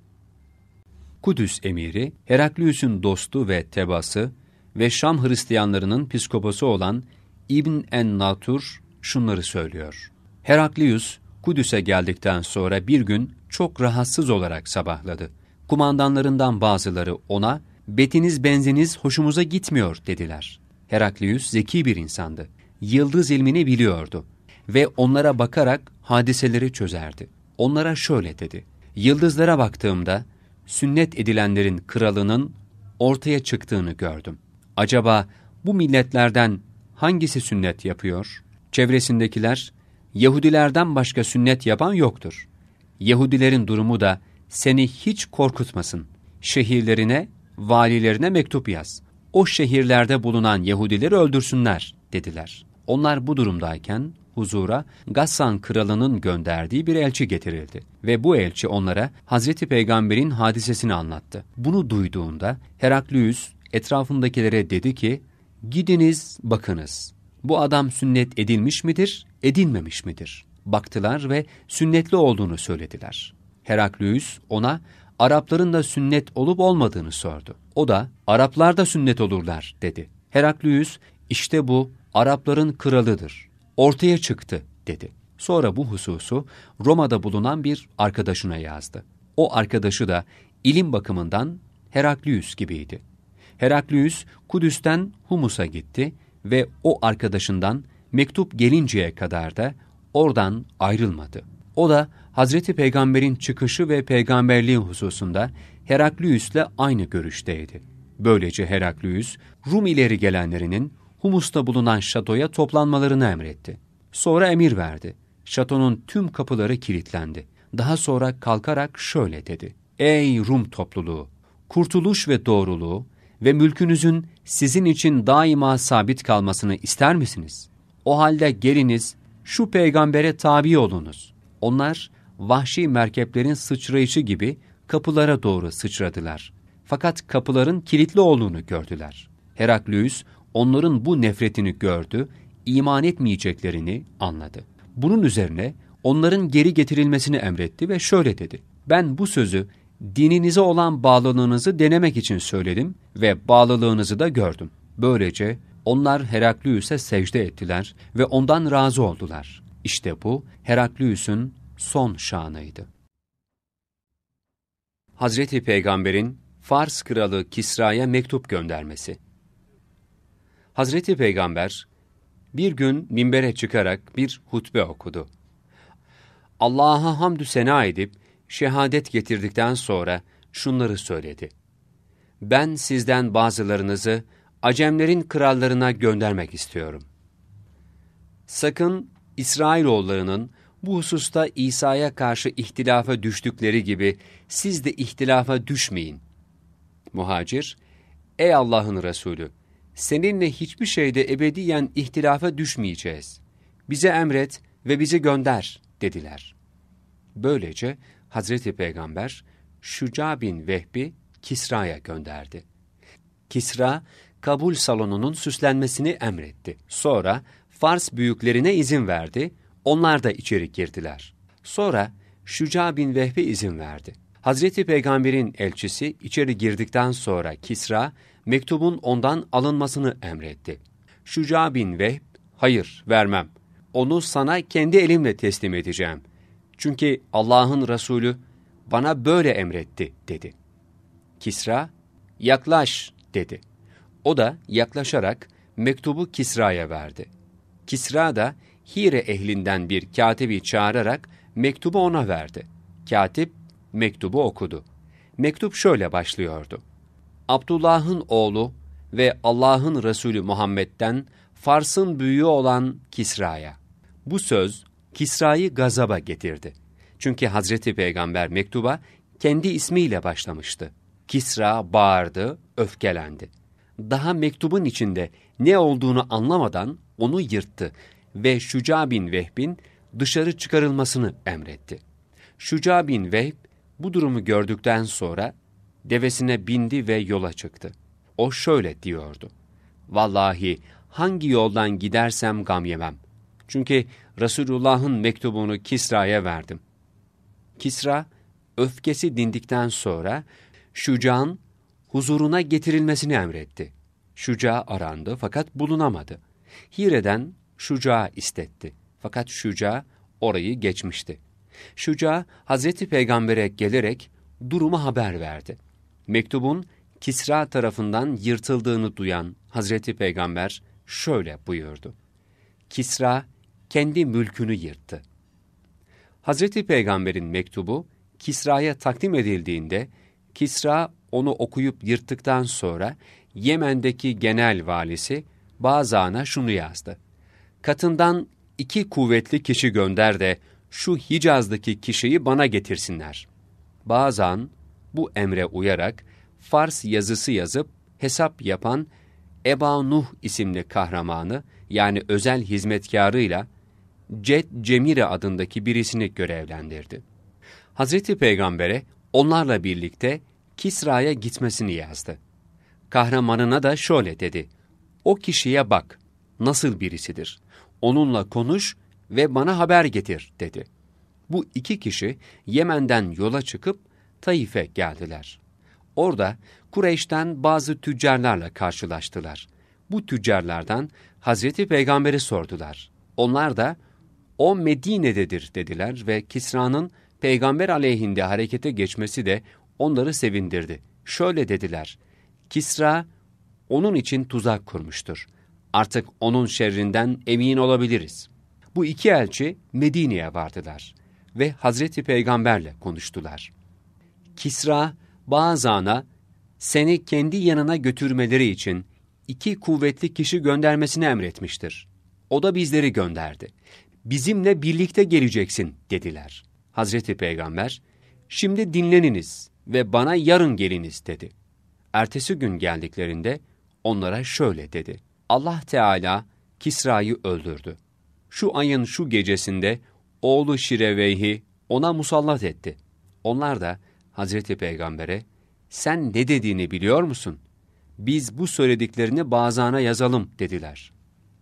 Kudüs emiri, Heraklius'un dostu ve tebası ve Şam Hristiyanlarının psikoposu olan İbn en-Natur şunları söylüyor: Heraklius, Kudüs'e geldikten sonra bir gün çok rahatsız olarak sabahladı. Kumandanlarından bazıları ona, betiniz benziniz hoşumuza gitmiyor dediler. Heraklius zeki bir insandı. Yıldız ilmini biliyordu ve onlara bakarak hadiseleri çözerdi. Onlara şöyle dedi: Yıldızlara baktığımda sünnet edilenlerin kralının ortaya çıktığını gördüm. Acaba bu milletlerden hangisi sünnet yapıyor? Çevresindekiler, Yahudilerden başka sünnet yapan yoktur. Yahudilerin durumu da seni hiç korkutmasın. Şehirlerine, valilerine mektup yaz. O şehirlerde bulunan Yahudileri öldürsünler dediler. Onlar bu durumdayken huzura Gassan kralının gönderdiği bir elçi getirildi. Ve bu elçi onlara Hazreti Peygamber'in hadisesini anlattı. Bunu duyduğunda Heraklius etrafındakilere dedi ki, gidiniz bakınız. Bu adam sünnet edilmiş midir, edilmemiş midir? Baktılar ve sünnetli olduğunu söylediler. Heraklius ona Arapların da sünnet olup olmadığını sordu. O da Araplar da sünnet olurlar dedi. Heraklius, işte bu Arapların kralıdır, ortaya çıktı dedi. Sonra bu hususu Roma'da bulunan bir arkadaşına yazdı. O arkadaşı da ilim bakımından Heraklius gibiydi. Heraklius Kudüs'ten Humus'a gitti ve o arkadaşından mektup gelinceye kadar da oradan ayrılmadı. O da Hazreti Peygamber'in çıkışı ve peygamberliği hususunda Heraklius'le aynı görüşteydi. Böylece Heraklius, Rum ileri gelenlerinin Humus'ta bulunan şatoya toplanmalarını emretti. Sonra emir verdi. Şatonun tüm kapıları kilitlendi. Daha sonra kalkarak şöyle dedi: Ey Rum topluluğu! Kurtuluş ve doğruluğu ve mülkünüzün sizin için daima sabit kalmasını ister misiniz? O halde geliniz, şu peygambere tabi olunuz. Onlar, vahşi merkeplerin sıçrayışı gibi kapılara doğru sıçradılar. Fakat kapıların kilitli olduğunu gördüler. Heraklius, onların bu nefretini gördü, iman etmeyeceklerini anladı. Bunun üzerine onların geri getirilmesini emretti ve şöyle dedi: Ben bu sözü dininize olan bağlılığınızı denemek için söyledim ve bağlılığınızı da gördüm. Böylece onlar Heraklius'e secde ettiler ve ondan razı oldular. İşte bu Heraklius'un son şanıydı. Hazreti Peygamber'in Fars kralı Kisra'ya mektup göndermesi. Hazreti Peygamber bir gün minbere çıkarak bir hutbe okudu. Allah'a hamdü sena edip şehadet getirdikten sonra şunları söyledi. Ben sizden bazılarınızı Acemlerin krallarına göndermek istiyorum. Sakın İsrailoğullarının bu hususta İsa'ya karşı ihtilafa düştükleri gibi siz de ihtilafa düşmeyin. Muhacir, ey Allah'ın Resulü, seninle hiçbir şeyde ebediyen ihtilafa düşmeyeceğiz. Bize emret ve bizi gönder dediler. Böylece Hazreti Peygamber Şuca bin Vehb'i Kisra'ya gönderdi. Kisra, kabul salonunun süslenmesini emretti. Sonra Fars büyüklerine izin verdi, onlar da içeri girdiler. Sonra Şuca bin Vehb'e izin verdi. Hazreti Peygamber'in elçisi içeri girdikten sonra Kisra, mektubun ondan alınmasını emretti. Şuca bin Vehb, hayır vermem, onu sana kendi elimle teslim edeceğim. Çünkü Allah'ın Resulü bana böyle emretti dedi. Kisra, yaklaş dedi. O da yaklaşarak mektubu Kisra'ya verdi. Kisra da Hire ehlinden bir katibi çağırarak mektubu ona verdi. Katip mektubu okudu. Mektup şöyle başlıyordu. Abdullah'ın oğlu ve Allah'ın Resulü Muhammed'den Fars'ın büyüğü olan Kisra'ya. Bu söz Kisra'yı gazaba getirdi. Çünkü Hazreti Peygamber mektuba kendi ismiyle başlamıştı. Kisra bağırdı, öfkelendi. Daha mektubun içinde ne olduğunu anlamadan onu yırttı ve Şuca bin Vehb'in dışarı çıkarılmasını emretti. Şuca bin Vehb bu durumu gördükten sonra devesine bindi ve yola çıktı. O şöyle diyordu. Vallahi hangi yoldan gidersem gam yemem. Çünkü Resulullah'ın mektubunu Kisra'ya verdim. Kisra öfkesi dindikten sonra Şuca'nın huzuruna getirilmesini emretti. Şuca arandı fakat bulunamadı. Hire'den Şuca istetti. Fakat Şuca orayı geçmişti. Şuca Hazreti Peygamber'e gelerek durumu haber verdi. Mektubun Kisra tarafından yırtıldığını duyan Hazreti Peygamber şöyle buyurdu. Kisra kendi mülkünü yırttı. Hazreti Peygamber'in mektubu Kisra'ya takdim edildiğinde Kisra onu okuyup yırttıktan sonra Yemen'deki genel valisi Bazan'a şunu yazdı. Katından 2 kuvvetli kişi gönder de şu Hicaz'daki kişiyi bana getirsinler. Bazan bu emre uyarak Fars yazısı yazıp hesap yapan Eba Nuh isimli kahramanı yani özel hizmetkarıyla Ced Cemire adındaki birisini görevlendirdi. Hazreti Peygamber'e onlarla birlikte Kisra'ya gitmesini yazdı. Kahramanına da şöyle dedi. O kişiye bak, nasıl birisidir. Onunla konuş ve bana haber getir dedi. Bu 2 kişi Yemen'den yola çıkıp Taif'e geldiler. Orada Kureyş'ten bazı tüccarlarla karşılaştılar. Bu tüccarlardan Hazreti Peygamber'i sordular. Onlar da o Medine'dedir dediler ve Kisra'nın Peygamber aleyhinde harekete geçmesi de onları sevindirdi. Şöyle dediler, Kisra onun için tuzak kurmuştur. Artık onun şerrinden emin olabiliriz. Bu 2 elçi Medine'ye vardılar ve Hazreti Peygamberle konuştular. Kisra, Bazan'a seni kendi yanına götürmeleri için 2 kuvvetli kişi göndermesini emretmiştir. O da bizleri gönderdi. Bizimle birlikte geleceksin dediler. Hazreti Peygamber, şimdi dinleniniz ve bana yarın geliniz dedi. Ertesi gün geldiklerinde onlara şöyle dedi. Allah Teala Kisra'yı öldürdü. Şu ayın şu gecesinde oğlu Şireveyh'i ona musallat etti. Onlar da Hazreti Peygamber'e, sen ne dediğini biliyor musun? Biz bu söylediklerini Bazan'a yazalım dediler.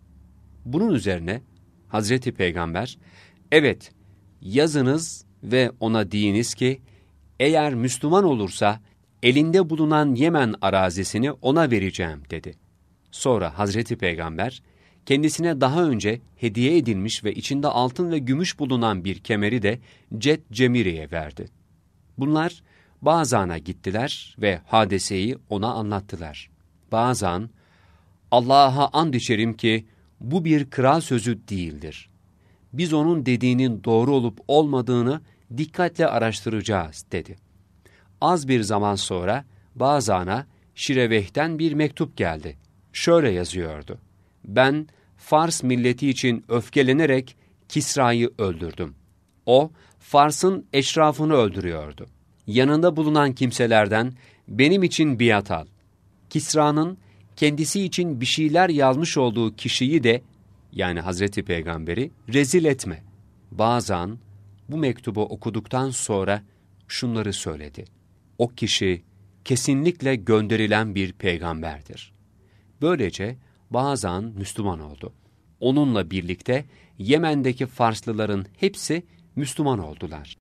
Bunun üzerine Hazreti Peygamber, evet yazınız ve ona deyiniz ki, eğer Müslüman olursa elinde bulunan Yemen arazisini ona vereceğim dedi. Sonra Hazreti Peygamber, kendisine daha önce hediye edilmiş ve içinde altın ve gümüş bulunan bir kemeri de Ced Cemire'ye verdi. Bunlar Bazan'a gittiler ve hadiseyi ona anlattılar. Bazan, Allah'a and içerim ki bu bir kral sözü değildir. Biz onun dediğinin doğru olup olmadığını dikkatle araştıracağız, dedi. Az bir zaman sonra Bazan'a Şireveh'ten bir mektup geldi. Şöyle yazıyordu: Ben Fars milleti için öfkelenerek Kisra'yı öldürdüm. O, Fars'ın eşrafını öldürüyordu. Yanında bulunan kimselerden benim için biat al. Kisra'nın kendisi için bir şeyler yazmış olduğu kişiyi de, yani Hazreti Peygamber'i, rezil etme. Bazan bu mektubu okuduktan sonra şunları söyledi: O kişi kesinlikle gönderilen bir peygamberdir. Böylece Bazan Müslüman oldu. Onunla birlikte Yemen'deki Farslıların hepsi Müslüman oldular.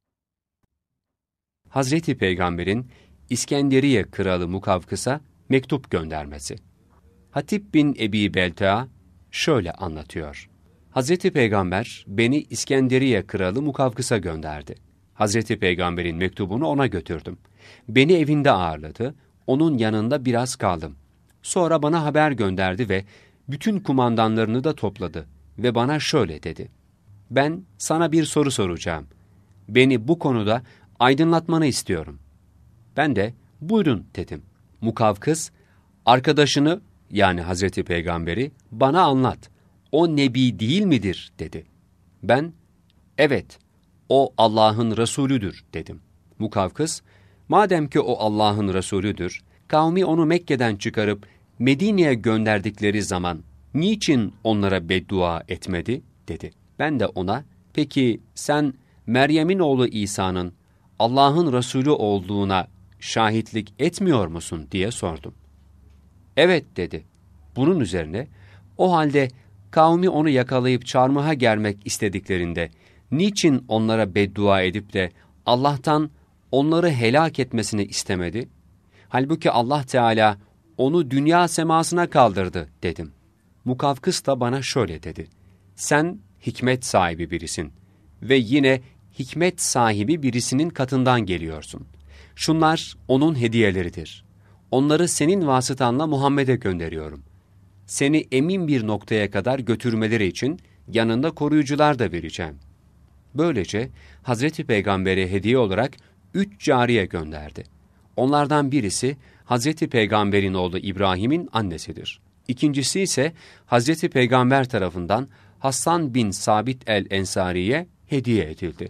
Hazreti Peygamber'in İskenderiye kralı Mukavkıs'a mektup göndermesi. Hatip bin Ebi Belta şöyle anlatıyor: Hazreti Peygamber beni İskenderiye kralı Mukavkıs'a gönderdi. Hazreti Peygamber'in mektubunu ona götürdüm. Beni evinde ağırladı, onun yanında biraz kaldım. Sonra bana haber gönderdi ve bütün kumandanlarını da topladı ve bana şöyle dedi: Ben sana bir soru soracağım. Beni bu konuda aydınlatmanı istiyorum. Ben de buyurun dedim. Mukavkıs, arkadaşını, yani Hazreti Peygamber'i bana anlat. O nebi değil midir, dedi. Ben, evet, o Allah'ın Resulüdür, dedim. Mukavkıs, madem ki o Allah'ın Resulüdür, kavmi onu Mekke'den çıkarıp Medine'ye gönderdikleri zaman niçin onlara beddua etmedi, dedi. Ben de ona, peki sen Meryem'in oğlu İsa'nın Allah'ın Resulü olduğuna şahitlik etmiyor musun diye sordum. Evet, dedi. Bunun üzerine, o halde kavmi onu yakalayıp çarmıha germek istediklerinde niçin onlara beddua edip de Allah'tan onları helak etmesini istemedi? Halbuki Allah Teala onu dünya semasına kaldırdı, dedim. Mukavkıs da bana şöyle dedi: Sen hikmet sahibi birisin ve yine hikmet sahibi birisinin katından geliyorsun. Şunlar onun hediyeleridir. Onları senin vasıtanla Muhammed'e gönderiyorum. Seni emin bir noktaya kadar götürmeleri için yanında koruyucular da vereceğim. Böylece Hazreti Peygamber'e hediye olarak 3 cariye gönderdi. Onlardan birisi Hazreti Peygamber'in oğlu İbrahim'in annesidir. İkincisi ise Hazreti Peygamber tarafından Hasan bin Sabit el-Ensari'ye hediye edildi.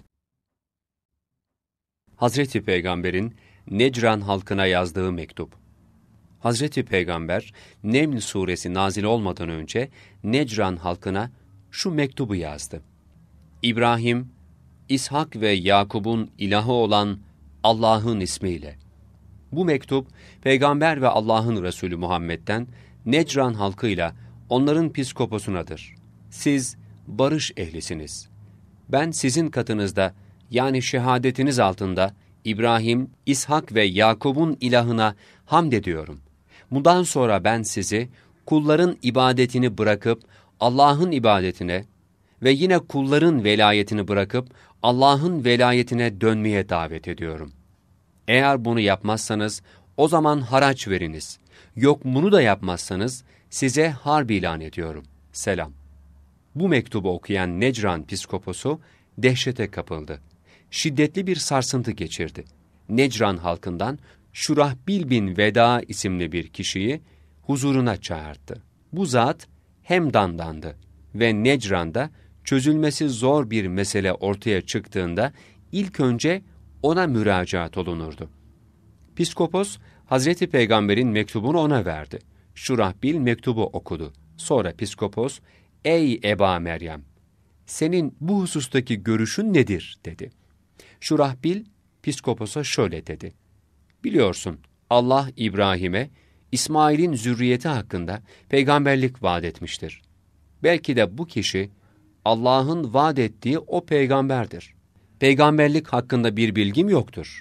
Hazreti Peygamber'in Necran halkına yazdığı mektup. Hazreti Peygamber, Neml suresi nazil olmadan önce Necran halkına şu mektubu yazdı: İbrahim, İshak ve Yakub'un ilahı olan Allah'ın ismiyle. Bu mektup, Peygamber ve Allah'ın Resulü Muhammed'den Necran halkıyla onların piskoposunadır. Siz barış ehlisiniz. Ben sizin katınızda, yani şehadetiniz altında İbrahim, İshak ve Yakub'un ilahına hamd ediyorum. Bundan sonra ben sizi kulların ibadetini bırakıp Allah'ın ibadetine ve yine kulların velayetini bırakıp Allah'ın velayetine dönmeye davet ediyorum. Eğer bunu yapmazsanız o zaman haraç veriniz. Yok bunu da yapmazsanız size harp ilan ediyorum. Selam. Bu mektubu okuyan Necran piskoposu dehşete kapıldı. Şiddetli bir sarsıntı geçirdi. Necran halkından Şurahbil bin Veda isimli bir kişiyi huzuruna çağırdı. Bu zat Hemdan'dandı ve Necran'da çözülmesi zor bir mesele ortaya çıktığında ilk önce ona müracaat olunurdu. Piskopos, Hazreti Peygamber'in mektubunu ona verdi. Şurahbil mektubu okudu. Sonra Piskopos, ''Ey Eba Meryem, senin bu husustaki görüşün nedir?'' dedi. Şurahbil, Piskopos'a şöyle dedi: ''Biliyorsun, Allah İbrahim'e, İsmail'in zürriyeti hakkında peygamberlik vaat etmiştir. Belki de bu kişi, Allah'ın vaat ettiği o peygamberdir. Peygamberlik hakkında bir bilgim yoktur.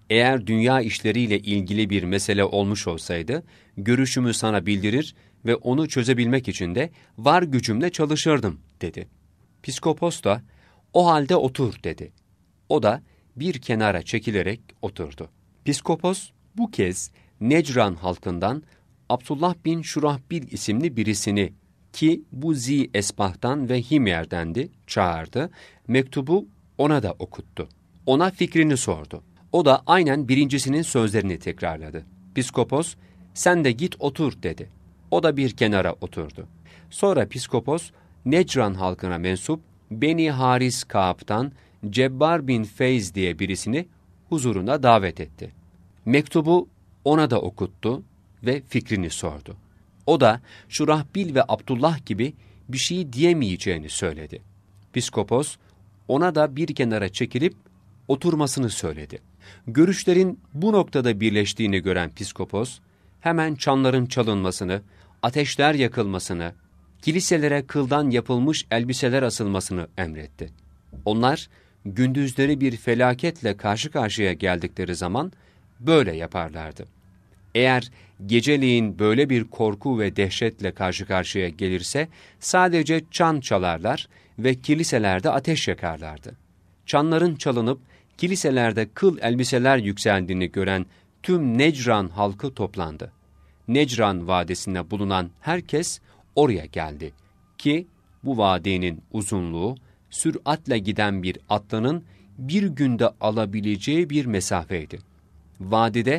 Eğer dünya işleriyle ilgili bir mesele olmuş olsaydı, görüşümü sana bildirir ve onu çözebilmek için de var gücümle çalışırdım, dedi. Piskopos da, o halde otur, dedi. O da bir kenara çekilerek oturdu. Piskopos bu kez Necran halkından Abdullah bin Şurahbil isimli birisini, ki bu Zi-Esbah'tan ve Himyer'dendi, çağırdı, mektubu ona da okuttu. Ona fikrini sordu. O da aynen birincisinin sözlerini tekrarladı. Piskopos, sen de git otur, dedi. O da bir kenara oturdu. Sonra Piskopos, Necran halkına mensup Beni Haris Kaab'tan Cebbar bin Feyz diye birisini huzuruna davet etti. Mektubu ona da okuttu ve fikrini sordu. O da Şurahbil ve Abdullah gibi bir şey diyemeyeceğini söyledi. Piskopos ona da bir kenara çekilip oturmasını söyledi. Görüşlerin bu noktada birleştiğini gören Piskopos, hemen çanların çalınmasını, ateşler yakılmasını, kiliselere kıldan yapılmış elbiseler asılmasını emretti. Onlar, gündüzleri bir felaketle karşı karşıya geldikleri zaman böyle yaparlardı. Eğer geceleyin böyle bir korku ve dehşetle karşı karşıya gelirse, sadece çan çalarlar ve kiliselerde ateş yakarlardı. Çanların çalınıp kiliselerde kıl elbiseler yükseldiğini gören tüm Necran halkı toplandı. Necran vadisinde bulunan herkes oraya geldi ki bu vadinin uzunluğu süratle giden bir atlının bir günde alabileceği bir mesafeydi. Vadide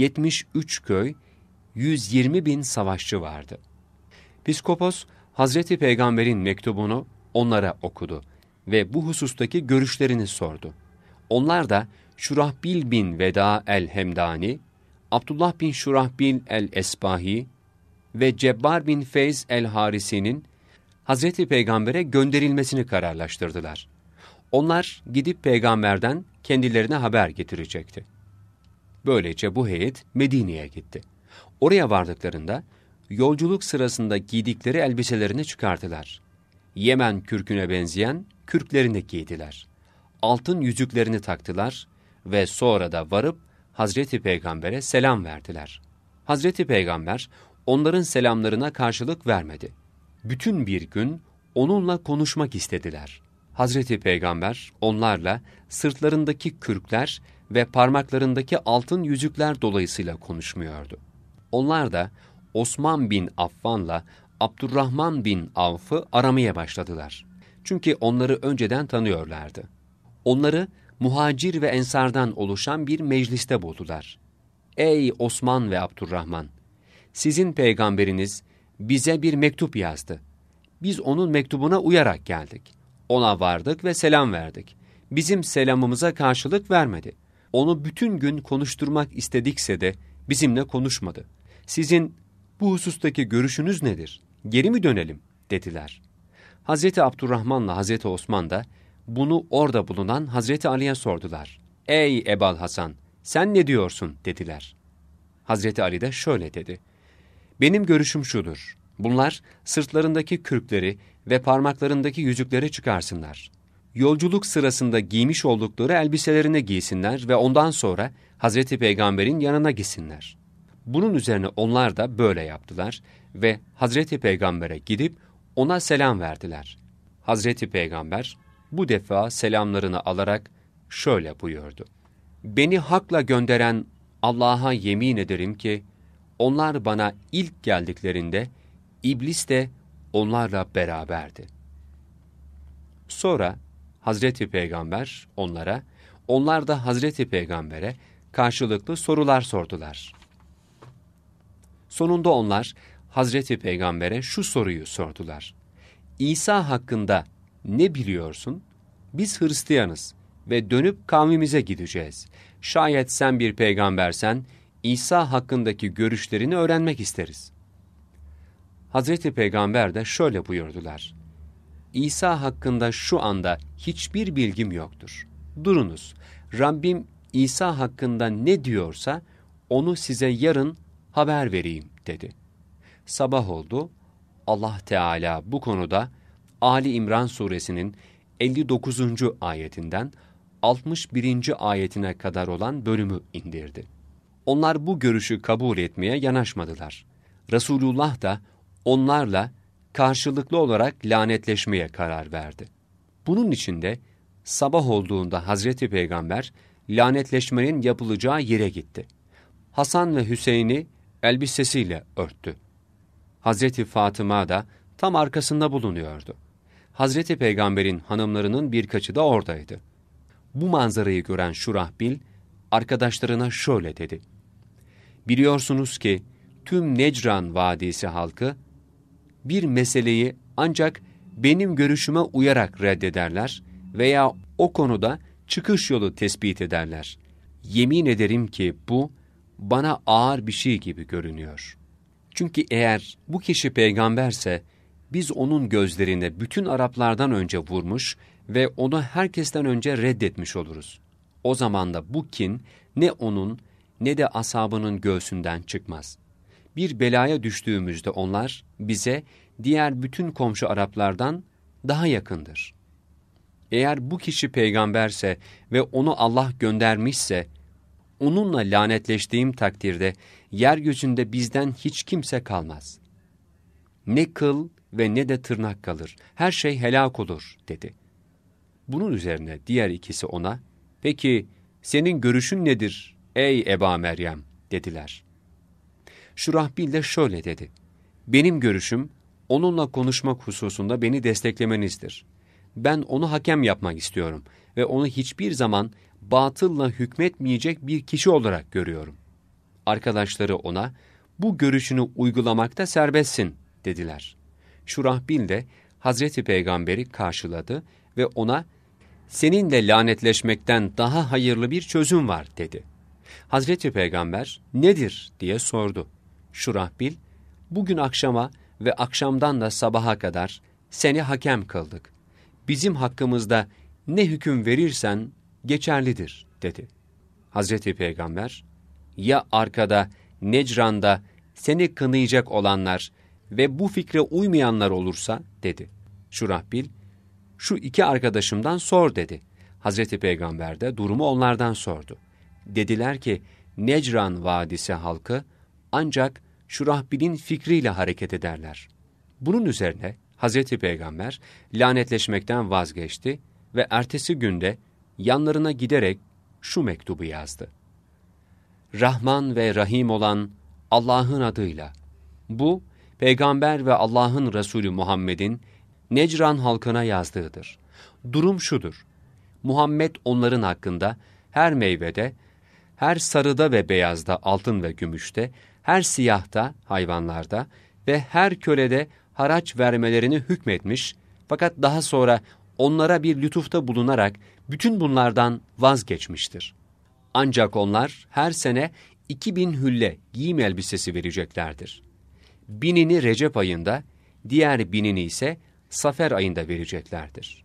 73 köy, 120 bin savaşçı vardı. Piskopos, Hazreti Peygamber'in mektubunu onlara okudu ve bu husustaki görüşlerini sordu. Onlar da Şurahbil bin Veda el-Hemdani, Abdullah bin Şurahbil el-Esbahi ve Cebbar bin Feyz el-Harisi'nin Hazreti Peygamber'e gönderilmesini kararlaştırdılar. Onlar gidip Peygamber'den kendilerine haber getirecekti. Böylece bu heyet Medine'ye gitti. Oraya vardıklarında yolculuk sırasında giydikleri elbiselerini çıkardılar. Yemen kürküne benzeyen kürklerini giydiler. Altın yüzüklerini taktılar ve sonra da varıp Hazreti Peygamber'e selam verdiler. Hazreti Peygamber onların selamlarına karşılık vermedi. Bütün bir gün onunla konuşmak istediler. Hazreti Peygamber onlarla sırtlarındaki kürkler ve parmaklarındaki altın yüzükler dolayısıyla konuşmuyordu. Onlar da Osman bin Affan'la Abdurrahman bin Avf'ı aramaya başladılar. Çünkü onları önceden tanıyorlardı. Onları muhacir ve ensardan oluşan bir mecliste buldular. Ey Osman ve Abdurrahman! Sizin peygamberiniz bize bir mektup yazdı. Biz onun mektubuna uyarak geldik. Ona vardık ve selam verdik. Bizim selamımıza karşılık vermedi. Onu bütün gün konuşturmak istedikse de bizimle konuşmadı. Sizin bu husustaki görüşünüz nedir? Geri mi dönelim? Dediler. Hazreti Abdurrahman'la Hazreti Osman da bunu orada bulunan Hazreti Ali'ye sordular. Ey Ebal Hasan, sen ne diyorsun? Dediler. Hazreti Ali de şöyle dedi. Benim görüşüm şudur. Bunlar sırtlarındaki kürkleri ve parmaklarındaki yüzükleri çıkarsınlar. Yolculuk sırasında giymiş oldukları elbiselerini giysinler ve ondan sonra Hazreti Peygamber'in yanına gitsinler. Bunun üzerine onlar da böyle yaptılar ve Hazreti Peygamber'e gidip ona selam verdiler. Hazreti Peygamber bu defa selamlarını alarak şöyle buyurdu. Beni hakla gönderen Allah'a yemin ederim ki, onlar bana ilk geldiklerinde İblis de onlarla beraberdi. Sonra Hazreti Peygamber onlara, onlar da Hazreti Peygamber'e karşılıklı sorular sordular. Sonunda onlar Hazreti Peygamber'e şu soruyu sordular. İsa hakkında ne biliyorsun? Biz Hristiyanız ve dönüp kavmimize gideceğiz. Şayet sen bir peygambersen, İsa hakkındaki görüşlerini öğrenmek isteriz. Hazreti Peygamber de şöyle buyurdular. İsa hakkında şu anda hiçbir bilgim yoktur. Durunuz, Rabbim İsa hakkında ne diyorsa onu size yarın haber vereyim dedi. Sabah oldu, Allah Teala bu konuda Ali İmran suresinin 59. ayetinden 61. ayetine kadar olan bölümü indirdi. Onlar bu görüşü kabul etmeye yanaşmadılar. Resulullah da onlarla karşılıklı olarak lanetleşmeye karar verdi. Bunun için de sabah olduğunda Hazreti Peygamber lanetleşmenin yapılacağı yere gitti. Hasan ve Hüseyin'i elbisesiyle örttü. Hazreti Fatıma da tam arkasında bulunuyordu. Hazreti Peygamber'in hanımlarının birkaçı da oradaydı. Bu manzarayı gören Şurahbil, arkadaşlarına şöyle dedi: "Biliyorsunuz ki tüm Necran Vadisi halkı bir meseleyi ancak benim görüşüme uyarak reddederler veya o konuda çıkış yolu tespit ederler. Yemin ederim ki bu bana ağır bir şey gibi görünüyor. Çünkü eğer bu kişi peygamberse biz onun gözlerine bütün Araplardan önce vurmuş ve onu herkesten önce reddetmiş oluruz. O zaman da bu kin ne onun ne de ashabının göğsünden çıkmaz. Bir belaya düştüğümüzde onlar bize diğer bütün komşu Araplardan daha yakındır. Eğer bu kişi peygamberse ve onu Allah göndermişse, onunla lanetleştiğim takdirde yeryüzünde bizden hiç kimse kalmaz. Ne kıl ve ne de tırnak kalır, her şey helak olur," dedi. Bunun üzerine diğer ikisi ona, "Peki senin görüşün nedir ey Eba Meryem?" dediler. Şurahbil de şöyle dedi: "Benim görüşüm, onunla konuşmak hususunda beni desteklemenizdir. Ben onu hakem yapmak istiyorum ve onu hiçbir zaman batılla hükmetmeyecek bir kişi olarak görüyorum." Arkadaşları ona, "Bu görüşünü uygulamakta serbestsin," dediler. Şurahbil de Hazreti Peygamber'i karşıladı ve ona, "Seninle lanetleşmekten daha hayırlı bir çözüm var," dedi. Hazreti Peygamber, "Nedir?" diye sordu. Şurahbil, "Bugün akşama ve akşamdan da sabaha kadar seni hakem kıldık. Bizim hakkımızda ne hüküm verirsen geçerlidir," dedi. Hazreti Peygamber, "Ya arkada, Necran'da seni kınayacak olanlar ve bu fikre uymayanlar olursa?" dedi. Şurahbil, "Şu iki arkadaşımdan sor," dedi. Hazreti Peygamber de durumu onlardan sordu. Dediler ki, Necran Vadisi halkı ancak Şurahbil'in fikriyle hareket ederler. Bunun üzerine Hazreti Peygamber lanetleşmekten vazgeçti ve ertesi günde yanlarına giderek şu mektubu yazdı: "Rahman ve Rahim olan Allah'ın adıyla, bu, Peygamber ve Allah'ın Resulü Muhammed'in Necran halkına yazdığıdır. Durum şudur: Muhammed onların hakkında her meyvede, her sarıda ve beyazda, altın ve gümüşte, her siyahta, hayvanlarda ve her kölede haraç vermelerini hükmetmiş, fakat daha sonra onlara bir lütufta bulunarak bütün bunlardan vazgeçmiştir. Ancak onlar her sene 2000 hülle giyim elbisesi vereceklerdir. 1000'ini Recep ayında, diğer 1000'ini ise Safer ayında vereceklerdir."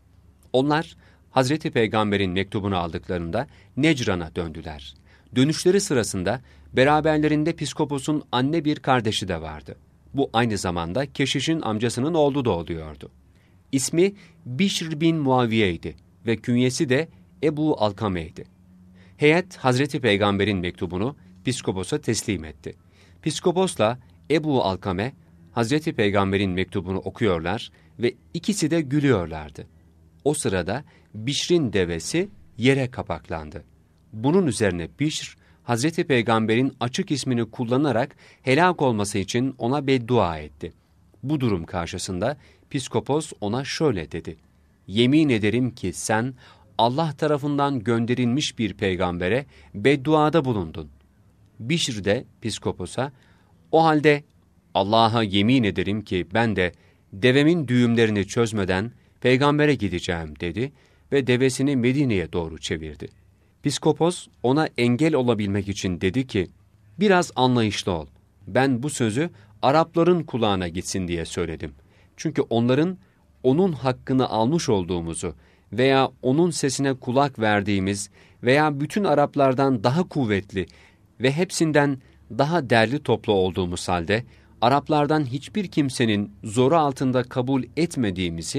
Onlar, Hazreti Peygamber'in mektubunu aldıklarında Necran'a döndüler. Dönüşleri sırasında beraberlerinde Piskopos'un anne bir kardeşi de vardı. Bu aynı zamanda keşişin amcasının oğlu da oluyordu. İsmi Bişr bin Muaviye'ydi ve künyesi de Ebu Alkame'ydi. Heyet, Hazreti Peygamber'in mektubunu Piskopos'a teslim etti. Piskopos'la Ebu Alkame, Hazreti Peygamber'in mektubunu okuyorlar ve ikisi de gülüyorlardı. O sırada Bişr'in devesi yere kapaklandı. Bunun üzerine Bişr, Hazreti Peygamber'in açık ismini kullanarak helak olması için ona beddua etti. Bu durum karşısında Piskopos ona şöyle dedi: "Yemin ederim ki sen Allah tarafından gönderilmiş bir peygambere bedduada bulundun." Bişr de Piskopos'a, "O halde Allah'a yemin ederim ki ben de devemin düğümlerini çözmeden peygambere gideceğim," dedi ve devesini Medine'ye doğru çevirdi. Piskopos ona engel olabilmek için dedi ki, "Biraz anlayışlı ol. Ben bu sözü Arapların kulağına gitsin diye söyledim. Çünkü onların onun hakkını almış olduğumuzu veya onun sesine kulak verdiğimiz veya bütün Araplardan daha kuvvetli ve hepsinden daha derli toplu olduğumuz halde Araplardan hiçbir kimsenin zoru altında kabul etmediğimizi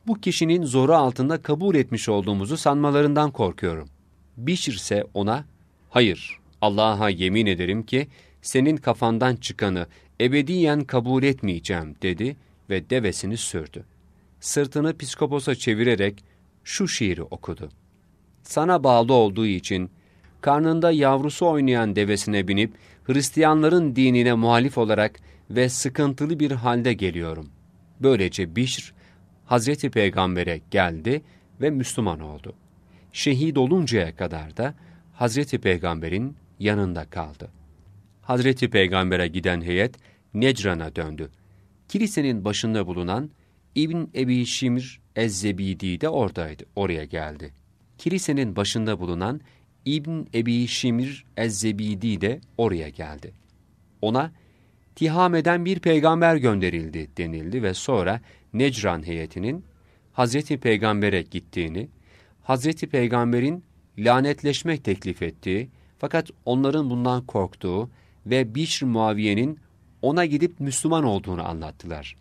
Bu kişinin zoru altında kabul etmiş olduğumuzu sanmalarından korkuyorum. Bişr ise ona, hayır, Allah'a yemin ederim ki senin kafandan çıkanı ebediyen kabul etmeyeceğim dedi ve devesini sürdü. Sırtını psikoposa çevirerek şu şiiri okudu. Sana bağlı olduğu için karnında yavrusu oynayan devesine binip Hristiyanların dinine muhalif olarak ve sıkıntılı bir halde geliyorum. Böylece Bişr, Hazreti Peygamber'e geldi ve Müslüman oldu. Şehit oluncaya kadar da Hazreti Peygamber'in yanında kaldı. Hazreti Peygamber'e giden heyet Necran'a döndü. Kilisenin başında bulunan İbn Ebi Şimr Ez-Zebidi de oradaydı, oraya geldi. Kilisenin başında bulunan İbn Ebi Şimr Ez-Zebidi de oraya geldi. Ona, Tihame'den bir peygamber gönderildi denildi ve sonra Necran heyetinin Hazreti Peygamber'e gittiğini, Hazreti Peygamber'in lanetleşmek teklif ettiği, fakat onların bundan korktuğu ve Bişr Muaviye'nin ona gidip Müslüman olduğunu anlattılar.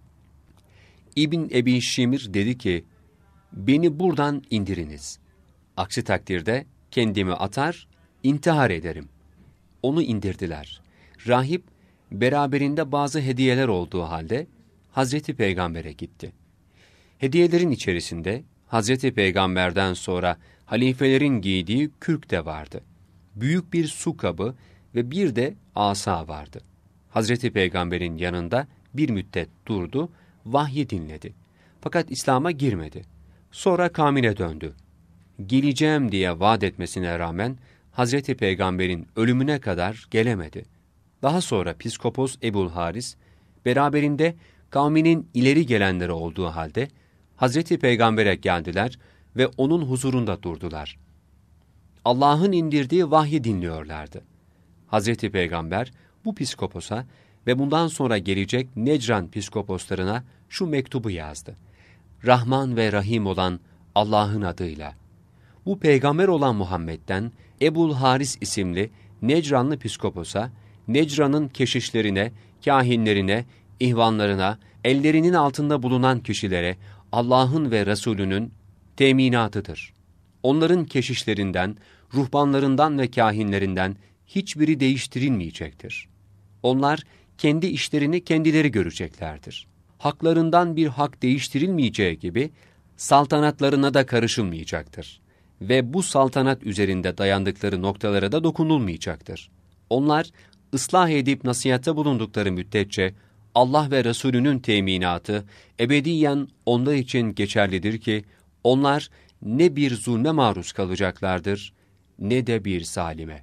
İbn Ebi Şimr dedi ki, beni buradan indiriniz. Aksi takdirde kendimi atar, intihar ederim. Onu indirdiler. Rahip, beraberinde bazı hediyeler olduğu halde Hazreti Peygamber'e gitti. Hediyelerin içerisinde Hazreti Peygamber'den sonra halifelerin giydiği kürk de vardı. Büyük bir su kabı ve bir de asa vardı. Hazreti Peygamber'in yanında bir müddet durdu, vahyi dinledi. Fakat İslam'a girmedi. Sonra kavmine döndü. Geleceğim diye vaat etmesine rağmen Hazreti Peygamber'in ölümüne kadar gelemedi. Daha sonra Piskopos Ebul Haris, beraberinde kavminin ileri gelenleri olduğu halde Hazreti Peygamber'e geldiler ve onun huzurunda durdular. Allah'ın indirdiği vahyi dinliyorlardı. Hazreti Peygamber bu piskoposa ve bundan sonra gelecek Necran piskoposlarına şu mektubu yazdı. Rahman ve Rahim olan Allah'ın adıyla. Bu peygamber olan Muhammed'den Ebul Haris isimli Necranlı piskoposa, Necran'ın keşişlerine, kâhinlerine, ihvanlarına, ellerinin altında bulunan kişilere Allah'ın ve Resulünün teminatıdır. Onların keşişlerinden, ruhbanlarından ve kâhinlerinden hiçbiri değiştirilmeyecektir. Onlar kendi işlerini kendileri göreceklerdir. Haklarından bir hak değiştirilmeyeceği gibi saltanatlarına da karışılmayacaktır. Ve bu saltanat üzerinde dayandıkları noktalara da dokunulmayacaktır. Onlar ıslah edip nasihatte bulundukları müddetçe Allah ve Resulünün teminatı ebediyen onlar için geçerlidir ki onlar ne bir zulme maruz kalacaklardır ne de bir zalime.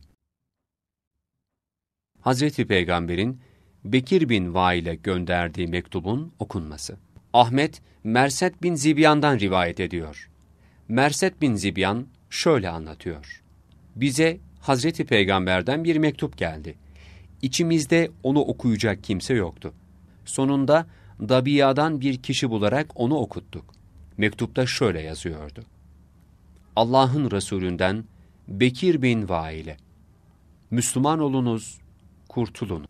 Hazreti Peygamber'in Bekir bin Vail'e gönderdiği mektubun okunması. Ahmet, Merset bin Zibyan'dan rivayet ediyor. Merset bin Zibyan şöyle anlatıyor. Bize Hazreti Peygamber'den bir mektup geldi. İçimizde onu okuyacak kimse yoktu. Sonunda Dabia'dan bir kişi bularak onu okuttuk. Mektupta şöyle yazıyordu. Allah'ın Resulünden Bekir bin Vail'e. Müslüman olunuz, kurtulun.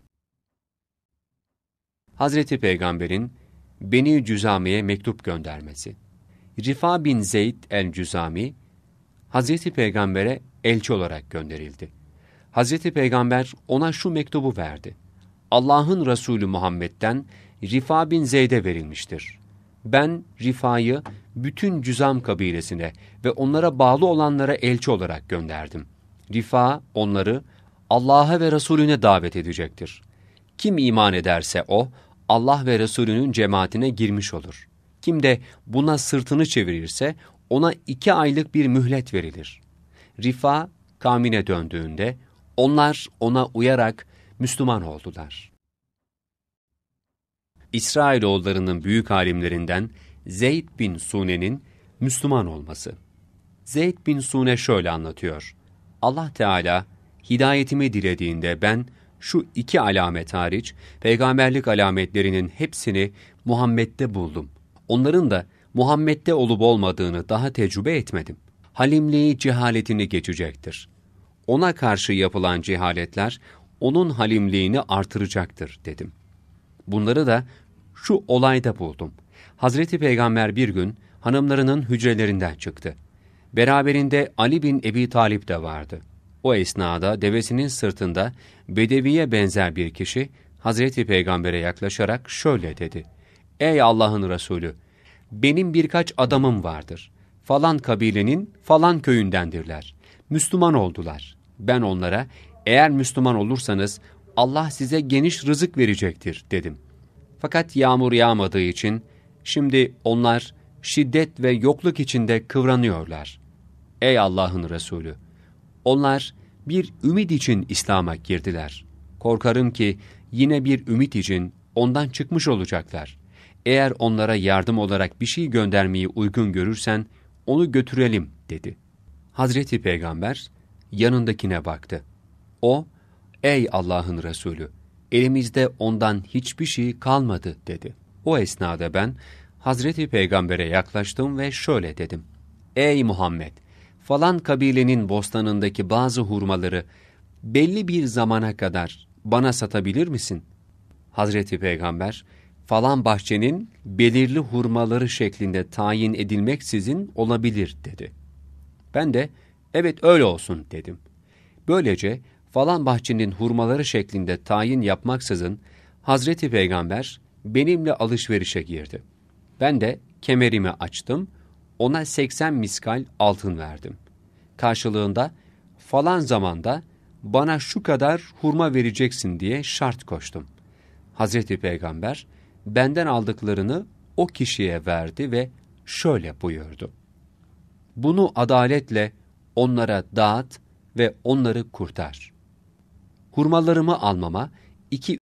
Hazreti Peygamber'in Beni Cüzame'ye mektup göndermesi. Rifa bin Zeyd el-Cüzami, Hazreti Peygamber'e elçi olarak gönderildi. Hazreti Peygamber ona şu mektubu verdi. Allah'ın Resulü Muhammed'den Rifa bin Zeyd'e verilmiştir. Ben Rifa'yı bütün Cüzam kabilesine ve onlara bağlı olanlara elçi olarak gönderdim. Rifa onları Allah'a ve Resulüne davet edecektir. Kim iman ederse o, Allah ve Resulünün cemaatine girmiş olur. Kim de buna sırtını çevirirse ona 2 aylık bir mühlet verilir. Rifa kavmine döndüğünde onlar ona uyarak Müslüman oldular. İsrailoğullarının büyük alimlerinden Zeyd bin Sune'nin Müslüman olması. Zeyd bin Sune şöyle anlatıyor. Allah Teala hidayetimi dilediğinde ben şu 2 alamet hariç peygamberlik alametlerinin hepsini Muhammed'de buldum. Onların da Muhammed'de olup olmadığını daha tecrübe etmedim. Halimliği cehaletini geçecektir. Ona karşı yapılan cehaletler onun halimliğini artıracaktır dedim. Bunları da şu olayda buldum. Hazreti Peygamber bir gün hanımlarının hücrelerinden çıktı. Beraberinde Ali bin Ebi Talip de vardı. O esnada devesinin sırtında bedeviye benzer bir kişi Hazreti Peygamber'e yaklaşarak şöyle dedi: "Ey Allah'ın Resulü, benim birkaç adamım vardır. Falan kabilenin falan köyündendirler. Müslüman oldular. Ben onlara, eğer Müslüman olursanız Allah size geniş rızık verecektir," dedim. Fakat yağmur yağmadığı için şimdi onlar şiddet ve yokluk içinde kıvranıyorlar. Ey Allah'ın Resulü, onlar bir ümit için İslam'a girdiler. Korkarım ki yine bir ümit için ondan çıkmış olacaklar. Eğer onlara yardım olarak bir şey göndermeyi uygun görürsen onu götürelim, dedi. Hazreti Peygamber yanındakine baktı. O, ey Allah'ın Resulü, elimizde ondan hiçbir şey kalmadı, dedi. O esnada ben Hazreti Peygamber'e yaklaştım ve şöyle dedim: Ey Muhammed, falan kabilenin bostanındaki bazı hurmaları belli bir zamana kadar bana satabilir misin? Hazreti Peygamber, falan bahçenin belirli hurmaları şeklinde tayin edilmeksizin olabilir, dedi. Ben de evet öyle olsun, dedim. Böylece falan bahçenin hurmaları şeklinde tayin yapmaksızın Hazreti Peygamber benimle alışverişe girdi. Ben de kemerimi açtım, ona 80 miskal altın verdim. Karşılığında falan zamanda bana şu kadar hurma vereceksin diye şart koştum. Hazreti Peygamber benden aldıklarını o kişiye verdi ve şöyle buyurdu: Bunu adaletle onlara dağıt ve onları kurtar. Hurmalarımı almama 2